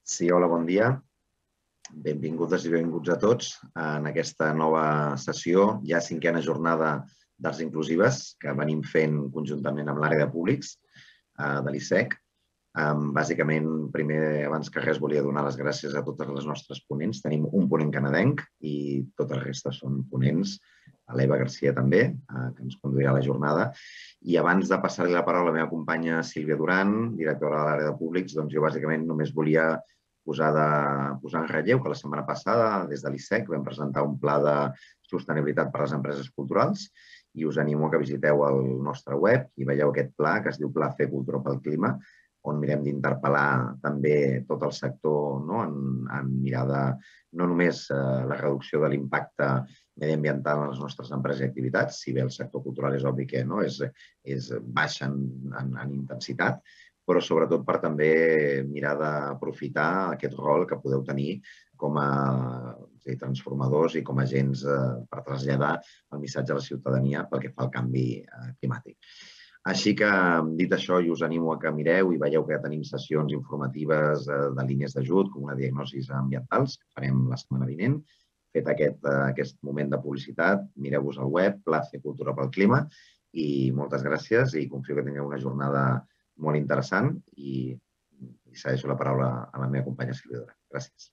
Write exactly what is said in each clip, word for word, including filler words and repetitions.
Sí, hola, bon dia. Benvingudes i benvinguts a tots en aquesta nova sessió, ja cinquena jornada d'Arts Inclusives, que venim fent conjuntament amb l'àrea de públics de l'I S E C. Bàsicament, primer, abans que res, volia donar les gràcies a totes les nostres ponents. Tenim un ponent canadenc i tota la resta són ponents. A l'Eva Garcia també, que ens conduirà la jornada. I abans de passar-li la paraula a la meva companya Sílvia Duran, directora de l'àrea de públics, doncs jo bàsicament només volia posar en relleu que la setmana passada, des de l'I S E C, vam presentar un pla de sostenibilitat per a les empreses culturals i us animo que visiteu el nostre web i veieu aquest pla que es diu Pla Fer Cultura pel Clima, on mirem d'interpel·lar també tot el sector en mirada no només la reducció de l'impacte mediambiental en les nostres empreses i activitats, si bé el sector cultural és obvi que és baix en intensitat, però sobretot per també mirar d'aprofitar aquest rol que podeu tenir com a transformadors i com a agents per traslladar el missatge a la ciutadania pel que fa al canvi climàtic. Així que, dit això, jo us animo a que mireu i veieu que tenim sessions informatives de línies d'ajut, com una diagnosi ambientals, que farem la setmana vinent. Fet aquest moment de publicitat, mireu-vos al web, Pla Fer Cultura pel Clima, i moltes gràcies i confio que tingueu una jornada molt interessant i cedeixo la paraula a la meva companya Sílvia Duran. Gràcies.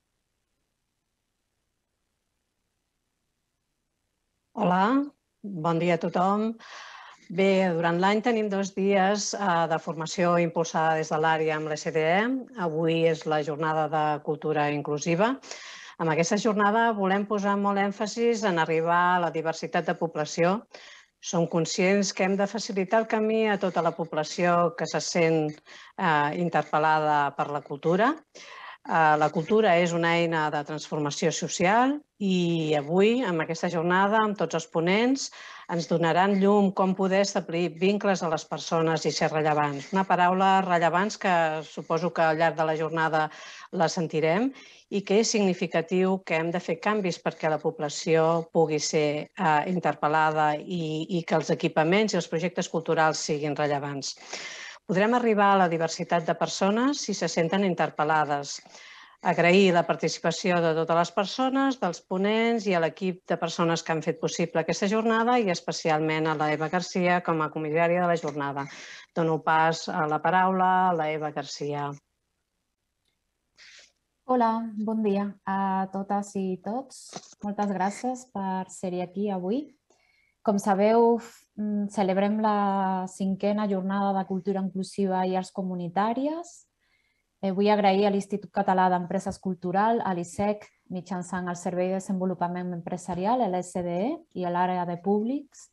Hola, bon dia a tothom. Bé, durant l'any tenim dos dies de formació impulsada des de l'àrea amb l'E C D E. Avui és la jornada de cultura inclusiva. En aquesta jornada volem posar molt èmfasis en arribar a la diversitat de població. Som conscients que hem de facilitar el camí a tota la població que se sent interpel·lada per la cultura. La cultura és una eina de transformació social i avui, en aquesta jornada, amb tots els ponents, ens donaran llum com poder establir vincles a les persones i ser rellevants. Una paraula rellevants que suposo que al llarg de la jornada la sentirem i que és significatiu que hem de fer canvis perquè la població pugui ser interpel·lada i que els equipaments i els projectes culturals siguin rellevants. Podrem arribar a la diversitat de persones si se senten interpel·lades. Agrair la participació de totes les persones, dels ponents i a l'equip de persones que han fet possible aquesta jornada i especialment a l'Eva Garcia com a comissària de la jornada. Dono pas a la paraula a l'Eva Garcia. Hola, bon dia a totes i tots. Moltes gràcies per ser-hi aquí avui. Com sabeu, celebrem la cinquena jornada de cultura inclusiva i arts comunitàries. Vull agrair a l'Institut Català d'Empreses Culturals, a l'I S E C, mitjançant el Servei de Desenvolupament Empresarial, l'E C D E, i a l'àrea de públics,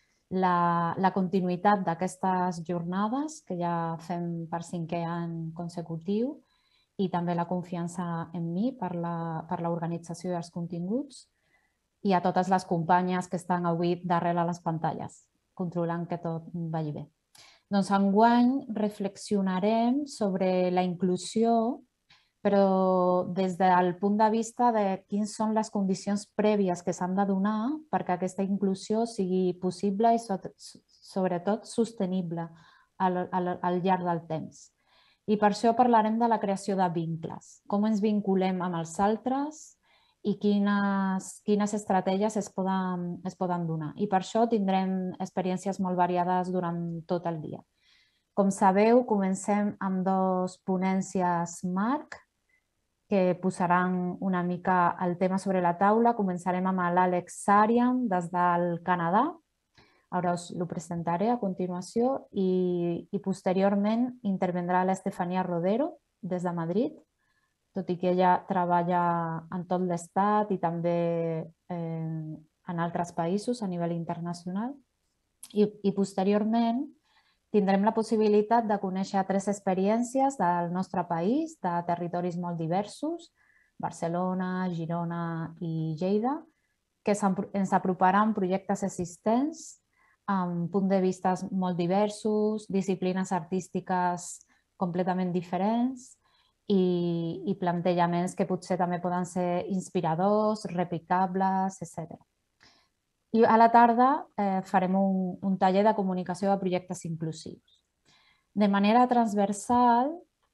la continuïtat d'aquestes jornades que ja fem per cinquè any consecutiu i també la confiança en mi per l'organització dels continguts i a totes les companyes que estan avui darrere les pantalles, controlant que tot vagi bé. Doncs enguany reflexionarem sobre la inclusió, però des del punt de vista de quines són les condicions prèvies que s'han de donar perquè aquesta inclusió sigui possible i sobretot sostenible al llarg del temps. I per això parlarem de la creació de vincles, com ens vinculem amb els altres i quines estratègies es poden donar. I per això tindrem experiències molt variades durant tot el dia. Com sabeu, comencem amb dues ponències marc que posaran una mica el tema sobre la taula. Començarem amb l'Àlex Sarian des del Canadà. Ara us ho presentaré a continuació i posteriorment intervendrà l'Estefania Rodero des de Madrid, tot i que ella treballa en tot l'estat i també en altres països a nivell internacional. I posteriorment tindrem la possibilitat de conèixer tres experiències del nostre país, de territoris molt diversos, Barcelona, Girona i Lleida, que ens aproparan projectes existents amb punts de vista molt diversos, disciplines artístiques completament diferents i plantejaments que potser també poden ser inspiradors, replicables, etcètera. I a la tarda farem un taller de comunicació de projectes inclusius. De manera transversal,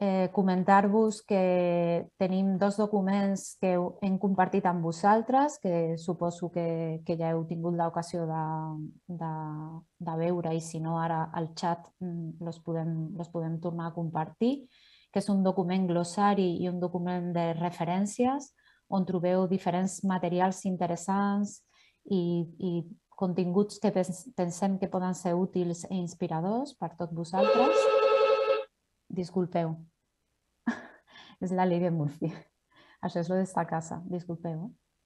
eh, comentar-vos que tenim dos documents que hem compartit amb vosaltres, que suposo que, que ja heu tingut l'ocasió de, de, de veure, i si no ara al xat los podem, los podem tornar a compartir, que és un document glossari i un document de referències on trobeu diferents materials interessants i, i continguts que pensem que poden ser útils i inspiradors per tots vosaltres. Disculpeu. És la llei de Murphy. Això és lo d'esta casa. Disculpeu.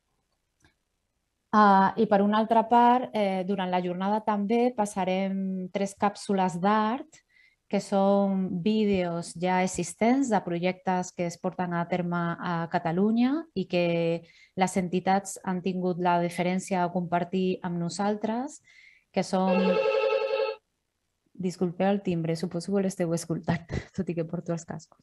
I per una altra part, durant la jornada també passarem tres càpsules d'art, que són vídeos ja existents de projectes que es porten a terme a Catalunya i que les entitats han tingut la deferència de compartir amb nosaltres, que són... Disculpeu el timbre, suposo que l'esteu escoltant, tot i que porto els cascos.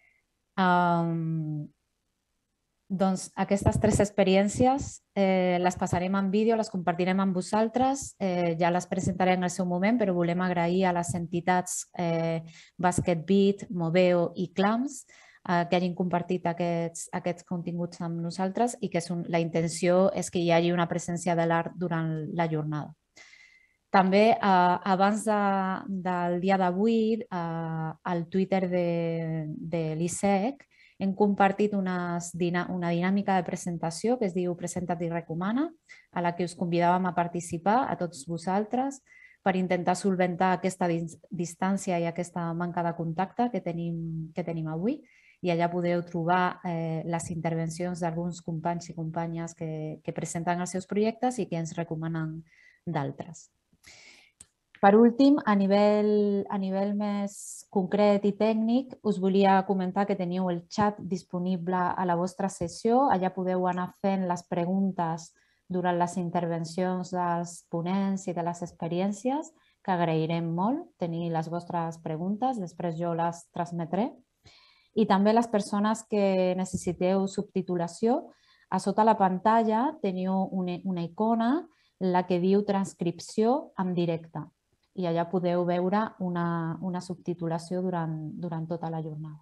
Doncs aquestes tres experiències les passarem en vídeo, les compartirem amb vosaltres, ja les presentaré en el seu moment, però volem agrair a les entitats Basket Beat, Moveo i Clams que hagin compartit aquests continguts amb nosaltres i que la intenció és que hi hagi una presència de l'art durant la jornada. També, abans del dia d'avui, al Twitter de l'I S E C, hem compartit una dinàmica de presentació que es diu Presenta't i recomana, a la que us convidàvem a participar, a tots vosaltres, per intentar solventar aquesta distància i aquesta manca de contacte que tenim avui. I allà podeu trobar les intervencions d'alguns companys i companyes que presenten els seus projectes i que ens recomanen d'altres. Per últim, a nivell més concret i tècnic, us volia comentar que teniu el xat disponible a la vostra sessió. Allà podeu anar fent les preguntes durant les intervencions dels ponents i de les experiències, que agrairem molt tenir les vostres preguntes, després jo les transmetré. I també les persones que necessiteu subtitulació, a sota la pantalla teniu una icona, la que diu transcripció en directe. I allà podeu veure una subtitulació durant tota la jornada.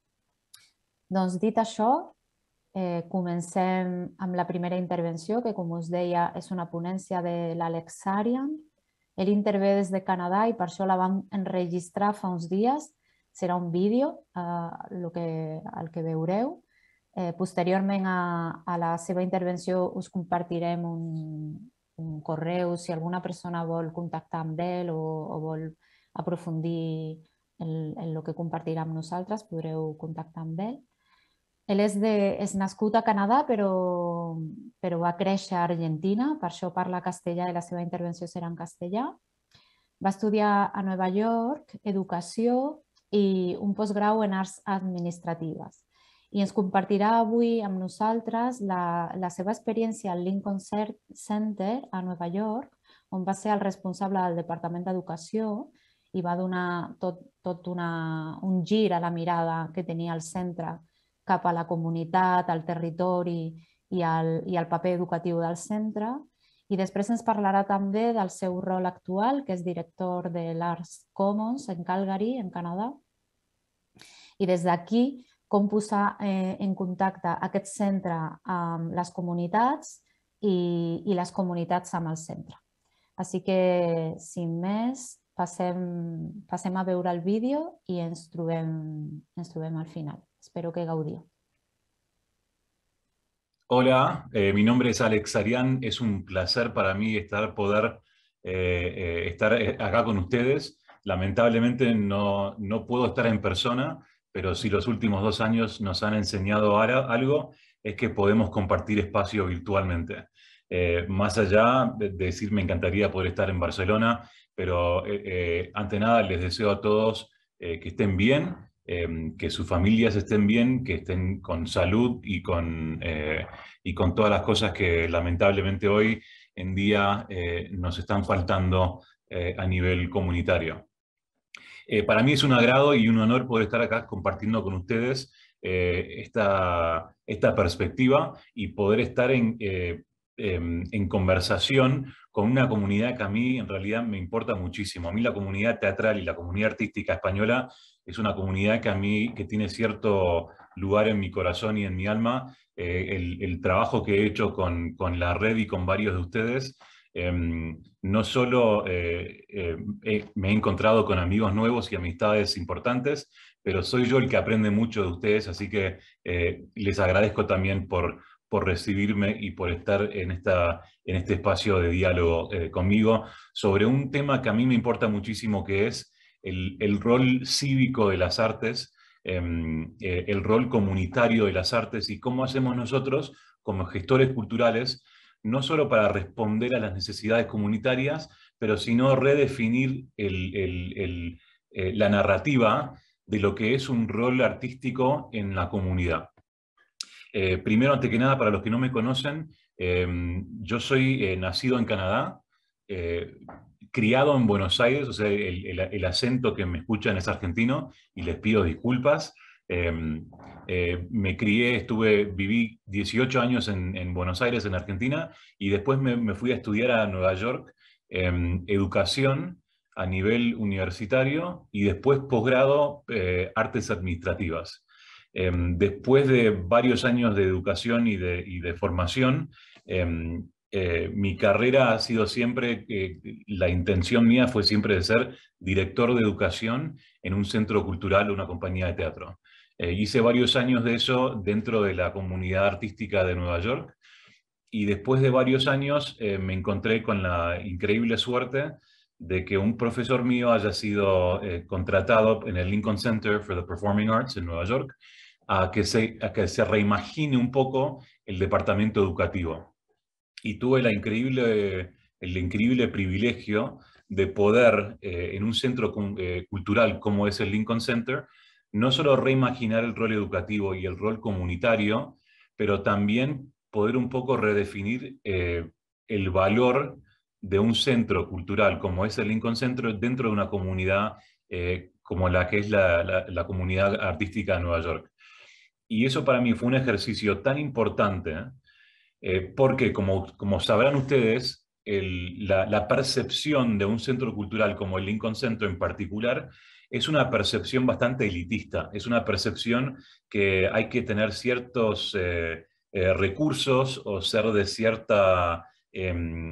Doncs dit això, comencem amb la primera intervenció, que com us deia és una ponència de l'Àlex Sarian. Ell intervé des de Canadà i per això la vam enregistrar fa uns dies. Serà un vídeo, el que veureu. Posteriorment a la seva intervenció us compartirem un un correu, si alguna persona vol contactar amb ell o vol aprofundir en el que compartirà amb nosaltres, podreu contactar amb ell. Ell és nascut a Canadà, però va créixer a Argentina, per això parla castellà i la seva intervenció serà en castellà. Va estudiar a Nova York Educació i un postgrau en Arts Administratives. I ens compartirà avui amb nosaltres la seva experiència al Lincoln Center a Nova York, on va ser el responsable del Departament d'Educació i va donar tot un gir a la mirada que tenia el centre cap a la comunitat, al territori i al paper educatiu del centre. I després ens parlarà també del seu rol actual, que és director de l'Arts Commons en Calgary, en Canadà. I des d'aquí, com posar en contacte aquest centre amb les comunitats i les comunitats amb el centre. Així que, sin més, passem a veure el vídeo i ens trobem al final. Espero que gaudiu. Hola, eh, mi nombre es Alex Sarian. Es un placer para mí estar, poder eh, estar acá con ustedes. Lamentablemente no, no puedo estar en persona, pero si los últimos dos años nos han enseñado algo, es que podemos compartir espacio virtualmente. Eh, más allá de decir, me encantaría poder estar en Barcelona, pero eh, eh, ante nada les deseo a todos eh, que estén bien, eh, que sus familias estén bien, que estén con salud y con, eh, y con todas las cosas que lamentablemente hoy en día eh, nos están faltando eh, a nivel comunitario. Eh, para mí es un agrado y un honor poder estar acá compartiendo con ustedes eh, esta, esta perspectiva y poder estar en, eh, en, en conversación con una comunidad que a mí en realidad me importa muchísimo. A mí la comunidad teatral y la comunidad artística española es una comunidad que a mí que tiene cierto lugar en mi corazón y en mi alma. Eh, el, el trabajo que he hecho con, con la red y con varios de ustedes, eh, no solo eh, eh, eh, me he encontrado con amigos nuevos y amistades importantes, pero soy yo el que aprende mucho de ustedes, así que eh, les agradezco también por, por recibirme y por estar en, esta, en este espacio de diálogo eh, conmigo sobre un tema que a mí me importa muchísimo, que es el, el rol cívico de las artes, eh, eh, el rol comunitario de las artes y cómo hacemos nosotros como gestores culturales, no solo para responder a las necesidades comunitarias, pero sino redefinir el, el, el, eh, la narrativa de lo que es un rol artístico en la comunidad. Eh, primero, antes que nada, para los que no me conocen, eh, yo soy eh, nacido en Canadá, eh, criado en Buenos Aires, o sea, el, el, el acento que me escuchan es argentino, y les pido disculpas. Eh, eh, me crié, estuve, viví dieciocho años en, en Buenos Aires, en Argentina, y después me, me fui a estudiar a Nueva York, eh, educación a nivel universitario, y después posgrado, eh, artes administrativas. Eh, después de varios años de educación y de, y de formación, eh, eh, mi carrera ha sido siempre, eh, la intención mía fue siempre de ser director de educación en un centro cultural o una compañía de teatro. Eh, hice varios años de eso dentro de la comunidad artística de Nueva York, y después de varios años eh, me encontré con la increíble suerte de que un profesor mío haya sido eh, contratado en el Lincoln Center for the Performing Arts en Nueva York a que se, a que se reimagine un poco el departamento educativo. Y tuve la increíble, el increíble privilegio de poder, eh, en un centro eh, cultural como es el Lincoln Center, no solo reimaginar el rol educativo y el rol comunitario, pero también poder un poco redefinir eh, el valor de un centro cultural como es el Lincoln Center dentro de una comunidad eh, como la que es la, la, la comunidad artística de Nueva York. Y eso para mí fue un ejercicio tan importante, ¿eh? Eh, porque como, como sabrán ustedes, el, la, la percepción de un centro cultural como el Lincoln Center en particular es una percepción bastante elitista, es una percepción que hay que tener ciertos eh, eh, recursos o ser de cierta, eh,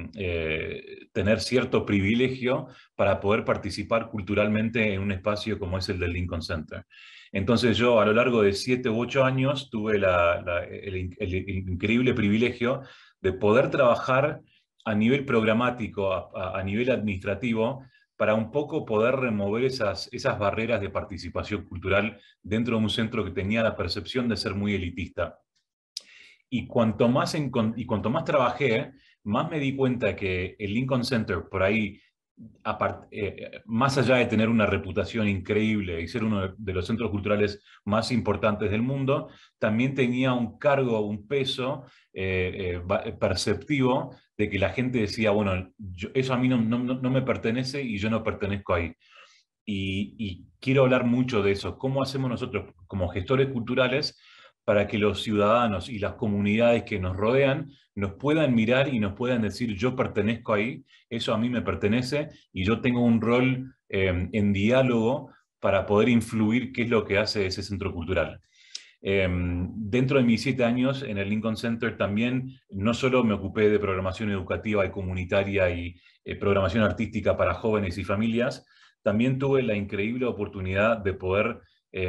eh, tener cierto privilegio para poder participar culturalmente en un espacio como es el del Lincoln Center. Entonces yo a lo largo de siete u ocho años tuve la, la, el, el, el increíble privilegio de poder trabajar a nivel programático, a, a, a nivel administrativo, para un poco poder remover esas, esas barreras de participación cultural dentro de un centro que tenía la percepción de ser muy elitista. Y cuanto más, en, y cuanto más trabajé, más me di cuenta que el Lincoln Center, por ahí, Apart, eh, más allá de tener una reputación increíble y ser uno de los centros culturales más importantes del mundo, también tenía un cargo, un peso eh, eh, perceptivo de que la gente decía, bueno, yo, eso a mí no, no, no me pertenece y yo no pertenezco ahí. Y, y quiero hablar mucho de eso. ¿Cómo hacemos nosotros como gestores culturales para que los ciudadanos y las comunidades que nos rodean nos puedan mirar y nos puedan decir, yo pertenezco ahí, eso a mí me pertenece, y yo tengo un rol eh, en diálogo para poder influir qué es lo que hace ese centro cultural? Eh, dentro de mis siete años en el Lincoln Center también no solo me ocupé de programación educativa y comunitaria y eh, programación artística para jóvenes y familias, también tuve la increíble oportunidad de poder eh,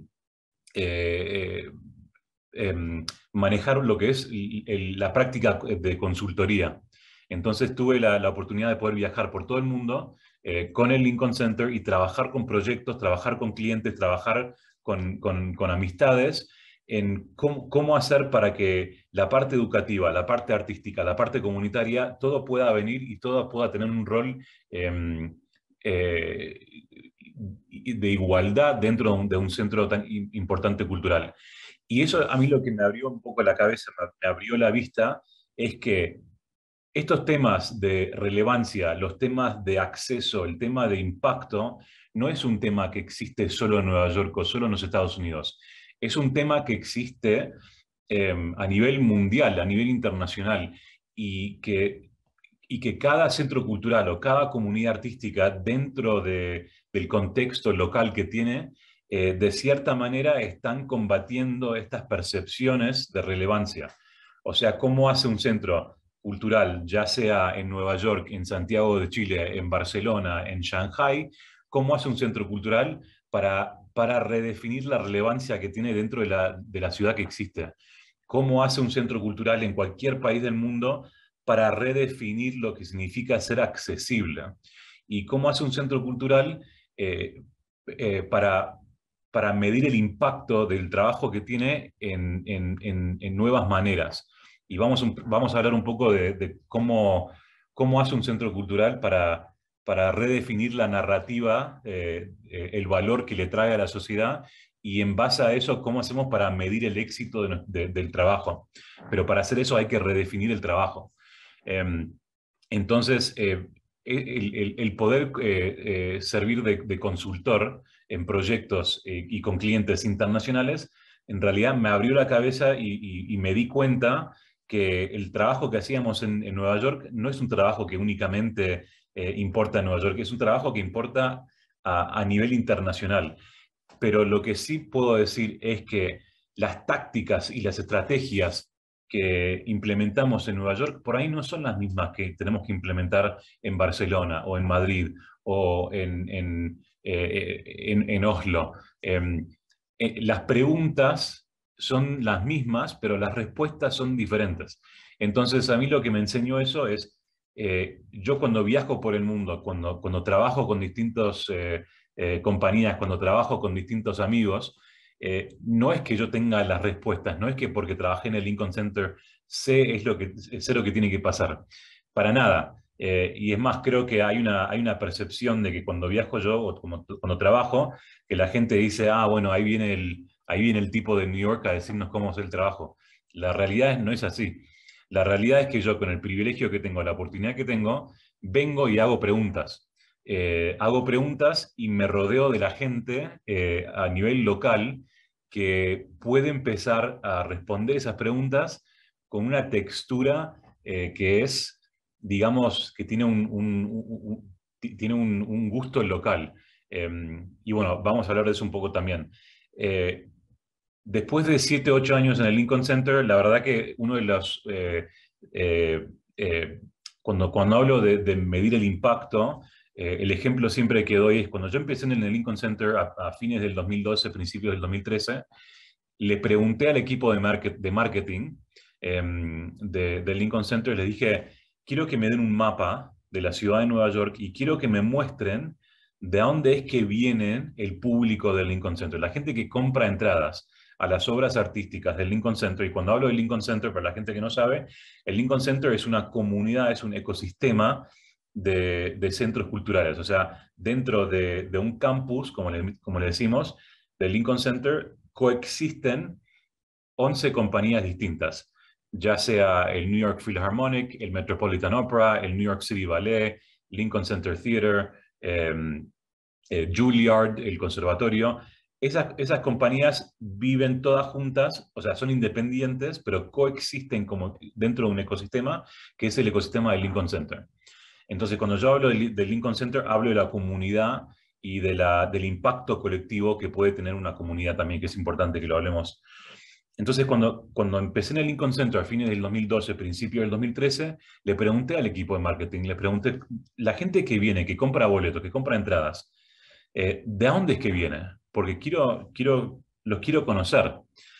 eh, eh, manejar lo que es el, la práctica de consultoría. Entonces tuve la, la oportunidad de poder viajar por todo el mundo eh, con el Lincoln Center y trabajar con proyectos, trabajar con clientes, trabajar con, con, con amistades en cómo, cómo hacer para que la parte educativa, la parte artística, la parte comunitaria, todo pueda venir y todo pueda tener un rol eh, eh, de igualdad dentro de un, de un centro tan importante cultural. Y eso a mí lo que me abrió un poco la cabeza, me abrió la vista, es que estos temas de relevancia, los temas de acceso, el tema de impacto, no es un tema que existe solo en Nueva York o solo en los Estados Unidos. Es un tema que existe eh, a nivel mundial, a nivel internacional, y que, y que cada centro cultural o cada comunidad artística dentro de, del contexto local que tiene, eh, de cierta manera están combatiendo estas percepciones de relevancia. O sea, cómo hace un centro cultural, ya sea en Nueva York, en Santiago de Chile, en Barcelona, en Shanghai, cómo hace un centro cultural para, para redefinir la relevancia que tiene dentro de la, de la ciudad que existe. Cómo hace un centro cultural en cualquier país del mundo para redefinir lo que significa ser accesible. Y cómo hace un centro cultural eh, eh, para, para medir el impacto del trabajo que tiene en, en, en, en nuevas maneras. Y vamos, vamos a hablar un poco de, de cómo, cómo hace un centro cultural para, para redefinir la narrativa, eh, eh, el valor que le trae a la sociedad, y en base a eso, cómo hacemos para medir el éxito de, de, del trabajo. Pero para hacer eso hay que redefinir el trabajo. Eh, entonces, eh, el, el, el poder eh, eh, servir de, de consultor en proyectos eh, y con clientes internacionales, en realidad me abrió la cabeza y, y, y me di cuenta que el trabajo que hacíamos en, en Nueva York no es un trabajo que únicamente eh, importa en Nueva York, es un trabajo que importa a, a nivel internacional. Pero lo que sí puedo decir es que las tácticas y las estrategias que implementamos en Nueva York por ahí no son las mismas que tenemos que implementar en Barcelona o en Madrid o en, en, eh, en, en Oslo. Eh, eh, las preguntas son las mismas, pero las respuestas son diferentes. Entonces, a mí lo que me enseñó eso es, eh, yo cuando viajo por el mundo, cuando, cuando trabajo con distintos eh, eh, compañías, cuando trabajo con distintos amigos, eh, no es que yo tenga las respuestas, no es que porque trabajé en el Lincoln Center sé, es lo que, sé lo que tiene que pasar. Para nada. Eh, y es más, creo que hay una, hay una percepción de que cuando viajo yo o como, cuando trabajo, que la gente dice, ah, bueno, ahí viene, el, ahí viene el tipo de New York a decirnos cómo es el trabajo. La realidad no es así. La realidad es que yo, con el privilegio que tengo, la oportunidad que tengo, vengo y hago preguntas. Eh, hago preguntas y me rodeo de la gente eh, a nivel local que puede empezar a responder esas preguntas con una textura eh, que es, digamos, que tiene un, un, un, un tiene un, un gusto local. Eh, y bueno, vamos a hablar de eso un poco también. Eh, después de siete, ocho años en el Lincoln Center, la verdad que uno de los... Eh, eh, eh, cuando, cuando hablo de, de medir el impacto, eh, el ejemplo siempre que doy es cuando yo empecé en el Lincoln Center a, a fines del dos mil doce, principios del dos mil trece, le pregunté al equipo de, market, de marketing eh, de, del Lincoln Center, les dije, quiero que me den un mapa de la ciudad de Nueva York y quiero que me muestren de dónde es que viene el público del Lincoln Center, la gente que compra entradas a las obras artísticas del Lincoln Center. Y cuando hablo del Lincoln Center, para la gente que no sabe, el Lincoln Center es una comunidad, es un ecosistema de, de centros culturales. O sea, dentro de, de un campus, como le, como le decimos, del Lincoln Center, coexisten once compañías distintas, ya sea el New York Philharmonic, el Metropolitan Opera, el New York City Ballet, Lincoln Center Theater, eh, eh, Juilliard, el conservatorio. Esas, esas compañías viven todas juntas, o sea, son independientes, pero coexisten como dentro de un ecosistema, que es el ecosistema del Lincoln Center. Entonces, cuando yo hablo del, del Lincoln Center, hablo de la comunidad y de la, del impacto colectivo que puede tener una comunidad también, que es importante que lo hablemos. Entonces, cuando, cuando empecé en el Lincoln Center a fines del dos mil doce, principio del dos mil trece, le pregunté al equipo de marketing, le pregunté, la gente que viene, que compra boletos, que compra entradas, eh, ¿de dónde es que viene? Porque quiero, quiero, los quiero conocer.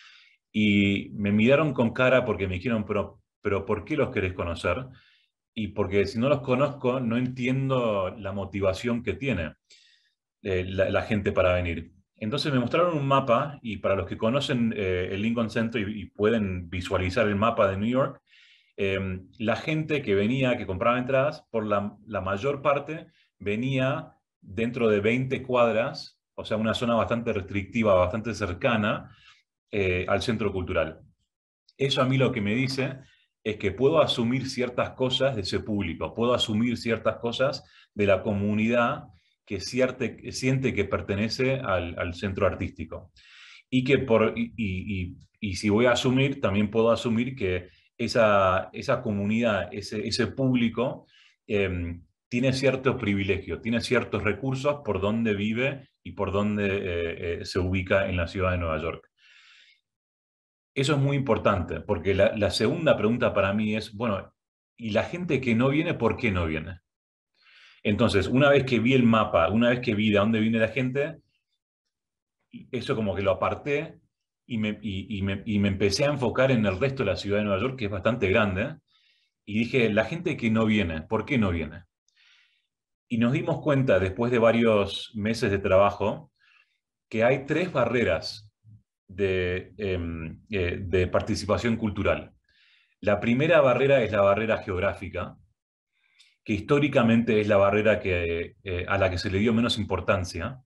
Y me miraron con cara porque me dijeron, pero, pero ¿por qué los querés conocer? Y porque si no los conozco, no entiendo la motivación que tiene eh, la, la gente para venir. Entonces me mostraron un mapa, y para los que conocen eh, el Lincoln Center y, y pueden visualizar el mapa de New York, eh, la gente que venía, que compraba entradas, por la, la mayor parte venía dentro de veinte cuadras, o sea, una zona bastante restrictiva, bastante cercana eh, al centro cultural. Eso a mí lo que me dice es que puedo asumir ciertas cosas de ese público, puedo asumir ciertas cosas de la comunidad que siente, siente que pertenece al, al centro artístico. Y, que por, y, y, y si voy a asumir, también puedo asumir que esa, esa comunidad, ese, ese público, eh, tiene cierto privilegio, tiene ciertos recursos por donde vive y por donde eh, eh, se ubica en la ciudad de Nueva York. Eso es muy importante, porque la, la segunda pregunta para mí es, bueno, ¿y la gente que no viene, por qué no viene? Entonces, una vez que vi el mapa, una vez que vi de dónde viene la gente, eso como que lo aparté y me, y, y me, y me empecé a enfocar en el resto de la ciudad de Nueva York, que es bastante grande, y dije, la gente que no viene, ¿por qué no viene? Y nos dimos cuenta, después de varios meses de trabajo, que hay tres barreras de, eh, de participación cultural. La primera barrera es la barrera geográfica, que históricamente es la barrera que, eh, a la que se le dio menos importancia,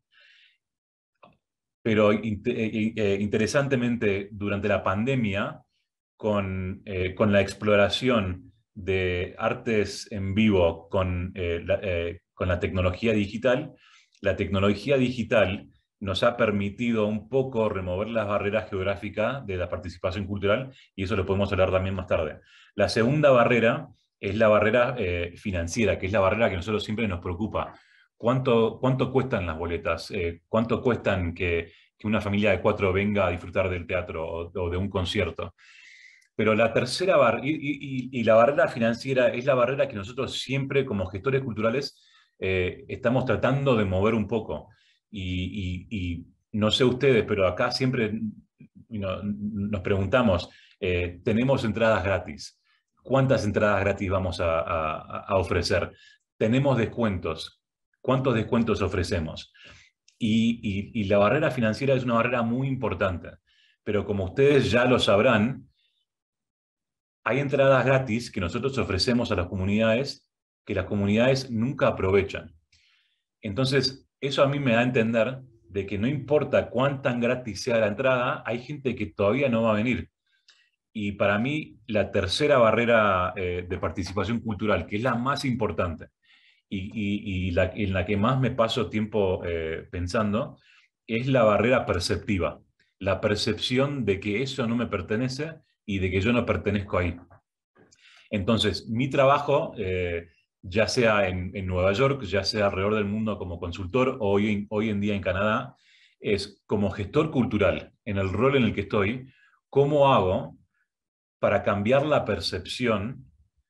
pero eh, interesantemente durante la pandemia, con, eh, con la exploración de artes en vivo con, eh, la, eh, con la tecnología digital, la tecnología digital nos ha permitido un poco remover las barreras geográficas de la participación cultural, y eso lo podemos hablar también más tarde. La segunda barrera es la barrera eh, financiera, que es la barrera que a nosotros siempre nos preocupa. ¿Cuánto, cuánto cuestan las boletas? Eh, ¿Cuánto cuestan que, que una familia de cuatro venga a disfrutar del teatro o, o de un concierto? Pero la tercera barrera, y, y, y la barrera financiera es la barrera que nosotros siempre como gestores culturales eh, estamos tratando de mover un poco. Y, y, y no sé ustedes, pero acá siempre you know, nos preguntamos, eh, tenemos entradas gratis. ¿Cuántas entradas gratis vamos a, a, a ofrecer? ¿Tenemos descuentos? ¿Cuántos descuentos ofrecemos? Y, y, y la barrera financiera es una barrera muy importante. Pero como ustedes ya lo sabrán, hay entradas gratis que nosotros ofrecemos a las comunidades que las comunidades nunca aprovechan. Entonces, eso a mí me da a entender de que no importa cuán tan gratis sea la entrada, hay gente que todavía no va a venir. Y para mí, la tercera barrera eh, de participación cultural, que es la más importante y, y, y la, en la que más me paso tiempo eh, pensando, es la barrera perceptiva. La percepción de que eso no me pertenece y de que yo no pertenezco ahí. Entonces, mi trabajo, eh, ya sea en, en Nueva York, ya sea alrededor del mundo como consultor, o hoy, hoy en día en Canadá, es como gestor cultural, en el rol en el que estoy, ¿cómo hago para cambiar la percepción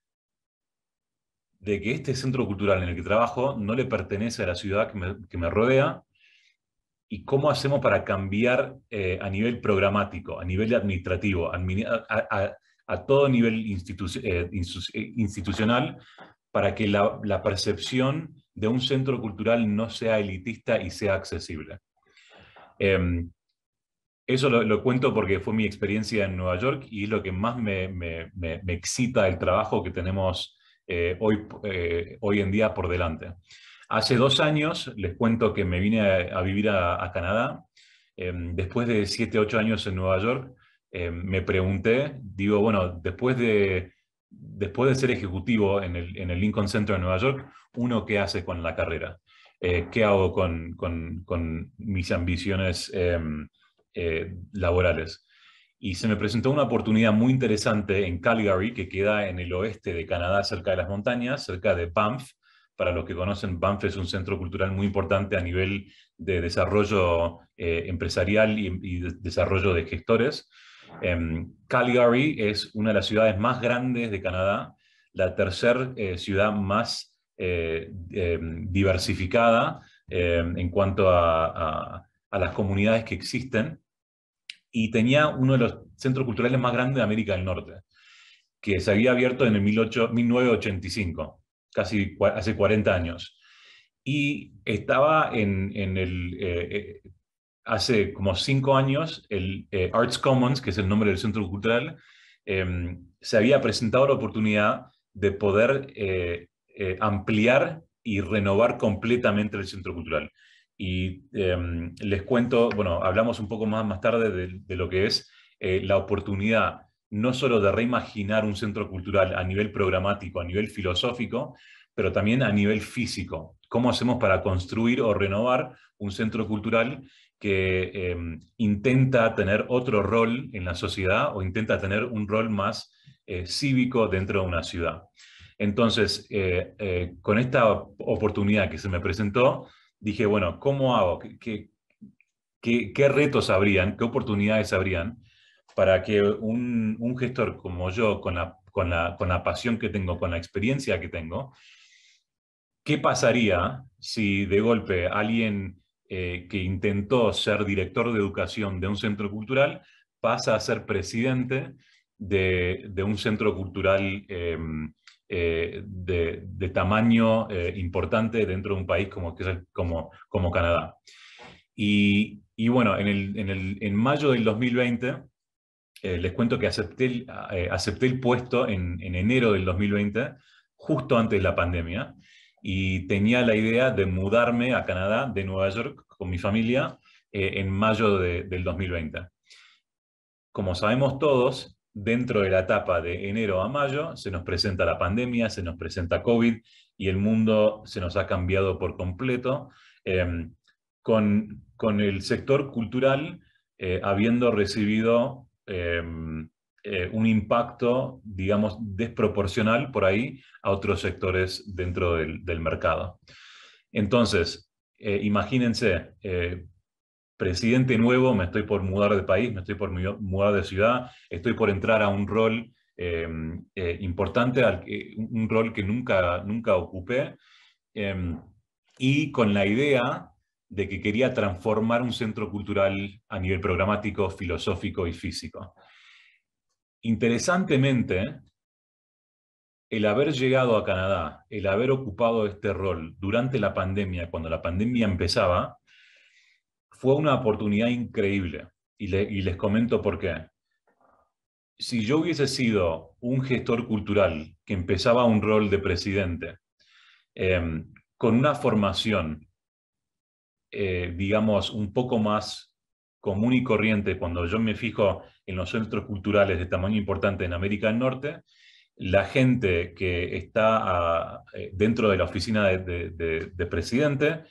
de que este centro cultural en el que trabajo no le pertenece a la ciudad que me, que me rodea? ¿Y cómo hacemos para cambiar eh, a nivel programático, a nivel administrativo, a, a, a todo nivel institu eh, institucional, para que la, la percepción de un centro cultural no sea elitista y sea accesible? Eh, eso lo, lo cuento porque fue mi experiencia en Nueva York y es lo que más me, me, me, me excita el trabajo que tenemos eh, hoy, eh, hoy en día por delante. Hace dos años, les cuento que me vine a, a vivir a, a Canadá. Eh, después de siete, ocho años en Nueva York, eh, me pregunté, digo, bueno, después de, después de ser ejecutivo en el, en el Lincoln Center de Nueva York, ¿uno qué hace con la carrera? Eh, ¿Qué hago con, con, con mis ambiciones eh, eh, laborales? Y se me presentó una oportunidad muy interesante en Calgary, que queda en el oeste de Canadá, cerca de las montañas, cerca de Banff. Para los que conocen, Banff es un centro cultural muy importante a nivel de desarrollo eh, empresarial y, y de desarrollo de gestores. Eh, Calgary es una de las ciudades más grandes de Canadá, la tercera eh, ciudad más eh, eh, diversificada eh, en cuanto a, a, a las comunidades que existen, y tenía uno de los centros culturales más grandes de América del Norte, que se había abierto en el mil novecientos ochenta y cinco. Casi hace cuarenta años. Y estaba en, en el, eh, hace como cinco años, el eh, Arts Commons, que es el nombre del centro cultural, eh, se había presentado la oportunidad de poder eh, eh, ampliar y renovar completamente el centro cultural. Y eh, les cuento, bueno, hablamos un poco más, más tarde de, de lo que es eh, la oportunidad no solo de reimaginar un centro cultural a nivel programático, a nivel filosófico, pero también a nivel físico. ¿Cómo hacemos para construir o renovar un centro cultural que eh, intenta tener otro rol en la sociedad o intenta tener un rol más eh, cívico dentro de una ciudad? Entonces, eh, eh, con esta oportunidad que se me presentó, dije, bueno, ¿cómo hago? ¿Qué, qué, qué, qué retos habrían? ¿Qué oportunidades habrían para que un, un gestor como yo, con la, con, la, con la pasión que tengo, con la experiencia que tengo, qué pasaría si de golpe alguien eh, que intentó ser director de educación de un centro cultural pasa a ser presidente de, de un centro cultural eh, eh, de, de tamaño eh, importante dentro de un país como, que es el, como, como Canadá? Y, y bueno, en, el, en, el, en mayo del dos mil veinte, eh, les cuento que acepté el, eh, acepté el puesto en, en enero del dos mil veinte, justo antes de la pandemia, y tenía la idea de mudarme a Canadá, de Nueva York, con mi familia, eh, en mayo de, del dos mil veinte. Como sabemos todos, dentro de la etapa de enero a mayo se nos presenta la pandemia, se nos presenta COVID y el mundo se nos ha cambiado por completo, eh, con, con el sector cultural eh, habiendo recibido eh, eh, un impacto, digamos, desproporcional por ahí a otros sectores dentro del, del mercado. Entonces, eh, imagínense, eh, presidente nuevo, me estoy por mudar de país, me estoy por mudar de ciudad, estoy por entrar a un rol eh, eh, importante, al que, un rol que nunca, nunca ocupé, eh, y con la idea de que quería transformar un centro cultural a nivel programático, filosófico y físico. Interesantemente, el haber llegado a Canadá, el haber ocupado este rol durante la pandemia, cuando la pandemia empezaba, fue una oportunidad increíble. Y, le, y les comento por qué. Si yo hubiese sido un gestor cultural que empezaba un rol de presidente, eh, con una formación, eh, digamos, un poco más común y corriente, cuando yo me fijo en los centros culturales de tamaño importante en América del Norte, la gente que está a, dentro de la oficina de, de, de, de presidente,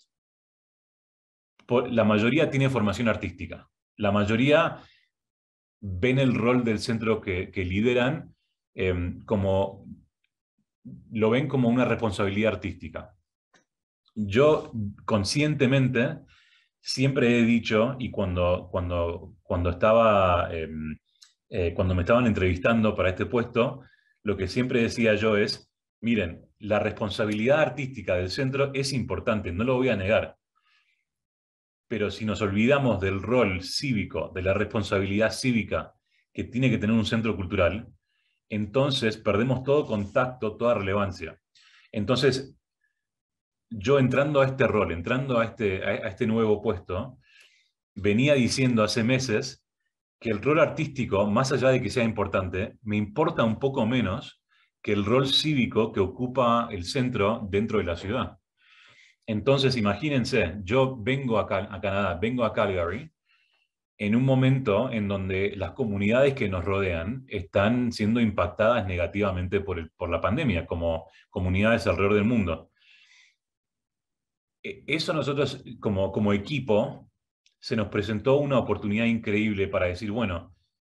la mayoría tiene formación artística. La mayoría ven el rol del centro que, que lideran eh, como, lo ven como una responsabilidad artística. Yo conscientemente siempre he dicho, y cuando, cuando, cuando, estaba, eh, eh, cuando me estaban entrevistando para este puesto, lo que siempre decía yo es, miren, la responsabilidad artística del centro es importante, no lo voy a negar. Pero si nos olvidamos del rol cívico, de la responsabilidad cívica que tiene que tener un centro cultural, entonces perdemos todo contacto, toda relevancia. Entonces, yo entrando a este rol, entrando a este, a este nuevo puesto, venía diciendo hace meses que el rol artístico, más allá de que sea importante, me importa un poco menos que el rol cívico que ocupa el centro dentro de la ciudad. Entonces, imagínense, yo vengo a, a Canadá, vengo a Calgary, en un momento en donde las comunidades que nos rodean están siendo impactadas negativamente por, el, por la pandemia, como comunidades alrededor del mundo. Eso nosotros, como, como equipo, se nos presentó una oportunidad increíble para decir, bueno,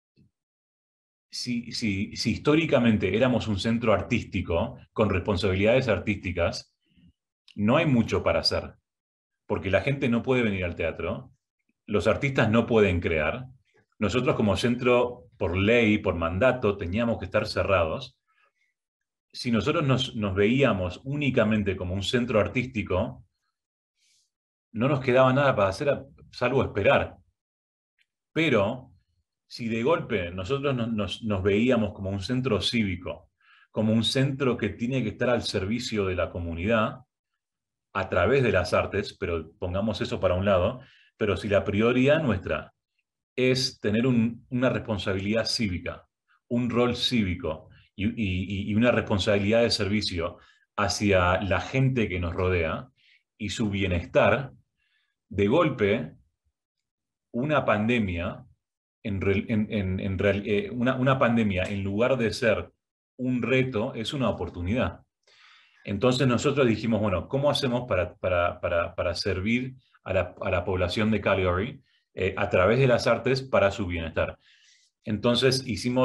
si, si, si históricamente éramos un centro artístico, con responsabilidades artísticas, no hay mucho para hacer, porque la gente no puede venir al teatro, los artistas no pueden crear, nosotros como centro, por ley, por mandato, teníamos que estar cerrados. Si nosotros nos, nos veíamos únicamente como un centro artístico, no nos quedaba nada para hacer, salvo esperar. Pero, si de golpe nosotros nos, nos, nos veíamos como un centro cívico, como un centro que tiene que estar al servicio de la comunidad, a través de las artes, pero pongamos eso para un lado, pero si la prioridad nuestra es tener un, una responsabilidad cívica, un rol cívico y, y, y una responsabilidad de servicio hacia la gente que nos rodea y su bienestar, de golpe, una pandemia, en, en, en, en real, eh, una, una pandemia, en lugar de ser un reto, es una oportunidad. Entonces nosotros dijimos, bueno, ¿cómo hacemos para, para, para, para servir a la, a la población de Calgary eh, a través de las artes para su bienestar? Entonces hicimos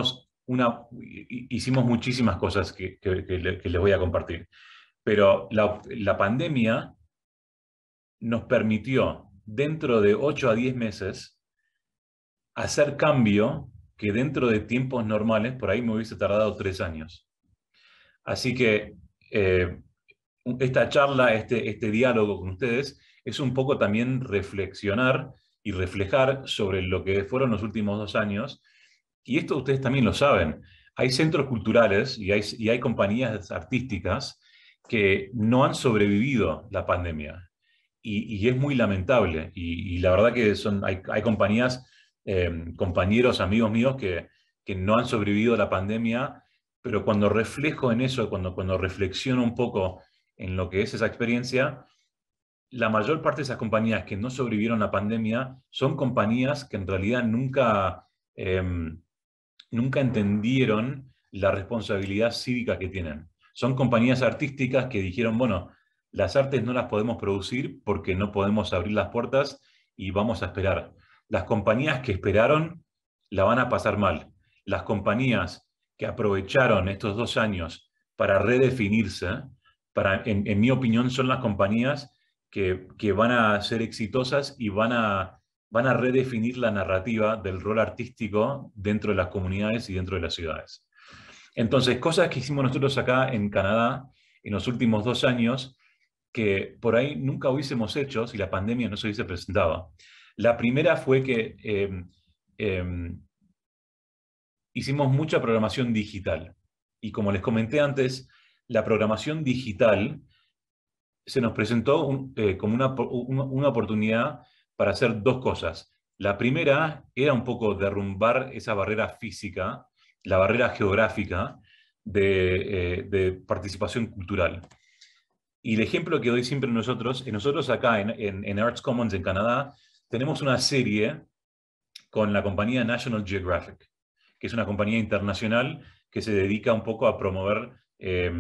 una, hicimos muchísimas cosas que, que, que, que les voy a compartir. Pero la, la pandemia nos permitió, dentro de ocho a diez meses, hacer cambio que dentro de tiempos normales, por ahí me hubiese tardado tres años. Así que eh, esta charla, este, este diálogo con ustedes, es un poco también reflexionar y reflejar sobre lo que fueron los últimos dos años. Y esto ustedes también lo saben. Hay centros culturales y hay, y hay compañías artísticas que no han sobrevivido la pandemia. Y, y es muy lamentable. Y, y la verdad que son, hay, hay compañías, eh, compañeros, amigos míos que, que no han sobrevivido la pandemia, pero cuando reflejo en eso, cuando, cuando reflexiono un poco en lo que es esa experiencia, la mayor parte de esas compañías que no sobrevivieron la pandemia son compañías que en realidad nunca, eh, nunca entendieron la responsabilidad cívica que tienen. Son compañías artísticas que dijeron, bueno, las artes no las podemos producir porque no podemos abrir las puertas y vamos a esperar. Las compañías que esperaron la van a pasar mal. Las compañías que aprovecharon estos dos años para redefinirse, para, en, en mi opinión, son las compañías que, que van a ser exitosas y van a, van a redefinir la narrativa del rol artístico dentro de las comunidades y dentro de las ciudades. Entonces, cosas que hicimos nosotros acá en Canadá en los últimos dos años, que por ahí nunca hubiésemos hecho si la pandemia no se hubiese presentado. La primera fue que eh, eh, hicimos mucha programación digital. Y como les comenté antes, la programación digital se nos presentó un, eh, como una, una, una oportunidad para hacer dos cosas. La primera era un poco derrumbar esa barrera física, la barrera geográfica de, eh, de participación cultural. Y el ejemplo que doy siempre nosotros, nosotros acá en, en, en Arts Commons en Canadá, tenemos una serie con la compañía National Geographic, que es una compañía internacional que se dedica un poco a promover eh,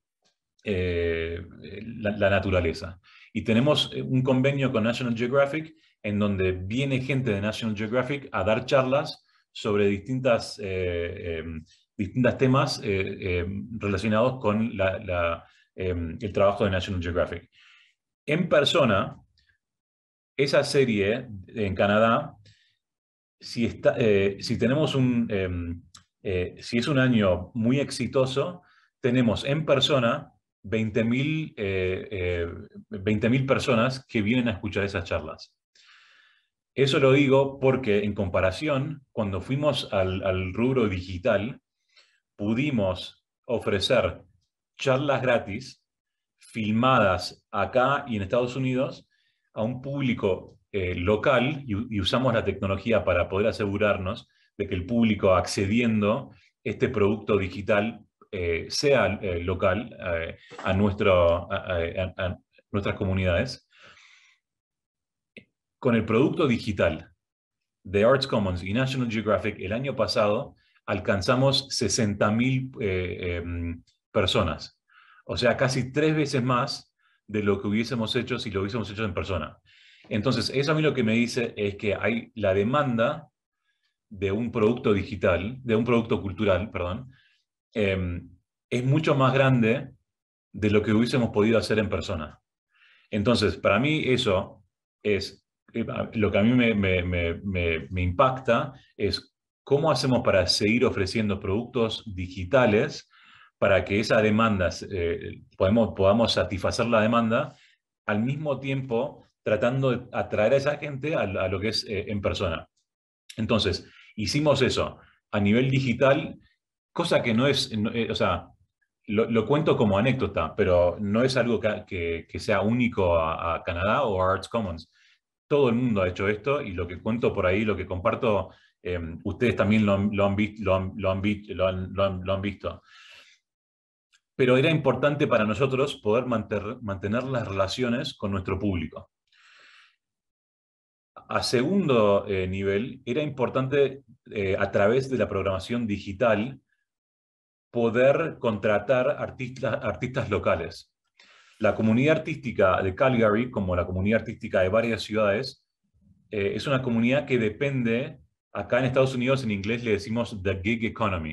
eh, la, la naturaleza. Y tenemos un convenio con National Geographic en donde viene gente de National Geographic a dar charlas sobre distintas, eh, eh, distintos temas eh, eh, relacionados con la, la, eh, el trabajo de National Geographic. En persona, esa serie en Canadá, si, está, eh, si tenemos un, eh, eh, si es un año muy exitoso, tenemos en persona veinte mil eh, eh, personas que vienen a escuchar esas charlas. Eso lo digo porque en comparación, cuando fuimos al, al rubro digital, pudimos ofrecer charlas gratis, filmadas acá y en Estados Unidos, a un público eh, local, y, y usamos la tecnología para poder asegurarnos de que el público accediendo a este producto digital eh, sea eh, local eh, a, nuestro, a, a, a nuestras comunidades. Con el producto digital de Arts Commons y National Geographic, el año pasado alcanzamos sesenta mil eh, eh, personas. O sea, casi tres veces más de lo que hubiésemos hecho si lo hubiésemos hecho en persona. Entonces, eso a mí lo que me dice es que hay la demanda de un producto digital, de un producto cultural, perdón, eh, es mucho más grande de lo que hubiésemos podido hacer en persona. Entonces, para mí eso es, eh, lo que a mí me, me, me, me impacta es cómo hacemos para seguir ofreciendo productos digitales para que esa demanda, eh, podemos, podamos satisfacer la demanda, al mismo tiempo tratando de atraer a esa gente a, a lo que es eh, en persona. Entonces, hicimos eso a nivel digital, cosa que no es, no, eh, o sea, lo, lo cuento como anécdota, pero no es algo que, que, que sea único a, a Canadá o a Arts Commons. Todo el mundo ha hecho esto y lo que cuento por ahí, lo que comparto, eh, ustedes también lo han, lo, han visto, lo, han, lo, han, lo, han, lo, han, lo han visto. Pero era importante para nosotros poder mantener, mantener las relaciones con nuestro público. A segundo eh, nivel, era importante eh, a través de la programación digital poder contratar artistas, artistas locales. La comunidad artística de Calgary, como la comunidad artística de varias ciudades, eh, es una comunidad que depende, acá en Estados Unidos en inglés le decimos the gig economy.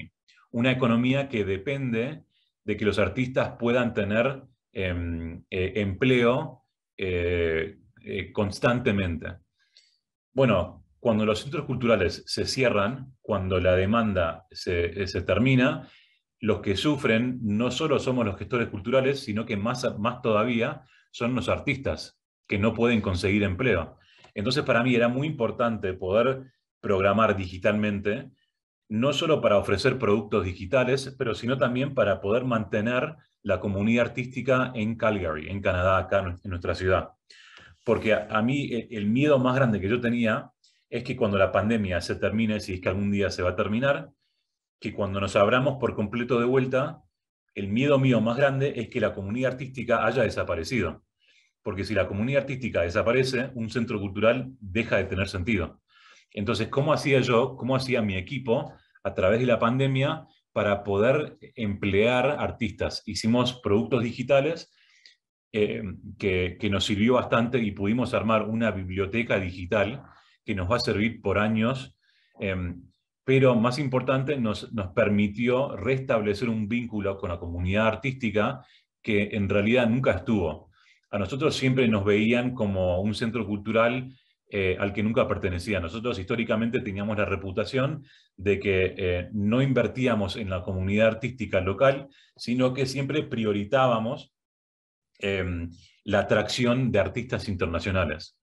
una economía que depende de que los artistas puedan tener eh, eh, empleo eh, eh, constantemente. Bueno, cuando los centros culturales se cierran, cuando la demanda se, se termina, los que sufren no solo somos los gestores culturales, sino que más, más todavía son los artistas, que no pueden conseguir empleo. Entonces, para mí era muy importante poder programar digitalmente, no solo para ofrecer productos digitales, pero sino también para poder mantener la comunidad artística en Calgary, en Canadá, acá en nuestra ciudad. Porque a, a mí el miedo más grande que yo tenía es que cuando la pandemia se termine, si es que algún día se va a terminar, que cuando nos abramos por completo de vuelta, el miedo mío más grande es que la comunidad artística haya desaparecido. Porque si la comunidad artística desaparece, un centro cultural deja de tener sentido. Entonces, ¿cómo hacía yo, cómo hacía mi equipo a través de la pandemia para poder emplear artistas? Hicimos productos digitales eh, que, que nos sirvió bastante y pudimos armar una biblioteca digital que nos va a servir por años, eh, pero más importante, nos, nos permitió restablecer un vínculo con la comunidad artística que en realidad nunca estuvo. A nosotros siempre nos veían como un centro cultural eh, al que nunca pertenecía. Nosotros históricamente teníamos la reputación de que eh, no invertíamos en la comunidad artística local, sino que siempre priorizábamos eh, la atracción de artistas internacionales.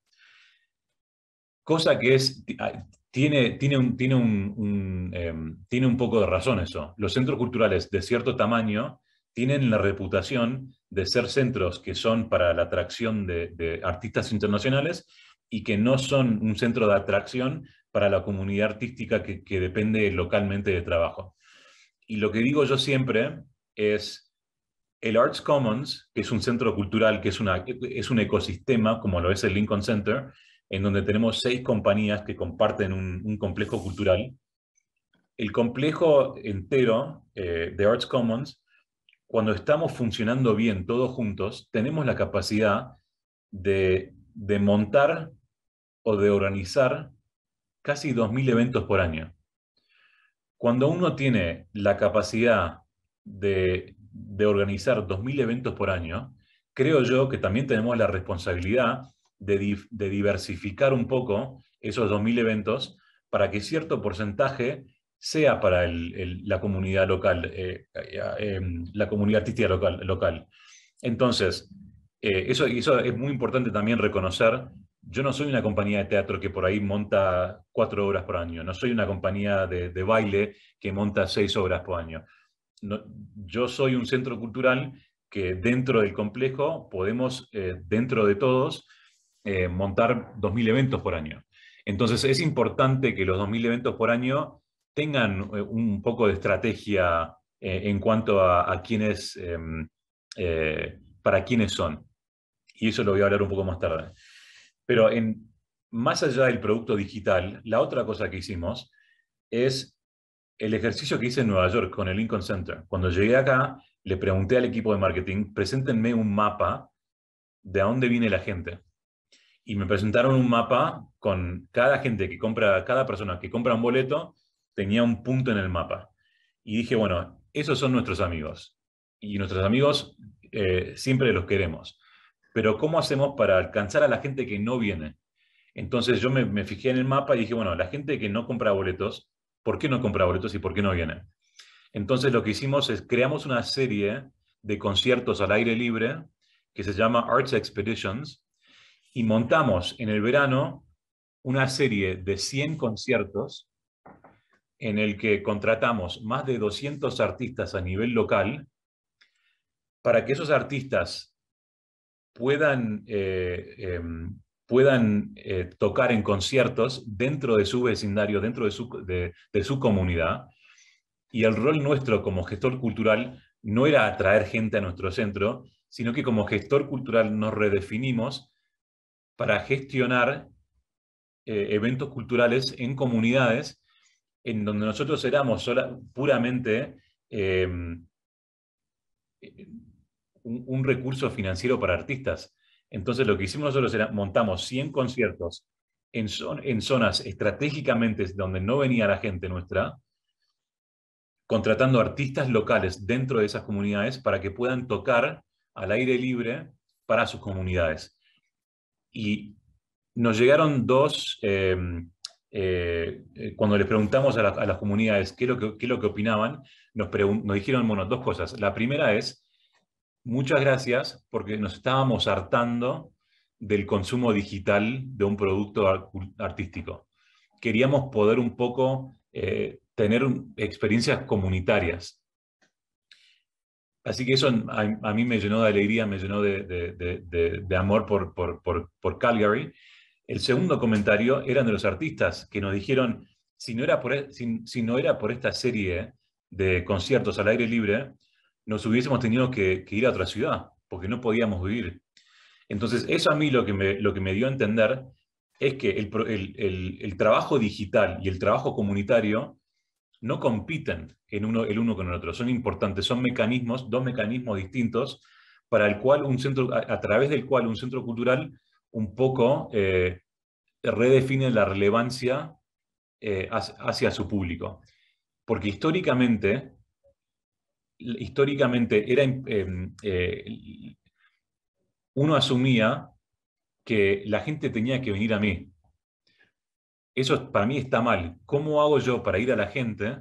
Cosa que es, tiene, tiene, un, tiene, un, un, eh, tiene un poco de razón eso. Los centros culturales de cierto tamaño tienen la reputación de ser centros que son para la atracción de, de artistas internacionales y que no son un centro de atracción para la comunidad artística que, que depende localmente de trabajo. Y lo que digo yo siempre es, el Arts Commons, que es un centro cultural, que es, una, es un ecosistema, como lo es el Lincoln Center, en donde tenemos seis compañías que comparten un, un complejo cultural. El complejo entero eh, de Arts Commons, cuando estamos funcionando bien todos juntos, tenemos la capacidad de, de montar o de organizar casi dos mil eventos por año. Cuando uno tiene la capacidad de, de organizar dos mil eventos por año, creo yo que también tenemos la responsabilidad de, di, de diversificar un poco esos dos mil eventos para que cierto porcentaje sea para el, el, la comunidad local, eh, eh, la comunidad artística local. local. Entonces, eh, eso, eso es muy importante también reconocer. Yo no soy una compañía de teatro que por ahí monta cuatro obras por año. No soy una compañía de, de baile que monta seis obras por año. No, yo soy un centro cultural que dentro del complejo podemos, eh, dentro de todos, eh, montar dos mil eventos por año. Entonces es importante que los dos mil eventos por año tengan un poco de estrategia eh, en cuanto a, a quiénes, eh, eh, para quiénes son. Y eso lo voy a hablar un poco más tarde. Pero en, más allá del producto digital, la otra cosa que hicimos es el ejercicio que hice en Nueva York con el Lincoln Center. Cuando llegué acá, le pregunté al equipo de marketing, preséntenme un mapa de a dónde viene la gente. Y me presentaron un mapa con cada gente que compra, cada persona que compra un boleto, tenía un punto en el mapa. Y dije, bueno, esos son nuestros amigos. Y nuestros amigos eh, siempre los queremos. Pero ¿cómo hacemos para alcanzar a la gente que no viene? Entonces yo me, me fijé en el mapa y dije, bueno, la gente que no compra boletos, ¿por qué no compra boletos y por qué no viene? Entonces lo que hicimos es, creamos una serie de conciertos al aire libre que se llama Arts Expeditions y montamos en el verano una serie de cien conciertos en el que contratamos más de doscientos artistas a nivel local para que esos artistas puedan, eh, eh, puedan eh, tocar en conciertos dentro de su vecindario, dentro de su, de, de su comunidad. Y el rol nuestro como gestor cultural no era atraer gente a nuestro centro, sino que como gestor cultural nos redefinimos para gestionar eh, eventos culturales en comunidades en donde nosotros éramos sola, puramente eh, un, un recurso financiero para artistas. Entonces lo que hicimos nosotros era, montamos cien conciertos en, son, en zonas estratégicamente donde no venía la gente nuestra, contratando artistas locales dentro de esas comunidades para que puedan tocar al aire libre para sus comunidades. Y nos llegaron dos, eh, eh, cuando les preguntamos a, la, a las comunidades qué es lo que, qué es lo que opinaban, nos, nos dijeron, bueno, dos cosas. La primera es, muchas gracias porque nos estábamos hartando del consumo digital de un producto artístico. Queríamos poder un poco eh, tener experiencias comunitarias. Así que eso a, a mí me llenó de alegría, me llenó de, de, de, de, de amor por, por, por, por Calgary. El segundo comentario eran de los artistas que nos dijeron, si no era por, si, si no era por esta serie de conciertos al aire libre, nos hubiésemos tenido que, que ir a otra ciudad, porque no podíamos vivir. Entonces, eso a mí lo que me, lo que me dio a entender es que el, el, el, el trabajo digital y el trabajo comunitario no compiten en uno, el uno con el otro, son importantes, son mecanismos, dos mecanismos distintos para el cual un centro, a, a través del cual un centro cultural un poco eh, redefine la relevancia eh, hacia, hacia su público. Porque históricamente, históricamente era, eh, eh, uno asumía que la gente tenía que venir a mí. Eso para mí está mal. ¿Cómo hago yo para ir a la gente,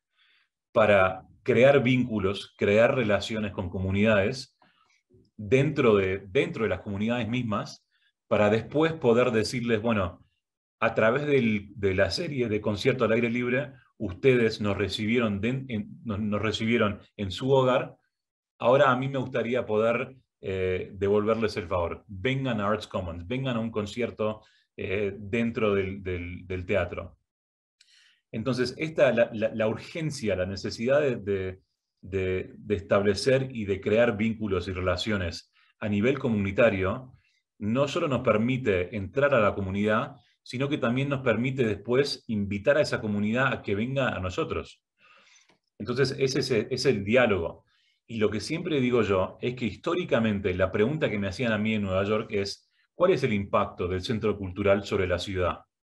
para crear vínculos, crear relaciones con comunidades dentro de, dentro de las comunidades mismas, para después poder decirles, bueno, a través del, de la serie de concierto al aire libre, ustedes nos recibieron, de, en, nos, nos recibieron en su hogar, ahora a mí me gustaría poder eh, devolverles el favor. Vengan a Arts Commons, vengan a un concierto eh, dentro del, del, del teatro. Entonces, esta, la, la, la urgencia, la necesidad de, de, de, de establecer y de crear vínculos y relaciones a nivel comunitario, no solo nos permite entrar a la comunidad, sino que también nos permite después invitar a esa comunidad a que venga a nosotros. Entonces, ese es el, es el diálogo. Y lo que siempre digo yo es que históricamente la pregunta que me hacían a mí en Nueva York es, ¿cuál es el impacto del centro cultural sobre la ciudad?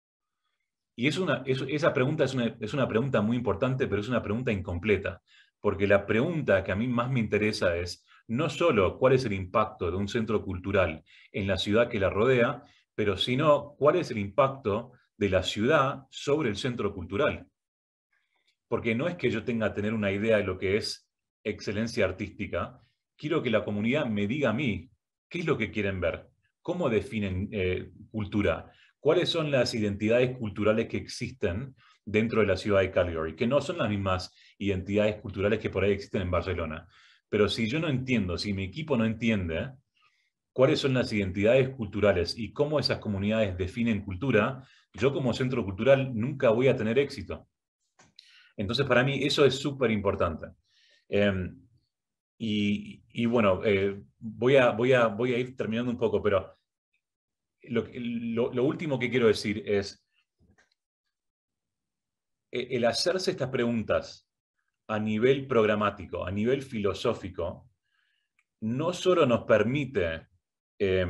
Y es una, es, esa pregunta es una, es una pregunta muy importante, pero es una pregunta incompleta. Porque la pregunta que a mí más me interesa es no solo cuál es el impacto de un centro cultural en la ciudad que la rodea, pero sino cuál es el impacto de la ciudad sobre el centro cultural. Porque no es que yo tenga que tener una idea de lo que es excelencia artística, quiero que la comunidad me diga a mí qué es lo que quieren ver, cómo definen eh, cultura, cuáles son las identidades culturales que existen dentro de la ciudad de Calgary, que no son las mismas identidades culturales que por ahí existen en Barcelona. Pero si yo no entiendo, si mi equipo no entiende cuáles son las identidades culturales y cómo esas comunidades definen cultura, yo como centro cultural nunca voy a tener éxito. Entonces, para mí eso es súper importante. Eh, y, y bueno, eh, voy, a, voy, a, voy a ir terminando un poco, pero lo, lo, lo último que quiero decir es, el hacerse estas preguntas a nivel programático, a nivel filosófico, no solo nos permite eh,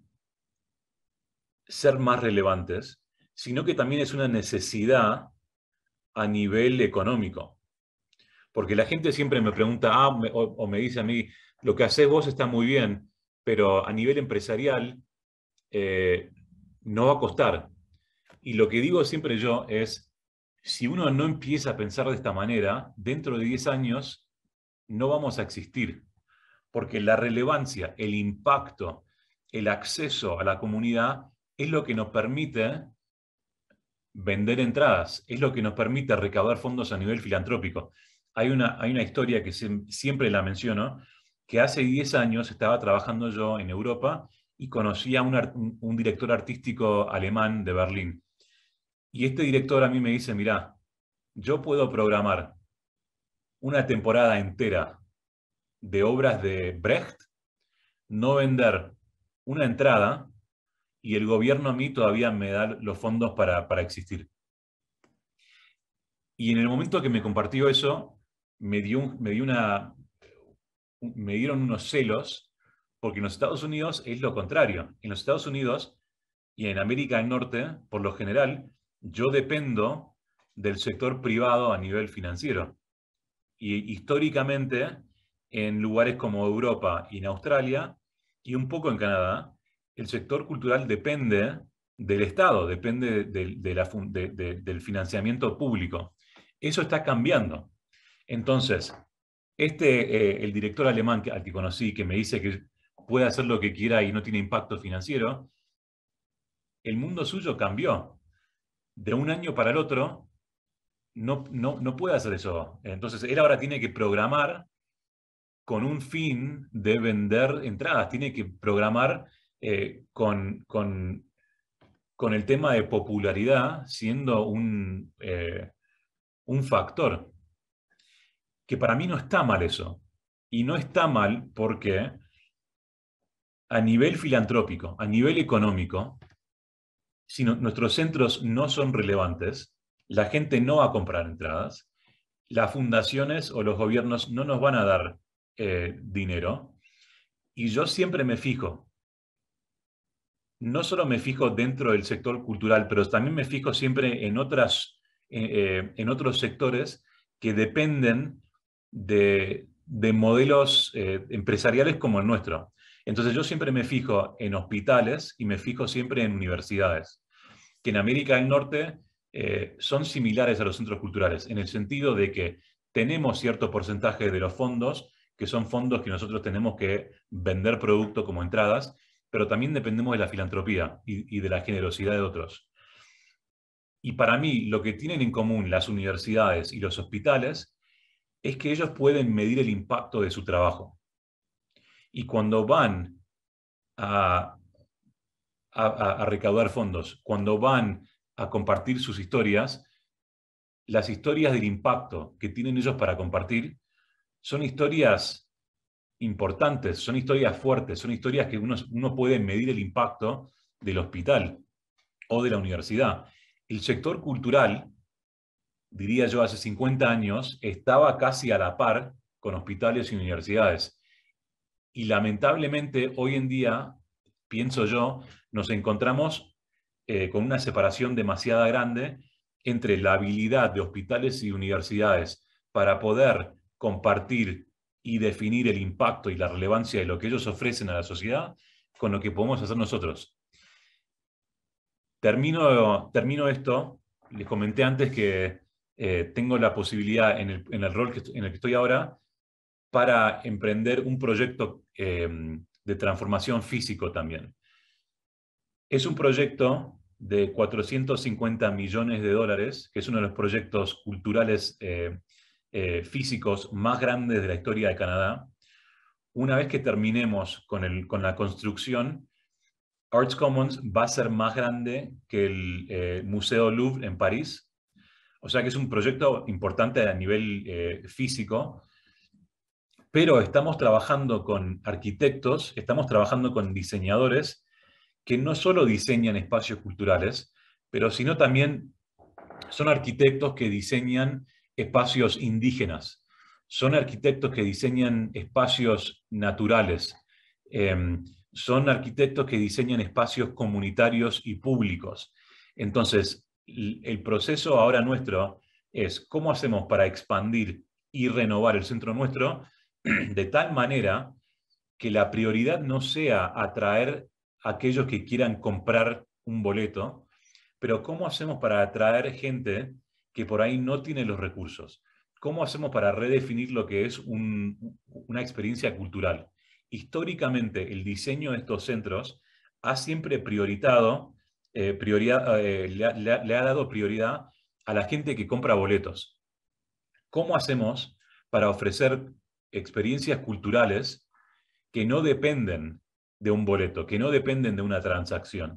ser más relevantes, sino que también es una necesidad a nivel económico. Porque la gente siempre me pregunta, ah, me, o, o me dice a mí, lo que haces vos está muy bien, pero a nivel empresarial eh, no va a costar. Y lo que digo siempre yo es, si uno no empieza a pensar de esta manera, dentro de diez años no vamos a existir. Porque la relevancia, el impacto, el acceso a la comunidad es lo que nos permite vender entradas, es lo que nos permite recaudar fondos a nivel filantrópico. Hay una, hay una historia que se, siempre la menciono, que hace diez años estaba trabajando yo en Europa y conocí a un, un director artístico alemán de Berlín. Y este director a mí me dice, mirá, yo puedo programar una temporada entera de obras de Brecht, no vender una entrada y el gobierno a mí todavía me da los fondos para, para existir. Y en el momento que me compartió eso, me, dio, me, dio una, me dieron unos celos, porque en los Estados Unidos es lo contrario. En los Estados Unidos y en América del Norte, por lo general, yo dependo del sector privado a nivel financiero. Y históricamente, en lugares como Europa y en Australia, y un poco en Canadá, el sector cultural depende del Estado, depende de, de la, de, de, del financiamiento público. Eso está cambiando. Entonces, este, eh, el director alemán que, al que conocí, que me dice que puede hacer lo que quiera y no tiene impacto financiero, el mundo suyo cambió. De un año para el otro, no, no, no puede hacer eso. Entonces, él ahora tiene que programar con un fin de vender entradas, tiene que programar eh, con, con, con el tema de popularidad siendo un, eh, un factor. Que para mí no está mal eso. Y no está mal porque a nivel filantrópico, a nivel económico, si no, nuestros centros no son relevantes, la gente no va a comprar entradas, las fundaciones o los gobiernos no nos van a dar eh, dinero. Y yo siempre me fijo, no solo me fijo dentro del sector cultural, pero también me fijo siempre en, otras, eh, en otros sectores que dependen de, de modelos eh, empresariales como el nuestro. Entonces yo siempre me fijo en hospitales y me fijo siempre en universidades, que en América del Norte eh, son similares a los centros culturales, en el sentido de que tenemos cierto porcentaje de los fondos, que son fondos que nosotros tenemos que vender producto como entradas, pero también dependemos de la filantropía y, y de la generosidad de otros. Y para mí, lo que tienen en común las universidades y los hospitales es que ellos pueden medir el impacto de su trabajo. Y cuando van a, a, a recaudar fondos, cuando van a compartir sus historias, las historias del impacto que tienen ellos para compartir son historias importantes, son historias fuertes, son historias que uno, uno puede medir el impacto del hospital o de la universidad. El sector cultural, diría yo, hace cincuenta años, estaba casi a la par con hospitales y universidades. Y lamentablemente, hoy en día, pienso yo, nos encontramos eh, con una separación demasiado grande entre la habilidad de hospitales y universidades para poder compartir y definir el impacto y la relevancia de lo que ellos ofrecen a la sociedad con lo que podemos hacer nosotros. Termino, termino esto. Les comenté antes que eh, tengo la posibilidad en el, en el rol que, en el que estoy ahora para emprender un proyecto eh, de transformación físico también. Es un proyecto de cuatrocientos cincuenta millones de dólares, que es uno de los proyectos culturales eh, eh, físicos más grandes de la historia de Canadá. Una vez que terminemos con, el, con la construcción, Arts Commons va a ser más grande que el eh, Museo Louvre en París. O sea que es un proyecto importante a nivel eh, físico, pero estamos trabajando con arquitectos, estamos trabajando con diseñadores que no solo diseñan espacios culturales, pero sino también son arquitectos que diseñan espacios indígenas, son arquitectos que diseñan espacios naturales, eh, son arquitectos que diseñan espacios comunitarios y públicos. Entonces, el proceso ahora nuestro es cómo hacemos para expandir y renovar el centro nuestro de tal manera que la prioridad no sea atraer a aquellos que quieran comprar un boleto, pero cómo hacemos para atraer gente que por ahí no tiene los recursos. ¿Cómo hacemos para redefinir lo que es un, una experiencia cultural? Históricamente, el diseño de estos centros ha siempre priorizado, eh, prioridad, eh, le, ha, le ha dado prioridad a la gente que compra boletos. ¿Cómo hacemos para ofrecer experiencias culturales que no dependen de un boleto, que no dependen de una transacción?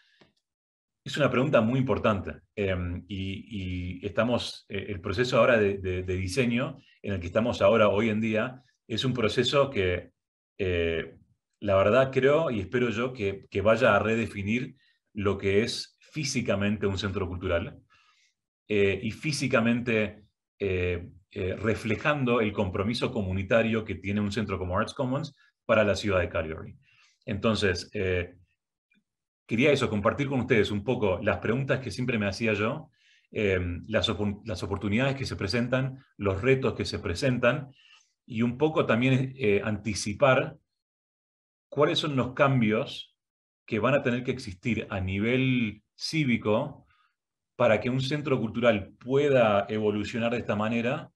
Es una pregunta muy importante eh, y, y estamos, eh, el proceso ahora de, de, de diseño en el que estamos ahora hoy en día es un proceso que eh, la verdad creo y espero yo que, que vaya a redefinir lo que es físicamente un centro cultural eh, y físicamente eh, eh, reflejando el compromiso comunitario que tiene un centro como Arts Commons para la ciudad de Calgary. Entonces, eh, quería eso, compartir con ustedes un poco las preguntas que siempre me hacía yo eh, las, op las oportunidades que se presentan, los retos que se presentan, y un poco también eh, anticipar cuáles son los cambios que van a tener que existir a nivel cívico para que un centro cultural pueda evolucionar de esta manera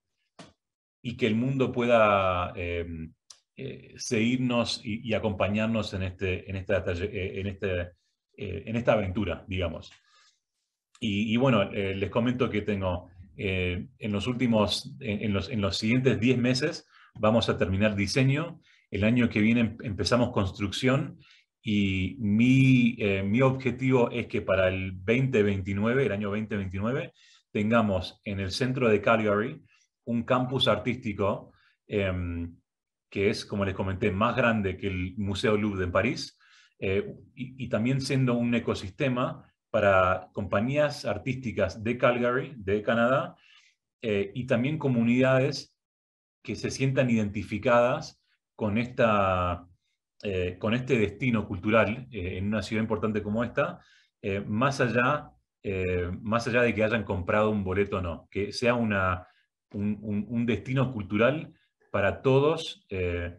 y que el mundo pueda eh, eh, seguirnos y, y acompañarnos en, este, en, esta, en, este, eh, en esta aventura, digamos. Y, y bueno, eh, les comento que tengo, eh, en los últimos, en, en, los, en los siguientes diez meses vamos a terminar diseño, el año que viene empezamos construcción, y mi, eh, mi objetivo es que para el veinte veintinueve, el año veinte veintinueve, tengamos en el centro de Calgary un campus artístico eh, que es, como les comenté, más grande que el Museo Louvre en París, eh, y, y también siendo un ecosistema para compañías artísticas de Calgary, de Canadá, eh, y también comunidades que se sientan identificadas con, esta, eh, con este destino cultural eh, en una ciudad importante como esta, eh, más, allá, eh, más allá de que hayan comprado un boleto o no, que sea una, un, un, un destino cultural para todos, eh,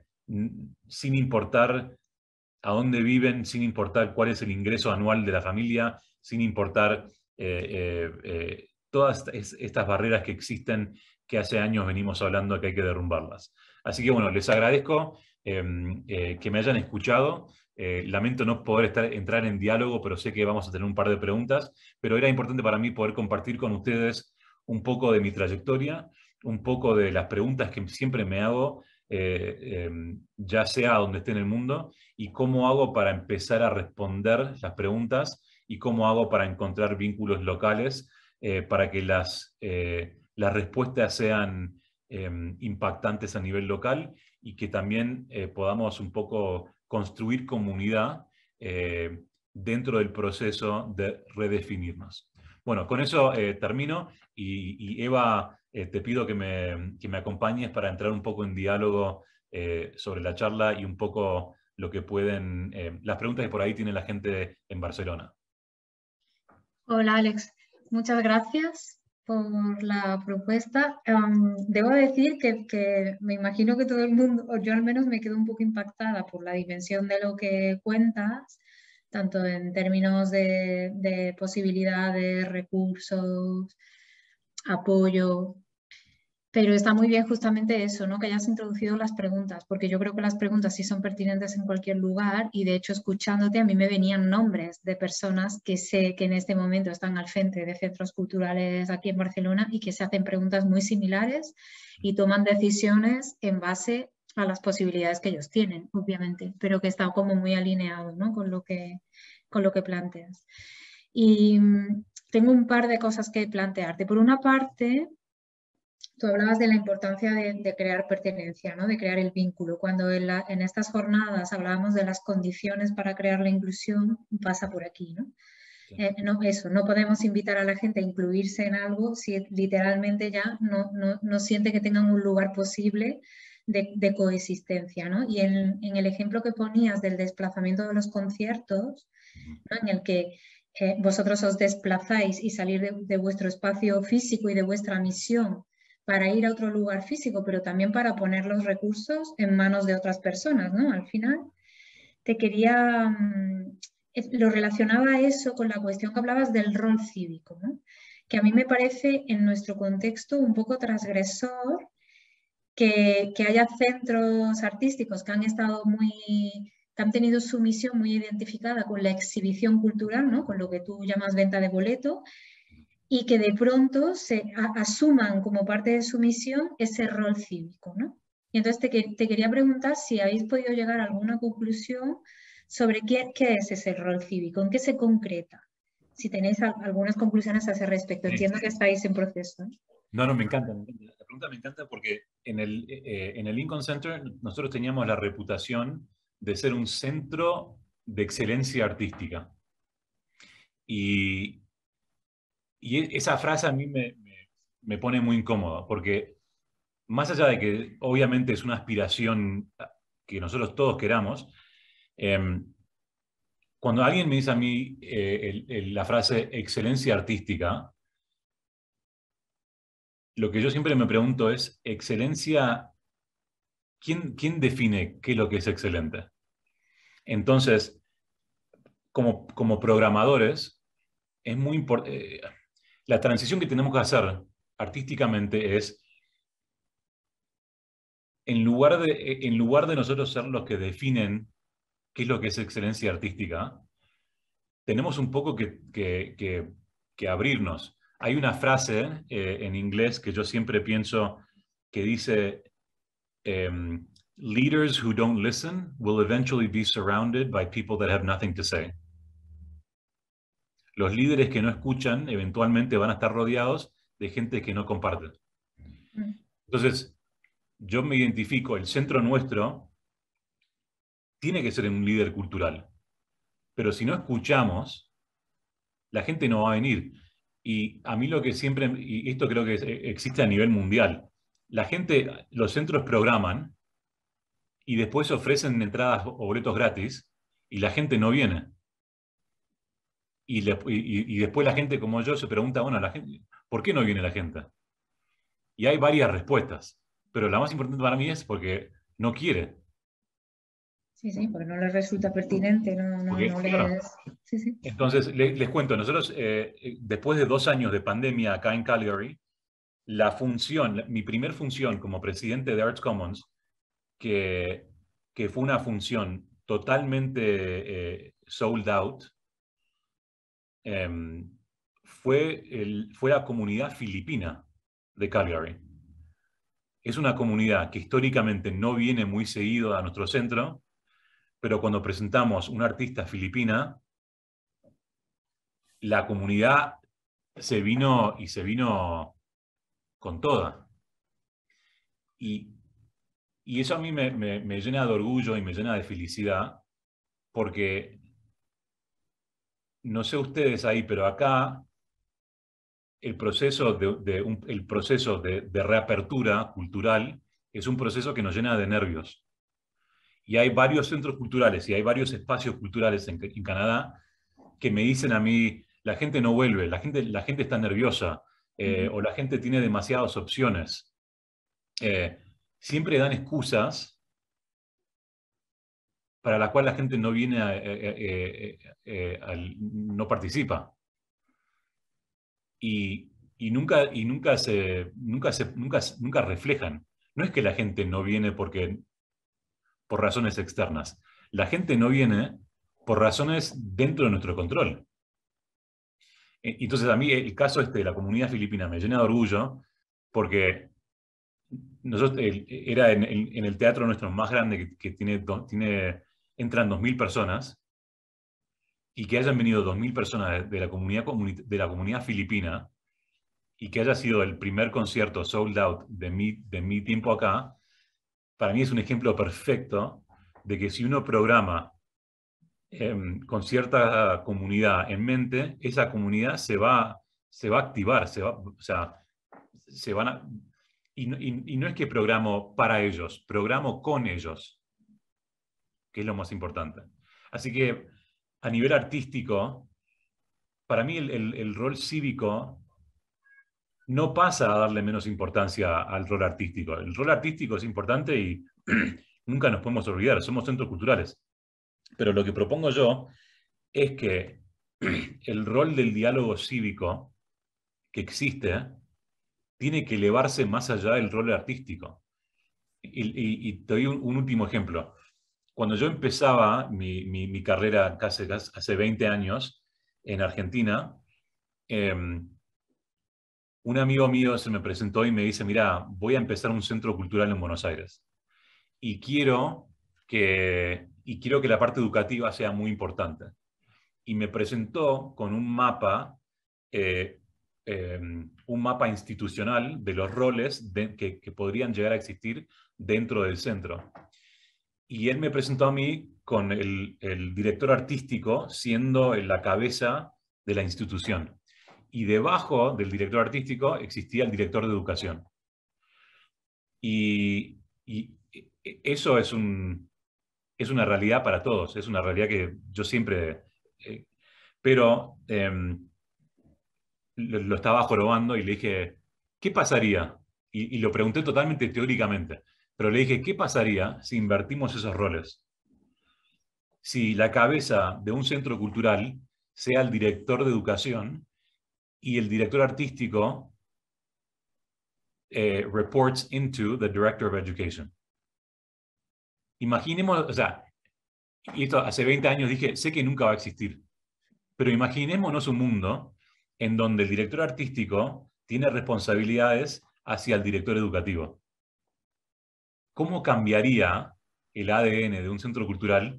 sin importar a dónde viven, sin importar cuál es el ingreso anual de la familia, sin importar eh, eh, eh, todas estas barreras que existen, que hace años venimos hablando que hay que derrumbarlas. Así que bueno, les agradezco eh, eh, que me hayan escuchado. Eh, lamento no poder estar, entrar en diálogo, pero sé que vamos a tener un par de preguntas, pero era importante para mí poder compartir con ustedes un poco de mi trayectoria, un poco de las preguntas que siempre me hago, eh, eh, ya sea donde esté en el mundo, y cómo hago para empezar a responder las preguntas, y cómo hago para encontrar vínculos locales eh, para que las, eh, las respuestas sean eh, impactantes a nivel local, y que también eh, podamos un poco construir comunidad eh, dentro del proceso de redefinirnos. Bueno, con eso eh, termino, y, y Eva, eh, te pido que me, que me acompañes para entrar un poco en diálogo eh, sobre la charla y un poco lo que pueden, eh, las preguntas que por ahí tiene la gente en Barcelona. Hola Alex, muchas gracias por la propuesta. Um, debo decir que, que me imagino que todo el mundo, o yo al menos me quedo un poco impactada por la dimensión de lo que cuentas, tanto en términos de, de posibilidades, recursos, apoyo. Pero está muy bien justamente eso, ¿no? Que hayas introducido las preguntas, porque yo creo que las preguntas sí son pertinentes en cualquier lugar, y de hecho escuchándote a mí me venían nombres de personas que sé que en este momento están al frente de centros culturales aquí en Barcelona y que se hacen preguntas muy similares y toman decisiones en base a las posibilidades que ellos tienen, obviamente, pero que está como muy alineado, ¿no? con lo que, con lo que planteas. Y tengo un par de cosas que plantearte. Por una parte, tú hablabas de la importancia de, de crear pertenencia, ¿no? De crear el vínculo. Cuando en, la, en estas jornadas hablábamos de las condiciones para crear la inclusión, pasa por aquí, ¿no? Sí. Eh, no, eso, no podemos invitar a la gente a incluirse en algo si literalmente ya no, no, no siente que tengan un lugar posible de, de coexistencia, ¿no? Y en, en el ejemplo que ponías del desplazamiento de los conciertos, ¿no? En el que eh, vosotros os desplazáis y salir de, de vuestro espacio físico y de vuestra misión para ir a otro lugar físico, pero también para poner los recursos en manos de otras personas, ¿no? Al final, te quería, lo relacionaba eso con la cuestión que hablabas del rol cívico, ¿no? Que a mí me parece en nuestro contexto un poco transgresor que, que haya centros artísticos que han estado muy, que han tenido su misión muy identificada con la exhibición cultural, ¿no? Con lo que tú llamas venta de boleto, y que de pronto se a, asuman como parte de su misión ese rol cívico, ¿no? Y entonces te, te quería preguntar si habéis podido llegar a alguna conclusión sobre qué, qué es ese rol cívico, en qué se concreta. Si tenéis a, algunas conclusiones a ese respecto. Entiendo que estáis en proceso. No, no, me encanta. Me encanta. La pregunta me encanta porque en el, eh, en el Lincoln Center nosotros teníamos la reputación de ser un centro de excelencia artística. Y... Y esa frase a mí me, me, me pone muy incómodo, porque más allá de que obviamente es una aspiración que nosotros todos queramos, eh, cuando alguien me dice a mí eh, el, el, la frase excelencia artística, lo que yo siempre me pregunto es, excelencia, ¿quién, quién define qué es lo que es excelente? Entonces, como, como programadores, es muy importante, eh, la transición que tenemos que hacer artísticamente es, en lugar, de, en lugar de nosotros ser los que definen qué es lo que es excelencia artística, tenemos un poco que, que, que, que abrirnos. Hay una frase eh, en inglés que yo siempre pienso que dice, um, leaders who don't listen will eventually be surrounded by people that have nothing to say. Los líderes que no escuchan eventualmente van a estar rodeados de gente que no comparte. Entonces, yo me identifico, el centro nuestro tiene que ser un líder cultural. Pero si no escuchamos, la gente no va a venir. Y a mí lo que siempre, y esto creo que existe a nivel mundial, la gente, los centros programan y después ofrecen entradas o boletos gratis y la gente no viene. Y, le, y, y después la gente como yo se pregunta, bueno, la gente, ¿por qué no viene la gente? Y hay varias respuestas, pero la más importante para mí es porque no quiere. Sí, sí, porque no les resulta pertinente, no, no, Porque, no claro, les... Sí, sí. Entonces, les, les cuento, nosotros, eh, después de dos años de pandemia acá en Calgary, la función, mi primer función como presidente de Arts Commons, que, que fue una función totalmente eh, sold out, eh, fue, el, fue la comunidad filipina de Calgary. Es una comunidad que históricamente no viene muy seguido a nuestro centro, pero cuando presentamos una artista filipina, la comunidad se vino y se vino con toda. Y, y eso a mí me, me, me llena de orgullo y me llena de felicidad, porque no sé ustedes ahí, pero acá el proceso de, de, un, el proceso de, de reapertura cultural es un proceso que nos llena de nervios. Y hay varios centros culturales y hay varios espacios culturales en, en Canadá que me dicen a mí, la gente no vuelve, la gente, la gente está nerviosa, eh, uh-huh. o la gente tiene demasiadas opciones. Eh, siempre dan excusas para la cual la gente no viene, a, eh, eh, eh, a, no participa. Y, y, nunca, y nunca, se, nunca, se, nunca, nunca reflejan. No es que la gente no viene porque, por razones externas. La gente no viene por razones dentro de nuestro control. Entonces a mí el caso este de la comunidad filipina me llena de orgullo porque nosotros, era en, en el teatro nuestro más grande que, que tiene, tiene, entran dos mil personas y que hayan venido dos mil personas de, de, la comunidad, de la comunidad filipina y que haya sido el primer concierto sold out de mi, de mi tiempo acá, para mí es un ejemplo perfecto de que si uno programa eh, con cierta comunidad en mente, esa comunidad se va, se va a activar, se va, o sea, se van a... Y no, y, y no es que programo para ellos, programo con ellos, que es lo más importante. Así que a nivel artístico, para mí el, el, el rol cívico no pasa a darle menos importancia al rol artístico. El rol artístico es importante y nunca nos podemos olvidar, somos centros culturales. Pero lo que propongo yo es que el rol del diálogo cívico que existe tiene que elevarse más allá del rol artístico. Y, y, y te doy un, un último ejemplo. Cuando yo empezaba mi, mi, mi carrera casi, hace veinte años en Argentina, eh, un amigo mío se me presentó y me dice, mira, voy a empezar un centro cultural en Buenos Aires. Y quiero que, y quiero que la parte educativa sea muy importante. Y me presentó con un mapa, eh, eh, un mapa institucional de los roles de, que, que podrían llegar a existir dentro del centro. Y él me presentó a mí con el, el director artístico siendo en la cabeza de la institución. Y debajo del director artístico existía el director de educación. Y, y eso es, un, es una realidad para todos, es una realidad que yo siempre... Eh, pero eh, lo, lo estaba jorobando y le dije, ¿qué pasaría? Y, y lo pregunté totalmente teóricamente, pero le dije, ¿qué pasaría si invertimos esos roles? Si la cabeza de un centro cultural sea el director de educación y el director artístico eh, reports into the director of education. Imaginemos, o sea, y esto hace veinte años dije, sé que nunca va a existir, pero imaginémonos un mundo en donde el director artístico tiene responsabilidades hacia el director educativo. ¿Cómo cambiaría el A D N de un centro cultural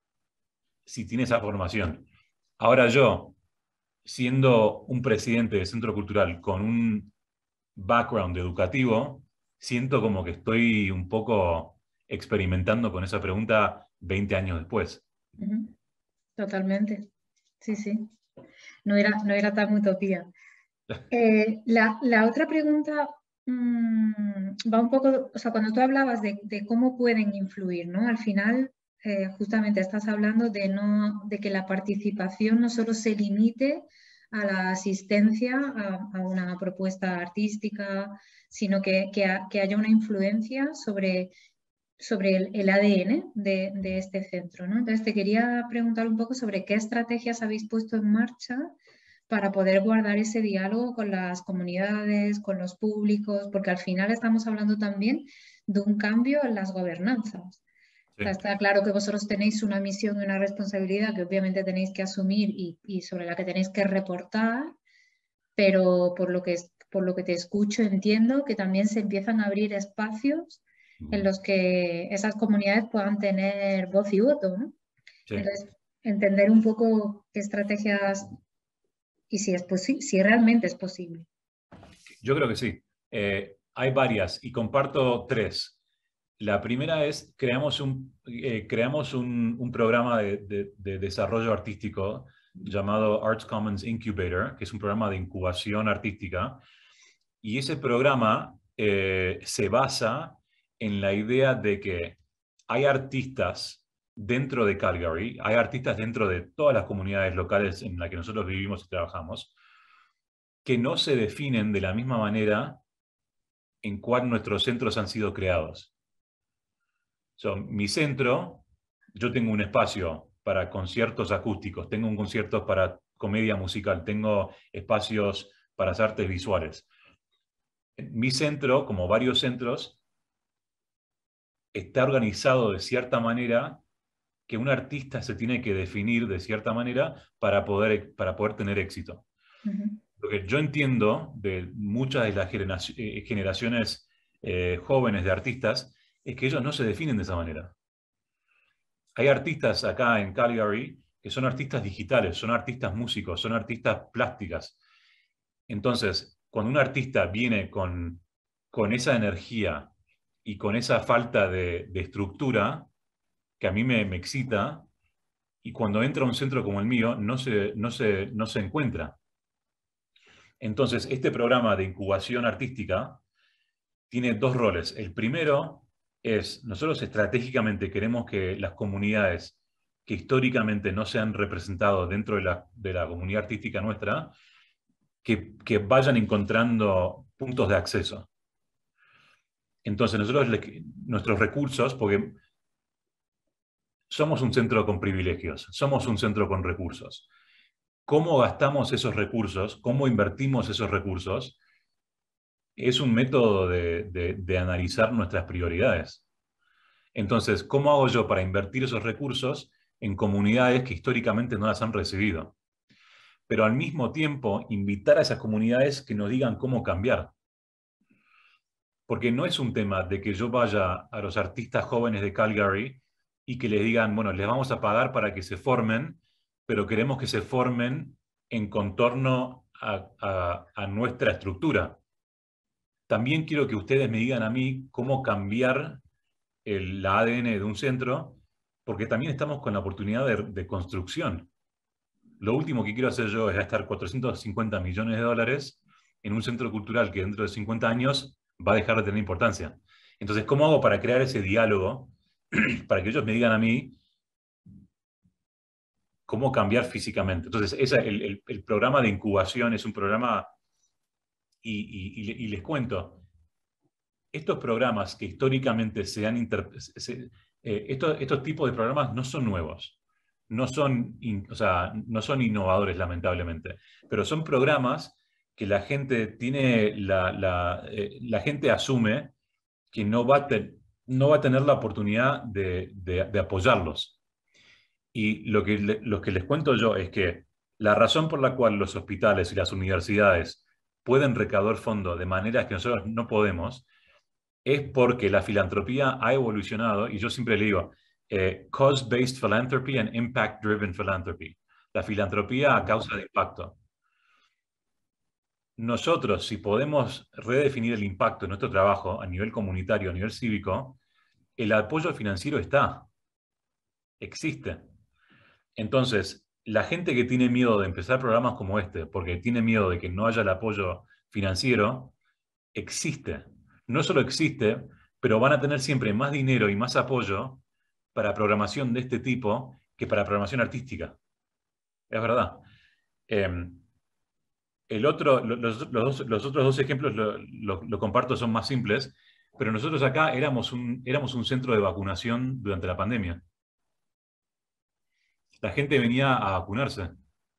si tiene esa formación? Ahora yo, siendo un presidente de centro cultural con un background educativo, siento como que estoy un poco experimentando con esa pregunta veinte años después. Uh-huh. Totalmente. Sí, sí. No era, no era tan utopía. Eh, la, la otra pregunta mmm, va un poco, o sea, cuando tú hablabas de, de cómo pueden influir, ¿no? Al final, eh, justamente estás hablando de, no, de que la participación no solo se limite a la asistencia a, a una propuesta artística, sino que, que, ha, que haya una influencia sobre, sobre el, el A D N de, de este centro, ¿no? Entonces, te quería preguntar un poco sobre qué estrategias habéis puesto en marcha para poder guardar ese diálogo con las comunidades, con los públicos, porque al final estamos hablando también de un cambio en las gobernanzas. Sí. O sea, está claro que vosotros tenéis una misión y una responsabilidad que obviamente tenéis que asumir y, y sobre la que tenéis que reportar, pero por lo, que, por lo que te escucho entiendo que también se empiezan a abrir espacios en los que esas comunidades puedan tener voz y voto, ¿no? Sí. Entonces, entender un poco qué estrategias y si, es si realmente es posible. Yo creo que sí. Eh, hay varias y comparto tres. La primera es, creamos un, eh, creamos un, un programa de, de, de desarrollo artístico llamado Arts Commons Incubator, que es un programa de incubación artística. Y ese programa eh, se basa en la idea de que hay artistas dentro de Calgary, hay artistas dentro de todas las comunidades locales en las que nosotros vivimos y trabajamos, que no se definen de la misma manera en cual nuestros centros han sido creados. So, mi centro, yo tengo un espacio para conciertos acústicos, tengo un concierto para comedia musical, tengo espacios para las artes visuales. Mi centro, como varios centros, está organizado de cierta manera que un artista se tiene que definir de cierta manera para poder, para poder tener éxito. Uh-huh. Lo que yo entiendo de muchas de las generaciones eh, jóvenes de artistas es que ellos no se definen de esa manera. Hay artistas acá en Calgary que son artistas digitales, son artistas músicos, son artistas plásticas. Entonces, cuando un artista viene con, con esa energía y con esa falta de, de estructura, que a mí me, me excita, y cuando entra a un centro como el mío, no se, no se, no se encuentra. Entonces, este programa de incubación artística tiene dos roles. El primero es, nosotros estratégicamente queremos que las comunidades que históricamente no se han representado dentro de la, de la comunidad artística nuestra, que, que vayan encontrando puntos de acceso. Entonces, nosotros, nuestros recursos, porque somos un centro con privilegios, somos un centro con recursos. ¿Cómo gastamos esos recursos? ¿Cómo invertimos esos recursos? Es un método de, de, de analizar nuestras prioridades. Entonces, ¿cómo hago yo para invertir esos recursos en comunidades que históricamente no las han recibido? Pero al mismo tiempo, invitar a esas comunidades que nos digan cómo cambiar. Porque no es un tema de que yo vaya a los artistas jóvenes de Calgary y que les digan, bueno, les vamos a pagar para que se formen, pero queremos que se formen en contorno a, a, a nuestra estructura. También quiero que ustedes me digan a mí cómo cambiar el, la A D N de un centro, porque también estamos con la oportunidad de, de construcción. Lo último que quiero hacer yo es gastar cuatrocientos cincuenta millones de dólares en un centro cultural que dentro de cincuenta años va a dejar de tener importancia. Entonces, ¿cómo hago para crear ese diálogo para que ellos me digan a mí cómo cambiar físicamente? Entonces, esa, el, el, el programa de incubación es un programa Y, y, y les cuento, estos programas que históricamente se han... Inter, se, eh, estos, estos tipos de programas no son nuevos. No son, in, o sea, no son innovadores, lamentablemente, pero son programas que la gente tiene, la, la, eh, la gente asume que no va a, te, no va a tener la oportunidad de, de, de apoyarlos. Y lo que, le, lo que les cuento yo es que la razón por la cual los hospitales y las universidades pueden recaudar fondos de maneras que nosotros no podemos es porque la filantropía ha evolucionado, y yo siempre le digo, Eh, cost-based philanthropy and impact-driven philanthropy. La filantropía a causa de impacto. Nosotros, si podemos redefinir el impacto de nuestro trabajo a nivel comunitario, a nivel cívico, el apoyo financiero está. Existe. Entonces, la gente que tiene miedo de empezar programas como este, porque tiene miedo de que no haya el apoyo financiero, existe. No solo existe, pero van a tener siempre más dinero y más apoyo para programación de este tipo que para programación artística. Es verdad. Eh, el otro, los, los, los otros dos ejemplos lo, lo, lo comparto, son más simples, pero nosotros acá éramos un, éramos un centro de vacunación durante la pandemia. La gente venía a vacunarse.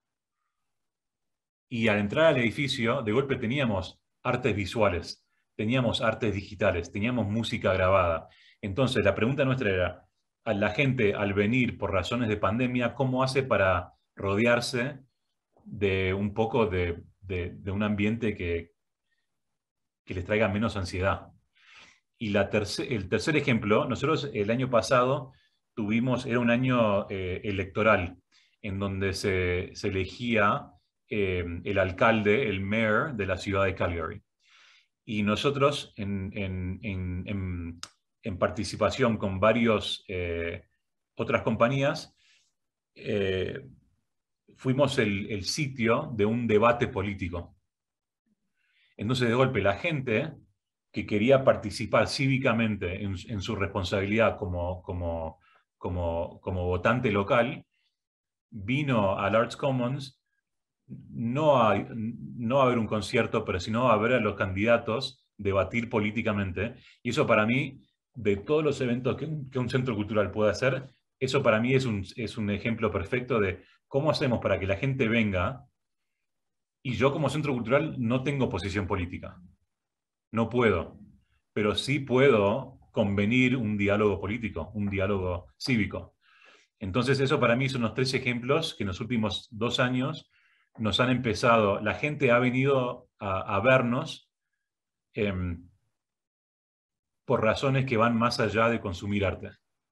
Y al entrar al edificio, de golpe teníamos artes visuales, teníamos artes digitales, teníamos música grabada. Entonces, la pregunta nuestra era, a la gente al venir por razones de pandemia, ¿cómo hace para rodearse de un poco de, de, de un ambiente que, que les traiga menos ansiedad? Y la tercer, el tercer ejemplo, nosotros el año pasado tuvimos, era un año eh, electoral, en donde se, se elegía eh, el alcalde, el mayor de la ciudad de Calgary. Y nosotros, en, en, en, en, en participación con varias eh, otras compañías, eh, fuimos el, el sitio de un debate político. Entonces, de golpe, la gente que quería participar cívicamente en, en su responsabilidad como, como, como, como votante local, vino al Arts Commons no a, no a ver un concierto, pero sino a ver a los candidatos debatir políticamente. Y eso para mí, de todos los eventos que un, que un centro cultural puede hacer, eso para mí es un, es un ejemplo perfecto de cómo hacemos para que la gente venga. Y yo como centro cultural no tengo posición política. No puedo. Pero sí puedo convenir un diálogo político, un diálogo cívico. Entonces eso para mí son los tres ejemplos que en los últimos dos años nos han empezado, la gente ha venido a, a vernos eh, por razones que van más allá de consumir arte.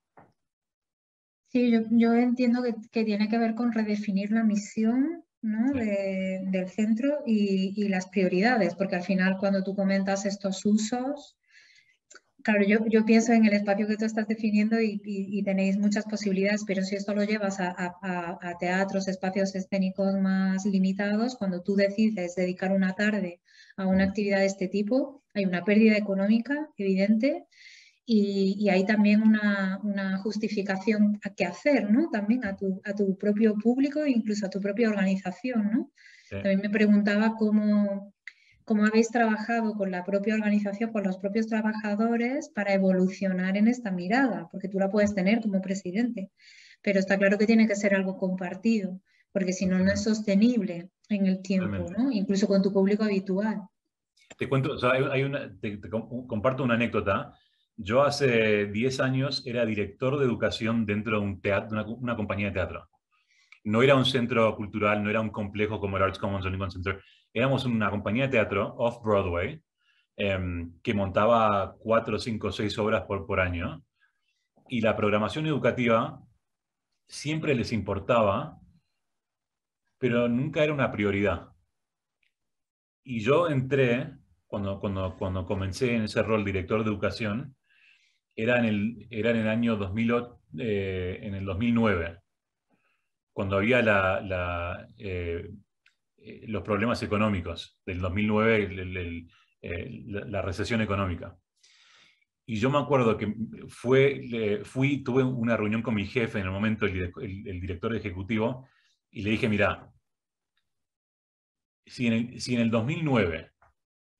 Sí, yo, yo entiendo que, que tiene que ver con redefinir la misión, ¿no? de, del centro y, y las prioridades, porque al final cuando tú comentas estos usos, claro, yo, yo pienso en el espacio que tú estás definiendo y, y, y tenéis muchas posibilidades, pero si esto lo llevas a, a, a teatros, espacios escénicos más limitados, cuando tú decides dedicar una tarde a una actividad de este tipo, hay una pérdida económica evidente y, y hay también una, una justificación a qué hacer, ¿no? También a tu, a tu propio público e incluso a tu propia organización, ¿no? Sí. También me preguntaba cómo... cómo habéis trabajado con la propia organización, con los propios trabajadores para evolucionar en esta mirada, porque tú la puedes tener como presidente, pero está claro que tiene que ser algo compartido, porque si no, no es sostenible en el tiempo, ¿no? Incluso con tu público habitual. Te cuento, o sea, hay una, te, te comparto una anécdota. Yo hace diez años era director de educación dentro de un teatro, una, una compañía de teatro. No era un centro cultural, no era un complejo como el Arts Commons o Lincoln Center. Éramos una compañía de teatro off-Broadway eh, que montaba cuatro, cinco, seis obras por, por año. Y la programación educativa siempre les importaba, pero nunca era una prioridad. Y yo entré, cuando, cuando, cuando comencé en ese rol director de educación, era en el, era en el año dos mil ocho, eh, en el dos mil nueve, cuando había la... la eh, los problemas económicos del dos mil nueve, el, el, el, eh, la, la recesión económica. Y yo me acuerdo que fue, fui, tuve una reunión con mi jefe en el momento, el, el, el director ejecutivo, y le dije, mira, si en, el, si en el dos mil nueve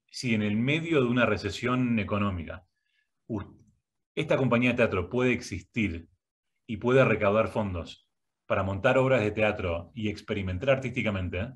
si en el medio de una recesión económica esta compañía de teatro puede existir y puede recaudar fondos para montar obras de teatro y experimentar artísticamente,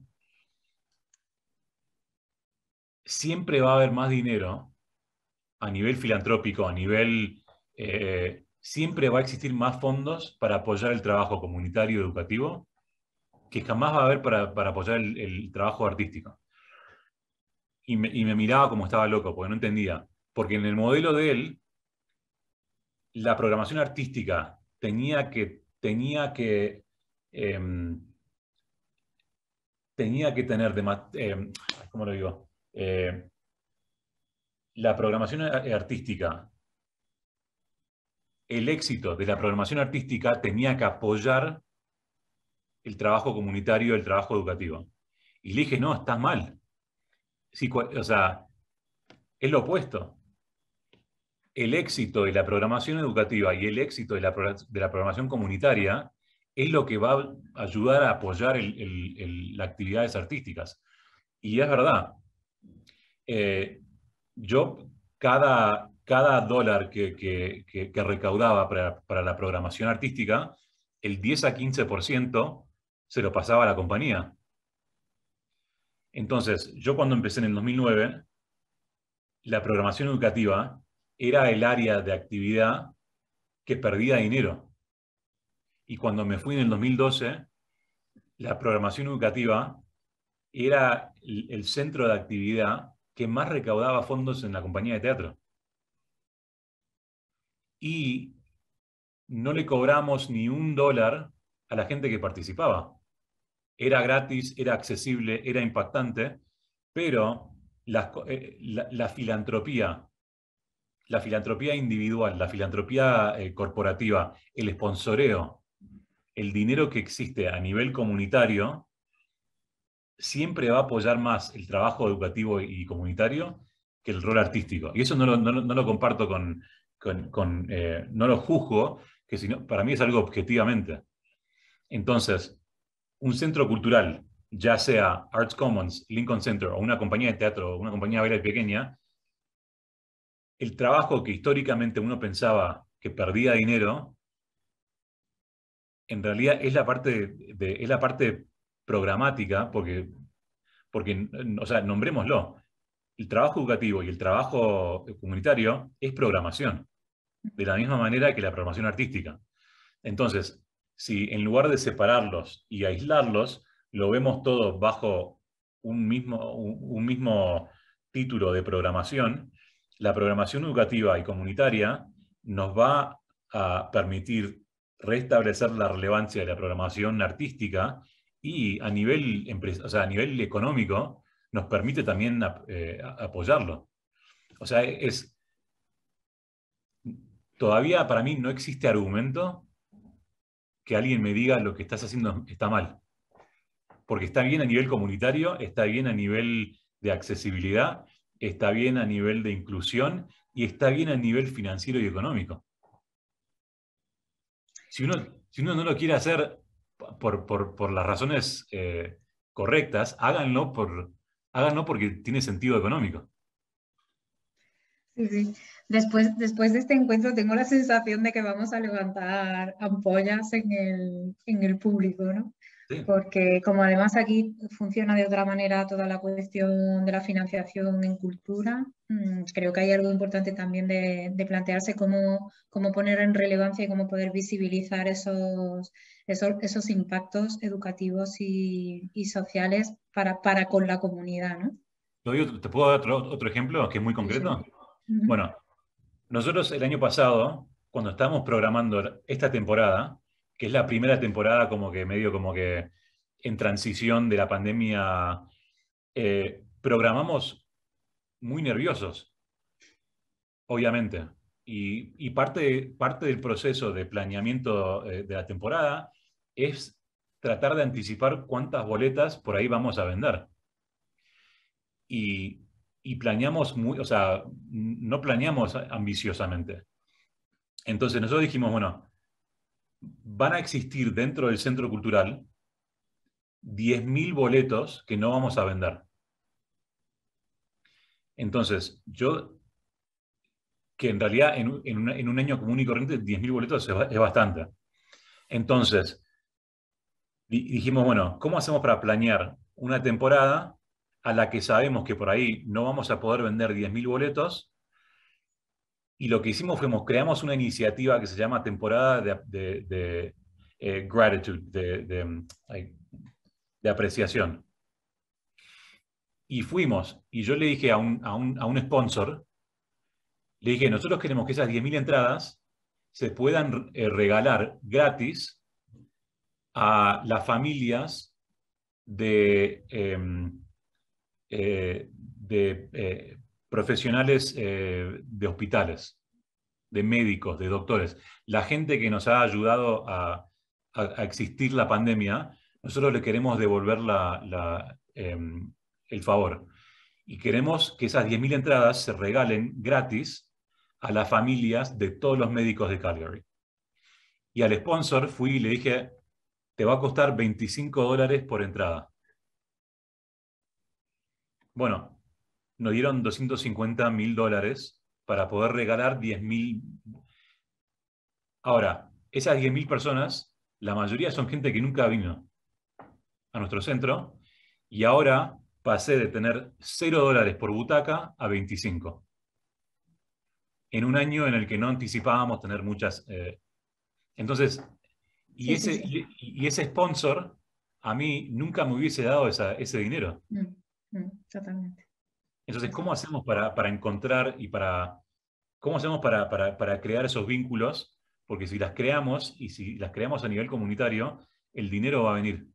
siempre va a haber más dinero a nivel filantrópico, a nivel... Eh, siempre va a existir más fondos para apoyar el trabajo comunitario y educativo que jamás va a haber para, para apoyar el, el trabajo artístico. Y me, y me miraba como estaba loco, porque no entendía. Porque en el modelo de él, la programación artística tenía que, tenía que, eh, tenía que tener, de, eh, ¿cómo lo digo? Eh, la programación artística, el éxito de la programación artística tenía que apoyar el trabajo comunitario, el trabajo educativo. Y le dije, no, estás mal. Sí, o sea, es lo opuesto. El éxito de la programación educativa y el éxito de la, de la programación comunitaria es lo que va a ayudar a apoyar el, el, el, las actividades artísticas. Y es verdad. Eh, yo, cada, cada dólar que, que, que, que recaudaba para, para la programación artística, el diez a quince por ciento se lo pasaba a la compañía. Entonces, yo cuando empecé en el dos mil nueve, la programación educativa era el área de actividad que perdía dinero. Y cuando me fui en el dos mil doce, la programación educativa era el, el centro de actividad que más recaudaba fondos en la compañía de teatro. Y no le cobramos ni un dólar a la gente que participaba. Era gratis, era accesible, era impactante, pero la, la, la filantropía, la filantropía individual, la filantropía eh, corporativa, el sponsoreo, el dinero que existe a nivel comunitario, siempre va a apoyar más el trabajo educativo y comunitario que el rol artístico. Y eso no lo, no, no lo comparto con, con, con eh, no lo juzgo, que sino, para mí es algo objetivamente. Entonces, un centro cultural, ya sea Arts Commons, Lincoln Center o una compañía de teatro o una compañía de baile pequeña, el trabajo que históricamente uno pensaba que perdía dinero, en realidad es la parte, de, de, es la parte programática, porque, porque, o sea, nombrémoslo, el trabajo educativo y el trabajo comunitario es programación, de la misma manera que la programación artística. Entonces, si en lugar de separarlos y aislarlos, lo vemos todo bajo un mismo, un, un mismo título de programación, la programación educativa y comunitaria nos va a permitir restablecer la relevancia de la programación artística y a nivel, o sea, a nivel económico nos permite también eh, apoyarlo. O sea, es, todavía para mí no existe argumento que alguien me diga lo que estás haciendo está mal. Porque está bien a nivel comunitario, está bien a nivel de accesibilidad, está bien a nivel de inclusión y está bien a nivel financiero y económico. Si uno, si uno no lo quiere hacer por, por, por las razones eh, correctas, háganlo, por, háganlo porque tiene sentido económico. Sí, sí. Después, después de este encuentro tengo la sensación de que vamos a levantar ampollas en el, en el público, ¿no? Sí. Porque como además aquí funciona de otra manera toda la cuestión de la financiación en cultura, creo que hay algo importante también de, de plantearse cómo, cómo poner en relevancia y cómo poder visibilizar esos, esos, esos impactos educativos y, y sociales para, para con la comunidad, ¿no? ¿Te puedo dar otro, otro ejemplo que es muy concreto? Sí, sí. Uh-huh. Bueno, nosotros el año pasado, cuando estábamos programando esta temporada, que es la primera temporada como que medio como que en transición de la pandemia, eh, programamos muy nerviosos, obviamente. Y, y parte, parte del proceso de planeamiento eh, de la temporada es tratar de anticipar cuántas boletas por ahí vamos a vender. Y, y planeamos muy, o sea, no planeamos ambiciosamente. Entonces nosotros dijimos, bueno, van a existir dentro del centro cultural diez mil boletos que no vamos a vender. Entonces, yo, que en realidad en, en, una, en un año común y corriente diez mil boletos es, es bastante. Entonces, dijimos, bueno, ¿cómo hacemos para planear una temporada a la que sabemos que por ahí no vamos a poder vender diez mil boletos? Y lo que hicimos fue, creamos una iniciativa que se llama Temporada de, de, de eh, Gratitude, de, de, de apreciación. Y fuimos, y yo le dije a un, a un, a un sponsor, le dije, nosotros queremos que esas diez mil entradas se puedan eh, regalar gratis a las familias de, eh, eh, de eh, profesionales eh, de hospitales, de médicos, de doctores. La gente que nos ha ayudado a, a, a existir la pandemia, nosotros le queremos devolver la, la, eh, el favor. Y queremos que esas diez mil entradas se regalen gratis a las familias de todos los médicos de Calgary. Y al sponsor fui y le dije, te va a costar veinticinco dólares por entrada. Bueno, nos dieron doscientos cincuenta mil dólares para poder regalar diez mil. Ahora, esas diez mil personas, la mayoría son gente que nunca vino a nuestro centro, y ahora pasé de tener cero dólares por butaca a veinticinco. En un año en el que no anticipábamos tener muchas... Eh, entonces, y, sí, ese, sí, sí. Y, y ese sponsor a mí nunca me hubiese dado esa, ese dinero. Mm, mm, totalmente. Entonces, ¿cómo hacemos para, para encontrar y para... ¿Cómo hacemos para, para, para crear esos vínculos? Porque si las creamos, y si las creamos a nivel comunitario, el dinero va a venir.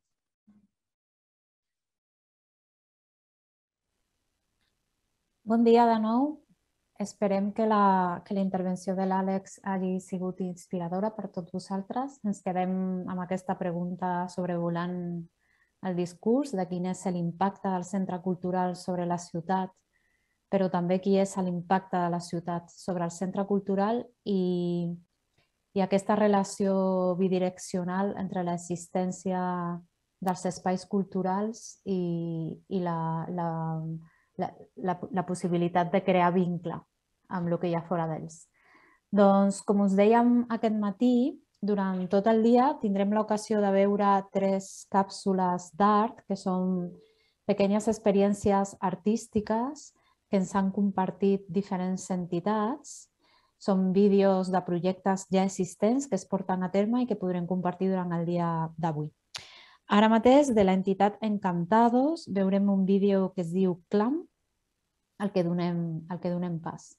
Bon dia de nou. Esperem que la, que la intervenció de l'Àlex hagi sigut inspiradora per tots vosaltres. Ens quedem amb aquesta pregunta sobrevolant el discurs de quin és l'impacte del centre cultural sobre la ciutat, però també qui és l'impacte de la ciutat sobre el centre cultural i, i aquesta relació bidireccional entre l'existència dels espais culturals i, i la, la, la, la, la possibilitat de crear vincle amb el que hi ha fora d'ells. Doncs, com us dèiem aquest matí, durant tot el dia tindrem l'ocasió de veure tres càpsules d'art, que són pequeñas experiències artístiques que ens han compartit diferents entitats. Són vídeos de projectes ja existents que es porten a terme i que podrem compartir durant el dia d'avui. Ara mateix, de l'entitat Encantados, veurem un vídeo que es diu Clam, al que donem, al que donem pas.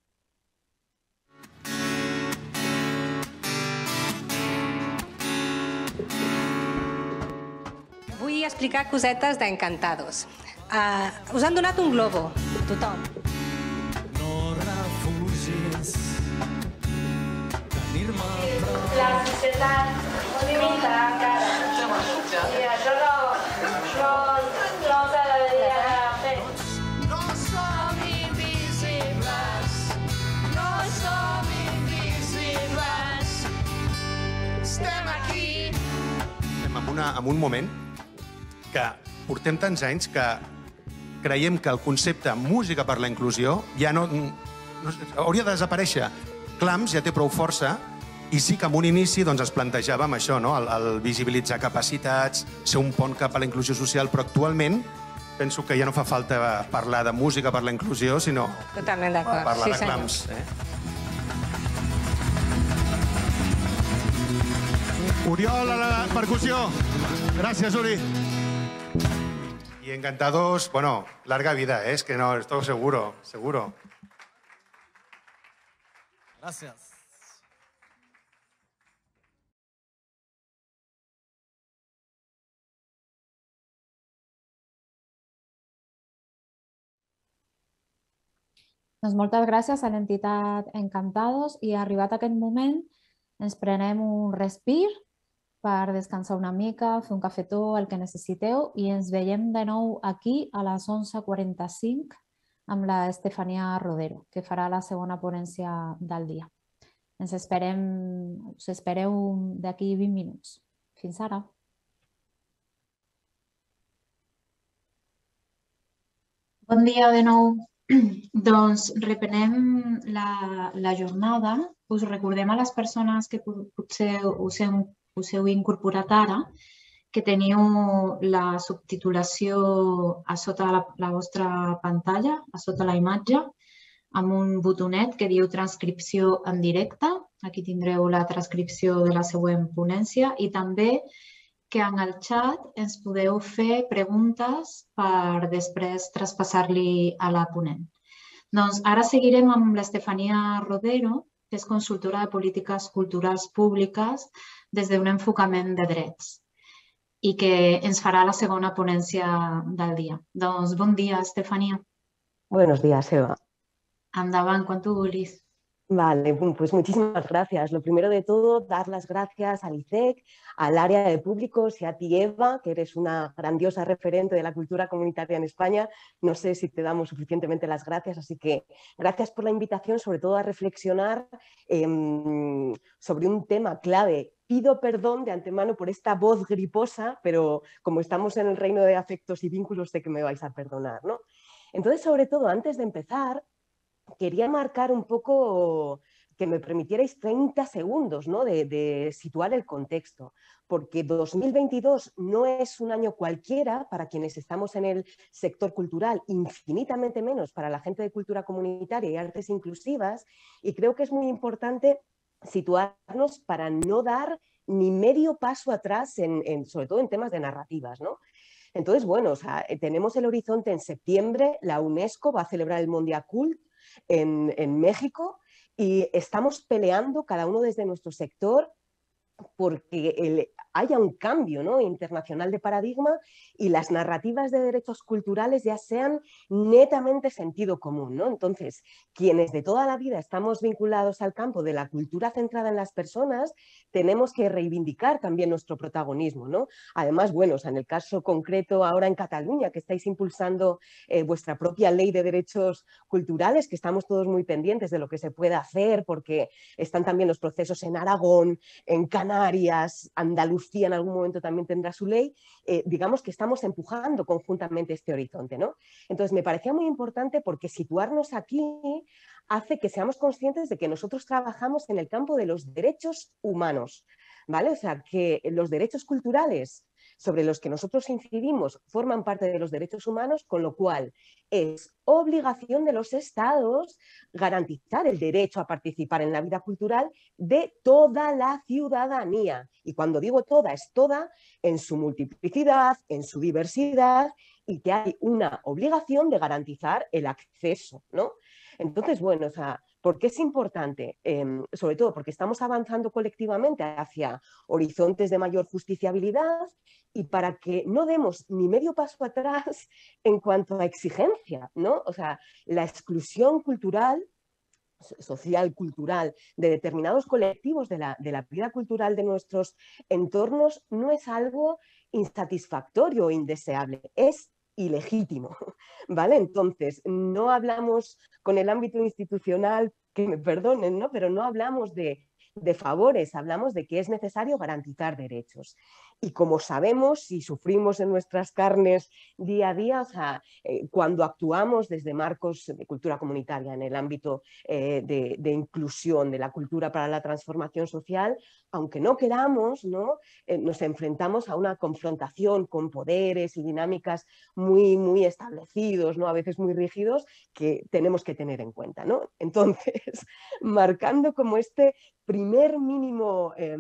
Vull explicar cosetes d'Encantados. Uh, us han donat un globo, tothom. No refugis tenir-me a prop. La societat limita encara. I això no, no, no s'ha de dir a fer. No som invisibles, no som invisibles. Estem aquí. Estem en, una, en un moment que portem tants anys que creiem que el concepte música per la inclusió ja no, no hauria de desaparèixer. Clams ja té prou força i sí que en un inici doncs, es plantejàvem això, no? el, el visibilitzar capacitats, ser un pont cap a la inclusió social, però actualment penso que ja no fa falta parlar de música per la inclusió, sinó Totalment d'acord. parlar sí, de clams. Eh? Oriol a la percussió. Gràcies, Uri. Y Encantados, bueno, larga vida, ¿eh? Es que no, esto seguro, seguro. Gràcies. Doncs moltes gràcies a l'entitat Encantados i arribat aquest moment ens prenem un respir per descansar una mica, fer un cafetó, el que necessiteu i ens veiem de nou aquí a les onze quaranta-cinc amb la Estefania Rodero, que farà la segona ponència del dia. Ens esperem, us espereu d'aquí vint minuts. Fins ara. Bon dia de nou. Doncs reprenem la, la jornada. Us recordem a les persones que potser us heu, us heu incorporat ara que teniu la subtitulació a sota la, la vostra pantalla, a sota la imatge, amb un botonet que diu transcripció en directe. Aquí tindreu la transcripció de la següent ponència i també que en el xat ens podeu fer preguntes per després traspassar-li a la ponent. Doncs ara seguirem amb l'Estefania Rodero, que és consultora de polítiques culturals públiques des d'un enfocament de drets i que ens farà la segona ponència del dia. Doncs bon dia, Estefania. Buenos días, Eva. Endavant, quan tu vulguis. Vale, pues muchísimas gracias. Lo primero de todo, dar las gracias al I C E C, al área de públicos y a ti, Eva, que eres una grandiosa referente de la cultura comunitaria en España. No sé si te damos suficientemente las gracias, así que gracias por la invitación, sobre todo a reflexionar eh, sobre un tema clave. Pido perdón de antemano por esta voz griposa, pero como estamos en el reino de afectos y vínculos, sé que me vais a perdonar, ¿no? Entonces, sobre todo, antes de empezar, quería marcar un poco, que me permitierais treinta segundos, ¿no? de, de situar el contexto, porque dos mil veintidós no es un año cualquiera para quienes estamos en el sector cultural, infinitamente menos para la gente de cultura comunitaria y artes inclusivas, y creo que es muy importante situarnos para no dar ni medio paso atrás, en, en, sobre todo en temas de narrativas, ¿no? Entonces, bueno, o sea, tenemos el horizonte en septiembre, la UNESCO va a celebrar el Mondial Cult En, en México y estamos peleando cada uno desde nuestro sector porque el, haya un cambio, ¿no? internacional de paradigma y las narrativas de derechos culturales ya sean netamente sentido común, ¿no? Entonces, quienes de toda la vida estamos vinculados al campo de la cultura centrada en las personas, tenemos que reivindicar también nuestro protagonismo, ¿no? Además, bueno, o sea, en el caso concreto ahora en Cataluña, que estáis impulsando eh, vuestra propia ley de derechos culturales, que estamos todos muy pendientes de lo que se puede hacer, porque están también los procesos en Aragón, en Canarias, Andalucía en algún momento también tendrá su ley, eh, digamos que estamos empujando conjuntamente este horizonte, ¿no? Entonces me parecía muy importante porque situarnos aquí hace que seamos conscientes de que nosotros trabajamos en el campo de los derechos humanos, ¿vale? O sea, que los derechos culturales sobre los que nosotros incidimos forman parte de los derechos humanos, con lo cual es obligación de los estados garantizar el derecho a participar en la vida cultural de toda la ciudadanía. Y cuando digo toda, es toda en su multiplicidad, en su diversidad, y que hay una obligación de garantizar el acceso, ¿no? Entonces, bueno, o sea, ¿por qué es importante? Eh, sobre todo porque estamos avanzando colectivamente hacia horizontes de mayor justiciabilidad y para que no demos ni medio paso atrás en cuanto a exigencia, ¿no? O sea, la exclusión cultural, social, cultural, de determinados colectivos de la, de la vida cultural de nuestros entornos no es algo insatisfactorio o indeseable, es ilegítimo, ¿vale? Entonces, no hablamos con el ámbito institucional, que me perdonen, ¿no? Pero no hablamos de, de favores, hablamos de que es necesario garantizar derechos. Y como sabemos y sufrimos en nuestras carnes día a día, o sea, eh, cuando actuamos desde marcos de cultura comunitaria en el ámbito eh, de, de inclusión de la cultura para la transformación social, aunque no queramos, ¿no? Eh, nos enfrentamos a una confrontación con poderes y dinámicas muy, muy establecidos, ¿no? A veces muy rígidos, que tenemos que tener en cuenta, ¿no? Entonces, marcando como este primer mínimo eh,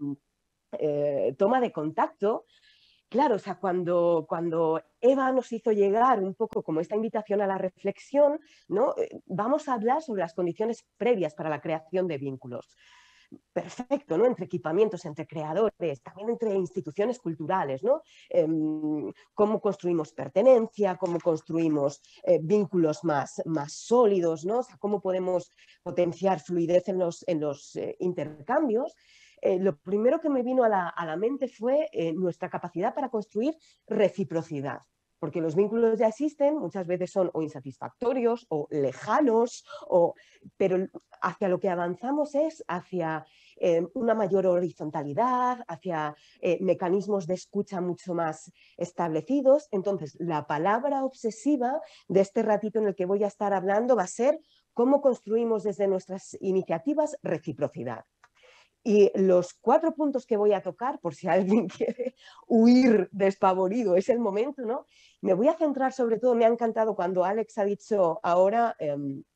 eh, toma de contacto, claro, o sea, cuando, cuando Eva nos hizo llegar un poco como esta invitación a la reflexión, ¿no? Vamos a hablar sobre las condiciones previas para la creación de vínculos. Perfecto, ¿no? Entre equipamientos, entre creadores, también entre instituciones culturales, ¿no? Eh, cómo construimos pertenencia, cómo construimos eh, vínculos más, más sólidos, ¿no? O sea, cómo podemos potenciar fluidez en los, en los eh, intercambios. Eh, lo primero que me vino a la, a la mente fue eh, nuestra capacidad para construir reciprocidad, porque los vínculos ya existen, muchas veces son o insatisfactorios o lejanos, o, pero hacia lo que avanzamos es hacia eh, una mayor horizontalidad, hacia eh, mecanismos de escucha mucho más establecidos. Entonces, la palabra obsesiva de este ratito en el que voy a estar hablando va a ser cómo construimos desde nuestras iniciativas reciprocidad. Y los cuatro puntos que voy a tocar, por si alguien quiere huir despavorido, es el momento, ¿no? Me voy a centrar sobre todo, me ha encantado cuando Alex ha dicho ahora, eh,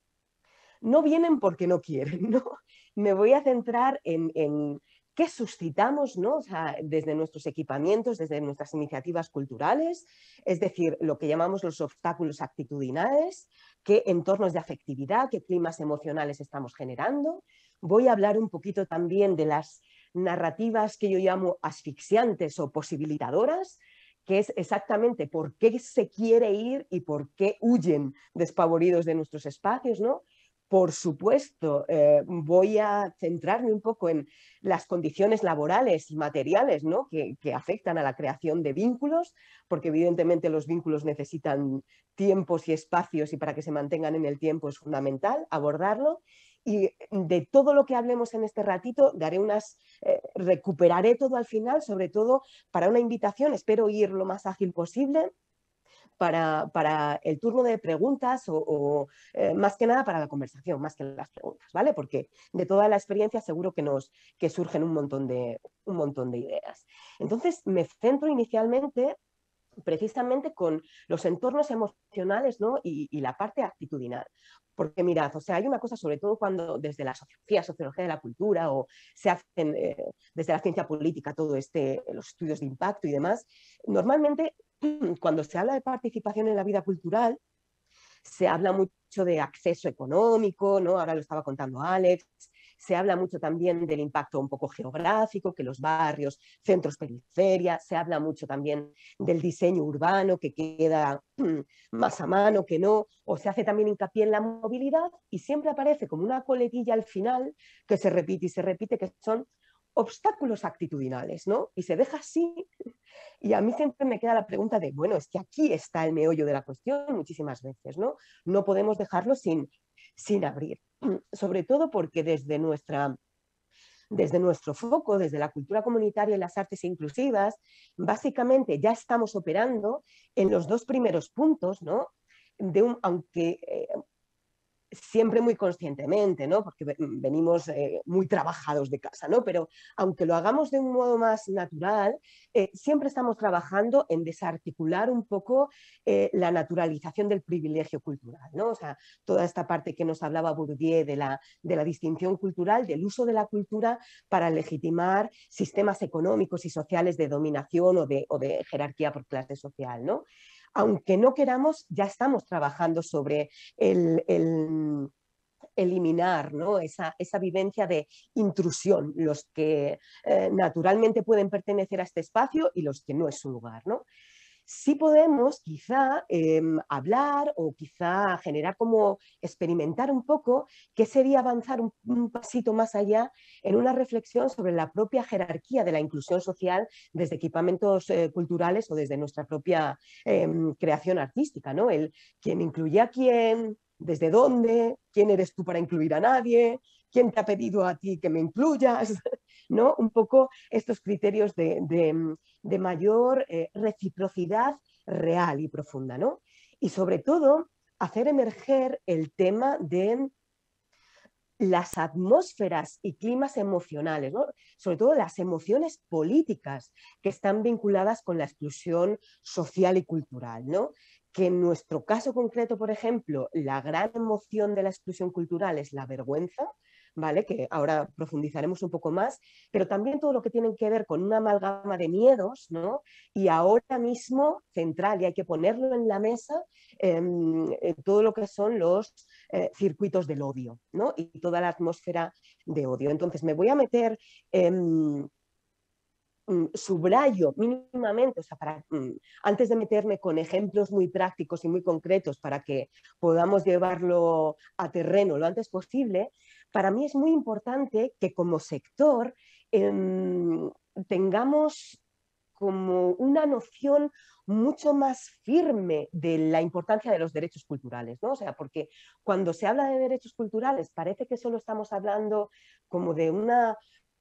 no vienen porque no quieren, ¿no? Me voy a centrar en, en qué suscitamos, ¿no? O sea, desde nuestros equipamientos, desde nuestras iniciativas culturales, es decir, lo que llamamos los obstáculos actitudinales, qué entornos de afectividad, qué climas emocionales estamos generando. Voy a hablar un poquito también de las narrativas que yo llamo asfixiantes o posibilitadoras, que es exactamente por qué se quiere ir y por qué huyen despavoridos de nuestros espacios, ¿no? Por supuesto, eh, voy a centrarme un poco en las condiciones laborales y materiales, ¿no? que, que afectan a la creación de vínculos, porque evidentemente los vínculos necesitan tiempos y espacios y para que se mantengan en el tiempo es fundamental abordarlo. Y de todo lo que hablemos en este ratito, daré unas, eh, recuperaré todo al final, sobre todo para una invitación, espero ir lo más ágil posible, Para, para el turno de preguntas o, o eh, más que nada para la conversación, más que las preguntas, ¿vale? Porque de toda la experiencia seguro que nos que surgen un montón de, un montón de ideas. Entonces me centro inicialmente precisamente con los entornos emocionales, ¿no? y, y la parte actitudinal. Porque mirad, o sea, hay una cosa, sobre todo cuando desde la sociología, sociología de la cultura o se hacen eh, desde la ciencia política, todo este, los estudios de impacto y demás, normalmente cuando se habla de participación en la vida cultural, se habla mucho de acceso económico, ¿no? Ahora lo estaba contando Alex, se habla mucho también del impacto un poco geográfico, que los barrios, centros, periferia, se habla mucho también del diseño urbano que queda más a mano que no, o se hace también hincapié en la movilidad y siempre aparece como una coletilla al final que se repite y se repite, que son obstáculos actitudinales, ¿no? Y se deja así. Y a mí siempre me queda la pregunta de, bueno, es que aquí está el meollo de la cuestión muchísimas veces, ¿no? No podemos dejarlo sin, sin abrir. Sobre todo porque desde, nuestra, desde nuestro foco, desde la cultura comunitaria y las artes inclusivas, básicamente ya estamos operando en los dos primeros puntos, ¿no? De un, aunque... Eh, siempre muy conscientemente, ¿no? Porque venimos eh, muy trabajados de casa, ¿no? Pero aunque lo hagamos de un modo más natural, eh, siempre estamos trabajando en desarticular un poco eh, la naturalización del privilegio cultural, ¿no? O sea, toda esta parte que nos hablaba Bourdieu de la, de la distinción cultural, del uso de la cultura para legitimar sistemas económicos y sociales de dominación o de, o de jerarquía por clase social, ¿no? Aunque no queramos, ya estamos trabajando sobre el, el eliminar, ¿no? esa, esa vivencia de intrusión, los que eh, naturalmente pueden pertenecer a este espacio y los que no es su lugar, ¿no? Sí podemos quizá eh, hablar o quizá generar como experimentar un poco qué sería avanzar un, un pasito más allá en una reflexión sobre la propia jerarquía de la inclusión social desde equipamientos eh, culturales o desde nuestra propia eh, creación artística, ¿no? El quién incluye a quién, desde dónde, quién eres tú para incluir a nadie, quién te ha pedido a ti que me incluyas, ¿no? Un poco estos criterios de, de, de mayor eh, reciprocidad real y profunda, ¿no? Y sobre todo, hacer emerger el tema de las atmósferas y climas emocionales, ¿no? Sobre todo las emociones políticas que están vinculadas con la exclusión social y cultural, ¿no? Que en nuestro caso concreto, por ejemplo, la gran emoción de la exclusión cultural es la vergüenza, ¿vale? Que ahora profundizaremos un poco más, pero también todo lo que tiene que ver con una amalgama de miedos, ¿no? Y ahora mismo central, y hay que ponerlo en la mesa, eh, todo lo que son los eh, circuitos del odio, ¿no? Y toda la atmósfera de odio. Entonces me voy a meter... Eh, subrayo mínimamente, o sea, para, antes de meterme con ejemplos muy prácticos y muy concretos para que podamos llevarlo a terreno lo antes posible, para mí es muy importante que como sector eh, tengamos como una noción mucho más firme de la importancia de los derechos culturales, ¿no? O sea, porque cuando se habla de derechos culturales parece que solo estamos hablando como de una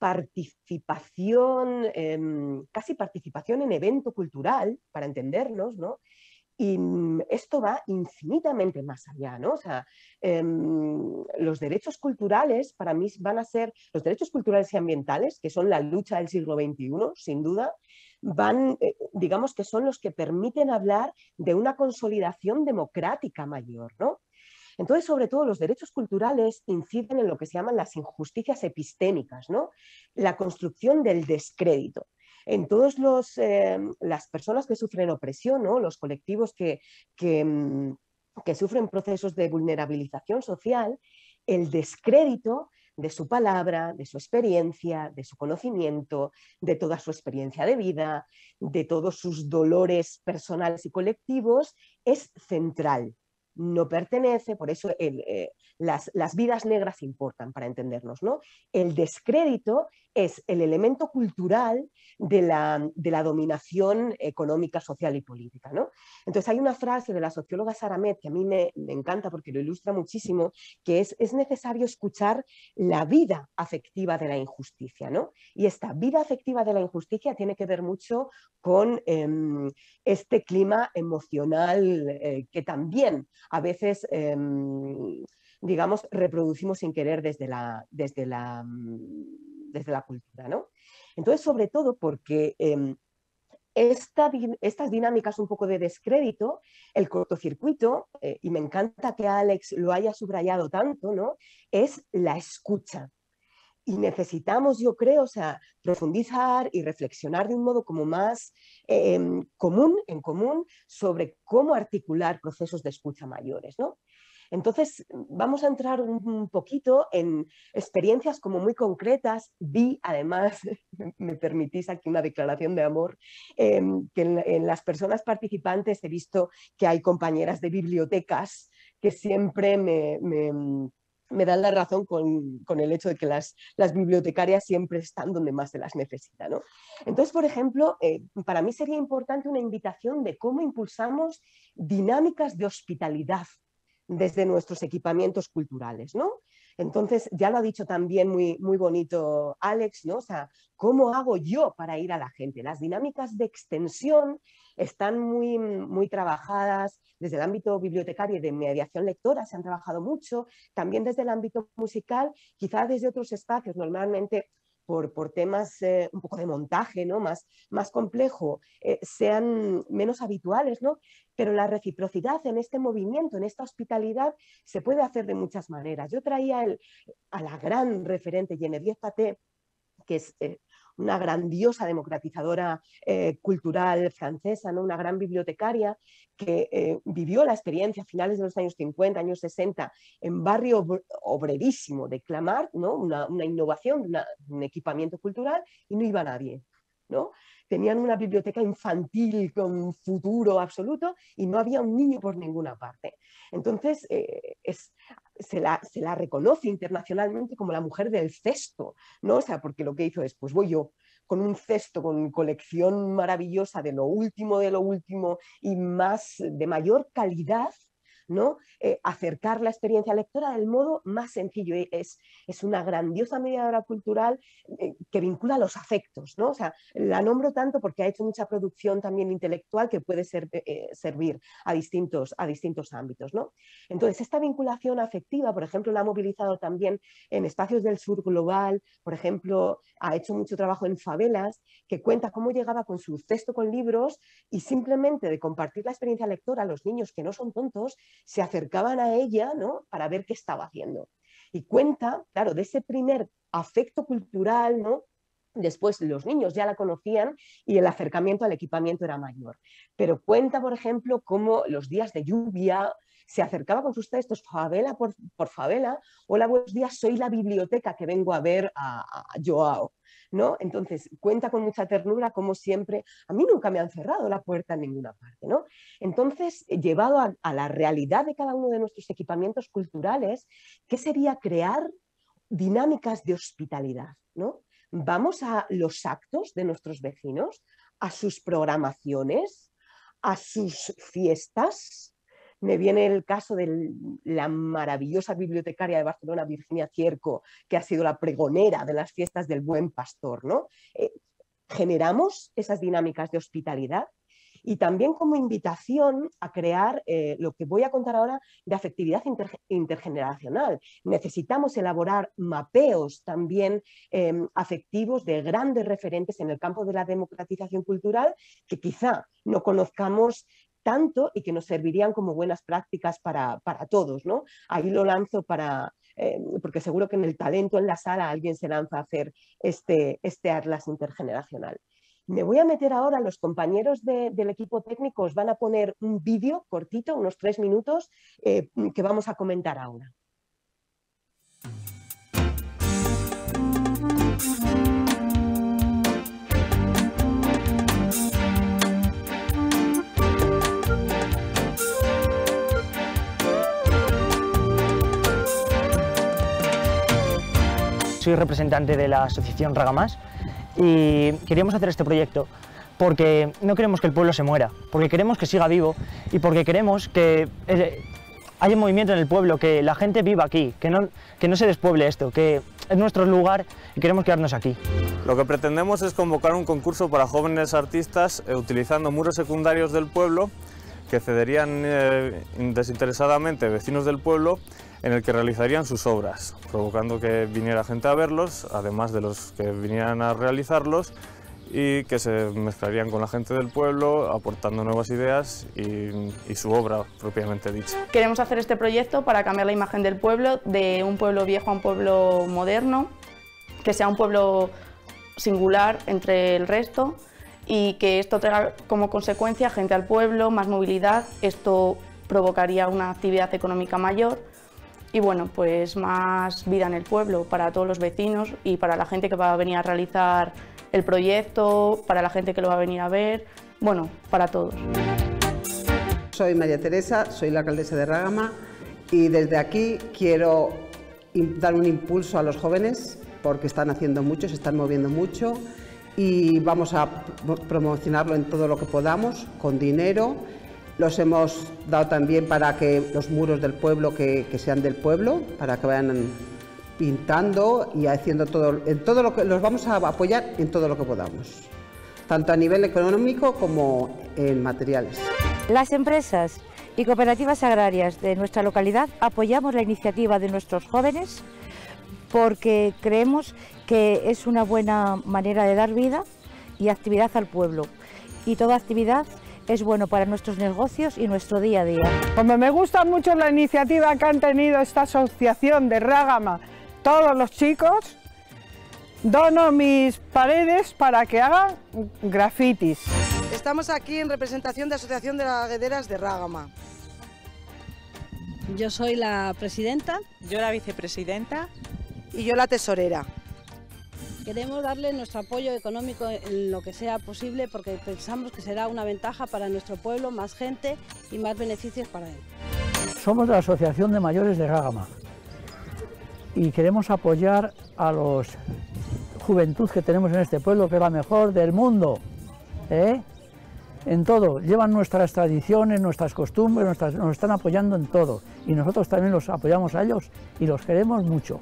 participación, eh, casi participación en evento cultural, para entendernos, ¿no? Y esto va infinitamente más allá, ¿no? O sea, eh, los derechos culturales para mí van a ser, los derechos culturales y ambientales, que son la lucha del siglo veintiuno, sin duda, van, eh, digamos que son los que permiten hablar de una consolidación democrática mayor, ¿no? Entonces, sobre todo, los derechos culturales inciden en lo que se llaman las injusticias epistémicas, ¿no? La construcción del descrédito. En todas eh, las personas que sufren opresión, ¿no? Los colectivos que, que, que sufren procesos de vulnerabilización social, el descrédito de su palabra, de su experiencia, de su conocimiento, de toda su experiencia de vida, de todos sus dolores personales y colectivos, es central. No pertenece, por eso el, eh, las, las vidas negras importan, para entendernos, ¿no? El descrédito es el elemento cultural de la, de la dominación económica, social y política, ¿no? Entonces hay una frase de la socióloga Sara Mead que a mí me, me encanta porque lo ilustra muchísimo, que es, es necesario escuchar la vida afectiva de la injusticia, ¿no? Y esta vida afectiva de la injusticia tiene que ver mucho con eh, este clima emocional eh, que también a veces, eh, digamos, reproducimos sin querer desde la, desde la, desde la cultura, ¿no? Entonces, sobre todo porque eh, esta, estas dinámicas un poco de descrédito, el cortocircuito, eh, y me encanta que Alex lo haya subrayado tanto, ¿no? Es la escucha. Y necesitamos, yo creo, o sea, profundizar y reflexionar de un modo como más eh, común, en común, sobre cómo articular procesos de escucha mayores, ¿no? Entonces, vamos a entrar un poquito en experiencias como muy concretas. Vi, además, me permitís aquí una declaración de amor, eh, que en, en las personas participantes he visto que hay compañeras de bibliotecas que siempre me... me me dan la razón con, con el hecho de que las, las bibliotecarias siempre están donde más se las necesita, ¿no? Entonces, por ejemplo, eh, para mí sería importante una invitación de cómo impulsamos dinámicas de hospitalidad desde nuestros equipamientos culturales, ¿no? Entonces, ya lo ha dicho también muy, muy bonito Alex, ¿no? O sea, ¿cómo hago yo para ir a la gente? Las dinámicas de extensión están muy, muy trabajadas desde el ámbito bibliotecario y de mediación lectora, se han trabajado mucho, también desde el ámbito musical, quizás desde otros espacios, normalmente por, por temas eh, un poco de montaje, ¿no? más, más complejo, eh, sean menos habituales, ¿no? Pero la reciprocidad en este movimiento, en esta hospitalidad, se puede hacer de muchas maneras. Yo traía el, a la gran referente Geneviève Paté, que es eh, una grandiosa democratizadora eh, cultural francesa, ¿no? Una gran bibliotecaria que eh, vivió la experiencia a finales de los años cincuenta, años sesenta, en barrio obrerísimo de Clamart, ¿no? una, una innovación, una, un equipamiento cultural, y no iba nadie, ¿no? Tenían una biblioteca infantil con futuro absoluto y no había un niño por ninguna parte. Entonces, eh, es, se, la, se la reconoce internacionalmente como la mujer del cesto, ¿no? O sea, porque lo que hizo es, pues voy yo con un cesto, con colección maravillosa de lo último, de lo último y más, de mayor calidad, ¿no? Eh, acercar la experiencia lectora del modo más sencillo. Es, es una grandiosa mediadora cultural eh, que vincula los afectos, ¿no? O sea, la nombro tanto porque ha hecho mucha producción también intelectual que puede ser, eh, servir a distintos, a distintos ámbitos, ¿no? Entonces, esta vinculación afectiva, por ejemplo, la ha movilizado también en espacios del sur global, por ejemplo, ha hecho mucho trabajo en favelas, que cuenta cómo llegaba con su cesto con libros y simplemente de compartir la experiencia lectora a los niños que no son tontos, se acercaban a ella, ¿no? Para ver qué estaba haciendo. Y cuenta, claro, de ese primer afecto cultural, ¿no? Después los niños ya la conocían y el acercamiento al equipamiento era mayor. Pero cuenta, por ejemplo, cómo los días de lluvia se acercaba con sus textos favela por, por favela. Hola, buenos días, soy la biblioteca que vengo a ver a, a Joao, ¿no? Entonces, cuenta con mucha ternura, como siempre. A mí nunca me han cerrado la puerta en ninguna parte, ¿no? Entonces, llevado a, a la realidad de cada uno de nuestros equipamientos culturales, ¿qué sería crear dinámicas de hospitalidad, ¿no? Vamos a los actos de nuestros vecinos, a sus programaciones, a sus fiestas. Me viene el caso de la maravillosa bibliotecaria de Barcelona, Virginia Cierco, que ha sido la pregonera de las fiestas del Buen Pastor, ¿no? Eh, generamos esas dinámicas de hospitalidad y también como invitación a crear eh, lo que voy a contar ahora de afectividad inter intergeneracional. Necesitamos elaborar mapeos también eh, afectivos de grandes referentes en el campo de la democratización cultural que quizá no conozcamos tanto y que nos servirían como buenas prácticas para, para todos, ¿no? Ahí lo lanzo para, eh, porque seguro que en el talento en la sala alguien se lanza a hacer este, este atlas intergeneracional. Me voy a meter ahora, los compañeros de, del equipo técnico os van a poner un vídeo cortito, unos tres minutos, eh, que vamos a comentar ahora. Soy representante de la asociación Ragamás y queríamos hacer este proyecto porque no queremos que el pueblo se muera, porque queremos que siga vivo y porque queremos que haya movimiento en el pueblo, que la gente viva aquí, que no, que no se despueble esto, que es nuestro lugar y queremos quedarnos aquí. Lo que pretendemos es convocar un concurso para jóvenes artistas eh, utilizando muros secundarios del pueblo que cederían eh, desinteresadamente vecinos del pueblo, en el que realizarían sus obras, provocando que viniera gente a verlos, además de los que vinieran a realizarlos, y que se mezclarían con la gente del pueblo, aportando nuevas ideas y, y su obra propiamente dicha. Queremos hacer este proyecto para cambiar la imagen del pueblo, de un pueblo viejo a un pueblo moderno, que sea un pueblo singular entre el resto y que esto traiga como consecuencia gente al pueblo, más movilidad. Esto provocaría una actividad económica mayor y bueno, pues más vida en el pueblo para todos los vecinos y para la gente que va a venir a realizar el proyecto, para la gente que lo va a venir a ver, bueno, para todos. Soy María Teresa, soy la alcaldesa de Rágama y desde aquí quiero dar un impulso a los jóvenes porque están haciendo mucho, se están moviendo mucho y vamos a promocionarlo en todo lo que podamos, con dinero. Los hemos dado también para que los muros del pueblo que, que sean del pueblo, para que vayan pintando y haciendo todo, en todo lo que los vamos a apoyar en todo lo que podamos, tanto a nivel económico como en materiales. Las empresas y cooperativas agrarias de nuestra localidad apoyamos la iniciativa de nuestros jóvenes porque creemos que es una buena manera de dar vida y actividad al pueblo y toda actividad es bueno para nuestros negocios y nuestro día a día. Como me gusta mucho la iniciativa que han tenido esta asociación de Rágama, todos los chicos, dono mis paredes para que hagan grafitis. Estamos aquí en representación de la Asociación de Laguederas de Rágama. Yo soy la presidenta. Yo la vicepresidenta. Y yo la tesorera. Queremos darle nuestro apoyo económico en lo que sea posible porque pensamos que será una ventaja para nuestro pueblo, más gente y más beneficios para él. Somos de la Asociación de Mayores de Rágama y queremos apoyar a la juventud que tenemos en este pueblo, que es la mejor del mundo, ¿eh? En todo, llevan nuestras tradiciones, nuestras costumbres, nuestras, nos están apoyando en todo y nosotros también los apoyamos a ellos y los queremos mucho.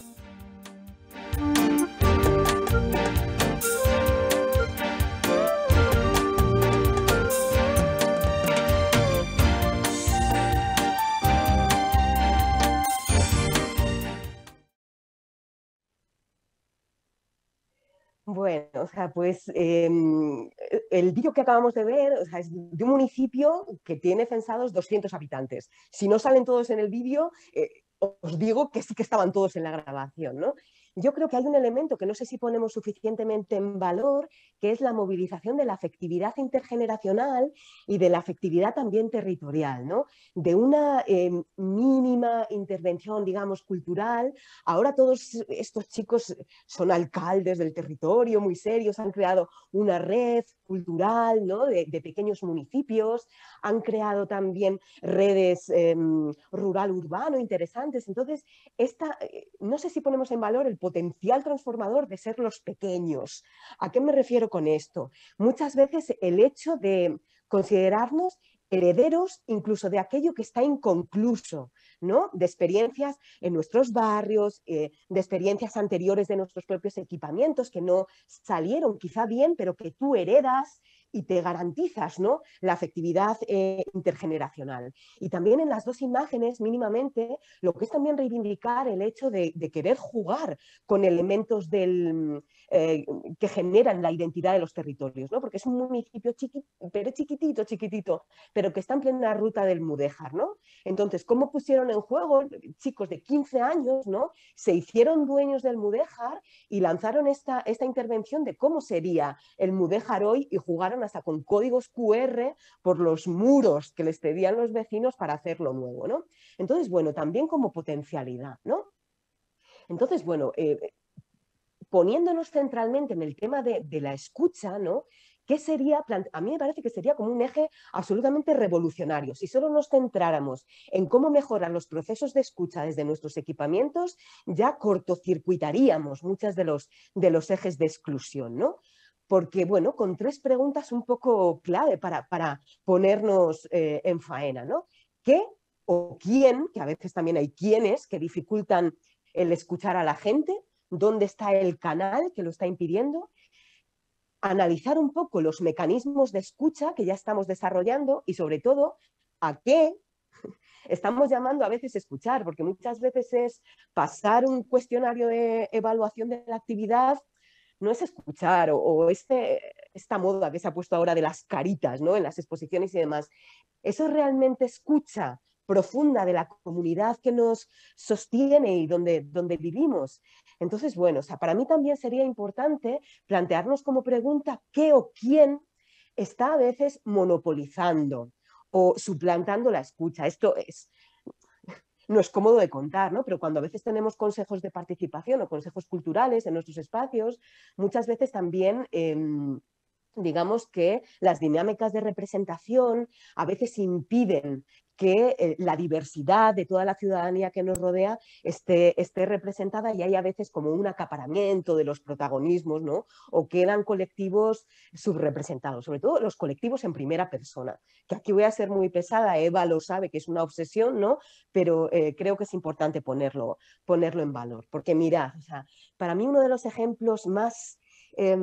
Bueno, o sea, pues eh, el vídeo que acabamos de ver, o sea, es de un municipio que tiene censados doscientos habitantes. Si no salen todos en el vídeo, eh, os digo que sí que estaban todos en la grabación, ¿no? Yo creo que hay un elemento que no sé si ponemos suficientemente en valor, que es la movilización de la afectividad intergeneracional y de la afectividad también territorial, ¿no? De una eh, mínima intervención, digamos, cultural. Ahora todos estos chicos son alcaldes del territorio, muy serios, han creado una red cultural, ¿no? de, de pequeños municipios, han creado también redes eh, rural-urbano interesantes. Entonces, esta, no sé si ponemos en valor el potencial transformador de ser los pequeños. ¿A qué me refiero con esto? Muchas veces el hecho de considerarnos herederos incluso de aquello que está inconcluso, ¿no? De experiencias en nuestros barrios, eh, de experiencias anteriores de nuestros propios equipamientos que no salieron quizá bien, pero que tú heredas y te garantizas, ¿no?, la afectividad eh, intergeneracional. Y también en las dos imágenes, mínimamente, lo que es también reivindicar el hecho de, de querer jugar con elementos del, eh, que generan la identidad de los territorios, ¿no? Porque es un municipio chiquitito, pero chiquitito, chiquitito, pero que está en plena ruta del Mudéjar, ¿no? Entonces, ¿cómo pusieron en juego chicos de quince años, ¿no? Se hicieron dueños del Mudéjar y lanzaron esta, esta intervención de cómo sería el Mudéjar hoy y jugaron hasta con códigos cu erre por los muros que les pedían los vecinos para hacerlo nuevo, ¿no? Entonces, bueno, también como potencialidad, ¿no? Entonces, bueno, eh, poniéndonos centralmente en el tema de, de la escucha, ¿no? ¿Qué sería? A mí me parece que sería como un eje absolutamente revolucionario. Si solo nos centráramos en cómo mejorar los procesos de escucha desde nuestros equipamientos, ya cortocircuitaríamos muchos de los, de los ejes de exclusión, ¿no? Porque, bueno, con tres preguntas un poco clave para, para ponernos eh, en faena, ¿no? ¿Qué o quién, que a veces también hay quiénes que dificultan el escuchar a la gente? ¿Dónde está el canal que lo está impidiendo? Analizar un poco los mecanismos de escucha que ya estamos desarrollando y, sobre todo, a qué estamos llamando a veces escuchar, porque muchas veces es pasar un cuestionario de evaluación de la actividad, no es escuchar, o, o este, esta moda que se ha puesto ahora de las caritas, ¿no?, en las exposiciones y demás. ¿Eso es realmente escucha profunda de la comunidad que nos sostiene y donde, donde vivimos? Entonces, bueno, o sea, para mí también sería importante plantearnos como pregunta qué o quién está a veces monopolizando o suplantando la escucha. Esto es... No es cómodo de contar, ¿no? Pero cuando a veces tenemos consejos de participación o consejos culturales en nuestros espacios, muchas veces también eh, digamos que las dinámicas de representación a veces impiden que eh, la diversidad de toda la ciudadanía que nos rodea esté, esté representada, y hay a veces como un acaparamiento de los protagonismos, ¿no? O quedan colectivos subrepresentados, sobre todo los colectivos en primera persona, que aquí voy a ser muy pesada, Eva lo sabe que es una obsesión, ¿no? Pero eh, creo que es importante ponerlo, ponerlo en valor, porque mirad, o sea, para mí uno de los ejemplos más Eh,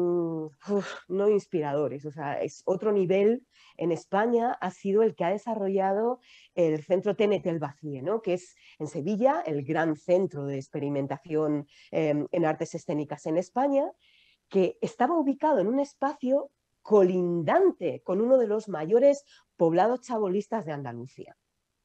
uf, no inspiradores, o sea, es otro nivel en España, ha sido el que ha desarrollado el centro T N T El Vacíe, ¿no? Que es en Sevilla el gran centro de experimentación eh, en artes escénicas en España, que estaba ubicado en un espacio colindante con uno de los mayores poblados chabolistas de Andalucía.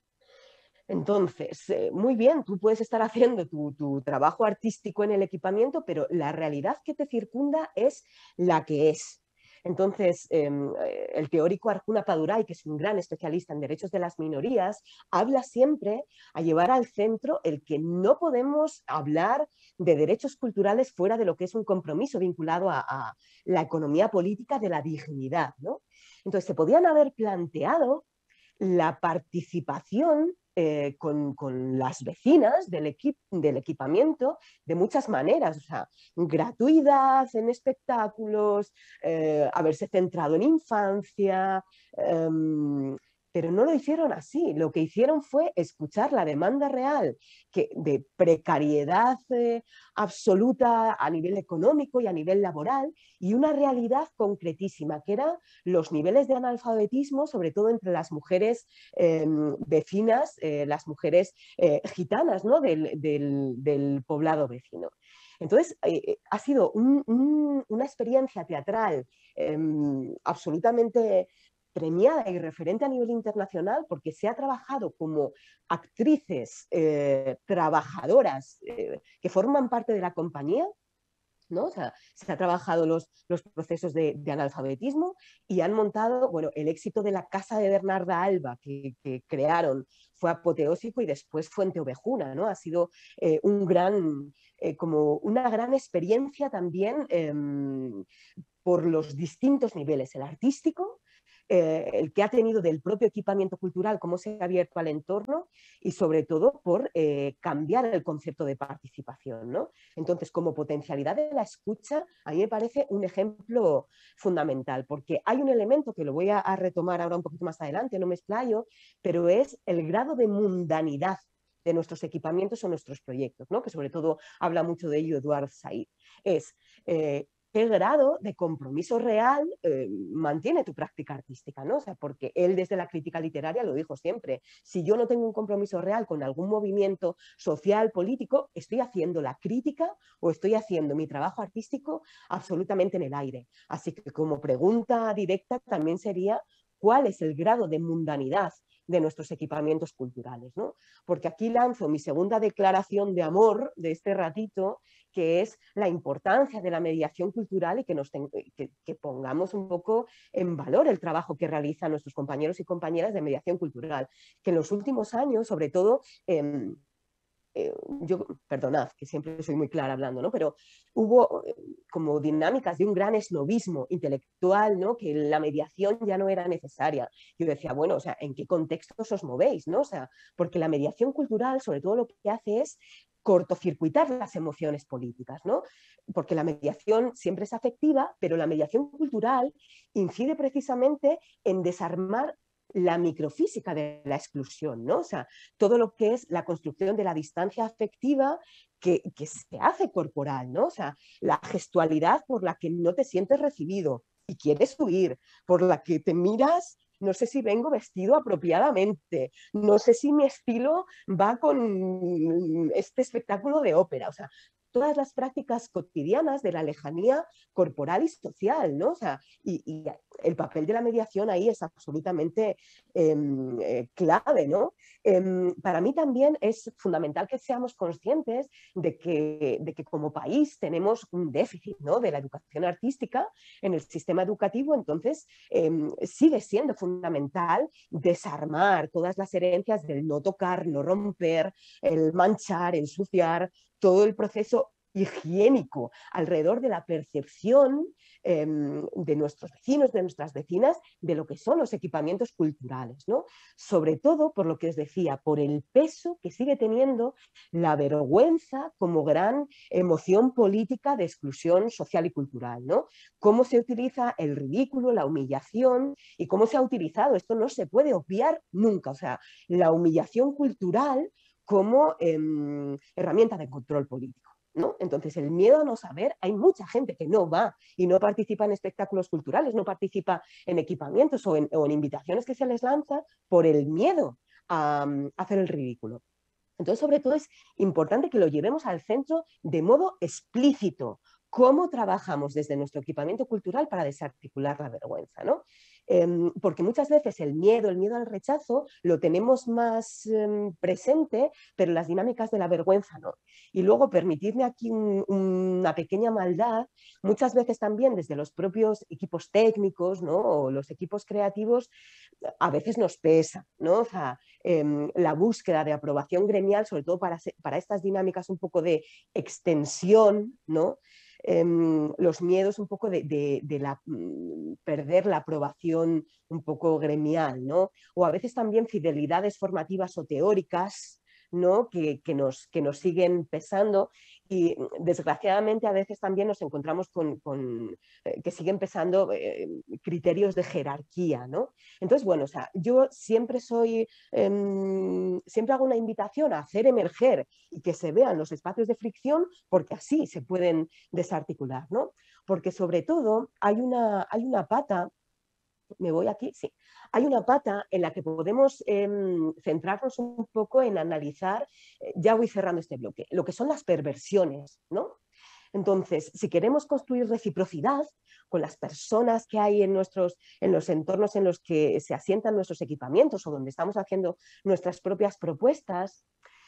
Entonces, eh, muy bien, tú puedes estar haciendo tu, tu trabajo artístico en el equipamiento, pero la realidad que te circunda es la que es. Entonces, eh, el teórico Arjuna Padurai, que es un gran especialista en derechos de las minorías, habla siempre a llevar al centro el que no podemos hablar de derechos culturales fuera de lo que es un compromiso vinculado a, a la economía política de la dignidad, ¿no? Entonces, se podían haber planteado la participación Eh, con, con las vecinas del, equip del equipamiento de muchas maneras, o sea, gratuidad en espectáculos, eh, haberse centrado en infancia, eh, pero no lo hicieron así. Lo que hicieron fue escuchar la demanda real que, de precariedad eh, absoluta a nivel económico y a nivel laboral, y una realidad concretísima, que eran los niveles de analfabetismo, sobre todo entre las mujeres eh, vecinas, eh, las mujeres eh, gitanas, ¿no? del, del, del poblado vecino. Entonces, eh, ha sido un, un, una experiencia teatral eh, absolutamente premiada y referente a nivel internacional, porque se ha trabajado como actrices eh, trabajadoras eh, que forman parte de la compañía, ¿no? O sea, se ha trabajado los, los procesos de, de analfabetismo, y han montado, bueno, el éxito de la Casa de Bernarda Alba que, que crearon fue apoteósico, y después Fuente Ovejuna, ¿no? Ha sido eh, un gran, eh, como una gran experiencia también eh, por los distintos niveles, el artístico, eh, el que ha tenido del propio equipamiento cultural, cómo se ha abierto al entorno y sobre todo por eh, cambiar el concepto de participación, ¿no? Entonces, como potencialidad de la escucha, a mí me parece un ejemplo fundamental, porque hay un elemento que lo voy a, a retomar ahora un poquito más adelante, no me explayo, pero es el grado de mundanidad de nuestros equipamientos o nuestros proyectos, ¿no? Que sobre todo habla mucho de ello Eduard Said. Es eh, qué grado de compromiso real eh, mantiene tu práctica artística, ¿no? O sea, porque él desde la crítica literaria lo dijo siempre, si yo no tengo un compromiso real con algún movimiento social, político, estoy haciendo la crítica o estoy haciendo mi trabajo artístico absolutamente en el aire. Así que como pregunta directa también sería, ¿cuál es el grado de mundanidad de nuestros equipamientos culturales, ¿no? Porque aquí lanzo mi segunda declaración de amor de este ratito, que es la importancia de la mediación cultural y que, nos ten, que, que pongamos un poco en valor el trabajo que realizan nuestros compañeros y compañeras de mediación cultural, que en los últimos años, sobre todo, eh, eh, yo, perdonad, que siempre soy muy clara hablando, ¿no? Pero hubo eh, como dinámicas de un gran esnovismo intelectual, ¿no? Que la mediación ya no era necesaria. Yo decía, bueno, o sea, ¿en qué contextos os movéis, ¿no? O sea, porque la mediación cultural, sobre todo lo que hace es cortocircuitar las emociones políticas, ¿no? Porque la mediación siempre es afectiva, pero la mediación cultural incide precisamente en desarmar la microfísica de la exclusión, ¿no? O sea, todo lo que es la construcción de la distancia afectiva que, que se hace corporal, ¿no? O sea, la gestualidad por la que no te sientes recibido y quieres huir, por la que te miras, no sé si vengo vestido apropiadamente, no sé si mi estilo va con este espectáculo de ópera, o sea, todas las prácticas cotidianas de la lejanía corporal y social, ¿no? O sea, y, y el papel de la mediación ahí es absolutamente eh, eh, clave, ¿no? Eh, para mí también es fundamental que seamos conscientes de que, de que como país tenemos un déficit, ¿no? De la educación artística en el sistema educativo, entonces eh, sigue siendo fundamental desarmar todas las herencias del no tocar, no romper, el manchar, ensuciar, todo el proceso higiénico alrededor de la percepción eh, de nuestros vecinos, de nuestras vecinas, de lo que son los equipamientos culturales, ¿no? Sobre todo, por lo que os decía, por el peso que sigue teniendo la vergüenza como gran emoción política de exclusión social y cultural, ¿no? Cómo se utiliza el ridículo, la humillación y cómo se ha utilizado, esto no se puede obviar nunca, o sea, la humillación cultural como eh, herramienta de control político, ¿no? Entonces, el miedo a no saber, hay mucha gente que no va y no participa en espectáculos culturales, no participa en equipamientos o en, o en invitaciones que se les lanza por el miedo a, a hacer el ridículo. Entonces, sobre todo, es importante que lo llevemos al centro de modo explícito. ¿Cómo trabajamos desde nuestro equipamiento cultural para desarticular la vergüenza, ¿no? Eh, porque muchas veces el miedo, el miedo al rechazo lo tenemos más eh, presente, pero las dinámicas de la vergüenza no. Y luego, permitidme aquí un, una pequeña maldad, muchas veces también desde los propios equipos técnicos, ¿no? O los equipos creativos, a veces nos pesa, ¿no? O sea, eh, la búsqueda de aprobación gremial, sobre todo para, para estas dinámicas un poco de extensión, ¿no? Eh, los miedos un poco de, de, de la, perder la aprobación un poco gremial, ¿no? O a veces también fidelidades formativas o teóricas, ¿no? que, que, nos, que nos siguen pesando y desgraciadamente a veces también nos encontramos con, con eh, que siguen pesando eh, criterios de jerarquía, ¿no? Entonces, bueno, o sea, yo siempre soy, eh, siempre hago una invitación a hacer emerger y que se vean los espacios de fricción porque así se pueden desarticular, ¿no? Porque sobre todo hay una, hay una pata. Me voy aquí, sí. Hay una pata en la que podemos eh, centrarnos un poco en analizar, eh, ya voy cerrando este bloque, lo que son las perversiones, ¿no? Entonces, si queremos construir reciprocidad con las personas que hay en, nuestros, en los entornos en los que se asientan nuestros equipamientos o donde estamos haciendo nuestras propias propuestas,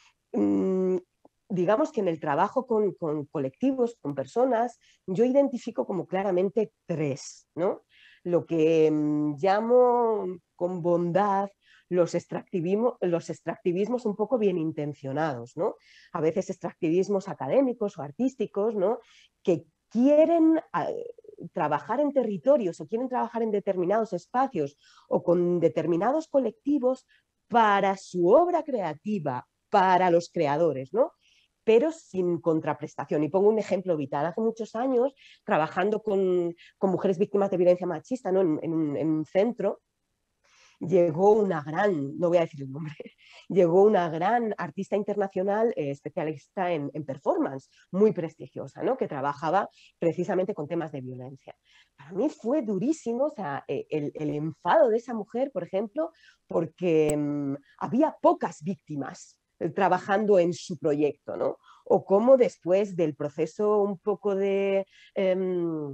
mmm, digamos que en el trabajo con, con colectivos, con personas, yo identifico como claramente tres, ¿no? Lo que mmm, llamo con bondad los extractivismos, los extractivismos un poco bien intencionados, ¿no? A veces extractivismos académicos o artísticos, ¿no? Que quieren trabajar en territorios o quieren trabajar en determinados espacios o con determinados colectivos para su obra creativa, para los creadores, ¿no? Pero sin contraprestación. Y pongo un ejemplo vital. Hace muchos años, trabajando con, con mujeres víctimas de violencia machista, ¿no? en, en, un, en un centro, llegó una gran, no voy a decir el nombre, llegó una gran artista internacional eh, especialista en, en performance, muy prestigiosa, ¿no? Que trabajaba precisamente con temas de violencia. Para mí fue durísimo, o sea, el, el enfado de esa mujer, por ejemplo, porque um, había pocas víctimas trabajando en su proyecto, ¿no? O cómo después del proceso un poco de eh,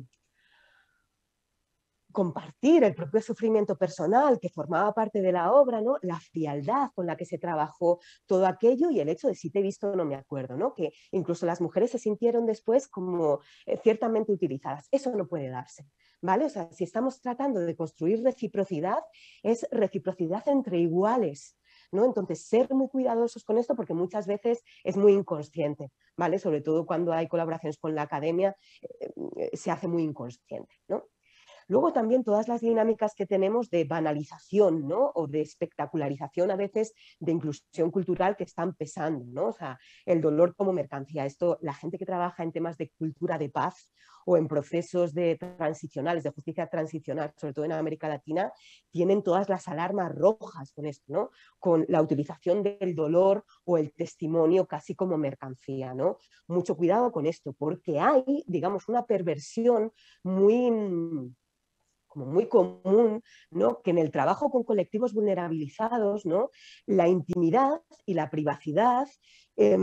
compartir el propio sufrimiento personal que formaba parte de la obra, ¿no? La frialdad con la que se trabajó todo aquello y el hecho de si te he visto no me acuerdo, ¿no? Que incluso las mujeres se sintieron después como eh, ciertamente utilizadas. Eso no puede darse, ¿vale? O sea, si estamos tratando de construir reciprocidad, es reciprocidad entre iguales, ¿no? Entonces, ser muy cuidadosos con esto porque muchas veces es muy inconsciente, ¿vale? Sobre todo cuando hay colaboraciones con la academia, eh, se hace muy inconsciente, ¿no? Luego también todas las dinámicas que tenemos de banalización, ¿no? O de espectacularización a veces de inclusión cultural que están pesando, ¿no? O sea, el dolor como mercancía. Esto, la gente que trabaja en temas de cultura de paz o en procesos de transicionales, de justicia transicional, sobre todo en América Latina, tienen todas las alarmas rojas con esto, ¿no? Con la utilización del dolor o el testimonio casi como mercancía, ¿no? Mucho cuidado con esto, porque hay, digamos, una perversión muy... como muy común, ¿no? Que en el trabajo con colectivos vulnerabilizados, ¿no? La intimidad y la privacidad eh,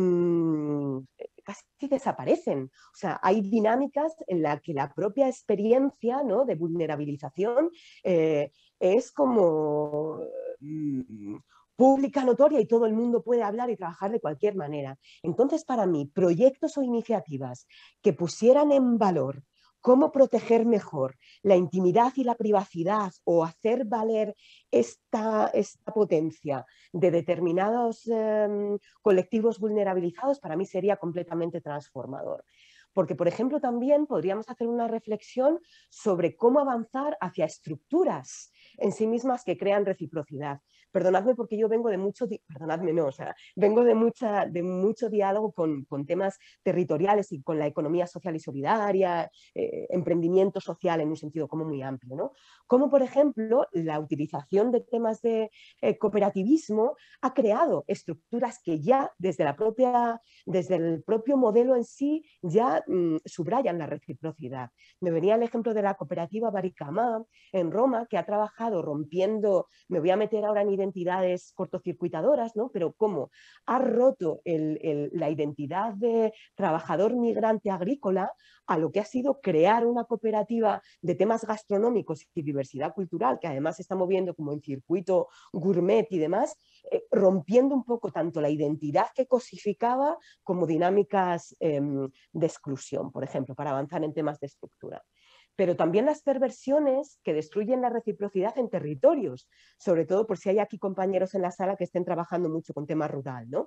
casi desaparecen. O sea, hay dinámicas en las que la propia experiencia, ¿no? De vulnerabilización eh, es como mm, pública, notoria y todo el mundo puede hablar y trabajar de cualquier manera. Entonces, para mí, proyectos o iniciativas que pusieran en valor cómo proteger mejor la intimidad y la privacidad o hacer valer esta, esta potencia de determinados eh, colectivos vulnerabilizados, para mí sería completamente transformador. Porque, por ejemplo, también podríamos hacer una reflexión sobre cómo avanzar hacia estructuras en sí mismas que crean reciprocidad. Perdonadme porque yo vengo de mucho, perdonadme no, o sea, vengo de, mucha, de mucho diálogo con, con temas territoriales y con la economía social y solidaria, eh, emprendimiento social en un sentido como muy amplio, ¿no? Como, por ejemplo, la utilización de temas de eh, cooperativismo ha creado estructuras que ya desde, la propia, desde el propio modelo en sí ya mmm, subrayan la reciprocidad. Me venía el ejemplo de la cooperativa Baricamá en Roma, que ha trabajado rompiendo, me voy a meter ahora en identidades cortocircuitadoras, ¿no? Pero cómo ha roto el, el, la identidad de trabajador migrante agrícola a lo que ha sido crear una cooperativa de temas gastronómicos y diversidad cultural, que además se está moviendo como en circuito gourmet y demás, eh, rompiendo un poco tanto la identidad que cosificaba como dinámicas eh, de exclusión, por ejemplo, para avanzar en temas de estructura. Pero también las perversiones que destruyen la reciprocidad en territorios, sobre todo por si hay aquí compañeros en la sala que estén trabajando mucho con tema rural, ¿no?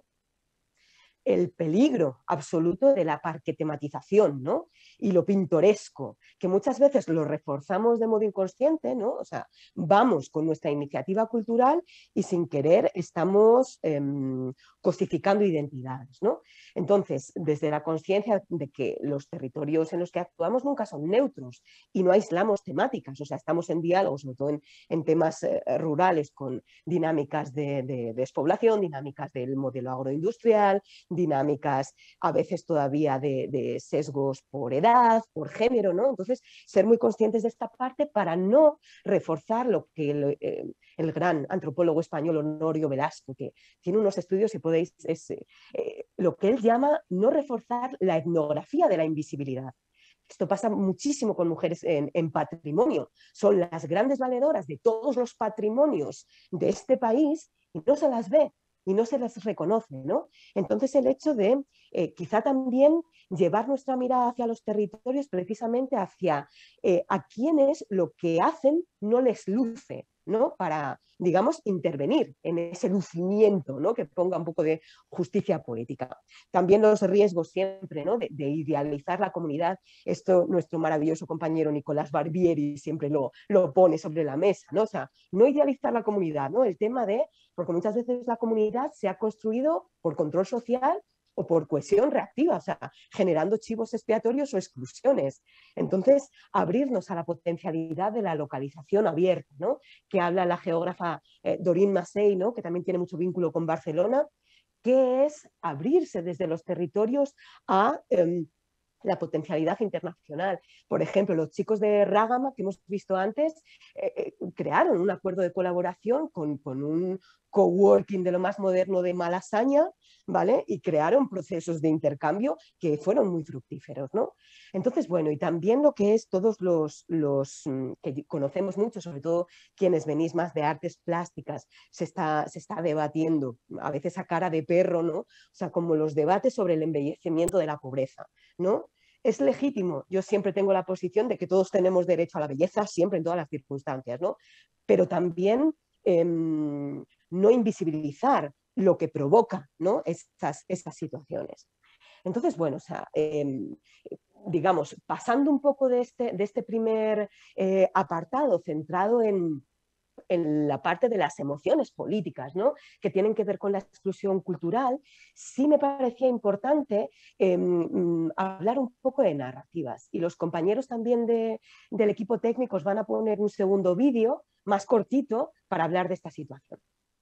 El peligro absoluto de la parquetematización, ¿no? Y lo pintoresco, que muchas veces lo reforzamos de modo inconsciente, ¿no? O sea, vamos con nuestra iniciativa cultural y sin querer estamos eh, cosificando identidades, ¿no? Entonces, desde la conciencia de que los territorios en los que actuamos nunca son neutros y no aislamos temáticas, o sea, estamos en diálogo, sobre todo en, en temas eh, rurales, con dinámicas de, de despoblación, dinámicas del modelo agroindustrial, dinámicas a veces todavía de, de sesgos por edad, por género, ¿no? Entonces, ser muy conscientes de esta parte para no reforzar lo que el, eh, el gran antropólogo español Honorio Velasco, que tiene unos estudios, si podéis, es eh, lo que él llama no reforzar la etnografía de la invisibilidad. Esto pasa muchísimo con mujeres en, en patrimonio. Son las grandes valedoras de todos los patrimonios de este país y no se las ve. y no se les reconoce, ¿no? Entonces el hecho de eh, quizá también llevar nuestra mirada hacia los territorios, precisamente hacia eh, a quienes lo que hacen no les luce, ¿no? Para, digamos, intervenir en ese lucimiento, ¿no? Que ponga un poco de justicia poética. También los riesgos siempre, ¿no? de, de idealizar la comunidad. Esto nuestro maravilloso compañero Nicolás Barbieri siempre lo, lo pone sobre la mesa, ¿no? O sea, no idealizar la comunidad, ¿no? El tema de, porque muchas veces la comunidad se ha construido por control social o por cohesión reactiva, o sea, generando chivos expiatorios o exclusiones. Entonces, abrirnos a la potencialidad de la localización abierta, ¿no? Que habla la geógrafa eh, Doreen Massey, ¿no? Que también tiene mucho vínculo con Barcelona, que es abrirse desde los territorios a eh, la potencialidad internacional. Por ejemplo, los chicos de Rágama, que hemos visto antes, eh, eh, crearon un acuerdo de colaboración con, con un coworking de lo más moderno de Malasaña, ¿vale? Y crearon procesos de intercambio que fueron muy fructíferos, ¿no? Entonces, bueno, y también lo que es todos los, los que conocemos mucho, sobre todo quienes venís más de artes plásticas, se está, se está debatiendo, a veces a cara de perro, ¿no? O sea, como los debates sobre el embellecimiento de la pobreza, ¿no? Es legítimo, yo siempre tengo la posición de que todos tenemos derecho a la belleza, siempre en todas las circunstancias, ¿no? Pero también eh, no invisibilizar lo que provoca, ¿no? estas, estas situaciones. Entonces, bueno, o sea, eh, digamos, pasando un poco de este, de este primer eh, apartado centrado en, en la parte de las emociones políticas, ¿no? Que tienen que ver con la exclusión cultural, sí me parecía importante eh, hablar un poco de narrativas. Y los compañeros también de, del equipo técnico van a poner un segundo vídeo más cortito para hablar de esta situación.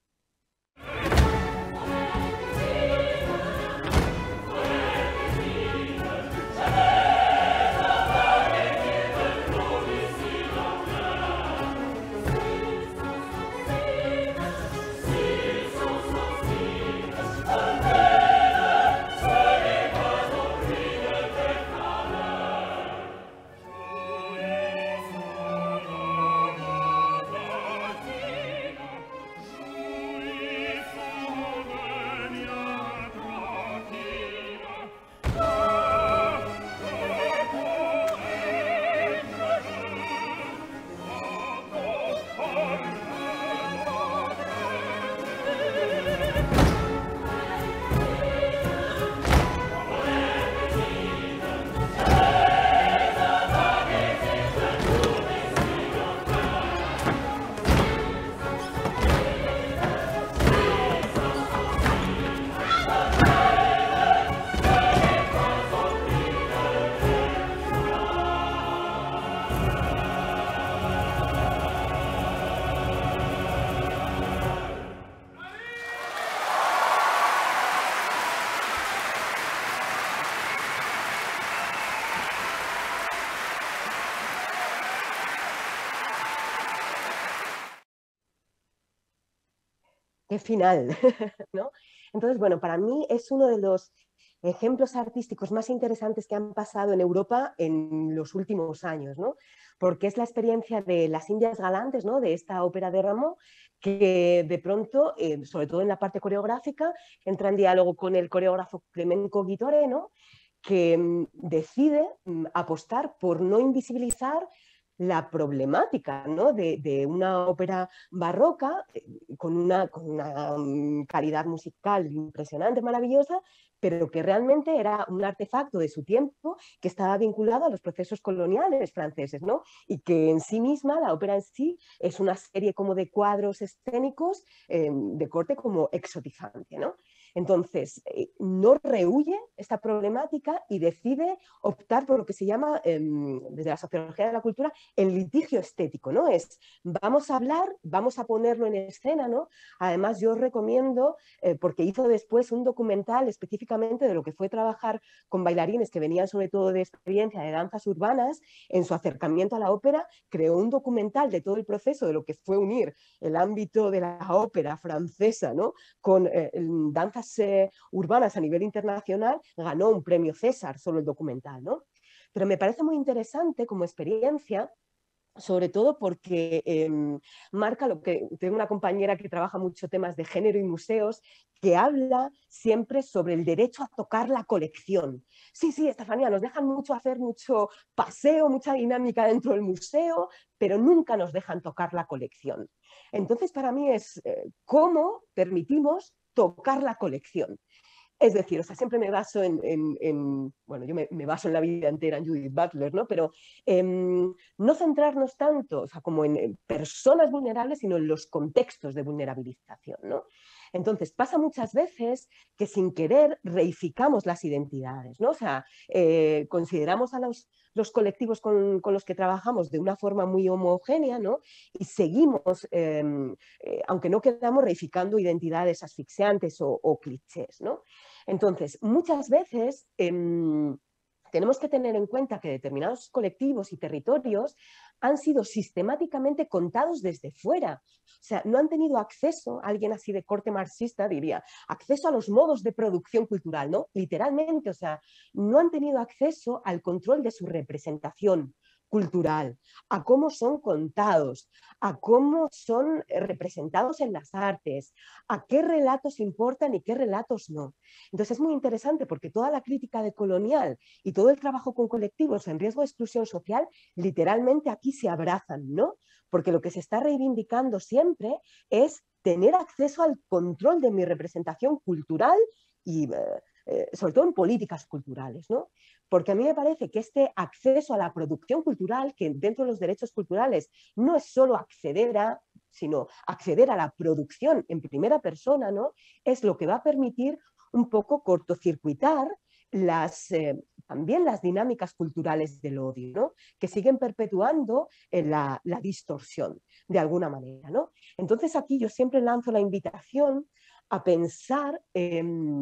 Qué final, ¿no? Entonces, bueno, para mí es uno de los ejemplos artísticos más interesantes que han pasado en Europa en los últimos años, ¿no? Porque es la experiencia de Las Indias Galantes, ¿no? De esta ópera de Rameau, que de pronto, eh, sobre todo en la parte coreográfica, entra en diálogo con el coreógrafo Clemenco Guittore, ¿no? Que mm, decide mm, apostar por no invisibilizar la problemática, ¿no? de, de una ópera barroca con una, con una calidad musical impresionante, maravillosa, pero que realmente era un artefacto de su tiempo que estaba vinculado a los procesos coloniales franceses, ¿no? Y que en sí misma, la ópera en sí, es una serie como de cuadros escénicos eh, de corte como exotizante, ¿no? Entonces, eh, no rehúye esta problemática y decide optar por lo que se llama, eh, desde la sociología de la cultura, el litigio estético, ¿no? Es, vamos a hablar, vamos a ponerlo en escena, ¿no? Además, yo os recomiendo, eh, porque hizo después un documental específicamente de lo que fue trabajar con bailarines que venían sobre todo de experiencia de danzas urbanas, en su acercamiento a la ópera, creó un documental de todo el proceso de lo que fue unir el ámbito de la ópera francesa, ¿no? Con eh, danzas Eh, urbanas a nivel internacional, ganó un premio César solo el documental, ¿no? Pero me parece muy interesante como experiencia sobre todo porque eh, marca lo que... Tengo una compañera que trabaja mucho temas de género y museos, que habla siempre sobre el derecho a tocar la colección. Sí, sí, Estefanía, nos dejan mucho hacer mucho paseo, mucha dinámica dentro del museo, pero nunca nos dejan tocar la colección. Entonces, para mí es eh, cómo permitimos tocar la colección. Es decir, o sea, siempre me baso en, en, en bueno, yo me, me baso en la vida entera en Judith Butler, ¿no? Pero eh, no centrarnos tanto, o sea, como en, en personas vulnerables, sino en los contextos de vulnerabilización, ¿no? Entonces, pasa muchas veces que sin querer reificamos las identidades, ¿no? O sea, eh, consideramos a los, los colectivos con, con los que trabajamos de una forma muy homogénea, ¿no? Y seguimos, eh, eh, aunque no quedamos, reificando identidades asfixiantes o, o clichés, ¿no? Entonces, muchas veces eh, tenemos que tener en cuenta que determinados colectivos y territorios han sido sistemáticamente contados desde fuera. O sea, no han tenido acceso, alguien así de corte marxista diría, acceso a los modos de producción cultural, ¿no? Literalmente, o sea, no han tenido acceso al control de su representación cultural, a cómo son contados, a cómo son representados en las artes, a qué relatos importan y qué relatos no. Entonces es muy interesante porque toda la crítica decolonial y todo el trabajo con colectivos en riesgo de exclusión social literalmente aquí se abrazan, ¿no? Porque lo que se está reivindicando siempre es tener acceso al control de mi representación cultural y eh, eh, sobre todo en políticas culturales, ¿no? Porque a mí me parece que este acceso a la producción cultural, que dentro de los derechos culturales no es solo acceder a, sino acceder a la producción en primera persona, ¿no? Es lo que va a permitir un poco cortocircuitar las, eh, también las dinámicas culturales del odio, ¿no? Que siguen perpetuando eh, la, la distorsión de alguna manera, ¿no? Entonces aquí yo siempre lanzo la invitación a pensar eh,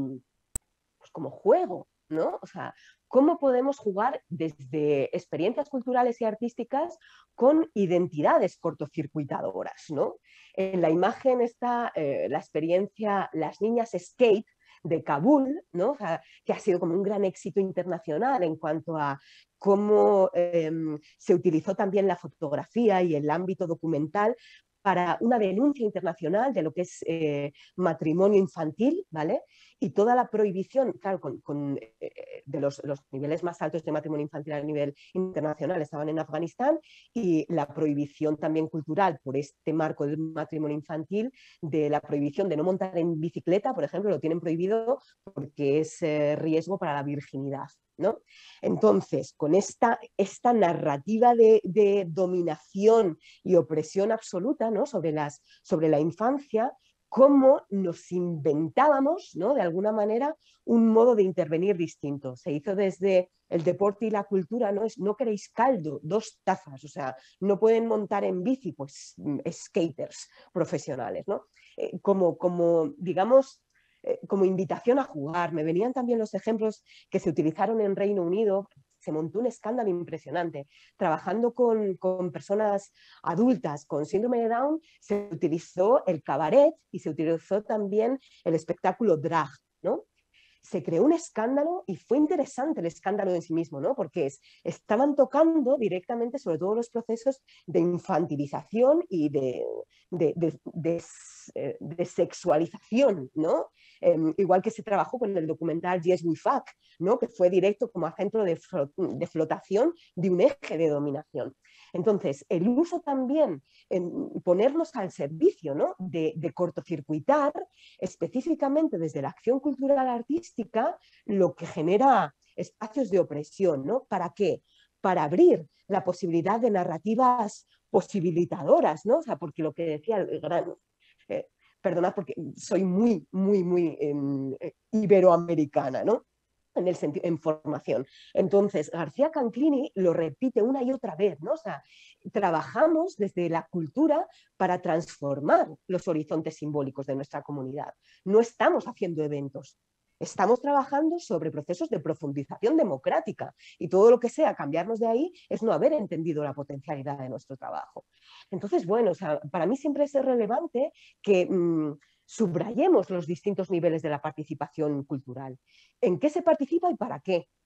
pues como juego, ¿no? O sea, ¿cómo podemos jugar desde experiencias culturales y artísticas con identidades cortocircuitadoras, ¿no? En la imagen está eh, la experiencia Las Niñas Skate de Kabul, ¿no? O sea, que ha sido como un gran éxito internacional en cuanto a cómo eh, se utilizó también la fotografía y el ámbito documental para una denuncia internacional de lo que es eh, matrimonio infantil, ¿vale? Y toda la prohibición, claro, con, con, eh, de los, los niveles más altos de matrimonio infantil a nivel internacional estaban en Afganistán, y la prohibición también cultural por este marco del matrimonio infantil, de la prohibición de no montar en bicicleta, por ejemplo, lo tienen prohibido porque es eh, riesgo para la virginidad, ¿no? Entonces, con esta, esta narrativa de, de dominación y opresión absoluta, ¿no? sobre, las, sobre la infancia, cómo nos inventábamos, ¿no? de alguna manera, un modo de intervenir distinto. Se hizo desde el deporte y la cultura, ¿no? Es, no queréis caldo, dos tazas, o sea, no pueden montar en bici, pues skaters profesionales, ¿no? Eh, como, como, digamos, eh, como invitación a jugar. Me venían también los ejemplos que se utilizaron en Reino Unido. Se montó un escándalo impresionante. Trabajando con, con personas adultas con síndrome de Down, se utilizó el cabaret y se utilizó también el espectáculo drag, ¿no? Se creó un escándalo y fue interesante el escándalo en sí mismo, ¿no? Porque es, estaban tocando directamente sobre todo los procesos de infantilización y de, de, de, de, de, de sexualización, ¿no? Eh, igual que se trabajó con el documental Yes We Fuck, ¿no? Que fue directo como a centro de, de flotación de un eje de dominación. Entonces, el uso también, en ponernos al servicio, ¿no? de, de cortocircuitar específicamente desde la acción cultural artística lo que genera espacios de opresión, ¿no? ¿Para qué? Para abrir la posibilidad de narrativas posibilitadoras, ¿no? O sea, porque lo que decía el gran... Eh, perdonad porque soy muy, muy, muy eh, iberoamericana, ¿no? En, el sentido, en formación. Entonces, García Canclini lo repite una y otra vez, ¿no? O sea, trabajamos desde la cultura para transformar los horizontes simbólicos de nuestra comunidad. No estamos haciendo eventos, estamos trabajando sobre procesos de profundización democrática, y todo lo que sea cambiarnos de ahí es no haber entendido la potencialidad de nuestro trabajo. Entonces, bueno, o sea, para mí siempre es relevante que mmm, subrayemos los distintos niveles de la participación cultural. ¿En qué se participa y para qué?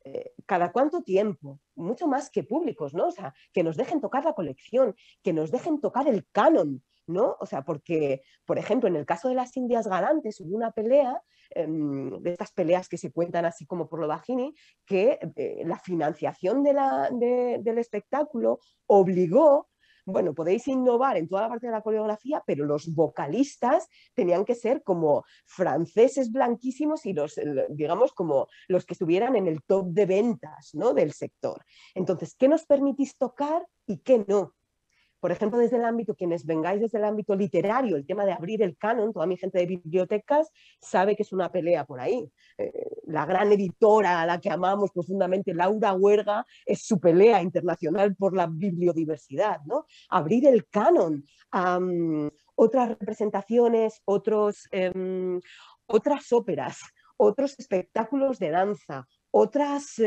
eh, ¿cada cuánto tiempo? Mucho más que públicos, ¿no? O sea, que nos dejen tocar la colección, que nos dejen tocar el canon, ¿no? O sea, porque, por ejemplo, en el caso de las Indias Galantes hubo una pelea, eh, de estas peleas que se cuentan así como por lo bajini, que eh, la financiación de la, de, del espectáculo obligó. Bueno, podéis innovar en toda la parte de la coreografía, pero los vocalistas tenían que ser como franceses blanquísimos y los, digamos, como los que estuvieran en el top de ventas, ¿no?, del sector. Entonces, ¿qué nos permitís tocar y qué no? Por ejemplo, desde el ámbito, quienes vengáis desde el ámbito literario, el tema de abrir el canon, toda mi gente de bibliotecas sabe que es una pelea por ahí. Eh, la gran editora a la que amamos profundamente, Laura Huerga, es su pelea internacional por la bibliodiversidad, ¿no? Abrir el canon a um, otras representaciones, otros, um, otras óperas, otros espectáculos de danza, otras...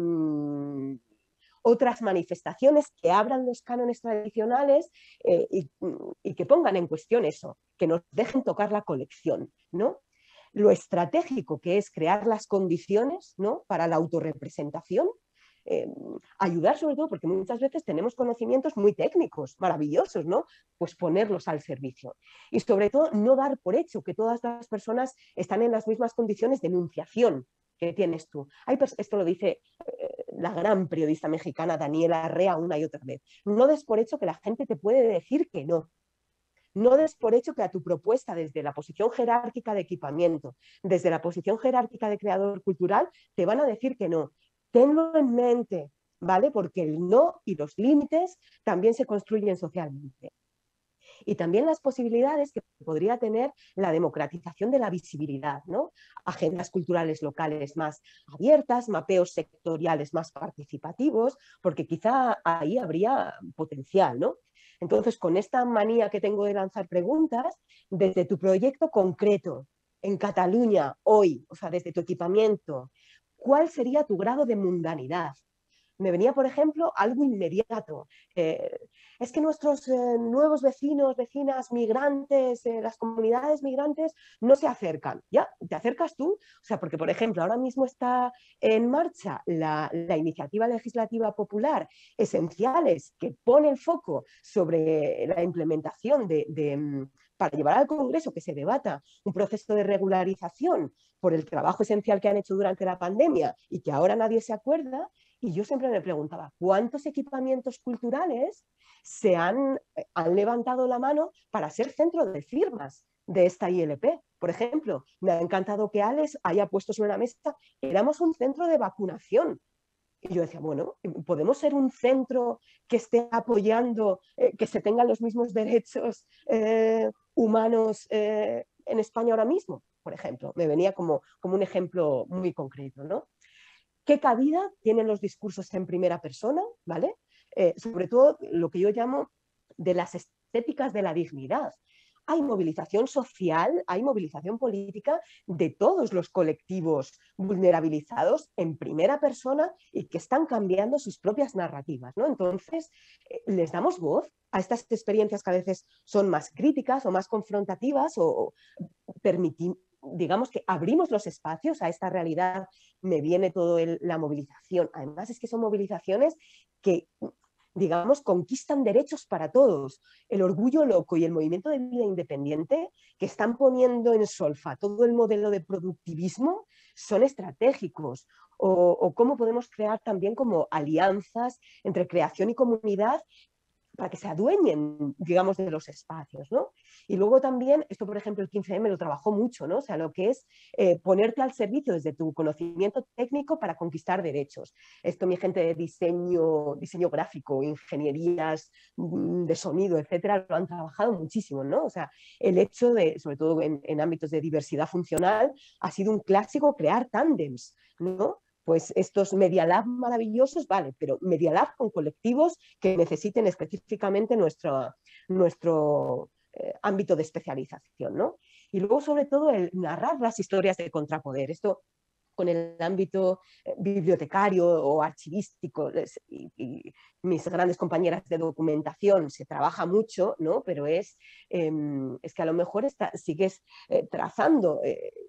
Um, otras manifestaciones que abran los cánones tradicionales eh, y, y que pongan en cuestión eso, que nos dejen tocar la colección, ¿no? Lo estratégico que es crear las condiciones, ¿no?, para la autorrepresentación, eh, ayudar sobre todo, porque muchas veces tenemos conocimientos muy técnicos, maravillosos, ¿no? Pues ponerlos al servicio. Y sobre todo no dar por hecho que todas las personas están en las mismas condiciones de enunciación que tienes tú. Hay, esto lo dice eh, la gran periodista mexicana Daniela Arrea una y otra vez. No des por hecho que la gente te puede decir que no. No des por hecho que a tu propuesta desde la posición jerárquica de equipamiento, desde la posición jerárquica de creador cultural, te van a decir que no. Tenlo en mente, ¿vale? Porque el no y los límites también se construyen socialmente. Y también las posibilidades que podría tener la democratización de la visibilidad, ¿no? Agendas culturales locales más abiertas, mapeos sectoriales más participativos, porque quizá ahí habría potencial, ¿no? Entonces, con esta manía que tengo de lanzar preguntas, desde tu proyecto concreto, en Cataluña, hoy, o sea, desde tu equipamiento, ¿cuál sería tu grado de mundanidad? Me venía, por ejemplo, algo inmediato. Eh, es que nuestros eh, nuevos vecinos, vecinas, migrantes, eh, las comunidades migrantes no se acercan. ¿Ya? ¿Te acercas tú? O sea, porque, por ejemplo, ahora mismo está en marcha la, la iniciativa legislativa popular Esenciales, que pone el foco sobre la implementación de, de para llevar al Congreso que se debata un proceso de regularización por el trabajo esencial que han hecho durante la pandemia y que ahora nadie se acuerda. Y yo siempre me preguntaba, ¿cuántos equipamientos culturales se han, han levantado la mano para ser centro de firmas de esta I L P? Por ejemplo, me ha encantado que Alex haya puesto sobre la mesa, éramos un centro de vacunación. Y yo decía, bueno, ¿podemos ser un centro que esté apoyando eh, que se tengan los mismos derechos eh, humanos eh, en España ahora mismo? Por ejemplo, me venía como, como un ejemplo muy concreto, ¿no? ¿Qué cabida tienen los discursos en primera persona? ¿Vale? Eh, sobre todo lo que yo llamo de las estéticas de la dignidad. Hay movilización social, hay movilización política de todos los colectivos vulnerabilizados en primera persona y que están cambiando sus propias narrativas, ¿no? Entonces, eh, les damos voz a estas experiencias que a veces son más críticas o más confrontativas o permitimos, digamos que abrimos los espacios a esta realidad, me viene todo el, la movilización. Además es que son movilizaciones que, digamos, conquistan derechos para todos. El Orgullo Loco y el Movimiento de Vida Independiente, que están poniendo en solfa todo el modelo de productivismo, son estratégicos. O, o cómo podemos crear también como alianzas entre creación y comunidad para que se adueñen, digamos, de los espacios, ¿no? Y luego también, esto por ejemplo el quince eme lo trabajó mucho, ¿no? O sea, lo que es eh, ponerte al servicio desde tu conocimiento técnico para conquistar derechos. Esto mi gente de diseño, diseño gráfico, ingenierías de sonido, etcétera, lo han trabajado muchísimo, ¿no? O sea, el hecho de, sobre todo en, en ámbitos de diversidad funcional, ha sido un clásico crear tándems, ¿no? Pues estos Media Lab maravillosos, vale, pero Media Lab con colectivos que necesiten específicamente nuestro, nuestro eh, ámbito de especialización, ¿no? Y luego, sobre todo, el narrar las historias de contrapoder. Esto con el ámbito eh, bibliotecario o archivístico les, y, y mis grandes compañeras de documentación se trabaja mucho, ¿no? Pero es, eh, es que a lo mejor está, sigues eh, trazando... Eh,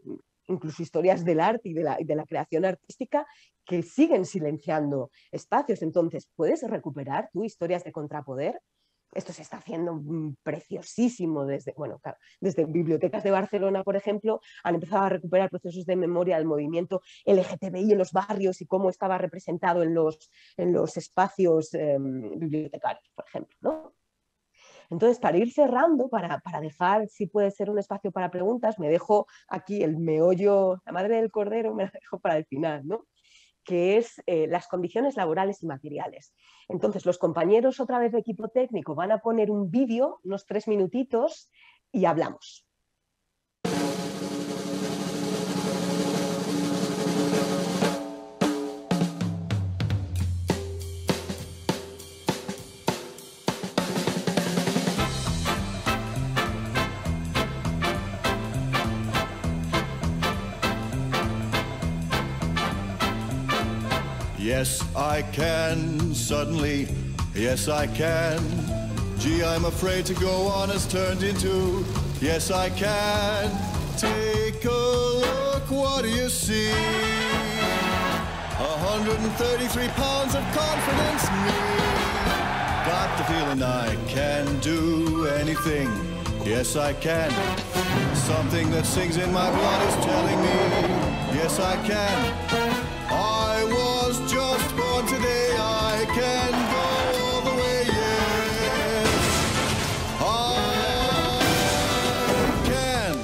incluso historias del arte y de la, y de la creación artística que siguen silenciando espacios. Entonces, ¿puedes recuperar tú historias de contrapoder? Esto se está haciendo preciosísimo desde, bueno, claro, desde bibliotecas de Barcelona, por ejemplo, han empezado a recuperar procesos de memoria del movimiento L G T B I en los barrios y cómo estaba representado en los, en los espacios eh, bibliotecarios, por ejemplo, ¿no? Entonces, para ir cerrando, para, para dejar, si puede ser un espacio para preguntas, me dejo aquí el meollo, la madre del cordero, me la dejo para el final, ¿no? Que es eh, las condiciones laborales y materiales. Entonces, los compañeros, otra vez de equipo técnico, van a poner un vídeo, unos tres minutitos, y hablamos. Yes, I can, suddenly, yes, I can. Gee, I'm afraid to go on has turned into, yes, I can. Take a look, what do you see? one hundred thirty-three pounds of confidence, me. Got the feeling I can do anything, yes, I can. Something that sings in my blood is telling me, yes, I can. I was just born today, I can go all the way, yes, I can.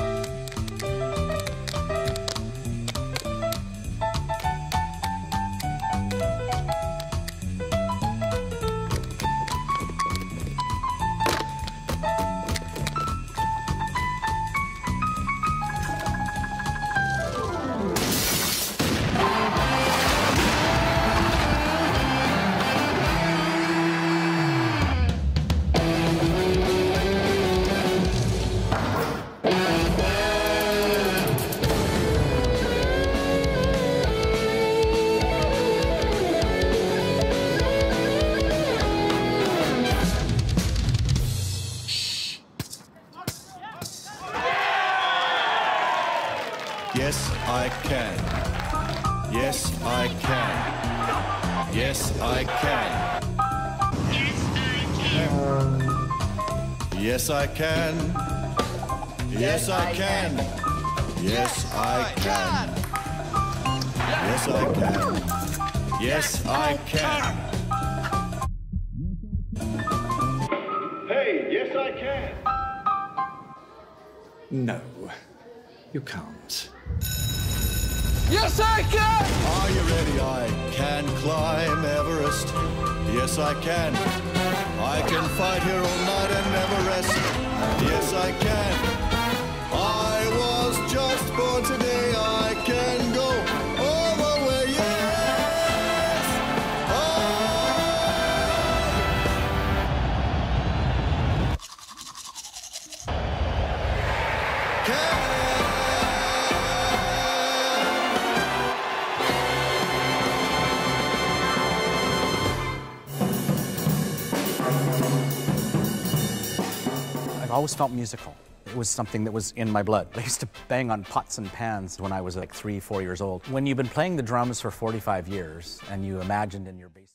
Yes, I can. Yes, I can. Yes, I can. Yes, I can. Yes, I can. Yes, I can. Yes, I can. Yes, I can. Hey, yes, I can. No, you can't. Yes, I can! Are you ready? I can climb Everest. Yes, I can. I can fight here all night and never rest. Yes, I can. I was just born today. I can go all the way. Yes, I can. I've always felt musical. It was something that was in my blood. I used to bang on pots and pans when I was like three, four years old. When you've been playing the drums for forty-five years and you imagined in your basement.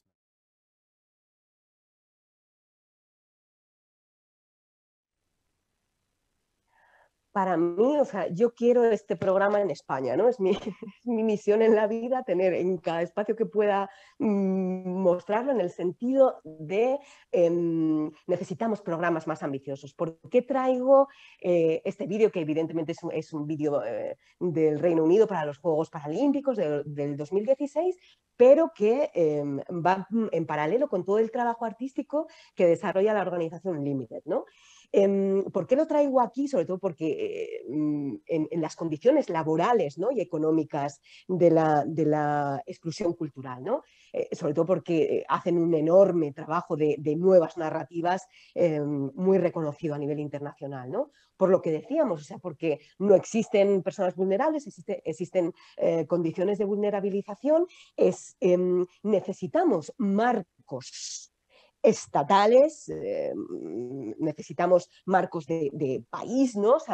Para mí, o sea, yo quiero este programa en España, ¿no? Es mi, es mi misión en la vida tener en cada espacio que pueda mmm, mostrarlo en el sentido de eh, necesitamos programas más ambiciosos. ¿Por qué traigo eh, este vídeo, que evidentemente es un, es un vídeo eh, del Reino Unido para los Juegos Paralímpicos de, del dos mil dieciséis, pero que eh, va en paralelo con todo el trabajo artístico que desarrolla la organización Limited, ¿no? Eh, ¿Por qué lo traigo aquí? Sobre todo porque eh, en, en las condiciones laborales, ¿no? y económicas de la, de la exclusión cultural, ¿no? Eh, sobre todo porque hacen un enorme trabajo de, de nuevas narrativas eh, muy reconocido a nivel internacional, ¿no? Por lo que decíamos, o sea, porque no existen personas vulnerables, existe, existen eh, condiciones de vulnerabilización, es, eh, necesitamos marcos estatales, eh, necesitamos marcos de, de país, ¿no? O sea,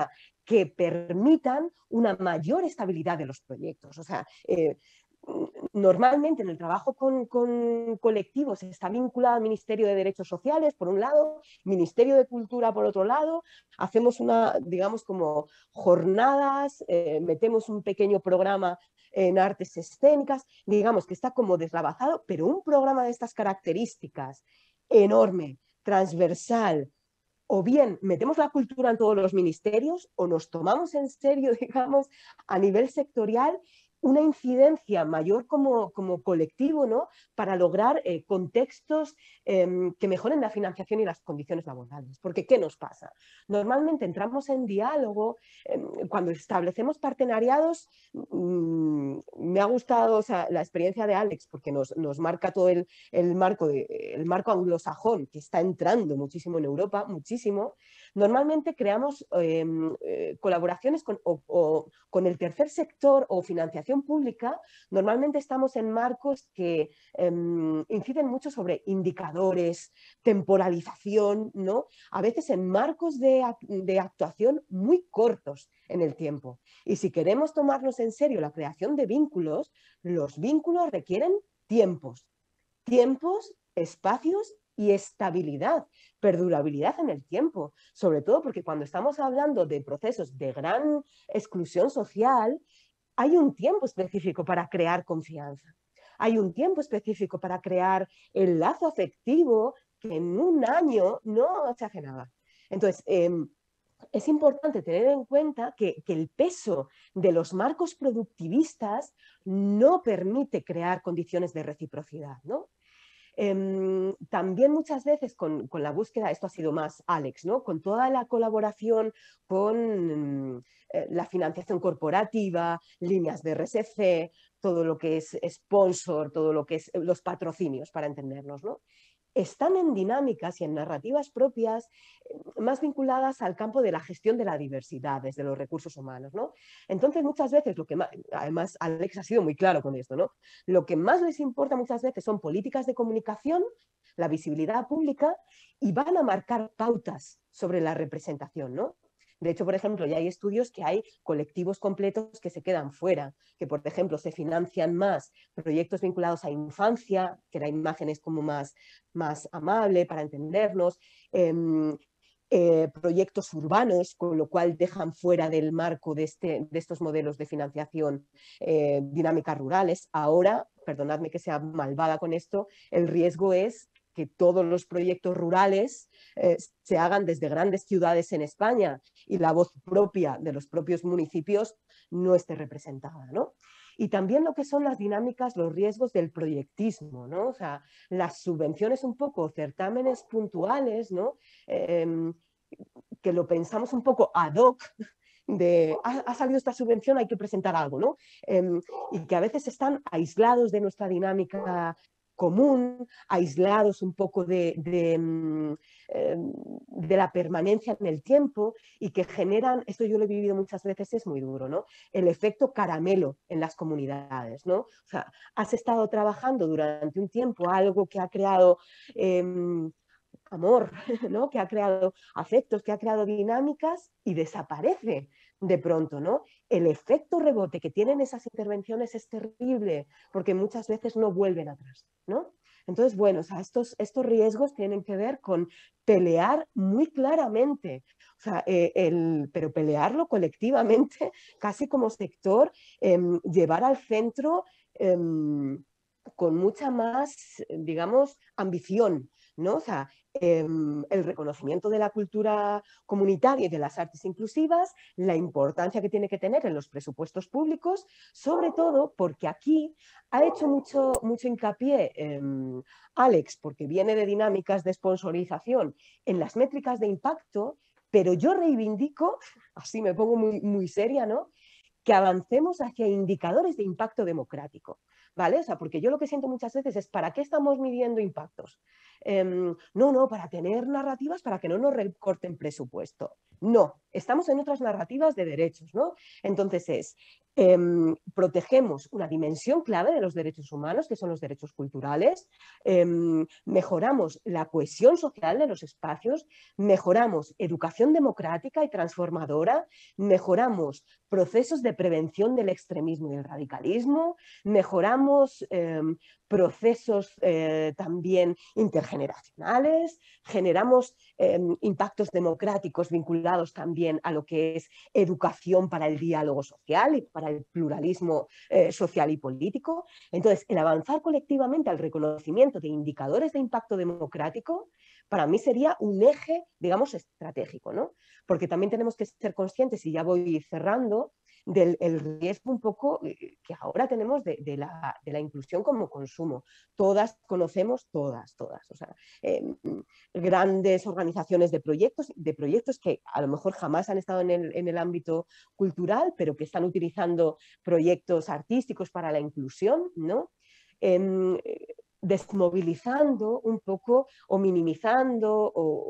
que permitan una mayor estabilidad de los proyectos. O sea, eh, normalmente en el trabajo con, con colectivos está vinculado al Ministerio de Derechos Sociales, por un lado, Ministerio de Cultura, por otro lado. Hacemos una, digamos, como jornadas, eh, metemos un pequeño programa en artes escénicas, digamos que está como deslavazado, pero un programa de estas características, enorme, transversal, o bien metemos la cultura en todos los ministerios o nos tomamos en serio, digamos, a nivel sectorial, una incidencia mayor como, como colectivo, ¿no? Para lograr eh, contextos eh, que mejoren la financiación y las condiciones laborales. Porque, ¿qué nos pasa? Normalmente entramos en diálogo, eh, cuando establecemos partenariados, mmm, me ha gustado, o sea, la experiencia de Alex, porque nos, nos marca todo el, el, marco de, el marco anglosajón, que está entrando muchísimo en Europa, muchísimo. Normalmente creamos eh, eh, colaboraciones con, o, o, con el tercer sector o financiación pública. Normalmente estamos en marcos que eh, inciden mucho sobre indicadores, temporalización, ¿no? A veces en marcos de, de actuación muy cortos en el tiempo. Y si queremos tomarnos en serio la creación de vínculos, los vínculos requieren tiempos, tiempos, espacios y estabilidad, perdurabilidad en el tiempo, sobre todo porque cuando estamos hablando de procesos de gran exclusión social, hay un tiempo específico para crear confianza, hay un tiempo específico para crear el lazo afectivo que en un año no se hace nada. Entonces, eh, es importante tener en cuenta que, que el peso de los marcos productivistas no permite crear condiciones de reciprocidad, ¿no? Eh, también muchas veces con, con la búsqueda, esto ha sido más Alex, ¿no? Con toda la colaboración con eh, la financiación corporativa, líneas de R S C, todo lo que es sponsor, todo lo que es los patrocinios, para entendernos, ¿no? Están en dinámicas y en narrativas propias más vinculadas al campo de la gestión de la diversidad, desde los recursos humanos, ¿no? Entonces, muchas veces, lo que más, además Alex ha sido muy claro con esto, ¿no? Lo que más les importa muchas veces son políticas de comunicación, la visibilidad pública, y van a marcar pautas sobre la representación, ¿no? De hecho, por ejemplo, ya hay estudios que hay colectivos completos que se quedan fuera, que, por ejemplo, se financian más proyectos vinculados a infancia, que la imagen es como más, más amable para entendernos, eh, eh, proyectos urbanos, con lo cual dejan fuera del marco de, este, de estos modelos de financiación eh, dinámicas rurales. Ahora, perdonadme que sea malvada con esto, el riesgo es que todos los proyectos rurales eh, se hagan desde grandes ciudades en España y la voz propia de los propios municipios no esté representada, ¿no? Y también lo que son las dinámicas, los riesgos del proyectismo, ¿no? O sea, las subvenciones un poco, certámenes puntuales, ¿no? Eh, que lo pensamos un poco ad hoc, de ha, ha salido esta subvención, hay que presentar algo, ¿no? Eh, y que a veces están aislados de nuestra dinámica común, aislados un poco de, de, de la permanencia en el tiempo y que generan, esto yo lo he vivido muchas veces, es muy duro, ¿no? El efecto caramelo en las comunidades, ¿no? O sea, has estado trabajando durante un tiempo algo que ha creado eh, amor, ¿no? Que ha creado afectos, que ha creado dinámicas y desaparece de pronto, ¿no? El efecto rebote que tienen esas intervenciones es terrible porque muchas veces no vuelven atrás, ¿no? Entonces, bueno, o sea, estos, estos riesgos tienen que ver con pelear muy claramente, o sea, eh, el, pero pelearlo colectivamente, casi como sector, eh, llevar al centro eh, con mucha más, digamos, ambición, ¿no? O sea, eh, el reconocimiento de la cultura comunitaria y de las artes inclusivas, la importancia que tiene que tener en los presupuestos públicos, sobre todo porque aquí ha hecho mucho, mucho hincapié eh, Alex, porque viene de dinámicas de sponsorización en las métricas de impacto, pero yo reivindico, así me pongo muy, muy seria, ¿no? Que avancemos hacia indicadores de impacto democrático, ¿vale? O sea, porque yo lo que siento muchas veces es, ¿para qué estamos midiendo impactos? Eh, no, no, para tener narrativas para que no nos recorten presupuesto. No, estamos en otras narrativas de derechos, ¿no? Entonces es, Eh, protegemos una dimensión clave de los derechos humanos, que son los derechos culturales, eh, mejoramos la cohesión social de los espacios, mejoramos educación democrática y transformadora, mejoramos procesos de prevención del extremismo y el radicalismo, mejoramos eh, procesos eh, también intergeneracionales, generamos eh, impactos democráticos vinculados también a lo que es educación para el diálogo social y para el pluralismo eh, social y político. Entonces, el avanzar colectivamente al reconocimiento de indicadores de impacto democrático, para mí sería un eje, digamos, estratégico, ¿no? Porque también tenemos que ser conscientes, y ya voy cerrando, del el riesgo un poco que ahora tenemos de, de, la, de la inclusión como consumo. Todas conocemos, todas, todas, o sea, eh, grandes organizaciones de proyectos, de proyectos que a lo mejor jamás han estado en el, en el ámbito cultural, pero que están utilizando proyectos artísticos para la inclusión, ¿no? Eh, desmovilizando un poco o minimizando o,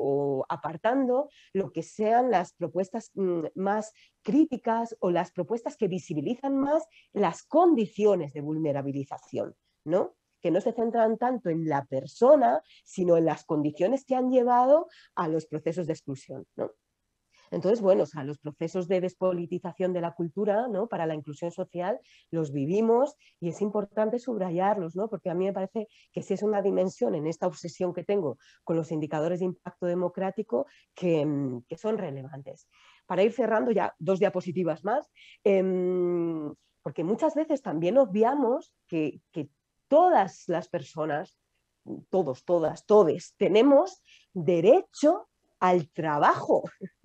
o apartando lo que sean las propuestas mmm, más críticas o las propuestas que visibilizan más las condiciones de vulnerabilización, ¿no? Que no se centran tanto en la persona, sino en las condiciones que han llevado a los procesos de exclusión, ¿no? Entonces, bueno, o sea, los procesos de despolitización de la cultura, ¿no? Para la inclusión social los vivimos y es importante subrayarlos, ¿no? Porque a mí me parece que sí es una dimensión en esta obsesión que tengo con los indicadores de impacto democrático que, que son relevantes. Para ir cerrando ya dos diapositivas más, eh, porque muchas veces también obviamos que, que todas las personas, todos, todas, todes, tenemos derecho al trabajo.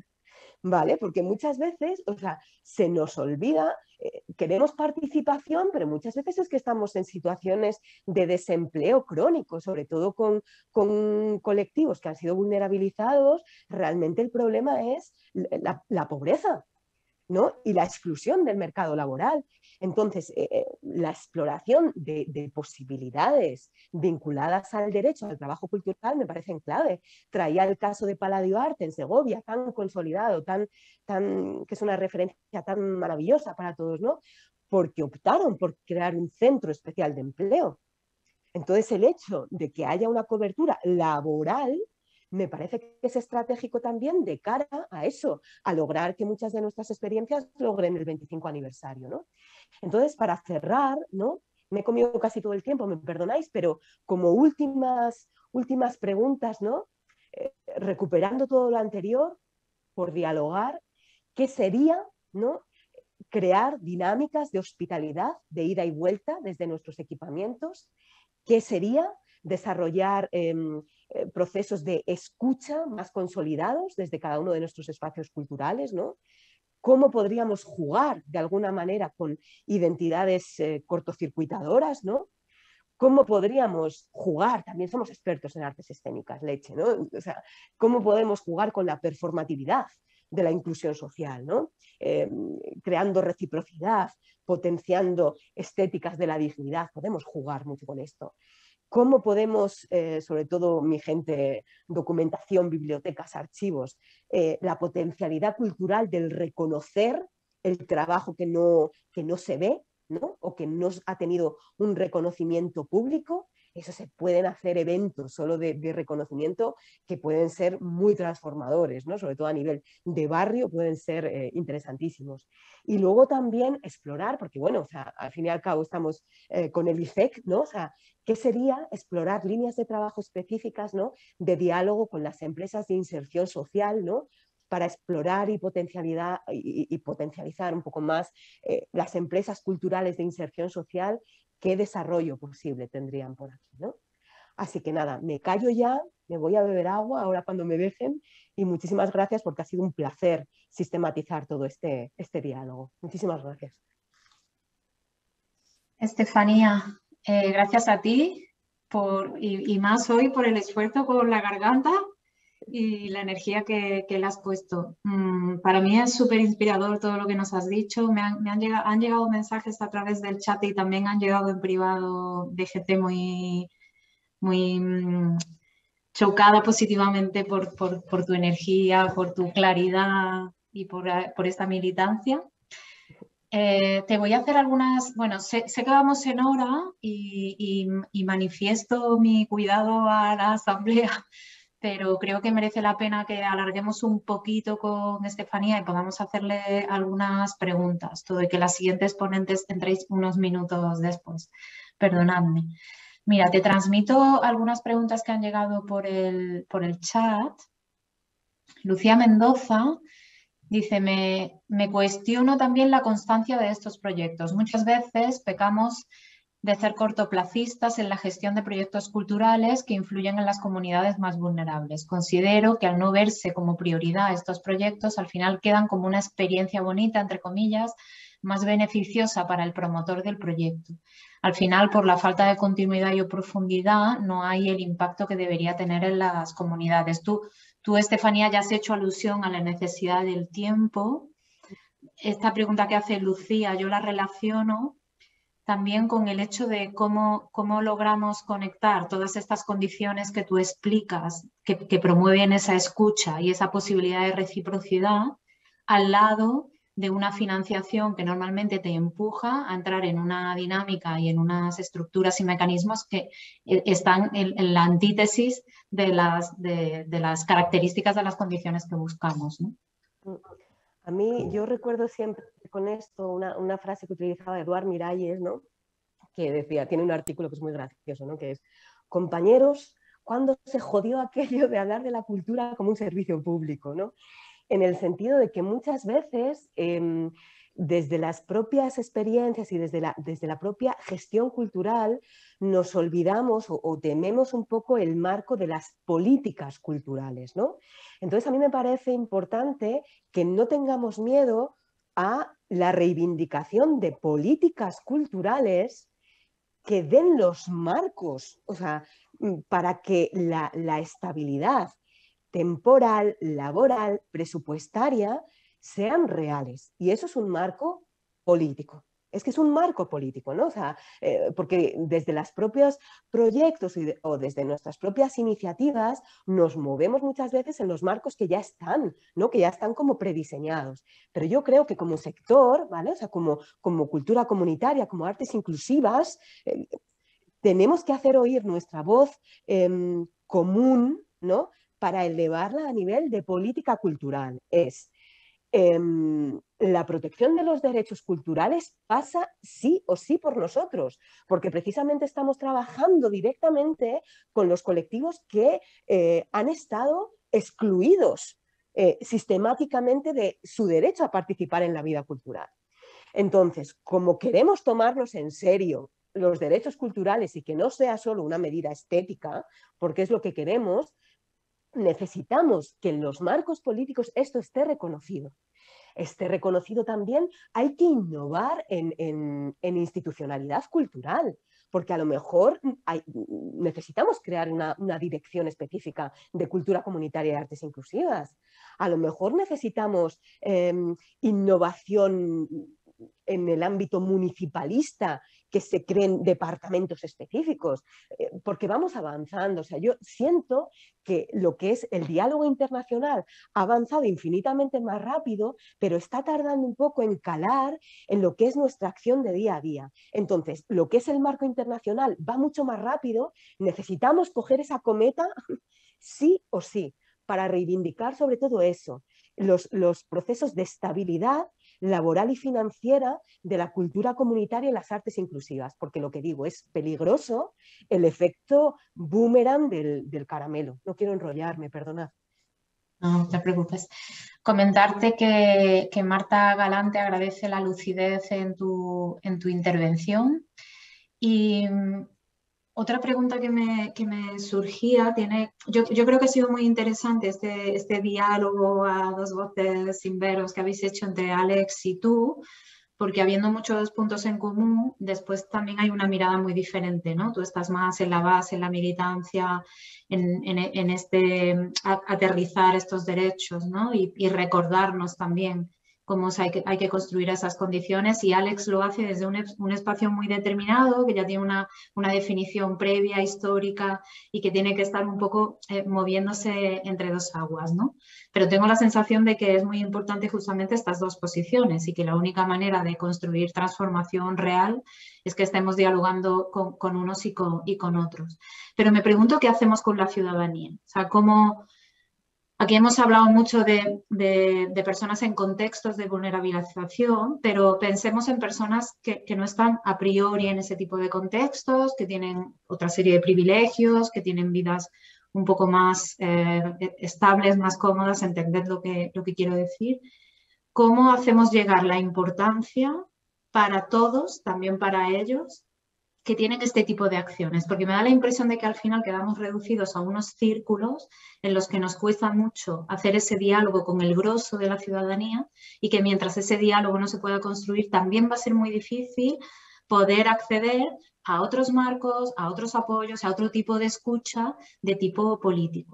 ¿Vale? Porque muchas veces, o sea, se nos olvida, eh, queremos participación, pero muchas veces es que estamos en situaciones de desempleo crónico, sobre todo con, con colectivos que han sido vulnerabilizados. Realmente el problema es la, la pobreza, ¿no? Y la exclusión del mercado laboral. Entonces, eh, la exploración de, de posibilidades vinculadas al derecho al trabajo cultural me parecen clave. Traía el caso de Palladio Arte en Segovia, tan consolidado, tan, tan, que es una referencia tan maravillosa para todos, ¿no? Porque optaron por crear un centro especial de empleo. Entonces, el hecho de que haya una cobertura laboral me parece que es estratégico también de cara a eso, a lograr que muchas de nuestras experiencias logren el veinticinco aniversario, ¿no? Entonces, para cerrar, ¿no? Me he comido casi todo el tiempo, me perdonáis, pero como últimas, últimas preguntas, ¿no? Eh, recuperando todo lo anterior, por dialogar, ¿qué sería, ¿no? Crear dinámicas de hospitalidad, de ida y vuelta desde nuestros equipamientos? ¿Qué sería desarrollar eh, eh, procesos de escucha más consolidados desde cada uno de nuestros espacios culturales, ¿no? ¿Cómo podríamos jugar de alguna manera con identidades eh, cortocircuitadoras, ¿no? ¿Cómo podríamos jugar? También somos expertos en artes escénicas, leche, ¿no? O sea, ¿cómo podemos jugar con la performatividad de la inclusión social, ¿no? Eh, creando reciprocidad, potenciando estéticas de la dignidad? Podemos jugar mucho con esto. ¿Cómo podemos, eh, sobre todo mi gente, documentación, bibliotecas, archivos, eh, la potencialidad cultural del reconocer el trabajo que no, que no se ve, ¿no? O que no ha tenido un reconocimiento público? Eso se pueden hacer eventos solo de, de reconocimiento que pueden ser muy transformadores, ¿no? Sobre todo a nivel de barrio pueden ser eh, interesantísimos. Y luego también explorar, porque bueno, o sea, al fin y al cabo estamos eh, con el I C E C, ¿no? O sea, ¿qué sería explorar líneas de trabajo específicas, ¿no? De diálogo con las empresas de inserción social, ¿no? Para explorar y, potencialidad, y, y potencializar un poco más eh, las empresas culturales de inserción social? ¿Qué desarrollo posible tendrían por aquí, ¿no? Así que nada, me callo ya, me voy a beber agua ahora cuando me dejen y muchísimas gracias porque ha sido un placer sistematizar todo este, este diálogo. Muchísimas gracias. Estefanía, eh, gracias a ti por, y, y más hoy por el esfuerzo por la garganta y la energía que, que le has puesto. Mm, para mí es súper inspirador todo lo que nos has dicho. Me han, me han, llegado, han llegado mensajes a través del chat y también han llegado en privado de gente muy, muy mm, chocada positivamente por, por, por tu energía, por tu claridad y por, por esta militancia. Eh, te voy a hacer algunas, bueno, sé, sé que vamos en hora y, y, y manifiesto mi cuidado a la asamblea, pero creo que merece la pena que alarguemos un poquito con Estefanía y podamos hacerle algunas preguntas, todo y que las siguientes ponentes entréis unos minutos después. Perdonadme. Mira, te transmito algunas preguntas que han llegado por el, por el chat. Lucía Mendoza dice, me, me cuestiono también la constancia de estos proyectos. Muchas veces pecamos de ser cortoplacistas en la gestión de proyectos culturales que influyen en las comunidades más vulnerables. Considero que al no verse como prioridad estos proyectos, al final quedan como una experiencia bonita, entre comillas, más beneficiosa para el promotor del proyecto. Al final, por la falta de continuidad y profundidad, no hay el impacto que debería tener en las comunidades. Tú, tú, Estefanía, ya has hecho alusión a la necesidad del tiempo. Esta pregunta que hace Lucía, yo la relaciono también con el hecho de cómo, cómo logramos conectar todas estas condiciones que tú explicas, que, que promueven esa escucha y esa posibilidad de reciprocidad, al lado de una financiación que normalmente te empuja a entrar en una dinámica y en unas estructuras y mecanismos que están en, en la antítesis de las, de, de las características de las condiciones que buscamos, ¿no? A mí, yo recuerdo siempre con esto una, una frase que utilizaba Eduard Miralles, ¿no? Que decía, tiene un artículo que es muy gracioso, ¿no? Que es, compañeros, ¿cuándo se jodió aquello de hablar de la cultura como un servicio público, ¿no? En el sentido de que muchas veces, eh, desde las propias experiencias y desde la, desde la propia gestión cultural, nos olvidamos o, o tememos un poco el marco de las políticas culturales, ¿no? Entonces, a mí me parece importante que no tengamos miedo a la reivindicación de políticas culturales que den los marcos, o sea, para que la, la estabilidad temporal, laboral, presupuestaria, sean reales. Y eso es un marco político. Es que es un marco político, ¿no? O sea, eh, porque desde los propios proyectos y de, o desde nuestras propias iniciativas nos movemos muchas veces en los marcos que ya están, ¿no? Que ya están como prediseñados. Pero yo creo que como sector, ¿vale? O sea, como, como cultura comunitaria, como artes inclusivas, eh, tenemos que hacer oír nuestra voz eh, común, ¿no? Para elevarla a nivel de política cultural. Es eh, la protección de los derechos culturales pasa sí o sí por nosotros, porque precisamente estamos trabajando directamente con los colectivos que eh, han estado excluidos eh, sistemáticamente de su derecho a participar en la vida cultural. Entonces, como queremos tomarnos en serio los derechos culturales y que no sea solo una medida estética, porque es lo que queremos, necesitamos que en los marcos políticos esto esté reconocido. Esté reconocido también, hay que innovar en, en, en institucionalidad cultural, porque a lo mejor hay, necesitamos crear una, una dirección específica de cultura comunitaria y artes inclusivas. A lo mejor necesitamos eh, innovación en el ámbito municipalista, que se creen departamentos específicos, eh, porque vamos avanzando. O sea, yo siento que lo que es el diálogo internacional ha avanzado infinitamente más rápido, pero está tardando un poco en calar en lo que es nuestra acción de día a día. Entonces, lo que es el marco internacional va mucho más rápido, necesitamos coger esa cometa sí o sí, para reivindicar sobre todo eso, los, los procesos de estabilidad laboral y financiera de la cultura comunitaria y las artes inclusivas, porque lo que digo es peligroso el efecto boomerang del, del caramelo. No quiero enrollarme, perdonad. No te preocupes. Comentarte que, que Marta Galante agradece la lucidez en tu, en tu intervención. Y otra pregunta que me, que me surgía, tiene, yo, yo creo que ha sido muy interesante este, este diálogo a dos voces sin veros que habéis hecho entre Alex y tú, porque habiendo muchos puntos en común, después también hay una mirada muy diferente, ¿no? Tú estás más en la base, en la militancia, en, en, en este aterrizar estos derechos, ¿no? Y, y recordarnos también cómo hay que, hay que construir esas condiciones, y Alex lo hace desde un, un espacio muy determinado, que ya tiene una, una definición previa, histórica, y que tiene que estar un poco eh, moviéndose entre dos aguas, ¿no? Pero tengo la sensación de que es muy importante justamente estas dos posiciones, y que la única manera de construir transformación real es que estemos dialogando con, con unos y con, y con otros. Pero me pregunto qué hacemos con la ciudadanía. O sea, cómo... Aquí hemos hablado mucho de, de, de personas en contextos de vulnerabilización, pero pensemos en personas que, que no están a priori en ese tipo de contextos, que tienen otra serie de privilegios, que tienen vidas un poco más eh, estables, más cómodas, entended lo que, lo que quiero decir. ¿Cómo hacemos llegar la importancia para todos, también para ellos, que tienen este tipo de acciones? Porque me da la impresión de que al final quedamos reducidos a unos círculos en los que nos cuesta mucho hacer ese diálogo con el grosso de la ciudadanía, y que mientras ese diálogo no se pueda construir, también va a ser muy difícil poder acceder a otros marcos, a otros apoyos, a otro tipo de escucha de tipo político.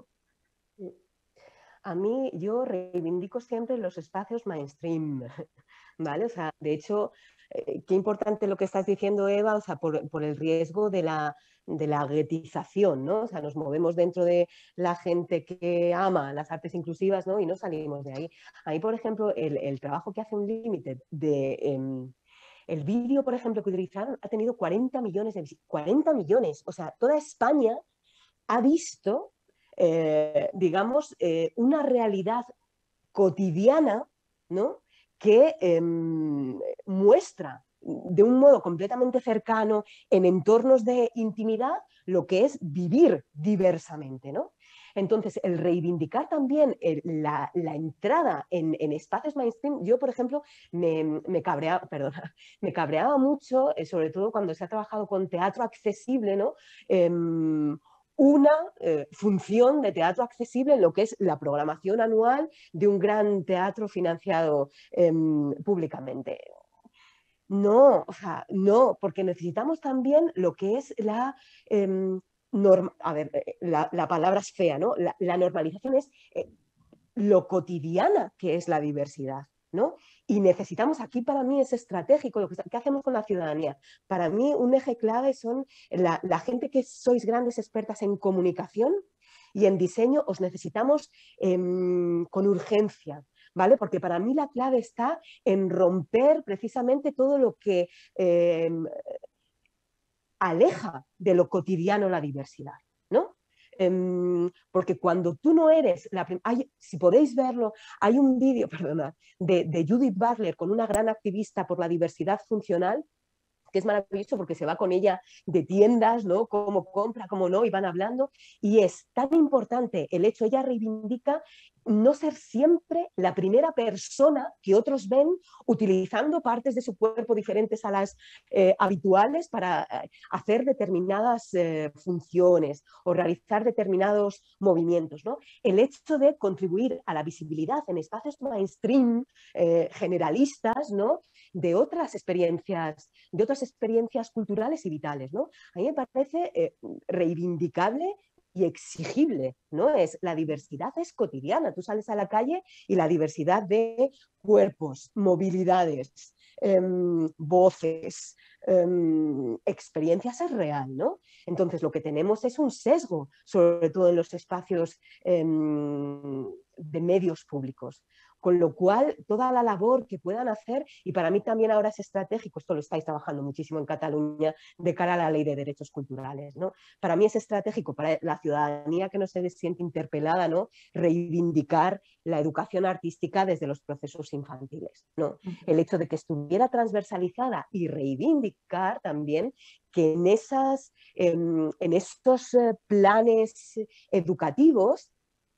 A mí, yo reivindico siempre los espacios mainstream, ¿vale? O sea, de hecho, eh, qué importante lo que estás diciendo, Eva, o sea, por, por el riesgo de la, de la guetización, ¿no? O sea, nos movemos dentro de la gente que ama las artes inclusivas, ¿no? Y no salimos de ahí. A mí, por ejemplo, el, el trabajo que hace Unlimited de... Eh, el vídeo, por ejemplo, que utilizaron ha tenido cuarenta millones de visitas. cuarenta millones, o sea, toda España ha visto... Eh, digamos, eh, una realidad cotidiana, ¿no? que eh, muestra de un modo completamente cercano, en entornos de intimidad, lo que es vivir diversamente, ¿no? Entonces, el reivindicar también el, la, la entrada en, en espacios mainstream, yo, por ejemplo, me, me, cabreaba, perdona, me cabreaba mucho, eh, sobre todo cuando se ha trabajado con teatro accesible, ¿no? Eh, una eh, función de teatro accesible en lo que es la programación anual de un gran teatro financiado eh, públicamente. No, o sea, no, porque necesitamos también lo que es la... Eh, norma, a ver, la, la palabra es fea, ¿no? La, la normalización es eh, lo cotidiana que es la diversidad, ¿no? Y necesitamos, aquí para mí es estratégico, lo que, ¿qué hacemos con la ciudadanía? Para mí un eje clave son la, la gente que sois grandes expertas en comunicación y en diseño, os necesitamos eh, con urgencia, ¿vale? Porque para mí la clave está en romper precisamente todo lo que eh, aleja de lo cotidiano la diversidad, ¿no? Porque cuando tú no eres la hay, si podéis verlo, hay un vídeo, perdona, de, de Judith Butler con una gran activista por la diversidad funcional, que es maravilloso porque se va con ella de tiendas, ¿no? Cómo compra, cómo no, y van hablando, y es tan importante el hecho, ella reivindica no ser siempre la primera persona que otros ven utilizando partes de su cuerpo diferentes a las eh, habituales para eh, hacer determinadas eh, funciones o realizar determinados movimientos, ¿no? El hecho de contribuir a la visibilidad en espacios mainstream, eh, generalistas, ¿no? De otras experiencias, de otras experiencias culturales y vitales, ¿no? A mí me parece eh, reivindicable y exigible, ¿no? Es, la diversidad es cotidiana, tú sales a la calle y la diversidad de cuerpos, movilidades, eh, voces, eh, experiencias es real, ¿no? Entonces lo que tenemos es un sesgo, sobre todo en los espacios eh, de medios públicos. Con lo cual, toda la labor que puedan hacer, y para mí también ahora es estratégico, esto lo estáis trabajando muchísimo en Cataluña, de cara a la Ley de Derechos Culturales, ¿no? Para mí es estratégico, para la ciudadanía que no se siente interpelada, ¿no? Reivindicar la educación artística desde los procesos infantiles, ¿no? El hecho de que estuviera transversalizada y reivindicar también que en, esas, en, en estos planes educativos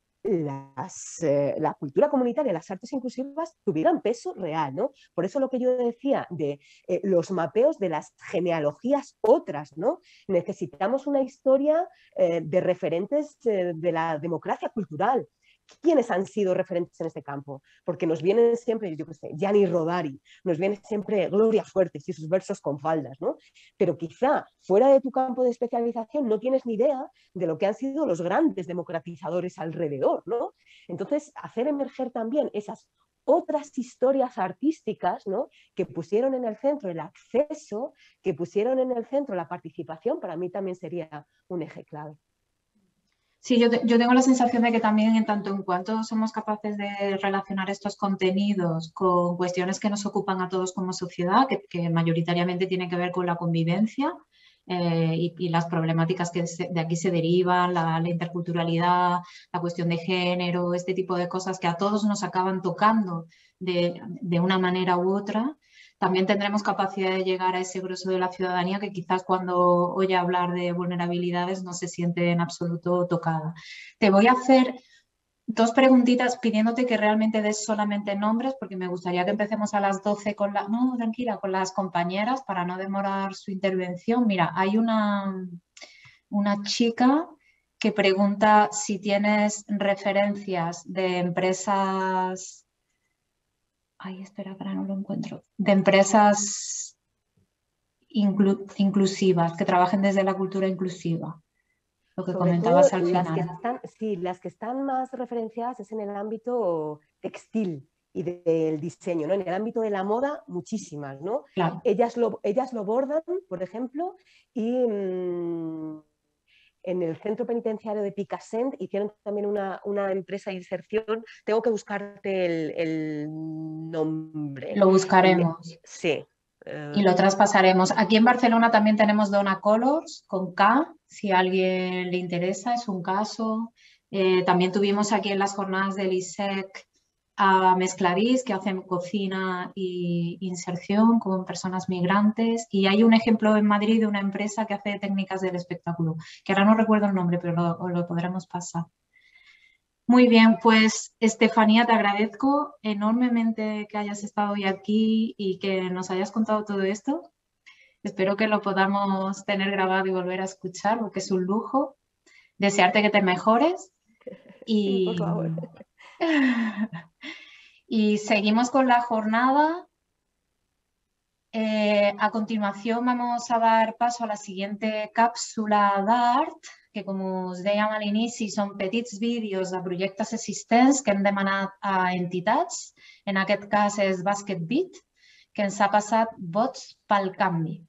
Las, eh, la cultura comunitaria, las artes inclusivas tuvieran peso real, ¿no? Por eso lo que yo decía de eh, los mapeos de las genealogías otras, ¿no? Necesitamos una historia eh, de referentes eh, de la democracia cultural. ¿Quiénes han sido referentes en este campo? Porque nos vienen siempre, yo qué sé, Gianni Rodari, nos viene siempre Gloria Fuertes y sus versos con faldas, ¿no? Pero quizá fuera de tu campo de especialización no tienes ni idea de lo que han sido los grandes democratizadores alrededor, ¿no? Entonces, hacer emerger también esas otras historias artísticas, ¿no? Que pusieron en el centro el acceso, que pusieron en el centro la participación, para mí también sería un eje clave. Sí, yo, te, yo tengo la sensación de que también en tanto en cuanto somos capaces de relacionar estos contenidos con cuestiones que nos ocupan a todos como sociedad, que, que mayoritariamente tienen que ver con la convivencia eh, y, y las problemáticas que se, de aquí se derivan, la, la interculturalidad, la cuestión de género, este tipo de cosas que a todos nos acaban tocando de, de una manera u otra, también tendremos capacidad de llegar a ese grueso de la ciudadanía que quizás cuando oye hablar de vulnerabilidades no se siente en absoluto tocada. Te voy a hacer dos preguntitas pidiéndote que realmente des solamente nombres porque me gustaría que empecemos a las doce con la... No, tranquila, con las compañeras para no demorar su intervención. Mira, hay una, una chica que pregunta si tienes referencias de empresas... Ay, espera, espera, no lo encuentro. De empresas inclu inclusivas, que trabajen desde la cultura inclusiva. Lo que Sobre comentabas todo, al las final. que están, sí, las que están más referenciadas es en el ámbito textil y de, del diseño, ¿no? En el ámbito de la moda, muchísimas, ¿no? Claro. Ellas, lo, ellas lo bordan, por ejemplo, y... Mmm, en el centro penitenciario de Picassent hicieron también una, una empresa de inserción. Tengo que buscarte el, el nombre. Lo buscaremos. Sí. Y lo traspasaremos. Aquí en Barcelona también tenemos Dona Colors con K, si a alguien le interesa, es un caso. Eh, también tuvimos aquí en las jornadas del I S E C a Mezcladís, que hacen cocina y inserción con personas migrantes. Y hay un ejemplo en Madrid de una empresa que hace técnicas del espectáculo, que ahora no recuerdo el nombre, pero lo, lo podremos pasar. Muy bien, pues Estefanía, te agradezco enormemente que hayas estado hoy aquí y que nos hayas contado todo esto. Espero que lo podamos tener grabado y volver a escuchar, porque es un lujo. Desearte que te mejores. Y... Sí, por favor. Y seguimos con la jornada. Eh, a continuación vamos a dar paso a la siguiente cápsula d'art, que com us dèiem a l'inici són petits vídeos de projectes existents que hem demanat a entitats. En aquest cas és Basket Beat, que ens ha passat Vots pel Canvi.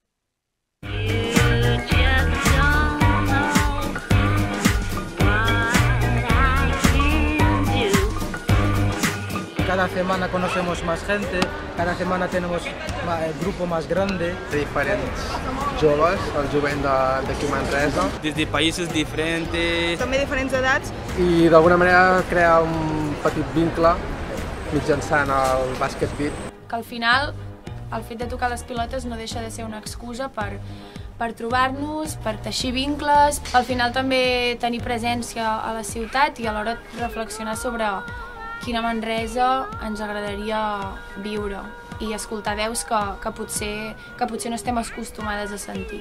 Cada semana conocemos más gente, cada semana tenemos el grupo más grande. Diferents joves, el jovent d'aquí a Manresa. Des de països diferents. També diferents edats. I d'alguna manera crear un petit vincle mitjançant el Basket Beat. Que al final el fet de tocar les pilotes no deixa de ser una excusa per, per trobar-nos, per teixir vincles, al final també tenir presència a la ciutat i alhora reflexionar sobre quina Manresa ens agradaria viure i escoltar veus que, que, potser, que potser no estem acostumades a sentir.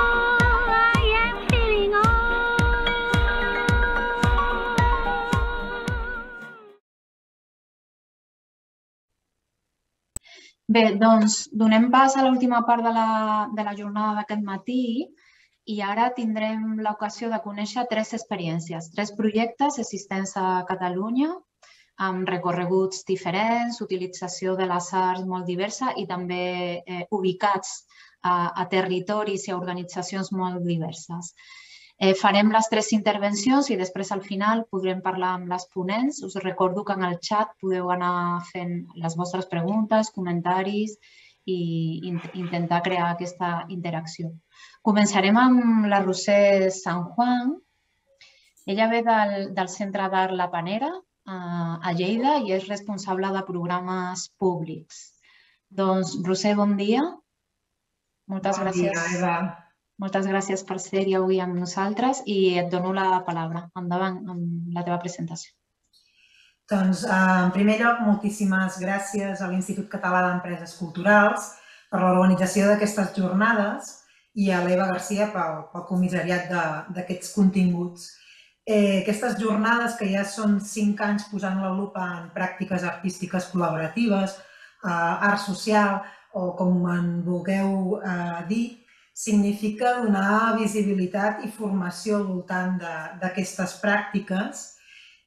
Bé, doncs donem pas a l'última part de la, de la jornada d'aquest matí i ara tindrem l'ocasió de conèixer tres experiències, tres projectes existents a Catalunya amb recorreguts diferents, utilització de les arts molt diversa i també eh, ubicats a, a territoris i a organitzacions molt diverses. Eh, farem les tres intervencions i després al final podrem parlar amb les ponents. Us recordo que en el xat podeu anar fent les vostres preguntes, comentaris i in intentar crear aquesta interacció. Començarem amb la Roser San Juan. Ella ve del, del Centre d'Art La Panera, a Lleida, i és responsable de programes públics. Doncs, Roser, bon dia. Moltes bon gràcies. Dia, Eva. Moltes gràcies per ser-hi avui amb nosaltres i et dono la paraula. Endavant amb la teva presentació. Doncs, en primer lloc, moltíssimes gràcies a l'Institut Català d'Empreses Culturals per l'organització d'aquestes jornades i a l'Eva Garcia pel, pel comissariat d'aquests continguts. Eh, aquestes jornades, que ja són cinc anys posant la lupa en pràctiques artístiques col·laboratives, eh, art social o com en vulgueu eh, dir, significa donar visibilitat i formació al voltant d'aquestes pràctiques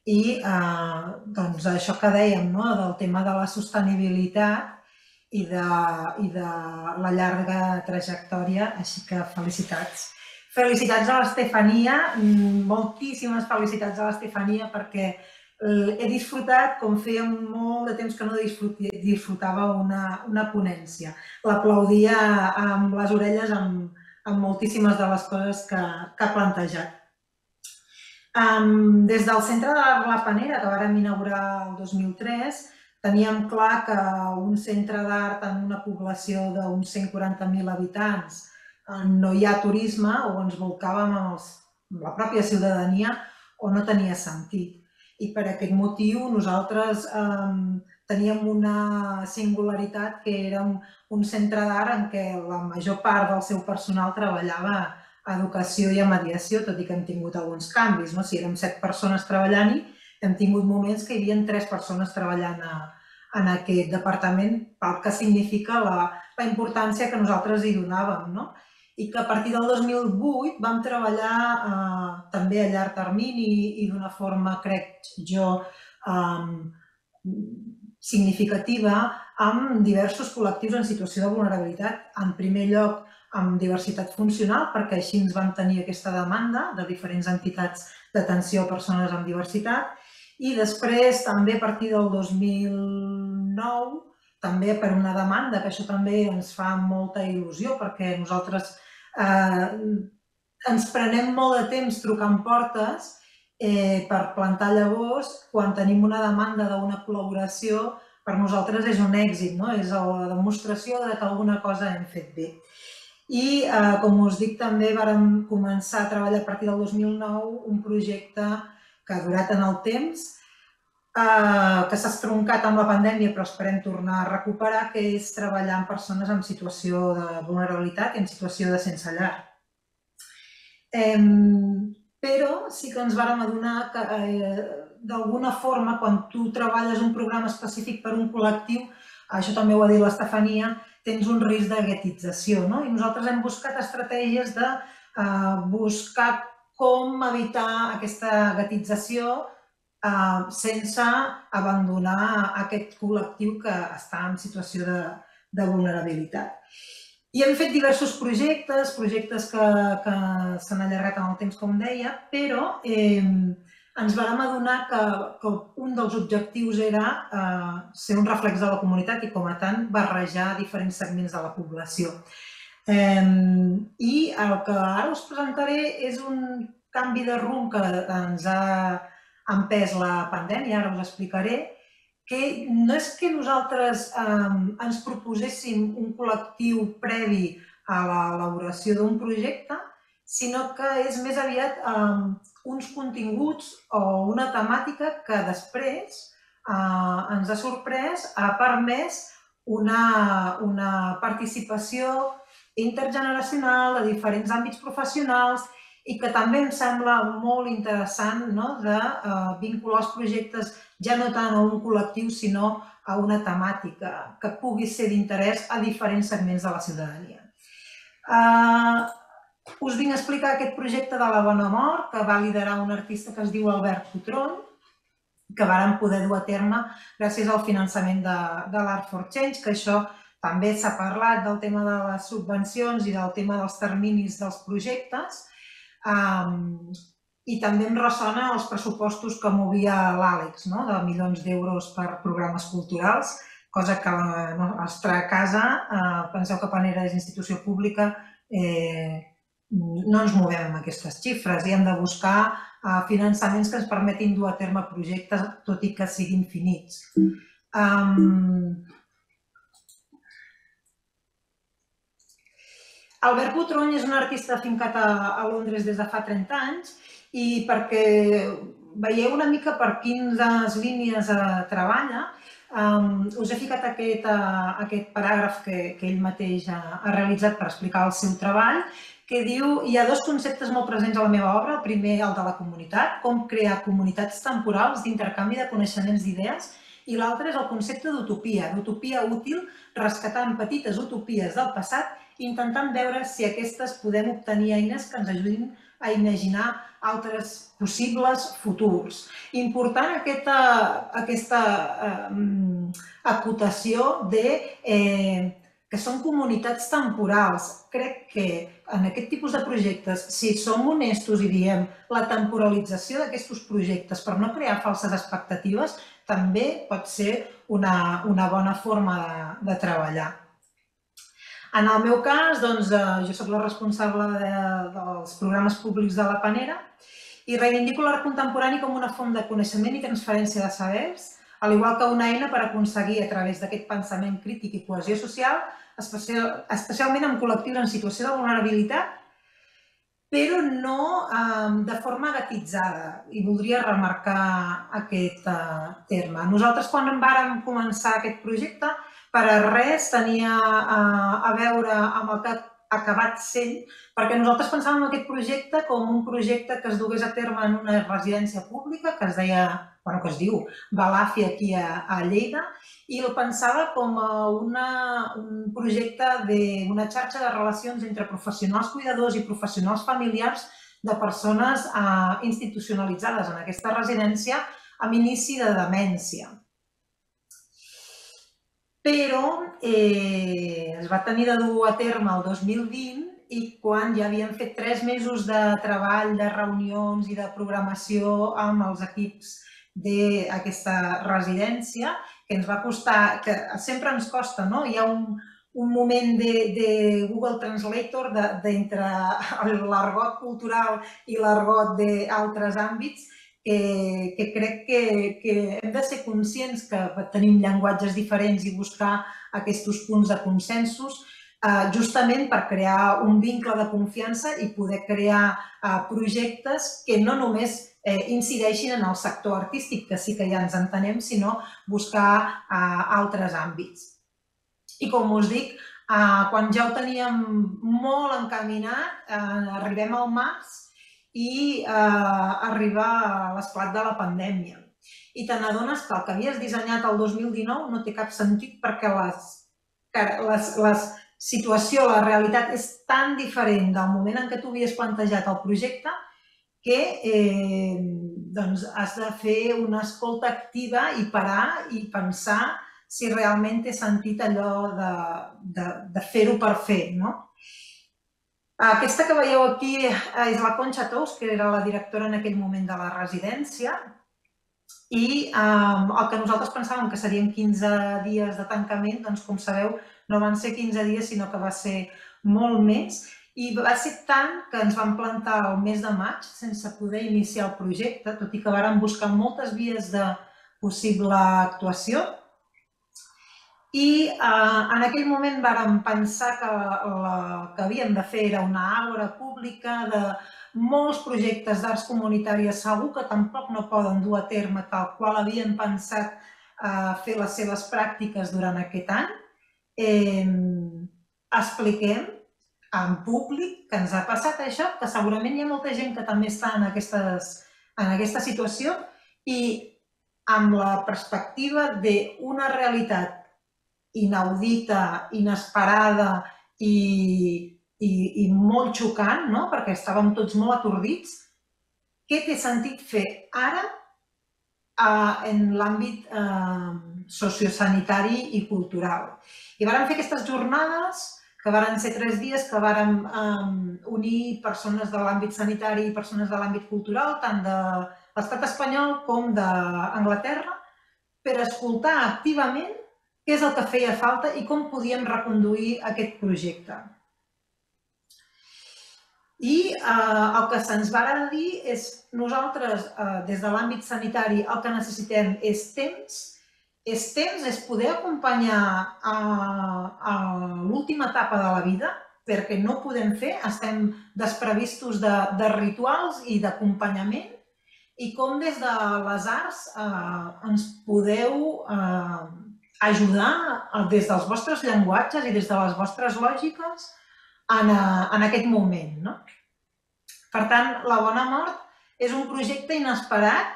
i això que dèiem del tema de la sostenibilitat i de la llarga trajectòria, així que felicitats. Felicitats a l'Estefania, moltíssimes felicitats a l'Estefania perquè he disfrutat com feia molt de temps que no disfrutava una ponència. L'aplaudia amb les orelles amb moltíssimes de les coses que ha plantejat. Des del Centre d'Art La Panera, que vàrem inaugurar el dos mil tres, teníem clar que un centre d'art en una població d'uns cent quaranta mil habitants no hi ha turisme o ens volcàvem amb la pròpia ciutadania o no tenia sentit. I per aquest motiu nosaltres teníem una singularitat que era un centre d'art en què la major part del seu personal treballava a educació i a mediació, tot i que hem tingut alguns canvis. Si érem set persones treballant-hi, hem tingut moments que hi havia tres persones treballant en aquest departament, pel que significa la importància que nosaltres hi donàvem. I que a partir del dos mil vuit vam treballar també a llarg termini i d'una forma, crec jo, significativa amb diversos col·lectius en situació de vulnerabilitat. En primer lloc, amb diversitat funcional, perquè així ens vam tenir aquesta demanda de diferents entitats d'atenció a persones amb diversitat. I després, també a partir del dos mil nou, també per una demanda, que això també ens fa molta il·lusió, perquè nosaltres ens prenem molt de temps trucant portes per plantar llavors. Quan tenim una demanda d'una col·laboració, per nosaltres és un èxit, és la demostració que alguna cosa hem fet bé. I, com us dic, també vàrem començar a treballar a partir del dos mil nou un projecte que ha durat en el temps, que s'ha estroncat amb la pandèmia però esperem tornar a recuperar, que és treballar amb persones en situació de vulnerabilitat i en situació de sense llar. Però sí que ens vàrem adonar que d'alguna forma, quan tu treballes un programa específic per un col·lectiu, això també ho ha dit l'Estefania, tens un risc de guetització. I nosaltres hem buscat estratègies de buscar com evitar aquesta guetització sense abandonar aquest col·lectiu que està en situació de vulnerabilitat. I hem fet diversos projectes, projectes que s'han allargat en el temps, com deia, però ens vam adonar que un dels objectius era ser un reflex de la comunitat i, com a tant, barrejar diferents segments de la població. I el que ara us presentaré és un canvi de rumb que ens ha empès la pandèmia, ara us explicaré, que no és que nosaltres ens proposéssim un col·lectiu previ a l'elaboració d'un projecte, sinó que és més aviat uns continguts o una temàtica que després ens ha sorprès, ha permès una participació intergeneracional de diferents àmbits professionals i que també em sembla molt interessant de vincular els projectes ja no tant a un col·lectiu, sinó a una temàtica que pugui ser d'interès a diferents segments de la ciutadania. Us vinc a explicar aquest projecte de la bona mort que va liderar un artista que es diu Albert Putron, que vàrem poder dur a terme gràcies al finançament de l'Art for Change, que això també s'ha parlat del tema de les subvencions i del tema dels terminis dels projectes, i també em ressona els pressupostos que movia l'Àlex, de milions d'euros per programes culturals, cosa que a la nostra casa, penseu que Panera és institució pública, no ens movem amb aquestes xifres i hem de buscar finançaments que ens permetin dur a terme projectes, tot i que siguin finits. Albert Putron és un artista afincat a Londres des de fa trenta anys i perquè veieu una mica per quines línies treballa, us he ficat aquest paràgraf que ell mateix ha realitzat per explicar el seu treball, que diu: hi ha dos conceptes molt presents a la meva obra, el primer el de la comunitat, com crear comunitats temporals d'intercanvi de coneixements d'idees, i l'altre és el concepte d'utopia, d'utopia útil, rescatant petites utopies del passat intentant veure si aquestes podem obtenir eines que ens ajudin a imaginar altres possibles futurs. Important aquesta, aquesta eh, acotació de eh, que són comunitats temporals. Crec que en aquest tipus de projectes, si som honestos i diem la temporalització d'aquests projectes per no crear falses expectatives, també pot ser una, una bona forma de, de treballar. En el meu cas, doncs, jo soc la responsable de, dels programes públics de la Panera i reivindico l'art contemporani com una font de coneixement i transferència de sabers, al igual que una eina per aconseguir, a través d'aquest pensament crític i cohesió social, especial, especialment amb col·lectius en situació de vulnerabilitat, però no eh, de forma gatitzada, i voldria remarcar aquest eh, terme. Nosaltres, quan vàrem començar aquest projecte, per a res tenia a veure amb el que ha acabat sent, perquè nosaltres pensàvem en aquest projecte com un projecte que es dugués a terme en una residència pública, que es deia, bueno, que es diu Balafi aquí a Lleida, i el pensava com una, un projecte d'una xarxa de relacions entre professionals cuidadors i professionals familiars de persones eh, institucionalitzades en aquesta residència amb inici de demència. Però eh, es va tenir de dur a terme el dos mil vint i quan ja havíem fet tres mesos de treball, de reunions i de programació amb els equips d'aquesta residència, que ens va costar, que sempre ens costa, no? Hi ha un, un moment de, de Google Translator d'entre l'argot cultural i l'argot d'altres àmbits, que, que crec que, que hem de ser conscients que tenim llenguatges diferents i buscar aquests punts de consensos eh, justament per crear un vincle de confiança i poder crear eh, projectes que no només eh, incideixin en el sector artístic, que sí que ja ens entenem, sinó buscar eh, altres àmbits. I com us dic, eh, quan ja ho teníem molt encaminat, eh, arribem al març, i eh, arriba a l'esclat de la pandèmia. I te n'adones que el que havies dissenyat el dos mil dinou no té cap sentit perquè la situació, la realitat és tan diferent del moment en què tu havies plantejat el projecte que eh, doncs has de fer una escolta activa i parar i pensar si realment té sentit allò de, de, de fer-ho per fer, no? Aquesta que veieu aquí és la Concha Tous, que era la directora en aquell moment de la residència, i el que nosaltres pensàvem que serien quinze dies de tancament, doncs com sabeu no van ser quinze dies, sinó que va ser molt més, i va ser tant que ens vam plantar el mes de maig sense poder iniciar el projecte, tot i que vàrem buscar moltes vies de possible actuació. I en aquell moment vàrem pensar que el que havíem de fer era una àgora pública de molts projectes d'arts comunitàries, segur que tampoc no poden dur a terme tal qual havien pensat fer les seves pràctiques durant aquest any. Expliquem en públic que ens ha passat això, que segurament hi ha molta gent que també està en aquesta situació i amb la perspectiva d'una realitat inaudita, inesperada i, i, i molt xocant, no? Perquè estàvem tots molt atordits. Què té sentit fer ara eh, en l'àmbit eh, sociosanitari i cultural? I vàrem fer aquestes jornades, que varen ser tres dies, que vàrem eh, unir persones de l'àmbit sanitari i persones de l'àmbit cultural, tant de l'estat espanyol com d'Anglaterra, per escoltar activament què és el que feia falta i com podíem reconduir aquest projecte. I el que se'ns va dir és nosaltres, des de l'àmbit sanitari, el que necessitem és temps, és temps, és poder acompanyar a l'última etapa de la vida, perquè no ho podem fer, estem desprevistos de rituals i d'acompanyament, i com des de les arts ens podeu ajudar des dels vostres llenguatges i des de les vostres lògiques en aquest moment. Per tant, La Bona Mort és un projecte inesperat,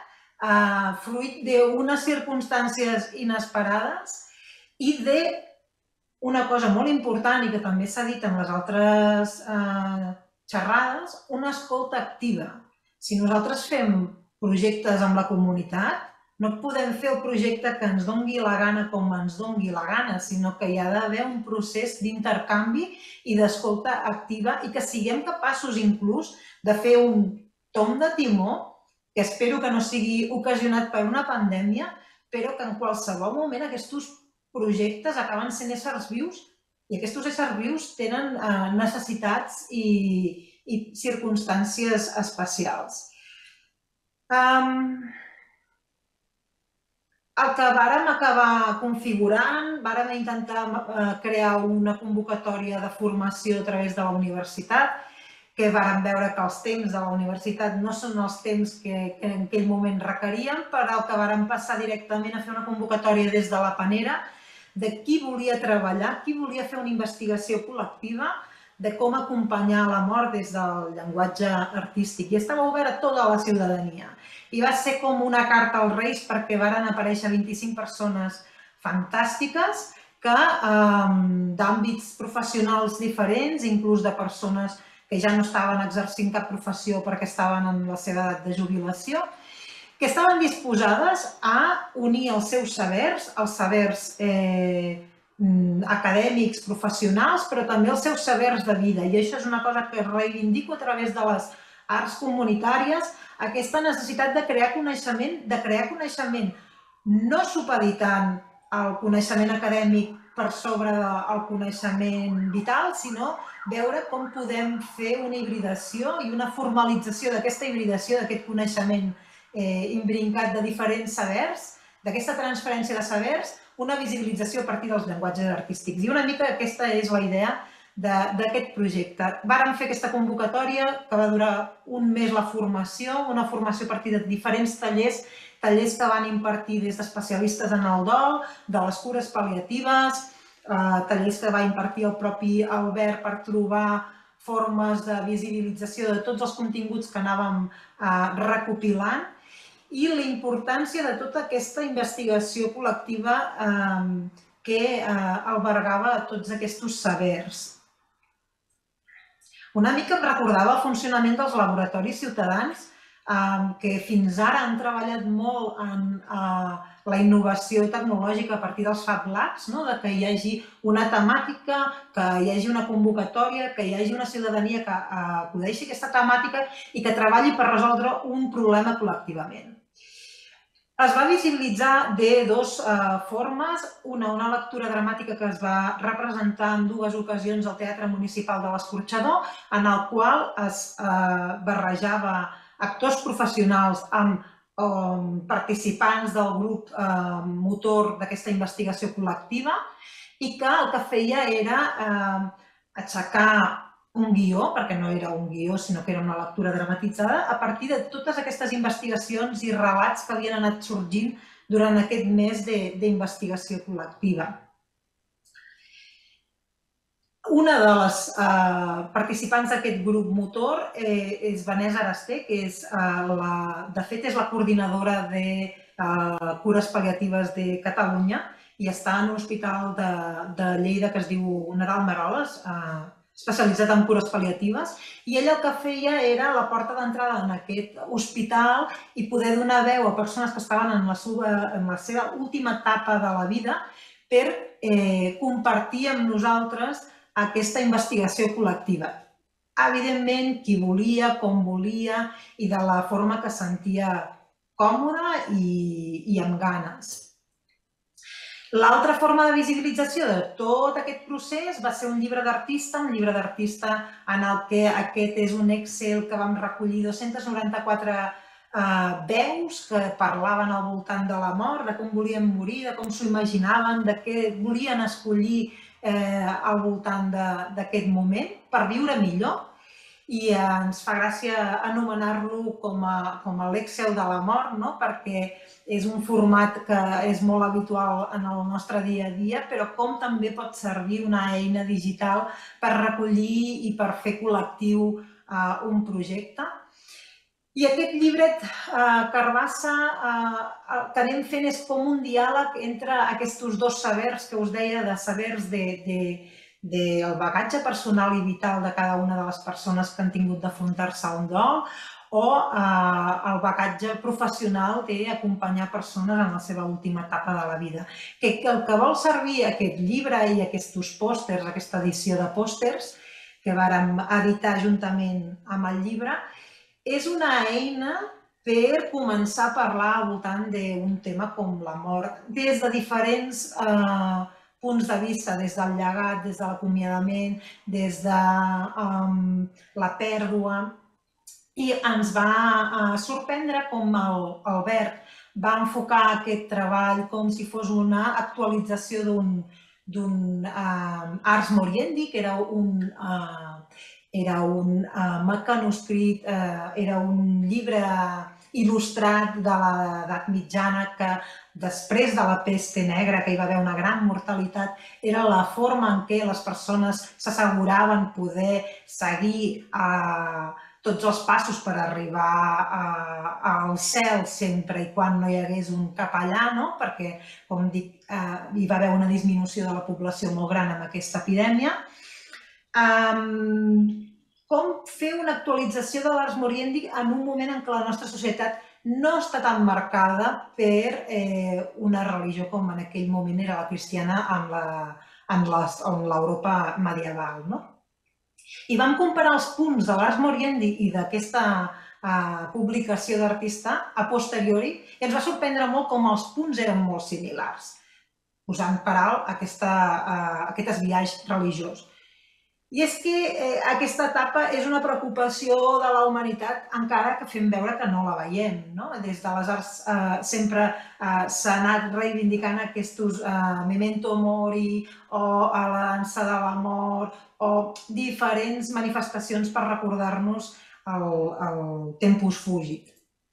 fruit d'unes circumstàncies inesperades i de una cosa molt important i que també s'ha dit en les altres xerrades, una escolta activa. Si nosaltres fem projectes amb la comunitat, no podem fer el projecte que ens dongui la gana com ens dongui la gana, sinó que hi ha d'haver un procés d'intercanvi i d'escolta activa i que siguem capaços inclús de fer un tom de timó, que espero que no sigui ocasionat per una pandèmia, però que en qualsevol moment aquests projectes acaben sent éssers vius i aquests éssers vius tenen necessitats i circumstàncies especials. El que vàrem acabar configurant, vàrem intentar crear una convocatòria de formació a través de la universitat, que vàrem veure que els temps de la universitat no són els temps que en aquell moment requeríem, però el que vàrem passar directament a fer una convocatòria des de la Panera de qui volia treballar, qui volia fer una investigació col·lectiva de com acompanyar la mort des del llenguatge artístic. I estava obert a tota la ciutadania. I va ser com una carta als Reis perquè varen aparèixer vint-i-cinc persones fantàstiques que d'àmbits professionals diferents, inclús de persones que ja no estaven exercint cap professió perquè estaven en la seva edat de jubilació, que estaven disposades a unir els seus sabers, els sabers acadèmics, professionals, però també els seus sabers de vida. I això és una cosa que reivindico a través de les arts comunitàries, aquesta necessitat de crear coneixement, de crear coneixement no supeditant el coneixement acadèmic per sobre del coneixement vital, sinó veure com podem fer una hibridació i una formalització d'aquesta hibridació, d'aquest coneixement imbrincat de diferents sabers, d'aquesta transferència de sabers, una visibilització a partir dels llenguatges artístics. I una mica aquesta és la idea d'aquest projecte. Vàrem fer aquesta convocatòria que va durar un mes la formació, una formació a partir de diferents tallers, tallers que van impartir des d'especialistes en el dol, de les cures pal·liatives, tallers que va impartir el propi Albert per trobar formes de visibilització de tots els continguts que anàvem recopilant i la importància de tota aquesta investigació col·lectiva que albergava tots aquests sabers. Una mica em recordava el funcionament dels laboratoris ciutadans, que fins ara han treballat molt en la innovació tecnològica a partir dels Fab Labs, que hi hagi una temàtica, que hi hagi una convocatòria, que hi hagi una ciutadania que acudeixi a aquesta temàtica i que treballi per resoldre un problema col·lectivament. Es va visibilitzar de dues formes, una una lectura dramàtica que es va representar en dues ocasions al Teatre Municipal de l'Escorxador, en el qual es barrejava actors professionals amb participants del grup motor d'aquesta investigació col·lectiva i que el que feia era aixecar un guió, perquè no era un guió, sinó que era una lectura dramatitzada, a partir de totes aquestes investigacions i relats que havien anat sorgint durant aquest mes d'investigació col·lectiva. Una de les participants d'aquest grup motor és Vanessa Arasté, que de fet és la coordinadora de cures pal·liatives de Catalunya i està en un hospital de Lleida que es diu Nadal Maroles, especialitzat en cures pal·liatives, i ella el que feia era la porta d'entrada en aquest hospital i poder donar veu a persones que estaven en la seva última etapa de la vida per compartir amb nosaltres aquesta investigació col·lectiva. Evidentment, qui volia, com volia i de la forma que sentia còmoda i amb ganes. L'altra forma de visibilització de tot aquest procés va ser un llibre d'artista, un llibre d'artista en el que aquest és un Excel que vam recollir dos-centes noranta-quatre veus que parlaven al voltant de la mort, de com volien morir, de com s'ho imaginaven, de què volien escollir al voltant d'aquest moment per viure millor. I ens fa gràcia anomenar-lo com l'Excel de la mort, perquè és un format que és molt habitual en el nostre dia a dia, però com també pot servir una eina digital per recollir i per fer col·lectiu un projecte. I aquest llibret, Carbassa, el que anem fent és com un diàleg entre aquests dos sabers que us deia, de sabers del bagatge personal i vital de cada una de les persones que han tingut d'afrontar-se a un dol, o el bagatge professional d'acompanyar persones en la seva última etapa de la vida. Que el que vol servir aquest llibre i aquests pòsters, aquesta edició de pòsters, que vàrem editar juntament amb el llibre, és una eina per començar a parlar al voltant d'un tema com la mort, des de diferents punts de vista, des del llegat, des de l'acomiadament, des de la pèrdua. I ens va sorprendre com l'Albert va enfocar aquest treball com si fos una actualització d'un Ars Moriendi, que era un Era un mecanoscrit, era un llibre il·lustrat de l'edat mitjana que després de la pesta negra, que hi va haver una gran mortalitat, era la forma en què les persones s'asseguraven poder seguir tots els passos per arribar al cel sempre i quan no hi hagués un capellà, perquè, com dic, hi va haver una disminució de la població molt gran amb aquesta epidèmia. Com fer una actualització de l'Ars Moriendi en un moment en què la nostra societat no està tan marcada per una religió com en aquell moment era la cristiana en l'Europa medieval. I vam comparar els punts de l'Ars Moriendi i d'aquesta publicació d'artista a posteriori i ens va sorprendre molt com els punts eren molt similars, posant per alt aquest esbiaix religiós. I és que aquesta etapa és una preocupació de la humanitat encara que fem veure que no la veiem. Des d'aleshores sempre s'ha anat reivindicant aquests memento mori o la dansa de la mort o diferents manifestacions per recordar-nos el tempus fugit.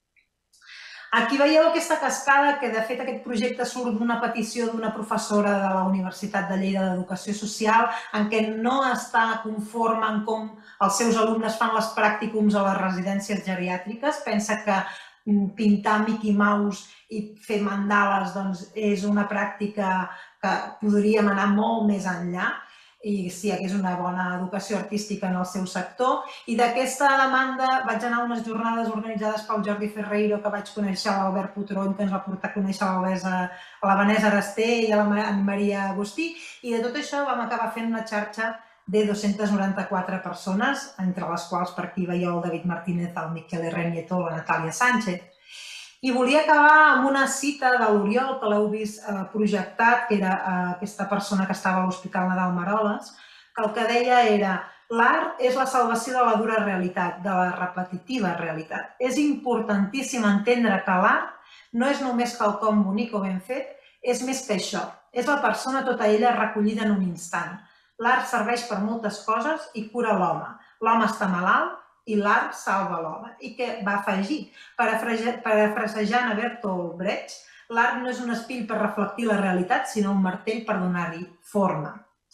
Aquí veieu aquesta cascada que, de fet, aquest projecte surt d'una petició d'una professora de la Universitat de Lleida d'Educació Social en què no està conforme en com els seus alumnes fan les pràcticums a les residències geriàtriques. Pensa que pintar Mickey Mouse i fer mandales és una pràctica que podríem anar molt més enllà i si hi hagués una bona educació artística en el seu sector. I d'aquesta demanda vaig anar a unes jornades organitzades pel Jordi Ferreiro, que vaig conèixer l'Albert Putrony, que ens va portar a conèixer la Vanessa Arasté i la Maria Agustí, i de tot això vam acabar fent una xarxa de dos-centes noranta-quatre persones, entre les quals per aquí veieu el David Martínez, el Miquel Herrenieto o la Natàlia Sánchez. I volia acabar amb una cita de l'Oriol, que l'heu vist projectat, que era aquesta persona que estava a l'Hospital Nadal Maroles, que el que deia era: l'art és la salvació de la dura realitat, de la repetitiva realitat. És importantíssim entendre que l'art no és només quelcom bonic o ben fet, és més que això. És la persona tota ella recollida en un instant. L'art serveix per moltes coses i cura l'home. L'home està malalt i l'art salva l'home. I què va afegir? Parafrasejant a Bertolt Brecht, l'art no és un espill per reflectir la realitat, sinó un martell per donar-hi forma.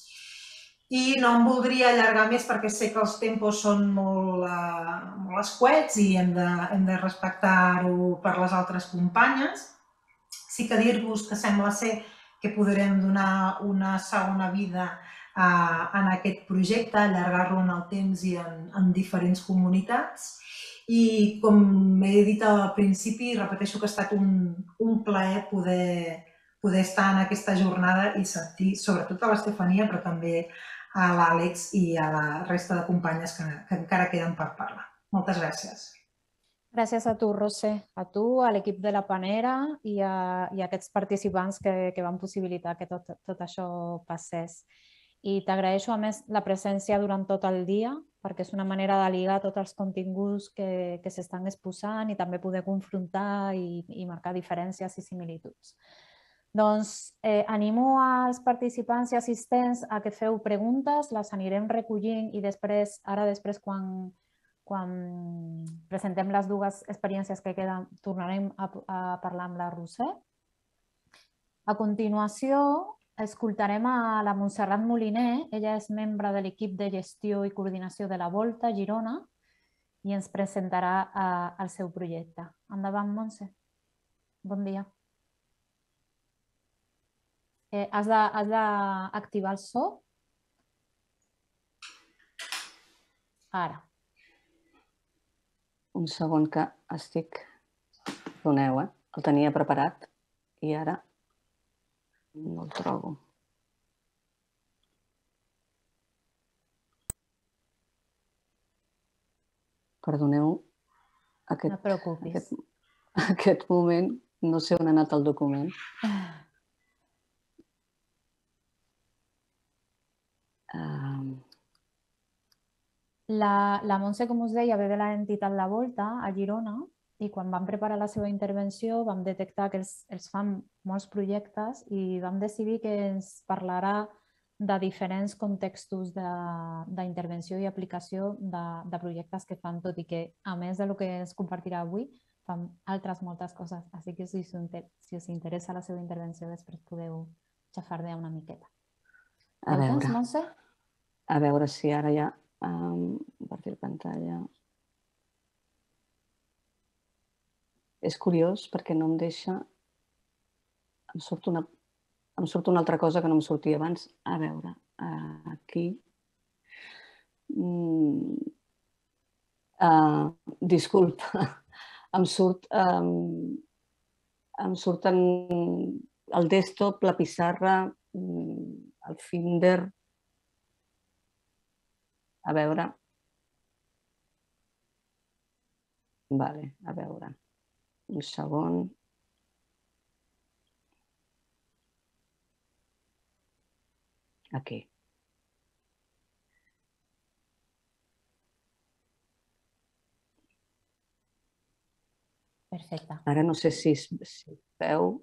I no em voldria allargar més perquè sé que els tempos són molt escuets i hem de respectar-ho per les altres companyes. Sí que dir-vos que sembla ser que podrem donar una segona vida en aquest projecte, allargar-lo en el temps i en diferents comunitats. I com he dit al principi, repeteixo que ha estat un plaer poder estar en aquesta jornada i sentir, sobretot a l'Estefania, però també a l'Àlex i a la resta de companyes que encara queden per parlar. Moltes gràcies. Gràcies a tu, Roser, a tu, a l'equip de la Panera i a aquests participants que van possibilitar que tot això passés. I t'agraeixo, a més, la presència durant tot el dia, perquè és una manera de ligar tots els continguts que s'estan exposant i també poder confrontar i marcar diferències i similituds. Doncs animo als participants i assistents a que feu preguntes, les anirem recollint i després, ara després, quan presentem les dues experiències que queden, tornarem a parlar amb la Roser. A continuació, escoltarem a la Montserrat Moliner. Ella és membre de l'equip de gestió i coordinació de la Volta, Girona, i ens presentarà el seu projecte. Endavant, Montse. Bon dia. Has d'activar el so? Ara. Un segon que estic... Perdoneu, eh? El tenia preparat i ara no el trobo. Perdoneu aquest, no et preocupis. Aquest, aquest moment, no sé on ha anat el document. Uh... La, la Montse, com us deia, ve de l'entitat La Volta, a Girona, i quan vam preparar la seva intervenció vam detectar que els, els fan molts projectes i vam decidir que ens parlarà de diferents contextos d'intervenció i aplicació de, de projectes que fan, tot i que, a més del que ens compartirà avui, fan altres moltes coses. Així que si, si us interessa la seva intervenció, després podeu xafardear una miqueta. A veure, tens, Montse? A veure si ara ja... Um, compartir pantalla... És curiós perquè no em deixa... Em surt una, em surt una altra cosa que no em sortia abans. A veure, aquí... Mm. Uh, disculpa, em surt... Um, em surten el desktop, la pissarra, el Finder... A veure... Vale, a veure... Un segon. Aquí. Perfecte. Ara no sé si, si veu.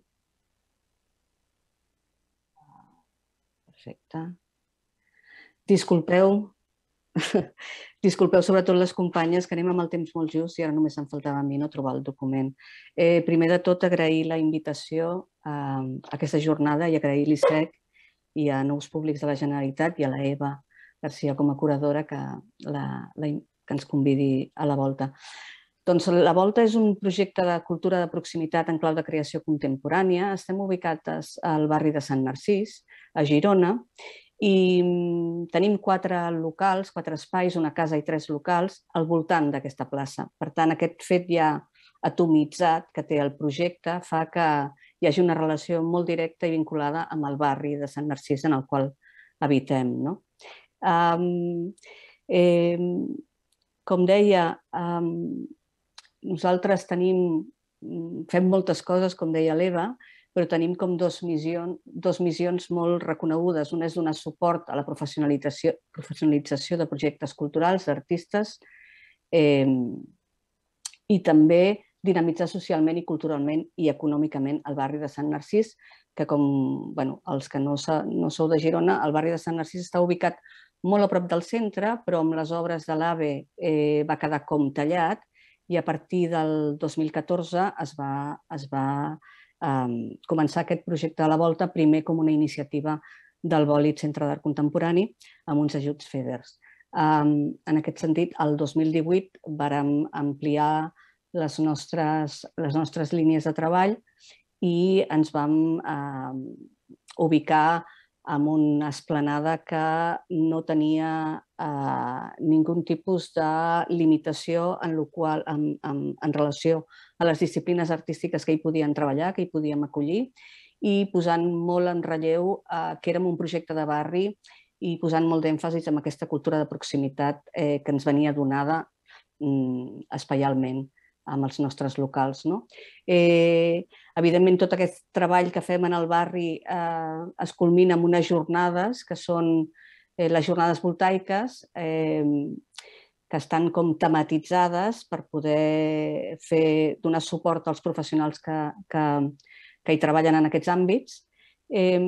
Perfecte. Disculpeu. Disculpeu sobretot les companyes, que anem amb el temps molt just i ara només em faltava a mi no trobar el document. Eh, primer de tot, agrair la invitació a, a aquesta jornada i agrair l'I S E C i a Nous Públics de la Generalitat i a la Eva Garcia com a curadora que, la, la, que ens convidi a la Volta. Doncs la Volta és un projecte de cultura de proximitat en clau de creació contemporània. Estem ubicats al barri de Sant Narcís, a Girona, i tenim quatre locals, quatre espais, una casa i tres locals al voltant d'aquesta plaça. Per tant, aquest fet ja atomitzat que té el projecte fa que hi hagi una relació molt directa i vinculada amb el barri de Sant Narcís en el qual habitem. No? Um, eh, com deia, um, nosaltres tenim, fem moltes coses, com deia l'Eva, però tenim com dos missions, dos missions molt reconegudes. Una és donar suport a la professionalització, professionalització de projectes culturals, d'artistes, eh, i també dinamitzar socialment i culturalment i econòmicament el barri de Sant Narcís, que com bueno, els que no, no sou de Girona, el barri de Sant Narcís està ubicat molt a prop del centre, però amb les obres de l'AVE eh, va quedar com tallat i a partir del dos mil catorze es va, es va Um, començar aquest projecte a la Volta, primer com una iniciativa del Bòlit Centre d'Art Contemporani amb uns ajuts FEDERs. Um, en aquest sentit, el dos mil divuit vàrem ampliar les nostres, les nostres línies de treball i ens vam uh, ubicar en una esplanada que no tenia uh, ningú tipus de limitació en, lo qual, en, en, en relació a les disciplines artístiques que hi podien treballar, que hi podíem acollir, i posant molt en relleu uh, que érem un projecte de barri i posant molt d'èmfasis en aquesta cultura de proximitat eh, que ens venia donada mm, espaialment amb els nostres locals. No? Eh, evidentment, tot aquest treball que fem en el barri eh, es culmina amb unes jornades que són eh, les jornades voltaiques, eh, que estan com tematitzades per poder fer, donar suport als professionals que, que, que hi treballen en aquests àmbits. Eh,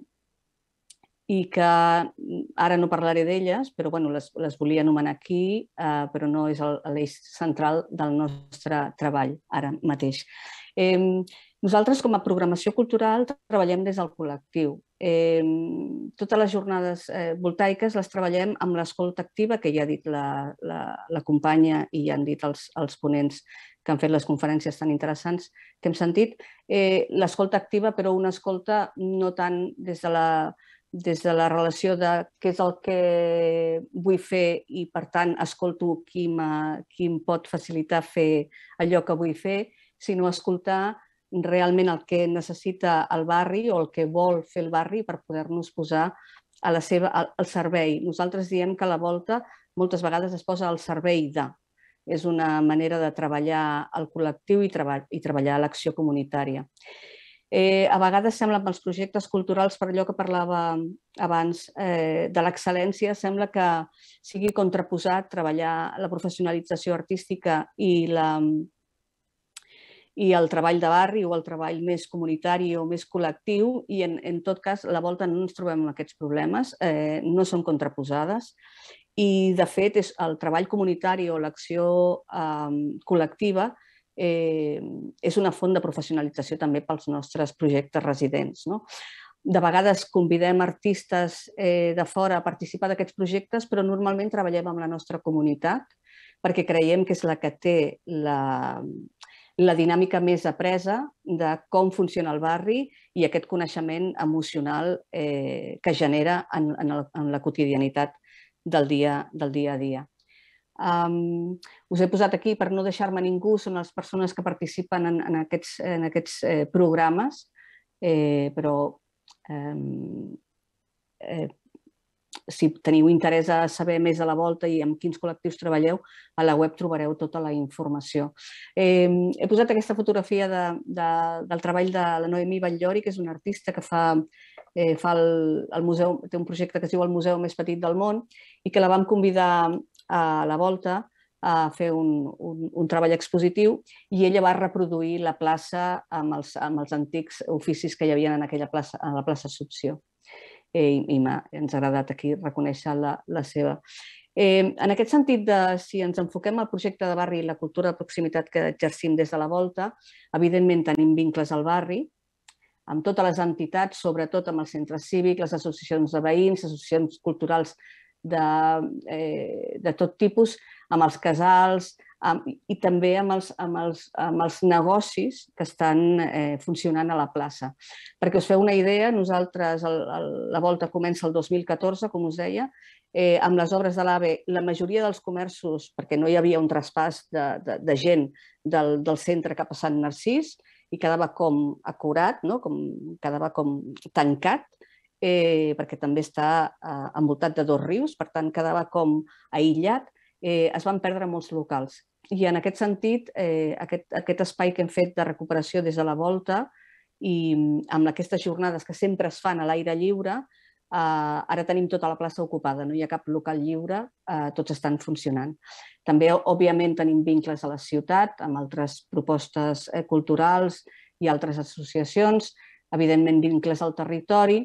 i que ara no parlaré d'elles, però bueno, les, les volia anomenar aquí, eh, però no és l'eix central del nostre treball ara mateix. Eh, Nosaltres, com a programació cultural, treballem des del col·lectiu. Eh, totes les jornades eh, voltaiques les treballem amb l'escolta activa, que ja ha dit la, la, la companya i ja han dit els, els ponents que han fet les conferències tan interessants que hem sentit. Eh, l'escolta activa, però una escolta no tant des de la, des de la relació de què és el que vull fer i, per tant, escolto qui, qui em pot facilitar fer allò que vull fer, sinó escoltar realment el que necessita el barri o el que vol fer el barri per poder-nos posar a la seva, al servei. Nosaltres diem que la volta moltes vegades es posa al servei de. És una manera de treballar el col·lectiu i, treball, i treballar l'acció comunitària. Eh, a vegades sembla que els projectes culturals, per allò que parlava abans eh, de l'excel·lència, sembla que sigui contraposat treballar la professionalització artística i la i el treball de barri o el treball més comunitari o més col·lectiu i en, en tot cas la volta no ens trobem amb aquests problemes, eh, no són contraposades i de fet és el treball comunitari o l'acció eh, col·lectiva eh, és una font de professionalització també pels nostres projectes residents, no? De vegades convidem artistes eh, de fora a participar d'aquests projectes, però normalment treballem amb la nostra comunitat perquè creiem que és la que té la... la dinàmica més apresa de com funciona el barri i aquest coneixement emocional eh, que genera en, en, el, en la quotidianitat del dia, del dia a dia. Um, us he posat aquí per no deixar-me ningú, són les persones que participen en, en aquests, en aquests eh, programes, eh, però eh, eh, si teniu interès a saber més de la volta i amb quins col·lectius treballeu, a la web trobareu tota la informació. Eh, he posat aquesta fotografia de, de, del treball de la Noemí Batllori, que és una artista que fa, eh, fa el, el museu, té un projecte que es diu El Museu Més Petit del Món i que la vam convidar a la volta a fer un, un, un treball expositiu i ella va reproduir la plaça amb els, amb els antics oficis que hi havia en aquella plaça, a la plaça Assumpció. I, i ens ha agradat aquí reconèixer la, la seva. Eh, en aquest sentit, de, si ens enfoquem al projecte de barri i la cultura de proximitat que exercim des de la volta, evidentment tenim vincles al barri, amb totes les entitats, sobretot amb els centres cívics, les associacions de veïns, associacions culturals de, eh, de tot tipus, amb els casals amb, i també amb els, amb, els, amb els negocis que estan eh, funcionant a la plaça. Perquè us feu una idea, nosaltres el, el, la volta comença el dos mil catorze, com us deia, eh, amb les obres de l'AVE, la majoria dels comerços, perquè no hi havia un traspàs de, de, de gent del, del centre cap a Sant Narcís, i quedava com acurat, no? Com, quedava com tancat, eh, perquè també està eh, envoltat de dos rius, per tant quedava com aïllat, eh, es van perdre molts locals. I en aquest sentit, eh, aquest, aquest espai que hem fet de recuperació des de la volta i amb aquestes jornades que sempre es fan a l'aire lliure, eh, ara tenim tota la plaça ocupada, no hi ha cap local lliure, eh, tots estan funcionant. També, òbviament, tenim vincles a la ciutat, amb altres propostes eh, culturals i altres associacions, evidentment vincles al territori,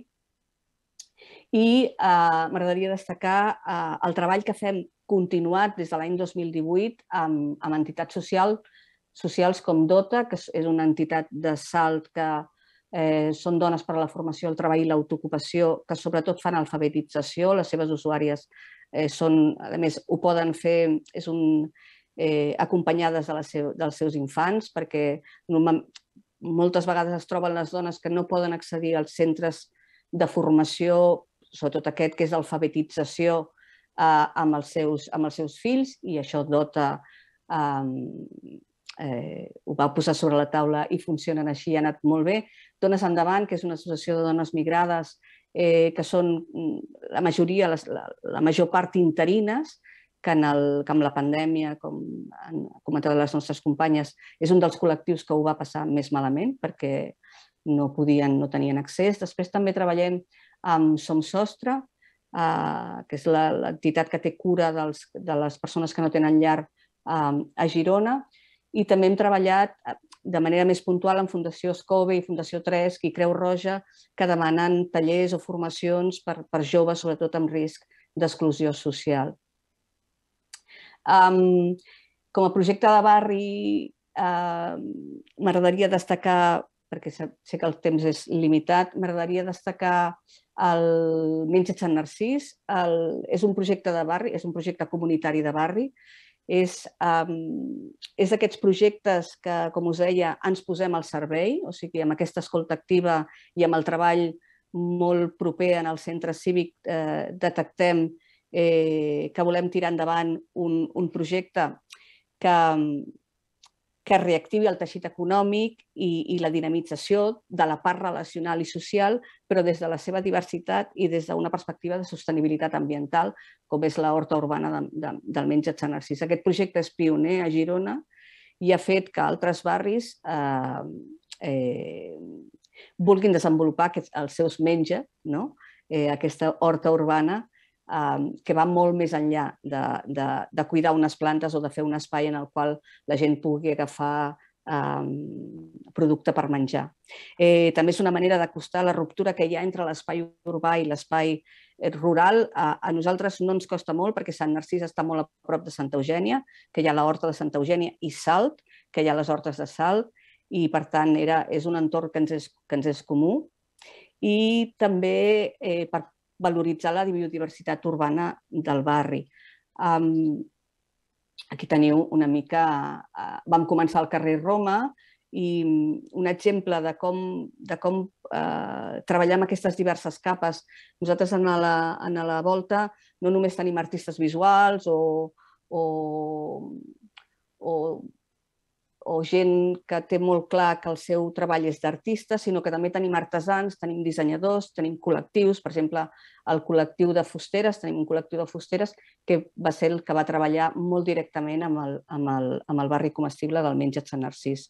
i eh, m'agradaria destacar eh, el treball que fem continuat des de l'any dos mil divuit amb, amb entitats social, socials com DOTA, que és una entitat de Salt que eh, són dones per a la formació, el treball i l'autoocupació, que sobretot fan alfabetització. Les seves usuàries eh, són, a més, ho poden fer és un, eh, acompanyades de la seu, dels seus infants, perquè moltes vegades es troben les dones que no poden accedir als centres de formació, sobretot aquest que és d'alfabetització, eh, amb, els seus, amb els seus fills, i això DOTA eh, eh, ho va posar sobre la taula i funcionen així, ha anat molt bé. Dones Endavant, que és una associació de dones migrades, eh, que són la majoria, la, la major part interines, que, en el, que amb la pandèmia, com han comentat les nostres companyes, és un dels col·lectius que ho va passar més malament perquè no podien, no tenien accés. Després també treballem amb Som Sostre, eh, que és l'entitat que té cura dels, de les persones que no tenen llar eh, a Girona, i també hem treballat de manera més puntual amb Fundació Escove i Fundació tres i Creu Roja, que demanen tallers o formacions per, per joves, sobretot amb risc d'exclusió social. Um, com a projecte de barri, uh, m'agradaria destacar perquè sé que el temps és limitat, m'agradaria destacar el Menja Sant Narcís. És un projecte de barri, és un projecte comunitari de barri. És d'aquests projectes que, com us deia, ens posem al servei, o sigui, amb aquesta escolta activa i amb el treball molt proper en el centre cívic detectem que volem tirar endavant un projecte que que reactivi el teixit econòmic i la dinamització de la part relacional i social, però des de la seva diversitat i des d'una perspectiva de sostenibilitat ambiental, com és la horta urbana del Menja Sant Narcís. Aquest projecte és pioner a Girona i ha fet que altres barris vulguin desenvolupar els seus menja, aquesta horta urbana, que va molt més enllà de cuidar unes plantes o de fer un espai en el qual la gent pugui agafar producte per menjar. També és una manera d'acostar la ruptura que hi ha entre l'espai urbà i l'espai rural. A nosaltres no ens costa molt perquè Sant Narcís està molt a prop de Santa Eugènia, que hi ha la horta de Santa Eugènia, i Salt, que hi ha les hortes de Salt, i per tant és un entorn que ens és comú. I també per valoritzar la biodiversitat urbana del barri. Aquí teniu una mica... Vam començar al carrer Roma i un exemple de com treballar amb aquestes diverses capes. Nosaltres a la volta no només tenim artistes visuals o gent que té molt clar que el seu treball és d'artista, sinó que també tenim artesans, tenim dissenyadors, tenim col·lectius. Per exemple, el col·lectiu de fusteres, tenim un col·lectiu de fusteres que va ser el que va treballar molt directament amb el barri comestible del Menja Sant Narcís.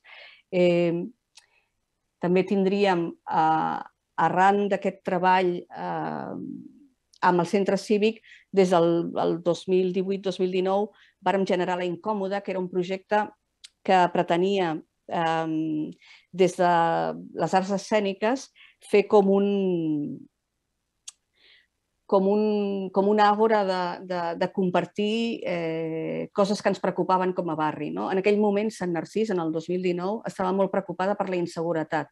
També tindríem, arran d'aquest treball amb el centre cívic, des del dos mil divuit dos mil dinou vàrem generar la Incòmoda, que era un projecte que pretenia, des de les arts escèniques, fer com una àgora de compartir coses que ens preocupaven com a barri. En aquell moment, Sant Narcís, en el dos mil dinou, estava molt preocupada per la inseguretat.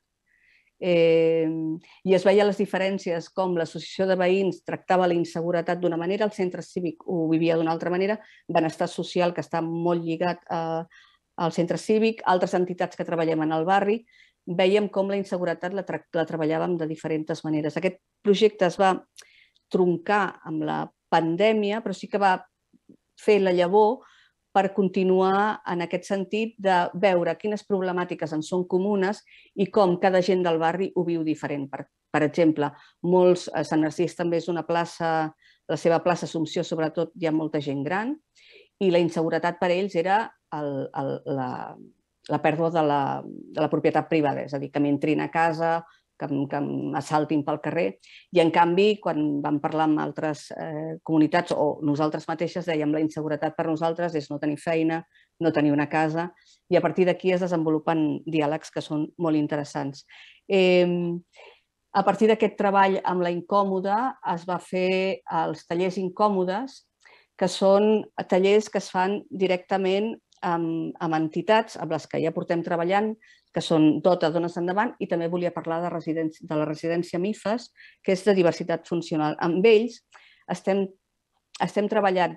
I es veien les diferències, com l'associació de veïns tractava la inseguretat d'una manera, el centre cívic ho vivia d'una altra manera, benestar social, que està molt lligat a al centre cívic, altres entitats que treballem en el barri, veiem com la inseguretat la treballàvem de diferents maneres. Aquest projecte es va truncar amb la pandèmia, però sí que va fer la llavor per continuar en aquest sentit de veure quines problemàtiques en són comunes i com cada gent del barri ho viu diferent. Per exemple, Sant Narcís també és una plaça, la seva plaça Assumpció sobretot hi ha molta gent gran, i la inseguretat per ells era la pèrdua de la propietat privada, és a dir, que m'entrin a casa, que m'assaltin pel carrer. I, en canvi, quan vam parlar amb altres comunitats o nosaltres mateixes, dèiem la inseguretat per nosaltres és no tenir feina, no tenir una casa, i a partir d'aquí es desenvolupen diàlegs que són molt interessants. A partir d'aquest treball amb la Incòmoda es va fer els tallers incòmodes, que són tallers que es fan directament amb entitats amb les que ja portem treballant, que són Dota, Dones Endavant, i també volia parlar de la residència MIFES, que és de diversitat funcional. Amb ells estem treballant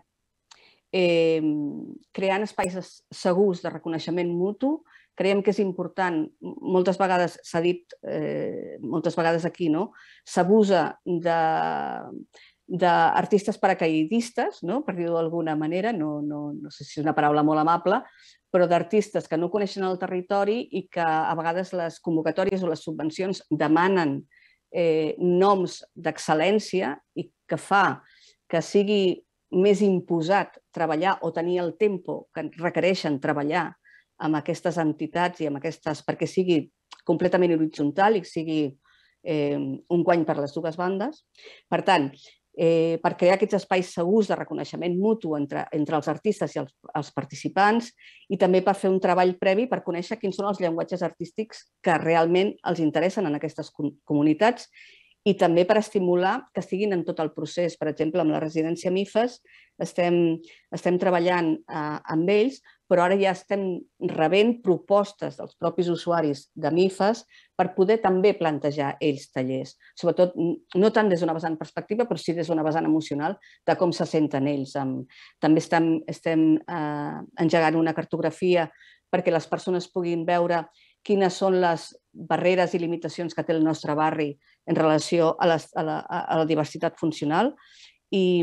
creant espais segurs de reconeixement mutu. Creiem que és important, moltes vegades s'ha dit, moltes vegades aquí, s'abusa de d'artistes paracaidistes, per dir-ho d'alguna manera, no sé si és una paraula molt amable, però d'artistes que no coneixen el territori i que a vegades les convocatòries o les subvencions demanen noms d'excel·lència i que fa que sigui més imposat treballar o tenir el tempo que requereixen treballar amb aquestes entitats i amb aquestes, perquè sigui completament horitzontal i sigui un guany per les dues bandes. Per tant, per crear aquests espais segurs de reconeixement mutu entre els artistes i els participants i també per fer un treball previ per conèixer quins són els llenguatges artístics que realment els interessen en aquestes comunitats i també per estimular que estiguin en tot el procés. Per exemple, amb la residència MIFES estem treballant amb ells però ara ja estem rebent propostes dels propis usuaris de MIFAS per poder també plantejar ells tallers. Sobretot, no tant des d'una vessant perspectiva, però sí des d'una vessant emocional de com se senten ells. També estem, estem eh, engegant una cartografia perquè les persones puguin veure quines són les barreres i limitacions que té el nostre barri en relació a, les, a, la, a la diversitat funcional i,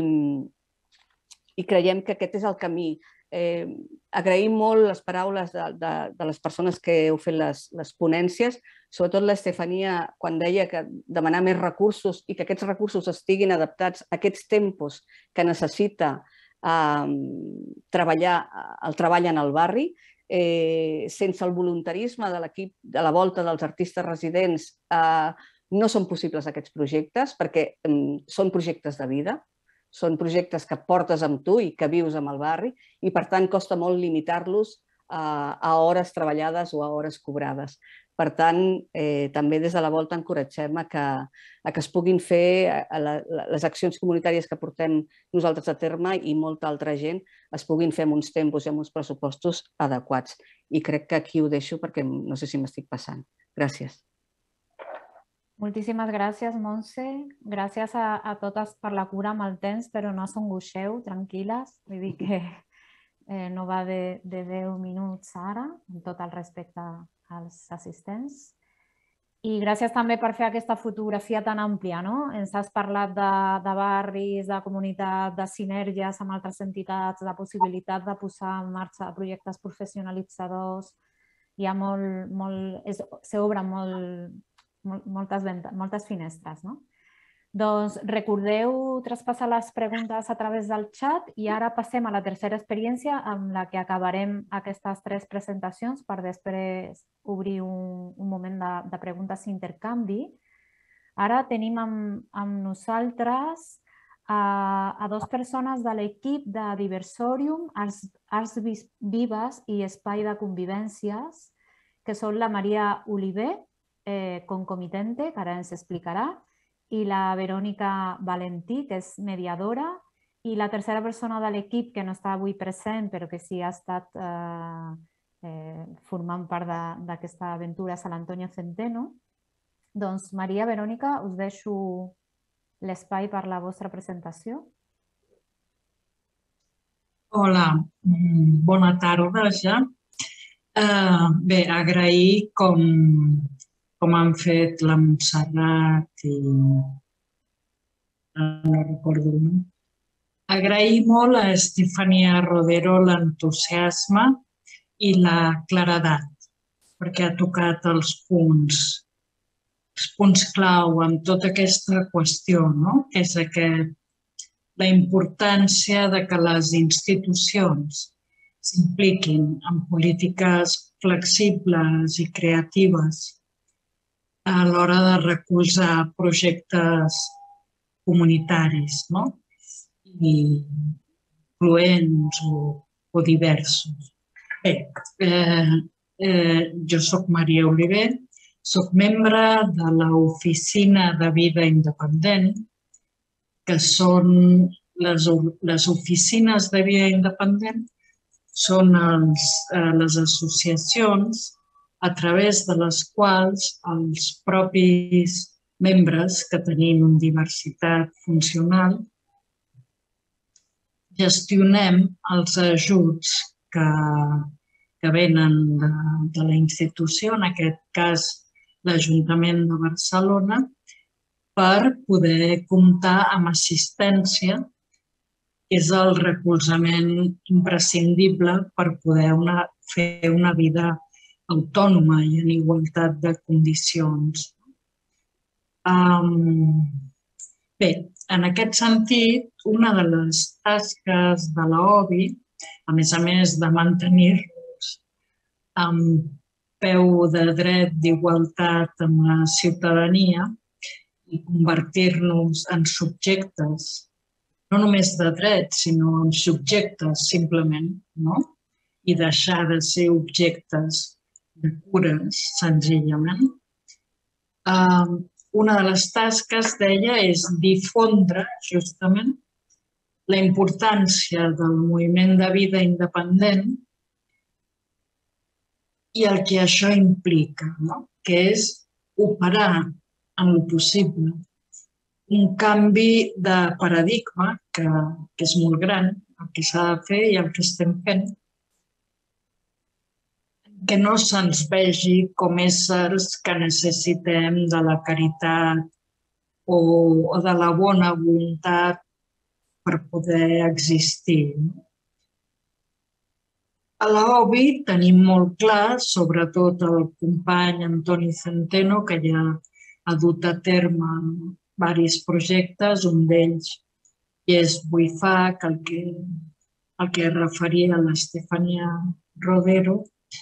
i creiem que aquest és el camí. Eh, agraïm molt les paraules de, de, de les persones que heu fet les, les ponències, sobretot l'Estefania, quan deia que demanar més recursos i que aquests recursos estiguin adaptats a aquests tempos que necessita eh, treballar el treball en el barri. Eh, sense el voluntarisme de l'equip de la volta dels artistes residents eh, no són possibles aquests projectes perquè eh, són projectes de vida, són projectes que portes amb tu i que vius amb el barri i per tant costa molt limitar-los eh, a hores treballades o a hores cobrades. Per tant, eh, també des de la volta encoratgem a que, a que es puguin fer a la, les accions comunitàries que portem nosaltres a terme i molta altra gent es puguin fer amb uns tempos i amb uns pressupostos adequats. I crec que aquí ho deixo perquè no sé si m'estic passant. Gràcies. Moltíssimes gràcies, Montse. Gràcies a, a totes per la cura amb el temps, però no us angoixeu, tranquil·les. Vull dir que eh, no va de, de deu minuts ara, amb tot el respecte als assistents. I gràcies també per fer aquesta fotografia tan àmplia, no? Ens has parlat de, de barris, de comunitat, de sinergies amb altres entitats, de possibilitat de posar en marxa projectes professionalitzadors. Hi ha molt, molt, s'obren molt, moltes, moltes finestres, no? Doncs recordeu traspassar les preguntes a través del xat i ara passem a la tercera experiència amb la que acabarem aquestes tres presentacions per després obrir un, un moment de, de preguntes i intercanvi. Ara tenim amb, amb nosaltres a, a dues persones de l'equip de Diversorium, Arts, Arts Vives i Espai de Convivències, que són la Maria Oliver, eh, concomitente, que ara ens explicarà, i la Verònica Valentí, que és mediadora, i la tercera persona de l'equip, que no està avui present, però que sí ha estat eh, eh, formant part d'aquesta aventura, és l'Antonio Centeno. Doncs, Maria, Verònica, us deixo l'espai per la vostra presentació. Hola, bona tarda ja. Uh, bé, agrair com... com han fet la Montserrat i no recordo el nom. Agrair molt a Estefania Rodero l'entusiasme i la claredat, perquè ha tocat els punts, els punts clau en tota aquesta qüestió, no? Que és aquest, la importància de que les institucions s'impliquin en polítiques flexibles i creatives a l'hora de recolzar projectes comunitaris, no? I incloents o, o diversos. Bé, eh, eh, jo soc Maria Oliver, soc membre de l'Oficina de Vida Independent, que són les, les oficines de vida independent, són els, eh, les associacions a través de les quals els propis membres que tenim diversitat funcional gestionem els ajuts que, que venen de, de la institució, en aquest cas l'Ajuntament de Barcelona, per poder comptar amb assistència, que és el recolzament imprescindible per poder una, fer una vida autònoma i en igualtat de condicions. Um, bé, en aquest sentit, una de les tasques de l'OBI, a més a més de mantenir-nos amb peu de dret d'igualtat amb la ciutadania i convertir-nos en subjectes, no només de dret, sinó en subjectes simplement, no? I deixar de ser objectes de cures, senzillament. Una de les tasques, deia, és difondre justament la importància del moviment de vida independent i el que això implica, no? Que és operar en el possible un canvi de paradigma que, que és molt gran, el que s'ha de fer i el que estem fent, que no se'ns vegi com éssers que necessitem de la caritat o, o de la bona voluntat per poder existir. A l'O B I tenim molt clar, sobretot el company Antoni Centeno, que ja ha dut a terme diversos projectes, un d'ells és Buifac, el que, el que es referia a l'Estefania Rodero.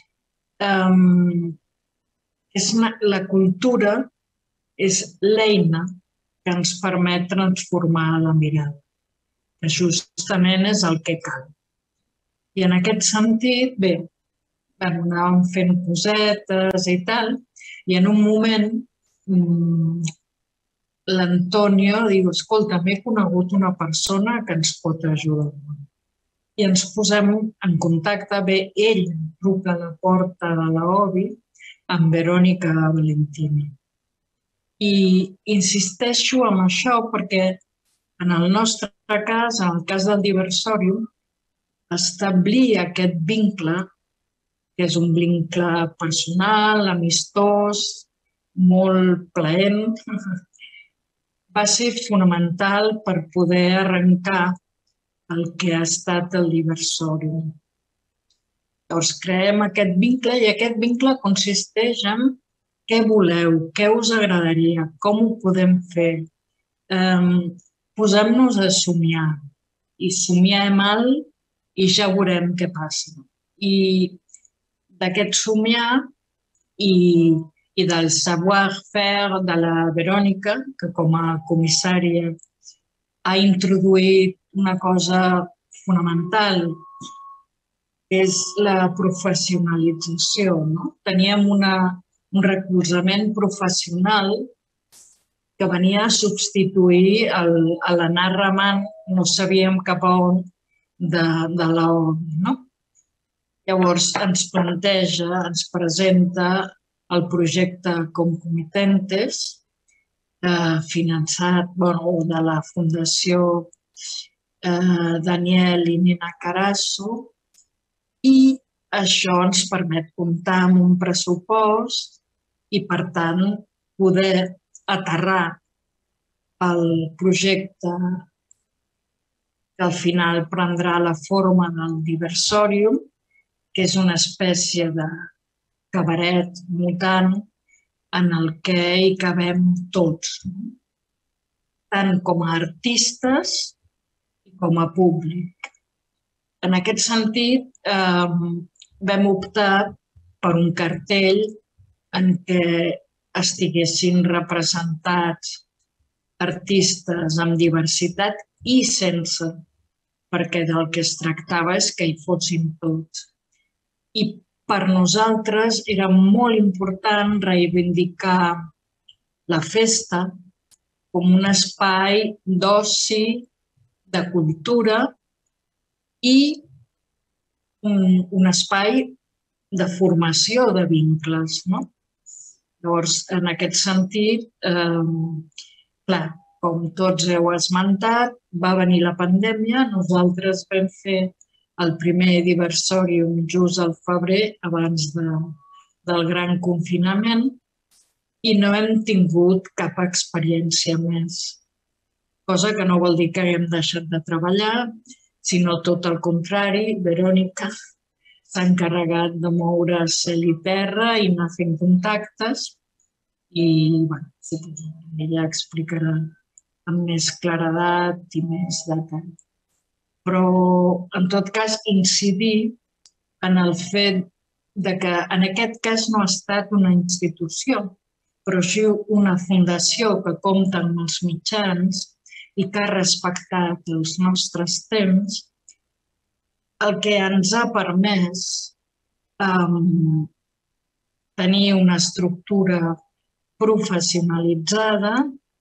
Um, és una, la cultura és l'eina que ens permet transformar la mirada, que justament és el que cal. I en aquest sentit, bé, anàvem fent cosetes i tal, i en un moment mmm, l'Antonio diu, escolta, m'he conegut una persona que ens pot ajudar. I ens posem en contacte, bé, ell truca a la porta de l'O B I amb Verònica Valentini. I insisteixo en això perquè en el nostre cas, en el cas del Diversorium, establir aquest vincle, que és un vincle personal, amistós, molt plaent, va ser fonamental per poder arrencar el que ha estat el Diversorium. Llavors, creem aquest vincle i aquest vincle consisteix en què voleu, què us agradaria, com ho podem fer. Um, Posem-nos a somiar i somiem alt i ja veurem què passa. I d'aquest somiar i, i del savoir-faire de la Verònica, que com a comissària ha introduït una cosa fonamental, que és la professionalització. No? Teníem una, un recolzament professional que venia a substituir l'anar remant, no sabíem cap a on, de, de l'O B I. No? Llavors ens planteja, ens presenta el projecte Concomitentes, eh, finançat bueno, de la Fundació eh, Daniel i Nina Carasso, i això ens permet comptar amb un pressupost i, per tant, poder aterrar el projecte que al final prendrà la forma del Diversorium, que és una espècie de cabaret mutant en el que hi cabem tots, tant com a artistes com a públic. En aquest sentit, eh, vam optar per un cartell en què estiguessin representats artistes amb diversitat i sense, perquè del que es tractava és que hi fossin tots. I per nosaltres era molt important reivindicar la festa com un espai d'oci, de cultura i un, un espai de formació de vincles, no? Llavors, en aquest sentit, eh, clar, com tots heu esmentat, va venir la pandèmia, nosaltres vam fer el primer Diversorium just al febrer, abans de, del gran confinament, i no hem tingut cap experiència més. Cosa que no vol dir que haguem deixat de treballar, sinó tot el contrari. Verònica s'ha encarregat de moure cel i terra i anar fent contactes i, bueno, ella explicarà amb més claredat i més detall. Però, en tot cas, incidir en el fet de que en aquest cas no ha estat una institució, però sí una fundació que compta amb els mitjans i que ha respectat els nostres temps, el que ens ha permès um, tenir una estructura professionalitzada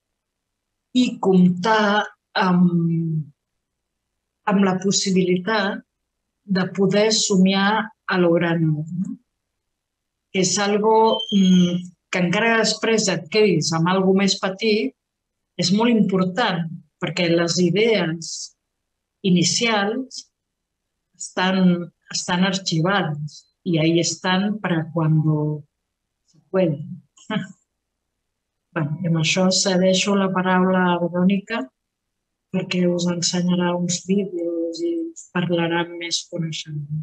i comptar amb, amb la possibilitat de poder somiar a lo gran. és algo mm, que encara després et quedis amb alguna més petit, és molt important, perquè les idees inicials estan, estan archivades y ahí están para cuando se puede. Bueno, i amb això cedeixo la paraula a Verònica perquè us ensenyarà uns vídeos i us parlarà amb més coneixement.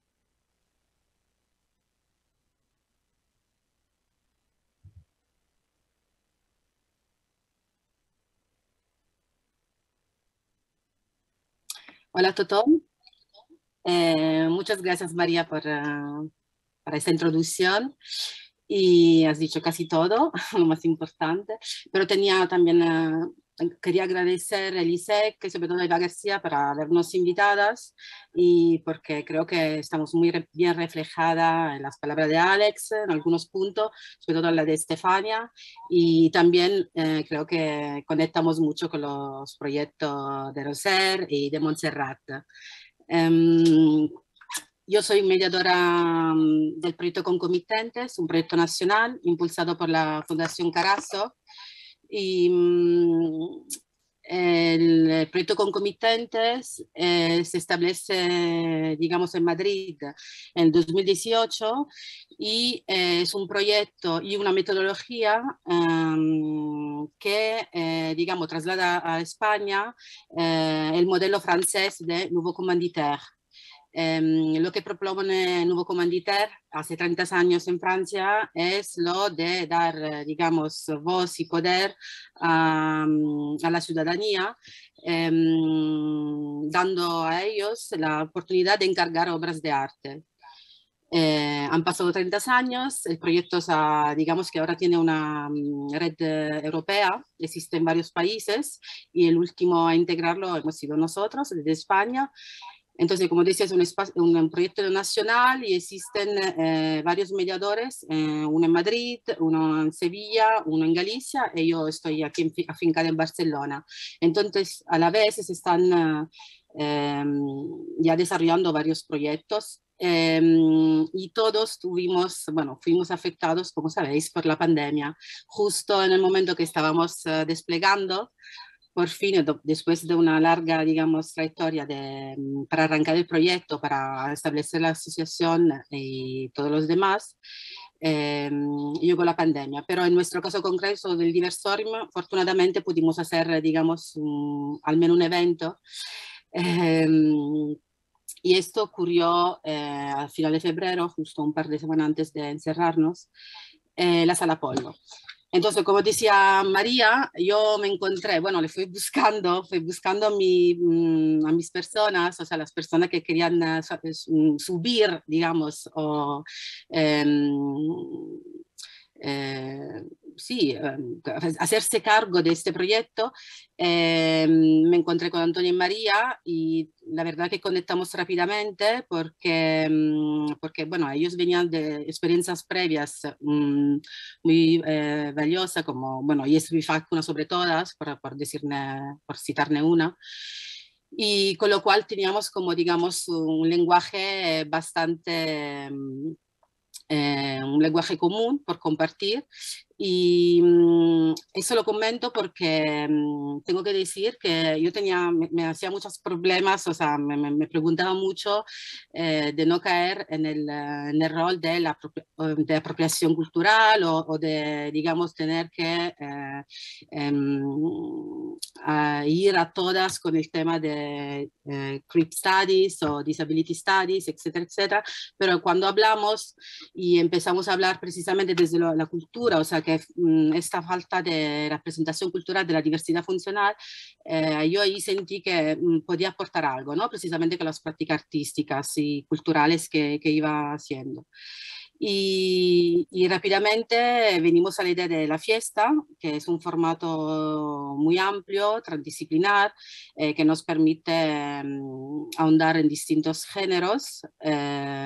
Hola a todos. Eh, muchas gracias, María, por, uh, por esta introducción. Y has dicho casi todo, lo más importante. Pero tenía también, uh, quería agradecer a ISEC, sobre todo a Eva García, por habernos invitadas y porque creo que estamos muy re bien reflejadas en las palabras de Alex, en algunos puntos, sobre todo en la de Estefania. Y también eh, creo que conectamos mucho con los proyectos de Roser y de Montserrat. Um, Yo soy mediadora del proyecto Concomitentes, un proyecto nacional impulsado por la Fundación Carazo. Y um, el proyecto Concomitentes eh, se establece, digamos, en Madrid en el dos mil dieciocho y eh, es un proyecto y una metodología um, que, eh, digamos, traslada a España eh, el modelo francés de Nouveau Commanditaire. Um, lo que propone Nouveau Commanditaire hace treinta años en Francia es lo de dar, digamos, voz y poder a, a la ciudadanía, um, dando a ellos la oportunidad de encargar obras de arte. Eh, han pasado treinta años, el proyecto, o sea, digamos que ahora tiene una um, red uh, europea, existe en varios países y el último a integrarlo hemos sido nosotros, desde España. Entonces, como decía, es un, espacio, un, un proyecto nacional y existen eh, varios mediadores, eh, uno en Madrid, uno en Sevilla, uno en Galicia y yo estoy aquí afincada en Barcelona. Entonces, a la vez se están eh, eh, ya desarrollando varios proyectos eh, y todos tuvimos, bueno, fuimos afectados, como sabéis, por la pandemia. Justo en el momento que estábamos eh, desplegando, por fin, después de una larga, digamos, trayectoria de, para arrancar el proyecto, para establecer la asociación y todos los demás, eh, llegó la pandemia. Pero en nuestro caso concreto del Diversorium, afortunadamente pudimos hacer, digamos, un, al menos un evento. Eh, y esto ocurrió eh, a final de febrero, justo un par de semanas antes de encerrarnos, en la Sala Polvo. Entonces, como decía María, yo me encontré, bueno, le fui buscando, fui buscando a, mi, a mis personas, o sea, las personas que querían uh, subir, digamos, o eh, eh, sí, eh, hacerse cargo de este proyecto. Eh, me encontré con Antonio y María y la verdad que conectamos rápidamente porque, porque bueno, ellos venían de experiencias previas um, muy eh, valiosas, como, bueno, y es una sobre todas, por, por, decirne, por citarne una. Y con lo cual teníamos como, digamos, un lenguaje bastante... Eh, un lenguaje común por compartir y um, eso lo comento porque um, tengo que decir que yo tenía, me, me hacía muchos problemas, o sea, me, me, me preguntaba mucho eh, de no caer en el, en el rol de la de apropiación cultural o, o de, digamos, tener que eh, um, a ir a todas con el tema de eh, Crip Studies o Disability Studies, etcétera, etcétera, pero cuando hablamos y empezamos a hablar precisamente desde lo, la cultura, o sea que mm, esta falta de representación cultural de la diversidad funcional, eh, yo ahí sentí que mm, podía aportar algo, ¿no? Precisamente con las prácticas artísticas y culturales que, que iba haciendo. Y, y rápidamente venimos a la idea de la fiesta, que es un formato muy amplio, transdisciplinar, eh, que nos permite um, ahondar en distintos géneros, eh,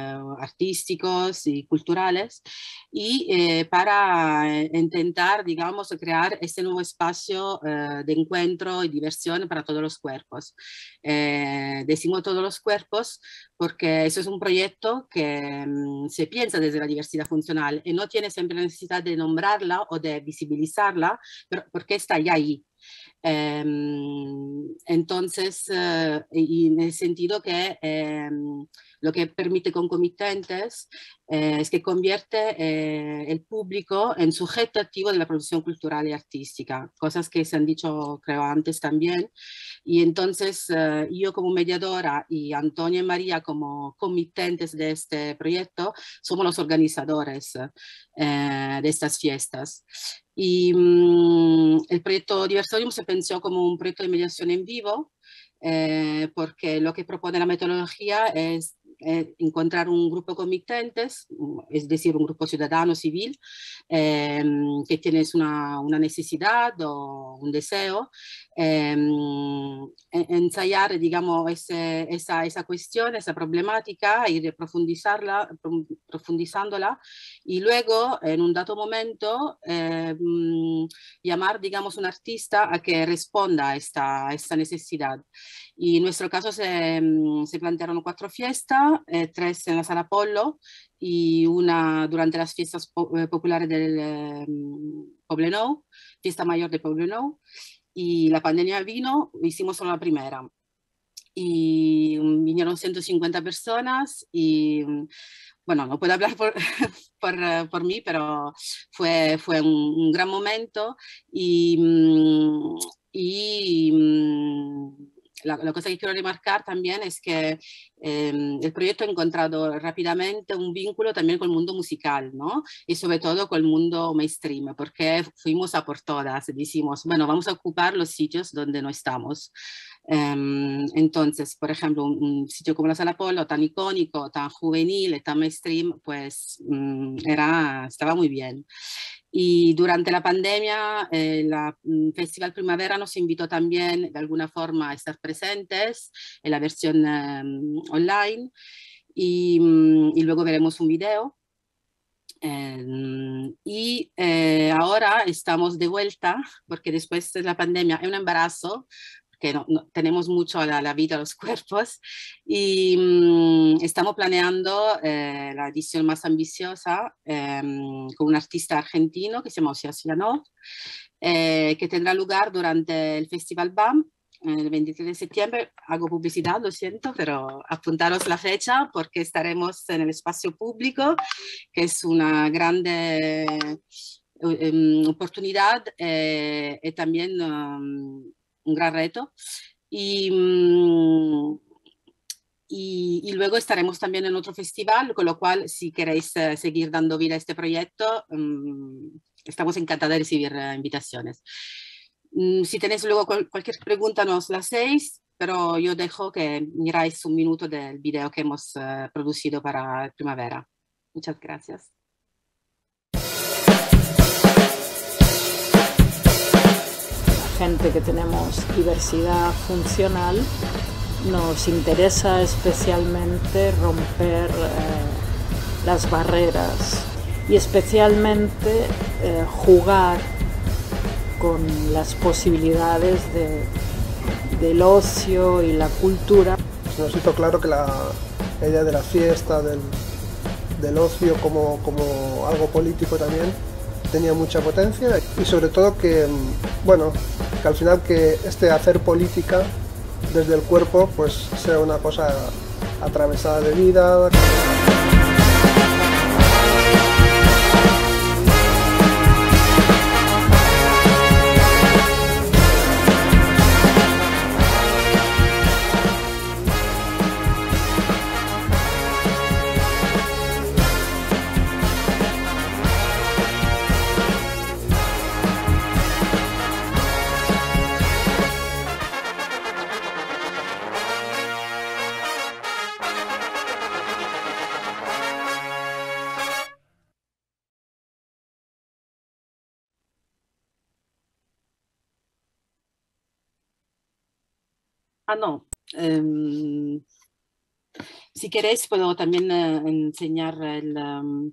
artísticos y culturales, y eh, para intentar, digamos, crear este nuevo espacio eh, de encuentro y diversión para todos los cuerpos. Eh, decimos todos los cuerpos porque eso es un proyecto que um, se piensa desde la diversidad funcional y no tiene siempre la necesidad de nombrarla o de visibilizarla, pero porque está ya ahí. Eh, entonces, eh, y en el sentido que eh, lo que permite concomitantes eh, es que convierte eh, el público en sujeto activo de la producción cultural y artística, cosas que se han dicho creo antes también. Y entonces eh, yo como mediadora y Antonio y María como comitentes de este proyecto somos los organizadores eh, de estas fiestas. Y um, el proyecto Diversorium se pensó como un proyecto de mediación en vivo eh, porque lo que propone la metodología es eh, encontrar un grupo de comitentes, es decir, un grupo ciudadano civil eh, que tiene una, una necesidad o un deseo, eh, ensayar, digamos, ese, esa, esa cuestión, esa problemática, y profundizarla, profundizándola, y luego, en un dado momento, eh, llamar, digamos, un artista a que responda a esta, a esta necesidad. Y en nuestro caso se, se plantearon cuatro fiestas, eh, tres en la Sala Apollo y una durante las fiestas po populares del eh, Poblenou, fiesta mayor de Poblenou, y la pandemia vino, hicimos solo la primera. Y vinieron ciento cincuenta personas y, bueno, no puedo hablar por, por, por mí, pero fue, fue un, un gran momento y, y la, la cosa que quiero remarcar también es que eh, el proyecto ha encontrado rápidamente un vínculo también con el mundo musical, ¿no? Y sobre todo con el mundo mainstream, porque fuimos a por todas, decimos, bueno, vamos a ocupar los sitios donde no estamos. Um, entonces, por ejemplo, un, un sitio como la Sala Apollo, tan icónico, tan juvenil, tan mainstream, pues um, era, estaba muy bien. Y durante la pandemia, eh, la um, Festival Primavera nos invitó también de alguna forma a estar presentes en la versión um, online, y, um, y luego veremos un video. Eh, y eh, ahora estamos de vuelta, porque después de la pandemia hay un embarazo, que no, no, tenemos mucho a la, la vida, a los cuerpos, y um, estamos planeando eh, la edición más ambiciosa eh, con un artista argentino que se llama Osias Llanov, eh, que tendrá lugar durante el Festival B A M, el veintitrés de septiembre. Hago publicidad, lo siento, pero apuntaros la fecha porque estaremos en el espacio público, que es una grande um, oportunidad eh, y también um, un gran reto. Y, y, y luego estaremos también en otro festival, con lo cual si queréis uh, seguir dando vida a este proyecto, um, estamos encantados de recibir uh, invitaciones. Um, si tenéis luego cual, cualquier pregunta, nos la hacéis, pero yo dejo que miráis un minuto del video que hemos uh, producido para Primavera. Muchas gracias. Gente que tenemos diversidad funcional, nos interesa especialmente romper eh, las barreras y especialmente eh, jugar con las posibilidades de, del ocio y la cultura. Nos hizo claro que la idea de la fiesta, del, del ocio como, como algo político también, tenía mucha potencia, y sobre todo que, bueno, que al final que este hacer política desde el cuerpo pues sea una cosa atravesada de vida. Ah, no. Um, Si queréis, puedo también eh, enseñar el, um,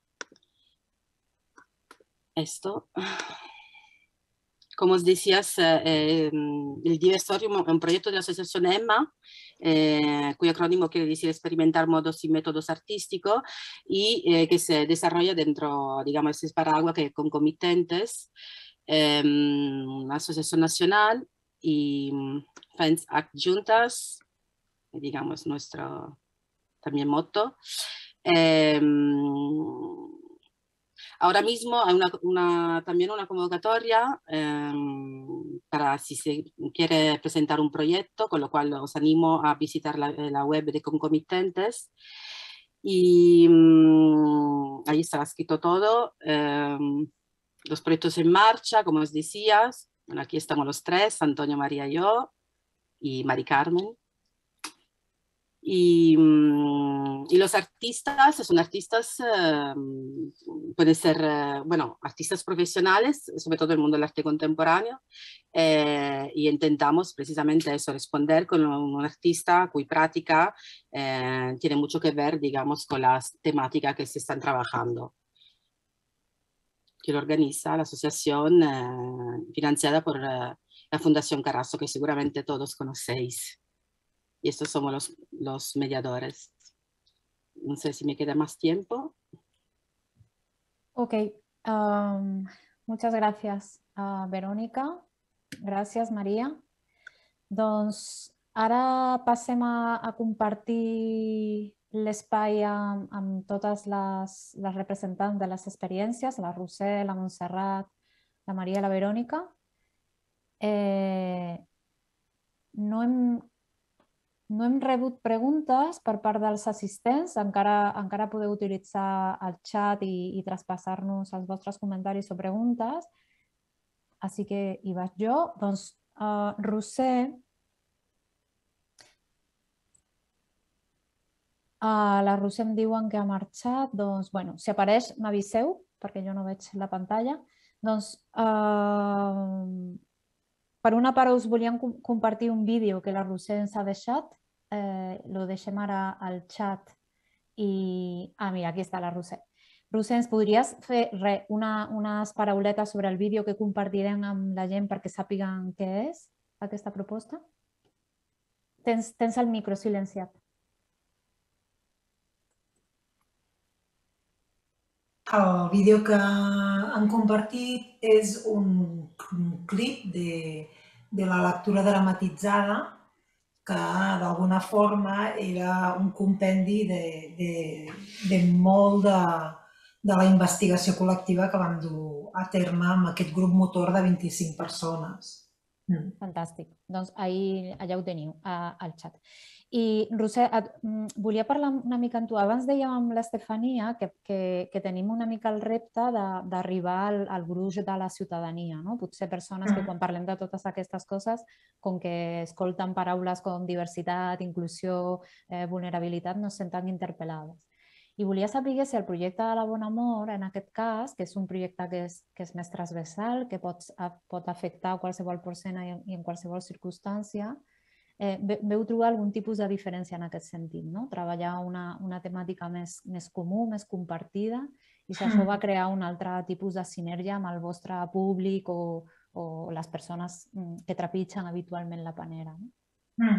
esto. Como os decías, eh, el Diversorium es un proyecto de la Asociación EMMA, eh, cuyo acrónimo quiere decir experimentar modos y métodos artísticos, y eh, que se desarrolla dentro, digamos, ese paraguas que concomitentes, eh, una asociación nacional y fans adjuntas, digamos, nuestro también moto. Eh, Ahora mismo hay una, una, también una convocatoria eh, para si se quiere presentar un proyecto, con lo cual os animo a visitar la, la web de Concomitentes. Y um, ahí está escrito todo. Eh, los proyectos en marcha, como os decías. Bueno, aquí estamos los tres, Antonio, María y yo, y Mari Carmen. Y, y los artistas son artistas, eh, pueden ser, eh, bueno, artistas profesionales, sobre todo en el mundo del arte contemporáneo, eh, y intentamos precisamente eso, responder con un, un artista cuya práctica eh, tiene mucho que ver, digamos, con las temáticas que se están trabajando, que lo organiza la asociación eh, financiada por eh, la Fundación Carasso, que seguramente todos conocéis. Y estos somos los, los mediadores. No sé si me queda más tiempo. Ok, um, muchas gràcies, uh, Verónica. Gràcies, Maria. Doncs ara passem a, a compartir l'espai amb, amb totes les, les representants de les experiències, la Roser, la Montserrat, la Maria i la Verònica. Eh, no hem... No hem rebut preguntes per part dels assistents, encara, encara podeu utilitzar el xat i, i traspassar-nos els vostres comentaris o preguntes. Així que hi vaig jo. Doncs, uh, Roser, uh, la Roser em diuen que ha marxat. Doncs, bueno, si apareix, m'aviseu, perquè jo no veig la pantalla. Doncs, uh, per una part us volíem compartir un vídeo que la Roser ens ha deixat. Eh, lo deixem ara al xat i... Ah, mira, aquí està la Roser. Roser, ens podries fer re, una, unes parauletes sobre el vídeo que compartirem amb la gent perquè sàpiguen què és aquesta proposta? Tens, tens el micro silenciat. El vídeo que han compartit és un, un clip de, de la lectura dramatitzada que d'alguna forma era un compendi de, de, de molt de, de la investigació col·lectiva que vam dur a terme amb aquest grup motor de vint-i-cinc persones. Mm. Fantàstic. Doncs ahí, allà ho teniu, al xat. I, Roser, et, volia parlar una mica amb tu. Abans dèiem amb l'Estefania que, que, que tenim una mica el repte d'arribar al, al gruix de la ciutadania, no? Potser persones que quan parlem de totes aquestes coses, com que escolten paraules com diversitat, inclusió, eh, vulnerabilitat, no es senten interpel·lades. I volia saber si el projecte de la Bon Amor, en aquest cas, que és un projecte que és, que és més transversal, que pot, pot afectar qualsevol persona i en qualsevol circumstància, Eh, veu trobar algun tipus de diferència en aquest sentit, no? Treballar una, una temàtica més, més comú, més compartida, i si això va crear un altre tipus de sinergia amb el vostre públic o, o les persones que trepitgen habitualment la Panera. No? Mm.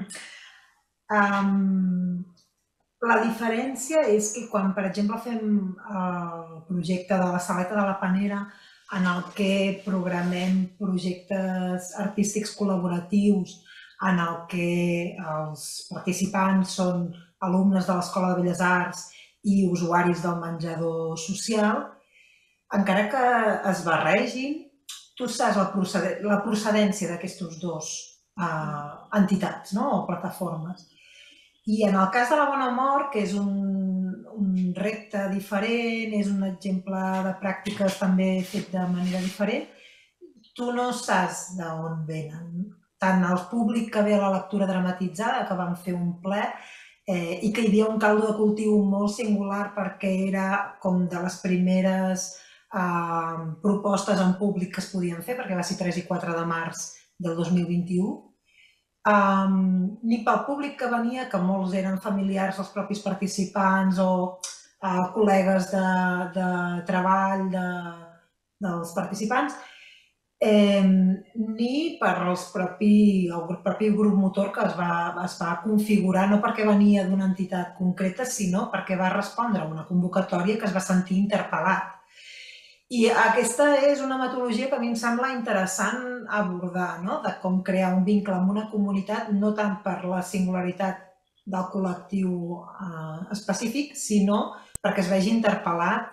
Um, la diferència és que quan, per exemple, fem el projecte de la Saleta de la Panera, en el que programem projectes artístics col·laboratius, en el que els participants són alumnes de l'Escola de Belles Arts i usuaris del menjador social, encara que es barregin, tu saps la procedència d'aquestes dues entitats o plataformes. I en el cas de la Bon Amor, que és un repte diferent, és un exemple de pràctiques també fet de manera diferent, tu no saps d'on venen. Tant el públic que ve a la lectura dramatitzada, que vam fer un ple, eh, i que hi havia un caldo de cultiu molt singular perquè era com de les primeres eh, propostes en públic que es podien fer, perquè va ser tres i quatre de març del dos mil vint-i-u. ni pel públic que venia, que molts eren familiars dels propis participants o col·legues de treball dels participants, ni per el propi grup motor que es va configurar, no perquè venia d'una entitat concreta, sinó perquè va respondre a una convocatòria que es va sentir interpel·lat. I aquesta és una metodologia que a mi em sembla interessant abordar, de com crear un vincle amb una comunitat, no tant per la singularitat del col·lectiu específic, sinó perquè es vegi interpel·lat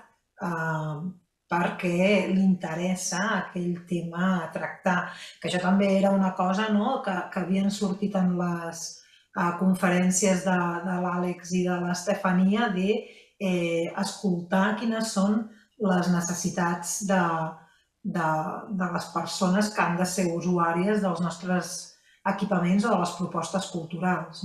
perquè li interessa aquell tema a tractar. Que això també era una cosa que havien sortit en les conferències de l'Àlex i de l'Estefania d'escoltar quines són les necessitats de les persones que han de ser usuàries dels nostres equipaments o de les propostes culturals.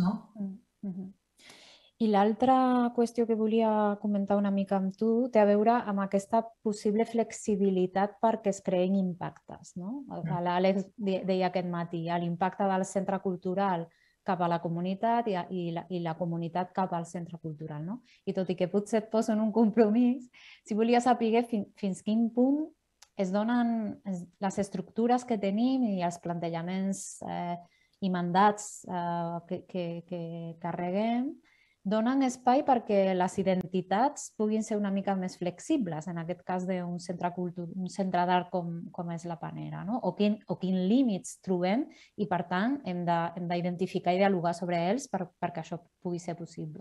I l'altra qüestió que volia comentar una mica amb tu té a veure amb aquesta possible flexibilitat perquè es creïn impactes. L'Àlex deia aquest matí, l'impacte del centre cultural cap a la comunitat i la comunitat cap al centre cultural. I tot i que potser et posen un compromís, si volia saber fins quin punt es donen les estructures que tenim i els plantejaments i mandats que carreguem, donen espai perquè les identitats puguin ser una mica més flexibles, en aquest cas d'un centre d'art com és la Panera, o quins límits trobem i, per tant, hem d'identificar i dialogar sobre ells perquè això pugui ser possible.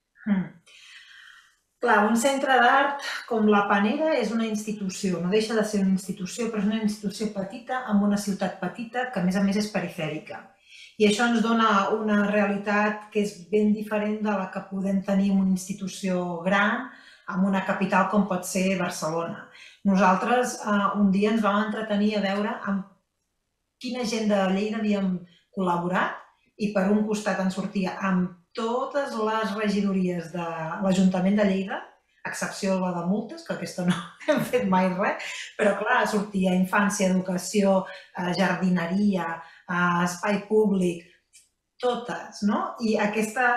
Clar, un centre d'art com la Panera és una institució, no deixa de ser una institució, però és una institució petita en una ciutat petita que, a més a més, és perifèrica. I això ens dona una realitat que és ben diferent de la que podem tenir en una institució gran, en una capital com pot ser Barcelona. Nosaltres un dia ens vam entretenir a veure amb quina gent de Lleida havíem col·laborat i per un costat ens sortia amb totes les regidories de l'Ajuntament de Lleida, a excepció la de multes, que aquesta no hem fet mai res, però clar, sortia infància, educació, jardineria, espai públic, totes, no? I aquesta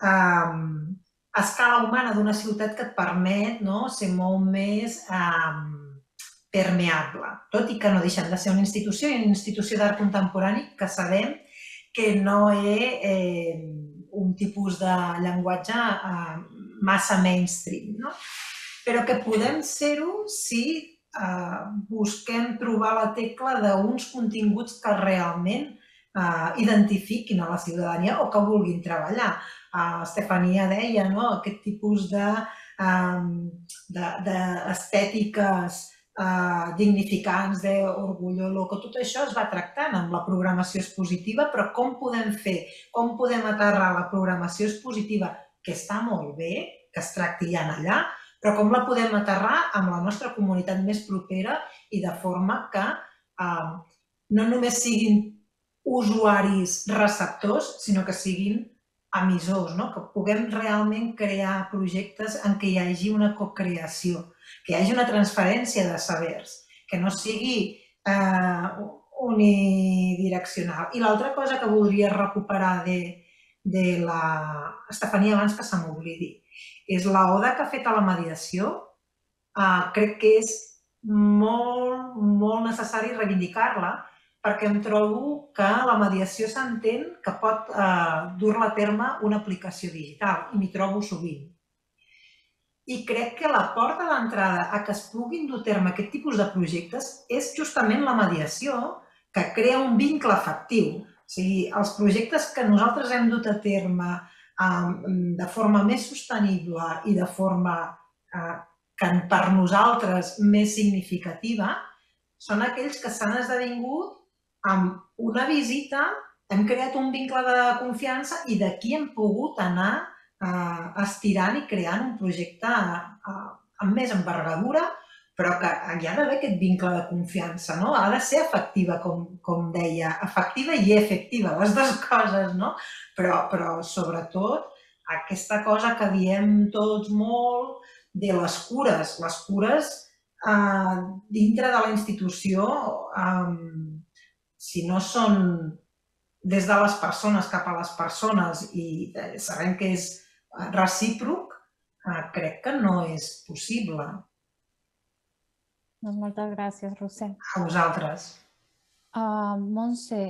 escala humana d'una ciutat que et permet ser molt més permeable, tot i que no deixen de ser una institució i una institució d'art contemporani que sabem que no és un tipus de llenguatge massa mainstream, no? Però que podem ser-ho si busquem trobar la tecla d'uns continguts que realment identifiquin a la ciutadania o que vulguin treballar. Estefania deia aquest tipus d'estètiques dignificants, d'orgullo loco, tot això es va tractant amb la programació expositiva, però com podem fer, com podem aterrar la programació expositiva, que està molt bé, que es tracti ja allà, però com la podem aterrar amb la nostra comunitat més propera i de forma que no només siguin usuaris receptors, sinó que siguin emissors, que puguem realment crear projectes en què hi hagi una cocreació, que hi hagi una transferència de sabers, que no sigui unidireccional. I l'altra cosa que voldria recuperar de l'Estefania abans que se m'oblidi és l'oda que ha fet a la mediació. Crec que és molt, molt necessari reivindicar-la perquè em trobo que la mediació s'entén que pot dur-la a terme una aplicació digital i m'hi trobo sovint. I crec que la porta d'entrada a que es puguin dur a terme aquest tipus de projectes és justament la mediació que crea un vincle afectiu. O sigui, els projectes que nosaltres hem dut a terme de forma més sostenible i de forma que per nosaltres més significativa són aquells que s'han esdevingut amb una visita, hem creat un vincle de confiança i d'aquí hem pogut anar estirant i creant un projecte amb més envergadura, però que hi ha d'haver aquest vincle de confiança, no? Ha de ser efectiva, com deia, efectiva i efectiva, les dues coses, no? Però sobretot aquesta cosa que diem tots molt de les cures, les cures dintre de la institució, si no són des de les persones cap a les persones i sabem que és recíproc, crec que no és possible. Doncs moltes gràcies, Roser. A vosaltres. Montse,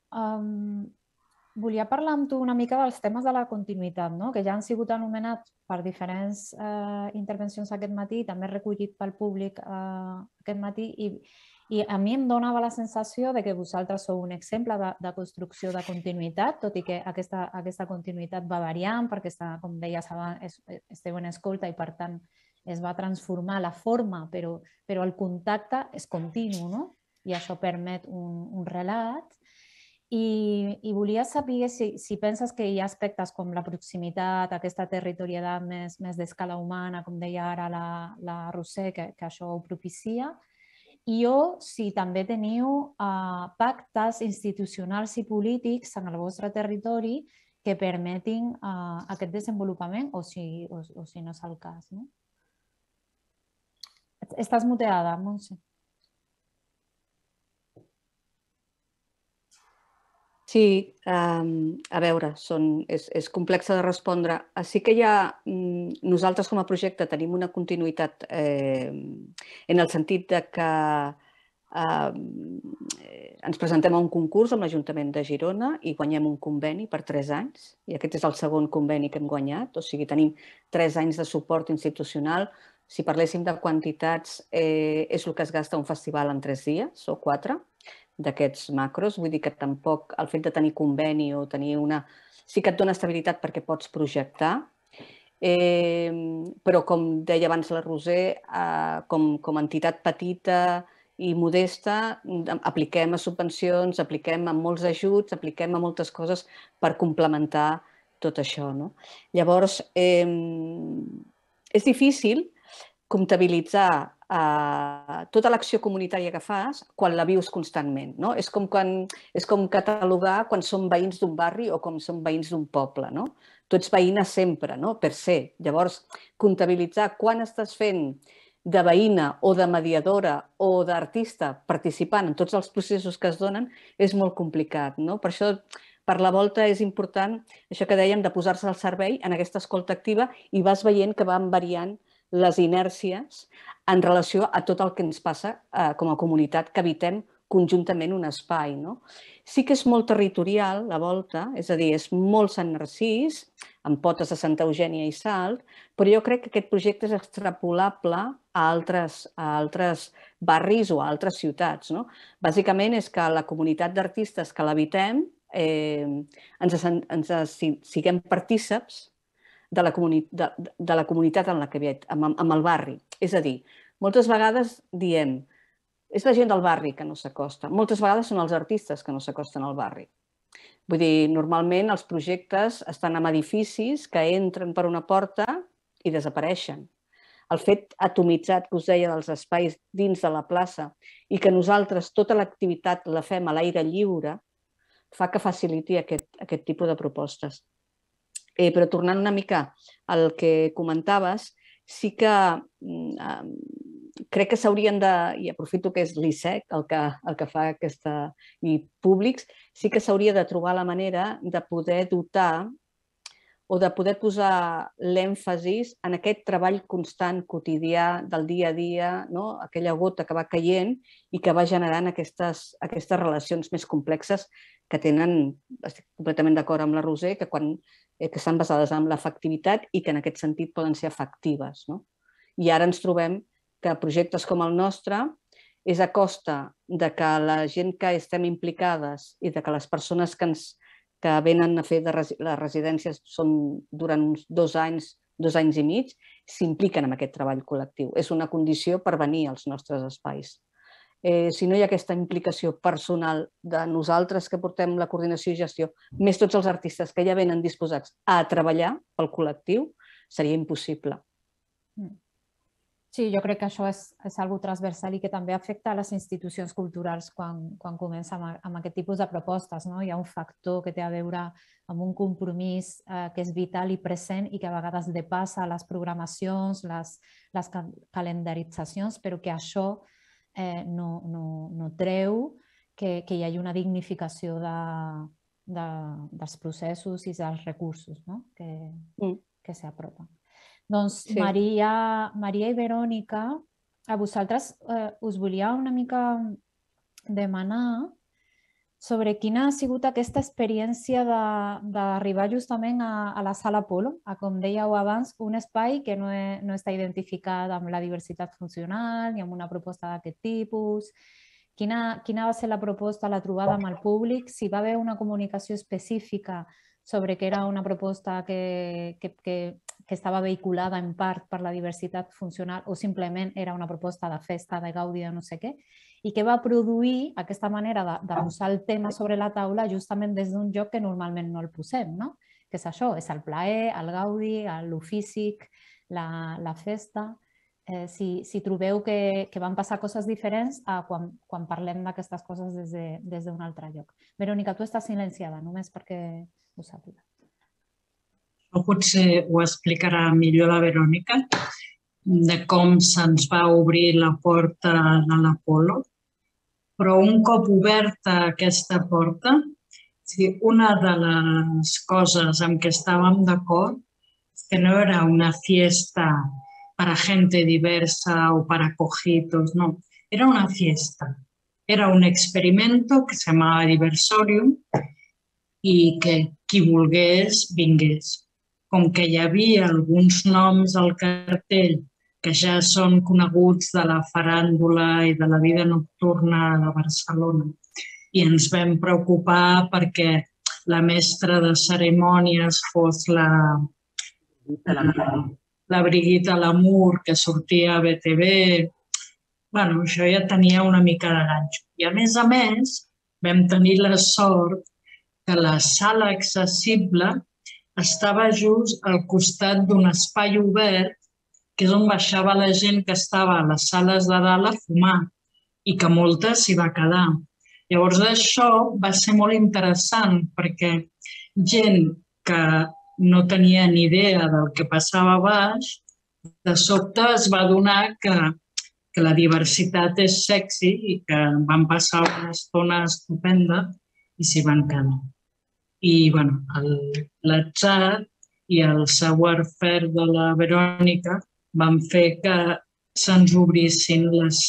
volia parlar amb tu una mica dels temes de la continuïtat, que ja han sigut anomenats per diferents intervencions aquest matí, també recollit pel públic aquest matí, i a mi em donava la sensació que vosaltres sou un exemple de construcció de continuïtat, tot i que aquesta continuïtat va variant, perquè, com deies abans, esteu en escolta i per tant es va transformar la forma, però el contacte és continu, no? I això permet un relat. I volia saber si penses que hi ha aspectes com la proximitat, aquesta territorialitat més d'escala humana, com deia ara la Roser, que això ho propicia, i o si també teniu pactes institucionals i polítics en el vostre territori que permetin aquest desenvolupament, o si no és el cas. Estàs muteada, Montse. Sí, a veure, és complex de respondre. Sí que hi ha, nosaltres com a projecte tenim una continuïtat en el sentit que ens presentem a un concurs amb l'Ajuntament de Girona i guanyem un conveni per tres anys, i aquest és el segon conveni que hem guanyat, o sigui, tenim tres anys de suport institucional. Si parléssim de quantitats, és el que es gasta un festival en tres dies o quatre, d'aquests macros, vull dir que tampoc el fet de tenir conveni o tenir una... sí que et dona estabilitat perquè pots projectar, però com deia abans la Roser, com a entitat petita i modesta, apliquem a subvencions, apliquem a molts ajuts, apliquem a moltes coses per complementar tot això. Llavors, és difícil comptabilitzar tota l'acció comunitària que fas quan la vius constantment. És com catalogar quan som veïns d'un barri o com som veïns d'un poble. Tu ets veïna sempre, per ser. Llavors, comptabilitzar quan estàs fent de veïna o de mediadora o d'artista participant en tots els processos que es donen és molt complicat. Per això, per la volta, és important això que dèiem de posar-se al servei en aquesta escolta activa i vas veient que van variant les inèrcies en relació a tot el que ens passa com a comunitat que habitem conjuntament un espai. Sí que és molt territorial, la volta, és a dir, és molt Sant Narcís, amb potes de Santa Eugènia i Salt, però jo crec que aquest projecte és extrapolable a altres barris o a altres ciutats. Bàsicament és que la comunitat d'artistes que l'habitem ens siguem partíceps de la comunitat en la que viu, amb el barri. És a dir, moltes vegades diem és la gent del barri que no s'acosta. Moltes vegades són els artistes que no s'acosten al barri. Vull dir, normalment els projectes estan en edificis que entren per una porta i desapareixen. El fet atomitzat que us deia dels espais dins de la plaça i que nosaltres tota l'activitat la fem a l'aire lliure fa que faciliti aquest tipus de propostes. Però tornant una mica al que comentaves, sí que crec que s'haurien de, i aprofito que és l'I S E C el que fa aquesta, i públics, sí que s'hauria de trobar la manera de poder dotar o de poder posar l'èmfasis en aquest treball constant, quotidià, del dia a dia, aquella gota que va caient i que va generant aquestes relacions més complexes que tenen, estic completament d'acord amb la Roser, que estan basades en l'efectivitat i que en aquest sentit poden ser efectives. I ara ens trobem que projectes com el nostre és a costa que la gent que estem implicades i que les persones que venen a fer les residències durant uns dos anys, dos anys i mig, s'impliquen en aquest treball col·lectiu. És una condició per venir als nostres espais. Si no hi ha aquesta implicació personal de nosaltres que portem la coordinació i gestió, més tots els artistes que ja venen disposats a treballar pel col·lectiu, seria impossible. Sí, jo crec que això és algo transversal i que també afecta a les institucions culturals quan comença amb aquest tipus de propostes. Hi ha un factor que té a veure amb un compromís que és vital i present i que a vegades depassa les programacions, les calendaritzacions, però que això no treu que hi hagi una dignificació de, dels processos i dels recursos, no? que, mm. que s'apropen. Doncs sí. Maria, Maria i Verònica, a vosaltres eh, us volia una mica demanar sobre quina ha sigut aquesta experiència d'arribar justament a, a la Sala Apolo, a, com dèieu abans, un espai que no, he, no està identificat amb la diversitat funcional ni amb una proposta d'aquest tipus. Quina, quina va ser la proposta, la trobada amb el públic? Si va haver una comunicació específica sobre que era una proposta que, que, que, que estava vehiculada en part per la diversitat funcional o simplement era una proposta de festa, de gaudi, de no sé què, i que va produir aquesta manera de, de posar el tema sobre la taula justament des d'un lloc que normalment no el posem, no? Que és això, és el plaer, el gaudi, el físic, la, la festa. Eh, si, si trobeu que, que van passar coses diferents a quan, quan parlem d'aquestes coses des d'un de, des altre lloc. Verònica, tu estàs silenciada, només perquè ho sàpiga. O potser ho explicarà millor la Verònica, de com se'ns va obrir la porta de l'Apolo. Però un cop oberta aquesta porta, una de les coses amb què estàvem d'acord és que no era una fiesta para gente diversa o para cojitos, no. Era una fiesta. Era un experimento que se llamaba Diversorium i que qui volgués vingués. Com que hi havia alguns noms al cartell que ja són coneguts de la faràndula i de la vida nocturna de Barcelona, i ens vam preocupar perquè la mestra de cerimònies fos la... la Brigitte Lamour, que sortia a B T V. Bueno, això ja tenia una mica de ganxo. I a més a més, vam tenir la sort que la sala accessible estava just al costat d'un espai obert, que és on baixava la gent que estava a les sales de dalt a fumar i que molta s'hi va quedar. Llavors això va ser molt interessant perquè gent que no tenia ni idea del que passava a baix, de sobte es va adonar que, que la diversitat és sexy i que van passar una estona estupenda i s'hi van quedar. I bueno, l'atzar i el savoir-faire de la Verònica van fer que se'ns obrissin les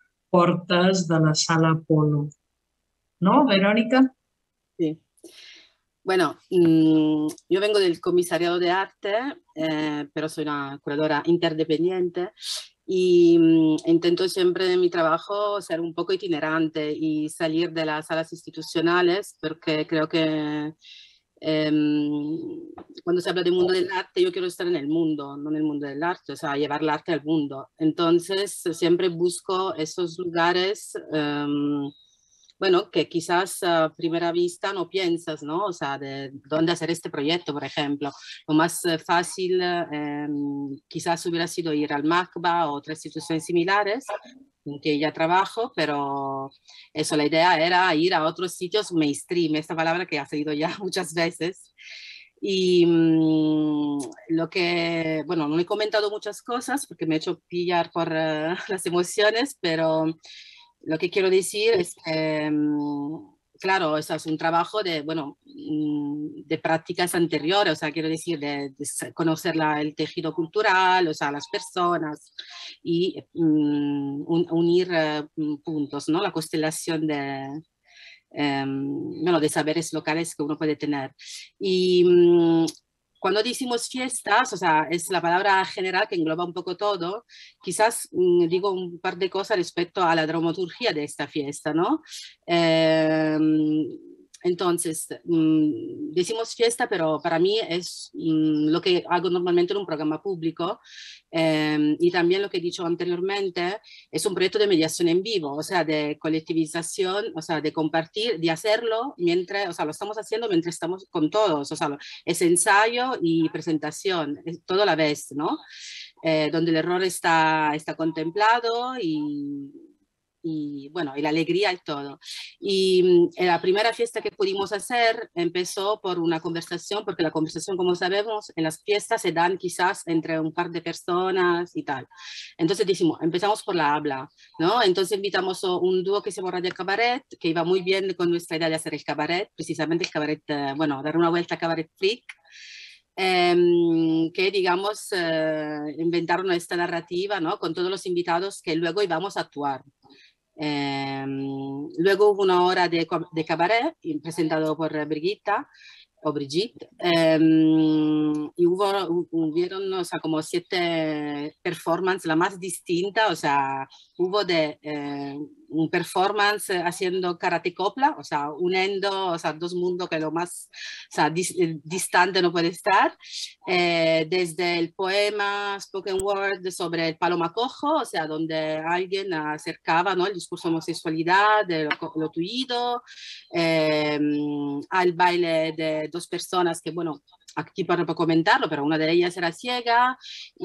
portes de la Sala Apolo. ¿No, Verónica? Sí. Bueno, mmm, yo vengo del comisariado de arte, eh, pero soy una curadora interdependiente y mmm, intento siempre en mi trabajo ser un poco itinerante y salir de las salas institucionales porque creo que eh, cuando se habla del mundo del arte yo quiero estar en el mundo, no en el mundo del arte, o sea, llevar el arte al mundo. Entonces siempre busco esos lugares eh, bueno, que quizás a primera vista no piensas, ¿no? O sea, de dónde hacer este proyecto, por ejemplo. Lo más fácil eh, quizás hubiera sido ir al MACBA o otras instituciones similares, en que ya trabajo, pero eso, la idea era ir a otros sitios mainstream, esta palabra que ha salido ya muchas veces. Y mmm, lo que, bueno, no he comentado muchas cosas porque me he hecho pillar por uh, las emociones, pero lo que quiero decir es que, claro, eso es un trabajo de, bueno, de prácticas anteriores, o sea, quiero decir, de, de conocer la, el tejido cultural, o sea, las personas y um, un, unir uh, puntos, ¿no? La constelación de, um, bueno, de saberes locales que uno puede tener. Y um, cuando decimos fiestas, o sea, es la palabra general que engloba un poco todo, quizás mmm, digo un par de cosas respecto a la dramaturgia de esta fiesta, ¿no? Eh, entonces, mmm, decimos fiesta, pero para mí es mmm, lo que hago normalmente en un programa público eh, y también lo que he dicho anteriormente, es un proyecto de mediación en vivo, o sea, de colectivización, o sea, de compartir, de hacerlo mientras, o sea, lo estamos haciendo mientras estamos con todos, o sea, es ensayo y presentación, es todo a la vez, ¿no? Eh, donde el error está, está contemplado y y bueno, y la alegría y todo. Y eh, la primera fiesta que pudimos hacer empezó por una conversación, porque la conversación, como sabemos, en las fiestas se dan quizás entre un par de personas y tal. Entonces decimos, empezamos por la habla, ¿no? Entonces invitamos a un dúo que se llama Radio Cabaret, que iba muy bien con nuestra idea de hacer el cabaret, precisamente el cabaret, eh, bueno, dar una vuelta a Cabaret Freak, eh, que digamos eh, inventaron esta narrativa, ¿no? Con todos los invitados que luego íbamos a actuar. Eh, luego hubo una hora de, de cabaret presentado por Brigitta o Brigitte, eh, y hubo, hubieron, o sea, como siete performances, la más distinta, o sea, hubo de eh, un performance haciendo karate copla, o sea, uniendo, o sea, dos mundos que lo más, o sea, dis, distante no puede estar, eh, desde el poema spoken word sobre el paloma cojo, o sea, donde alguien acercaba, ¿no?, el discurso de homosexualidad, de lo, lo tuido, eh, al baile de dos personas que, bueno, aquí para comentarlo, pero una de ellas era ciega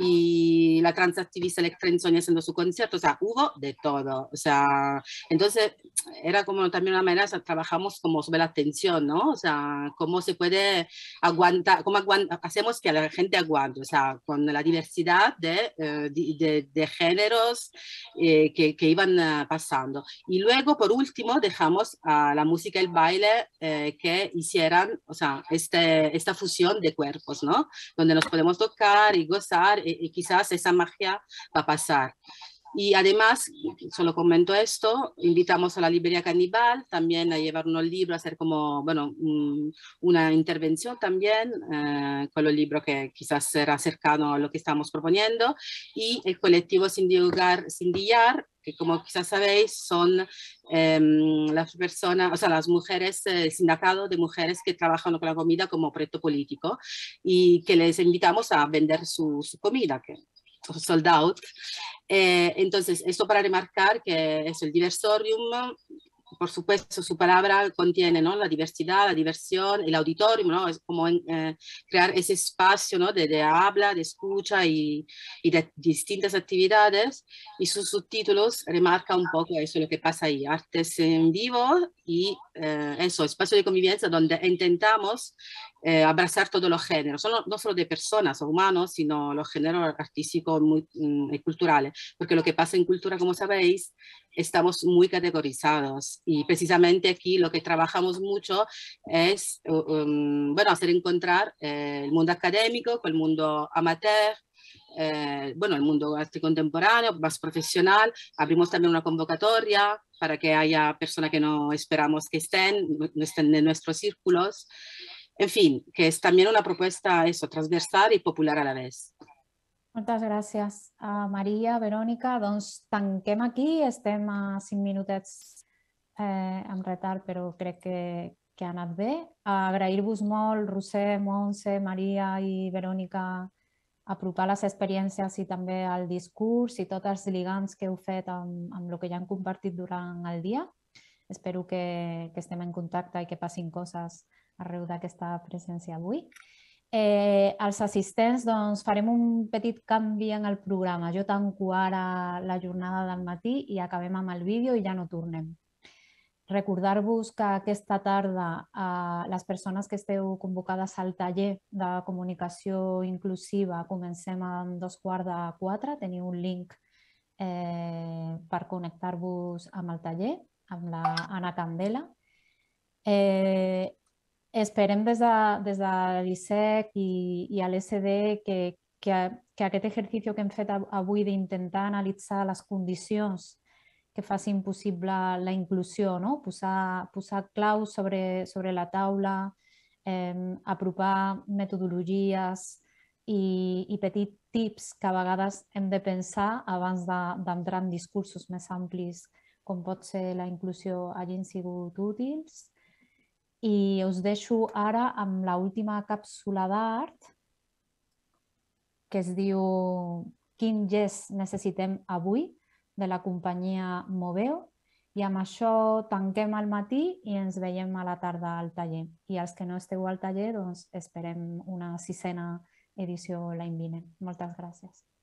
y la transactivista Electra Insomnia haciendo su concierto, o sea, hubo de todo, o sea, entonces era como también una manera, o sea, trabajamos como sobre la atención, ¿no? O sea, cómo se puede aguantar, cómo aguanta, hacemos que la gente aguante, o sea, con la diversidad de, eh, de, de géneros eh, que, que iban uh, pasando. Y luego, por último, dejamos a la música y el baile eh, que hicieran, o sea, este, esta fusión de cuerpos, ¿no? Donde nos podemos tocar y gozar y, y quizás esa magia va a pasar. Y además, solo comento esto, invitamos a la librería Canibal también a llevar unos libros, a hacer como, bueno, un, una intervención también eh, con los libros que quizás será cercano a lo que estamos proponiendo, y el colectivo Sin Diar, Sin Diar, que como quizás sabéis son eh, las personas, o sea, las mujeres, eh, sindicato de mujeres que trabajan con la comida como proyecto político y que les invitamos a vender su, su comida, que sold out. Eh, entonces, esto para remarcar que es el Diversorium, por supuesto su palabra contiene, ¿no?, la diversidad, la diversión, el auditorium, ¿no? Es como eh, crear ese espacio, ¿no?, de, de habla, de escucha y, y de distintas actividades, y sus subtítulos remarcan un poco eso, lo que pasa ahí, artes en vivo y eh, eso, espacio de convivencia donde intentamos eh, abrazar todos los géneros, no, no solo de personas o humanos, sino los géneros artísticos muy, mm, y culturales, porque lo que pasa en cultura, como sabéis, estamos muy categorizados y precisamente aquí lo que trabajamos mucho es um, bueno, hacer encontrar eh, el mundo académico con el mundo amateur, eh, bueno, el mundo arte contemporáneo, más profesional. Abrimos también una convocatoria para que haya personas que no esperamos que estén, no estén en nuestros círculos. En fin, que es también una propuesta eso, transversal y popular a la vez. Moltes gràcies a Maria, Verònica. Doncs tanquem aquí, estem a cinc minutets eh, amb retard, però crec que, que ha anat bé. Agrair-vos molt, Roser, Montse, Maria i Verònica, apropar les experiències i també el discurs i tots els lligams que heu fet amb, amb el que ja hem compartit durant el dia. Espero que, que estem en contacte i que passin coses arreu d'aquesta presència avui. Eh, als assistents doncs, farem un petit canvi en el programa. Jo tanco ara la jornada del matí i acabem amb el vídeo i ja no tornem. Recordar-vos que aquesta tarda eh, les persones que esteu convocades al taller de comunicació inclusiva comencem a dos quarts de quatre. Teniu un link eh, per connectar-vos amb el taller, amb l'Anna Candela. Eh, Esperem des de, des de l'I S E C i, i a l'S D que, que, que aquest exercici que hem fet avui d'intentar analitzar les condicions que facin possible la inclusió, no? posar, posar claus sobre, sobre la taula, eh, apropar metodologies i, i petits tips que a vegades hem de pensar abans d'entrar en discursos més amplis, com pot ser la inclusió, hagin sigut útils. I us deixo ara amb l'última càpsula d'art que es diu Quin gest necessitem avui, de la companyia Moveo, i amb això tanquem al matí i ens veiem a la tarda al taller. I els que no esteu al taller, doncs esperem una sisena edició l'any vinent. Moltes gràcies.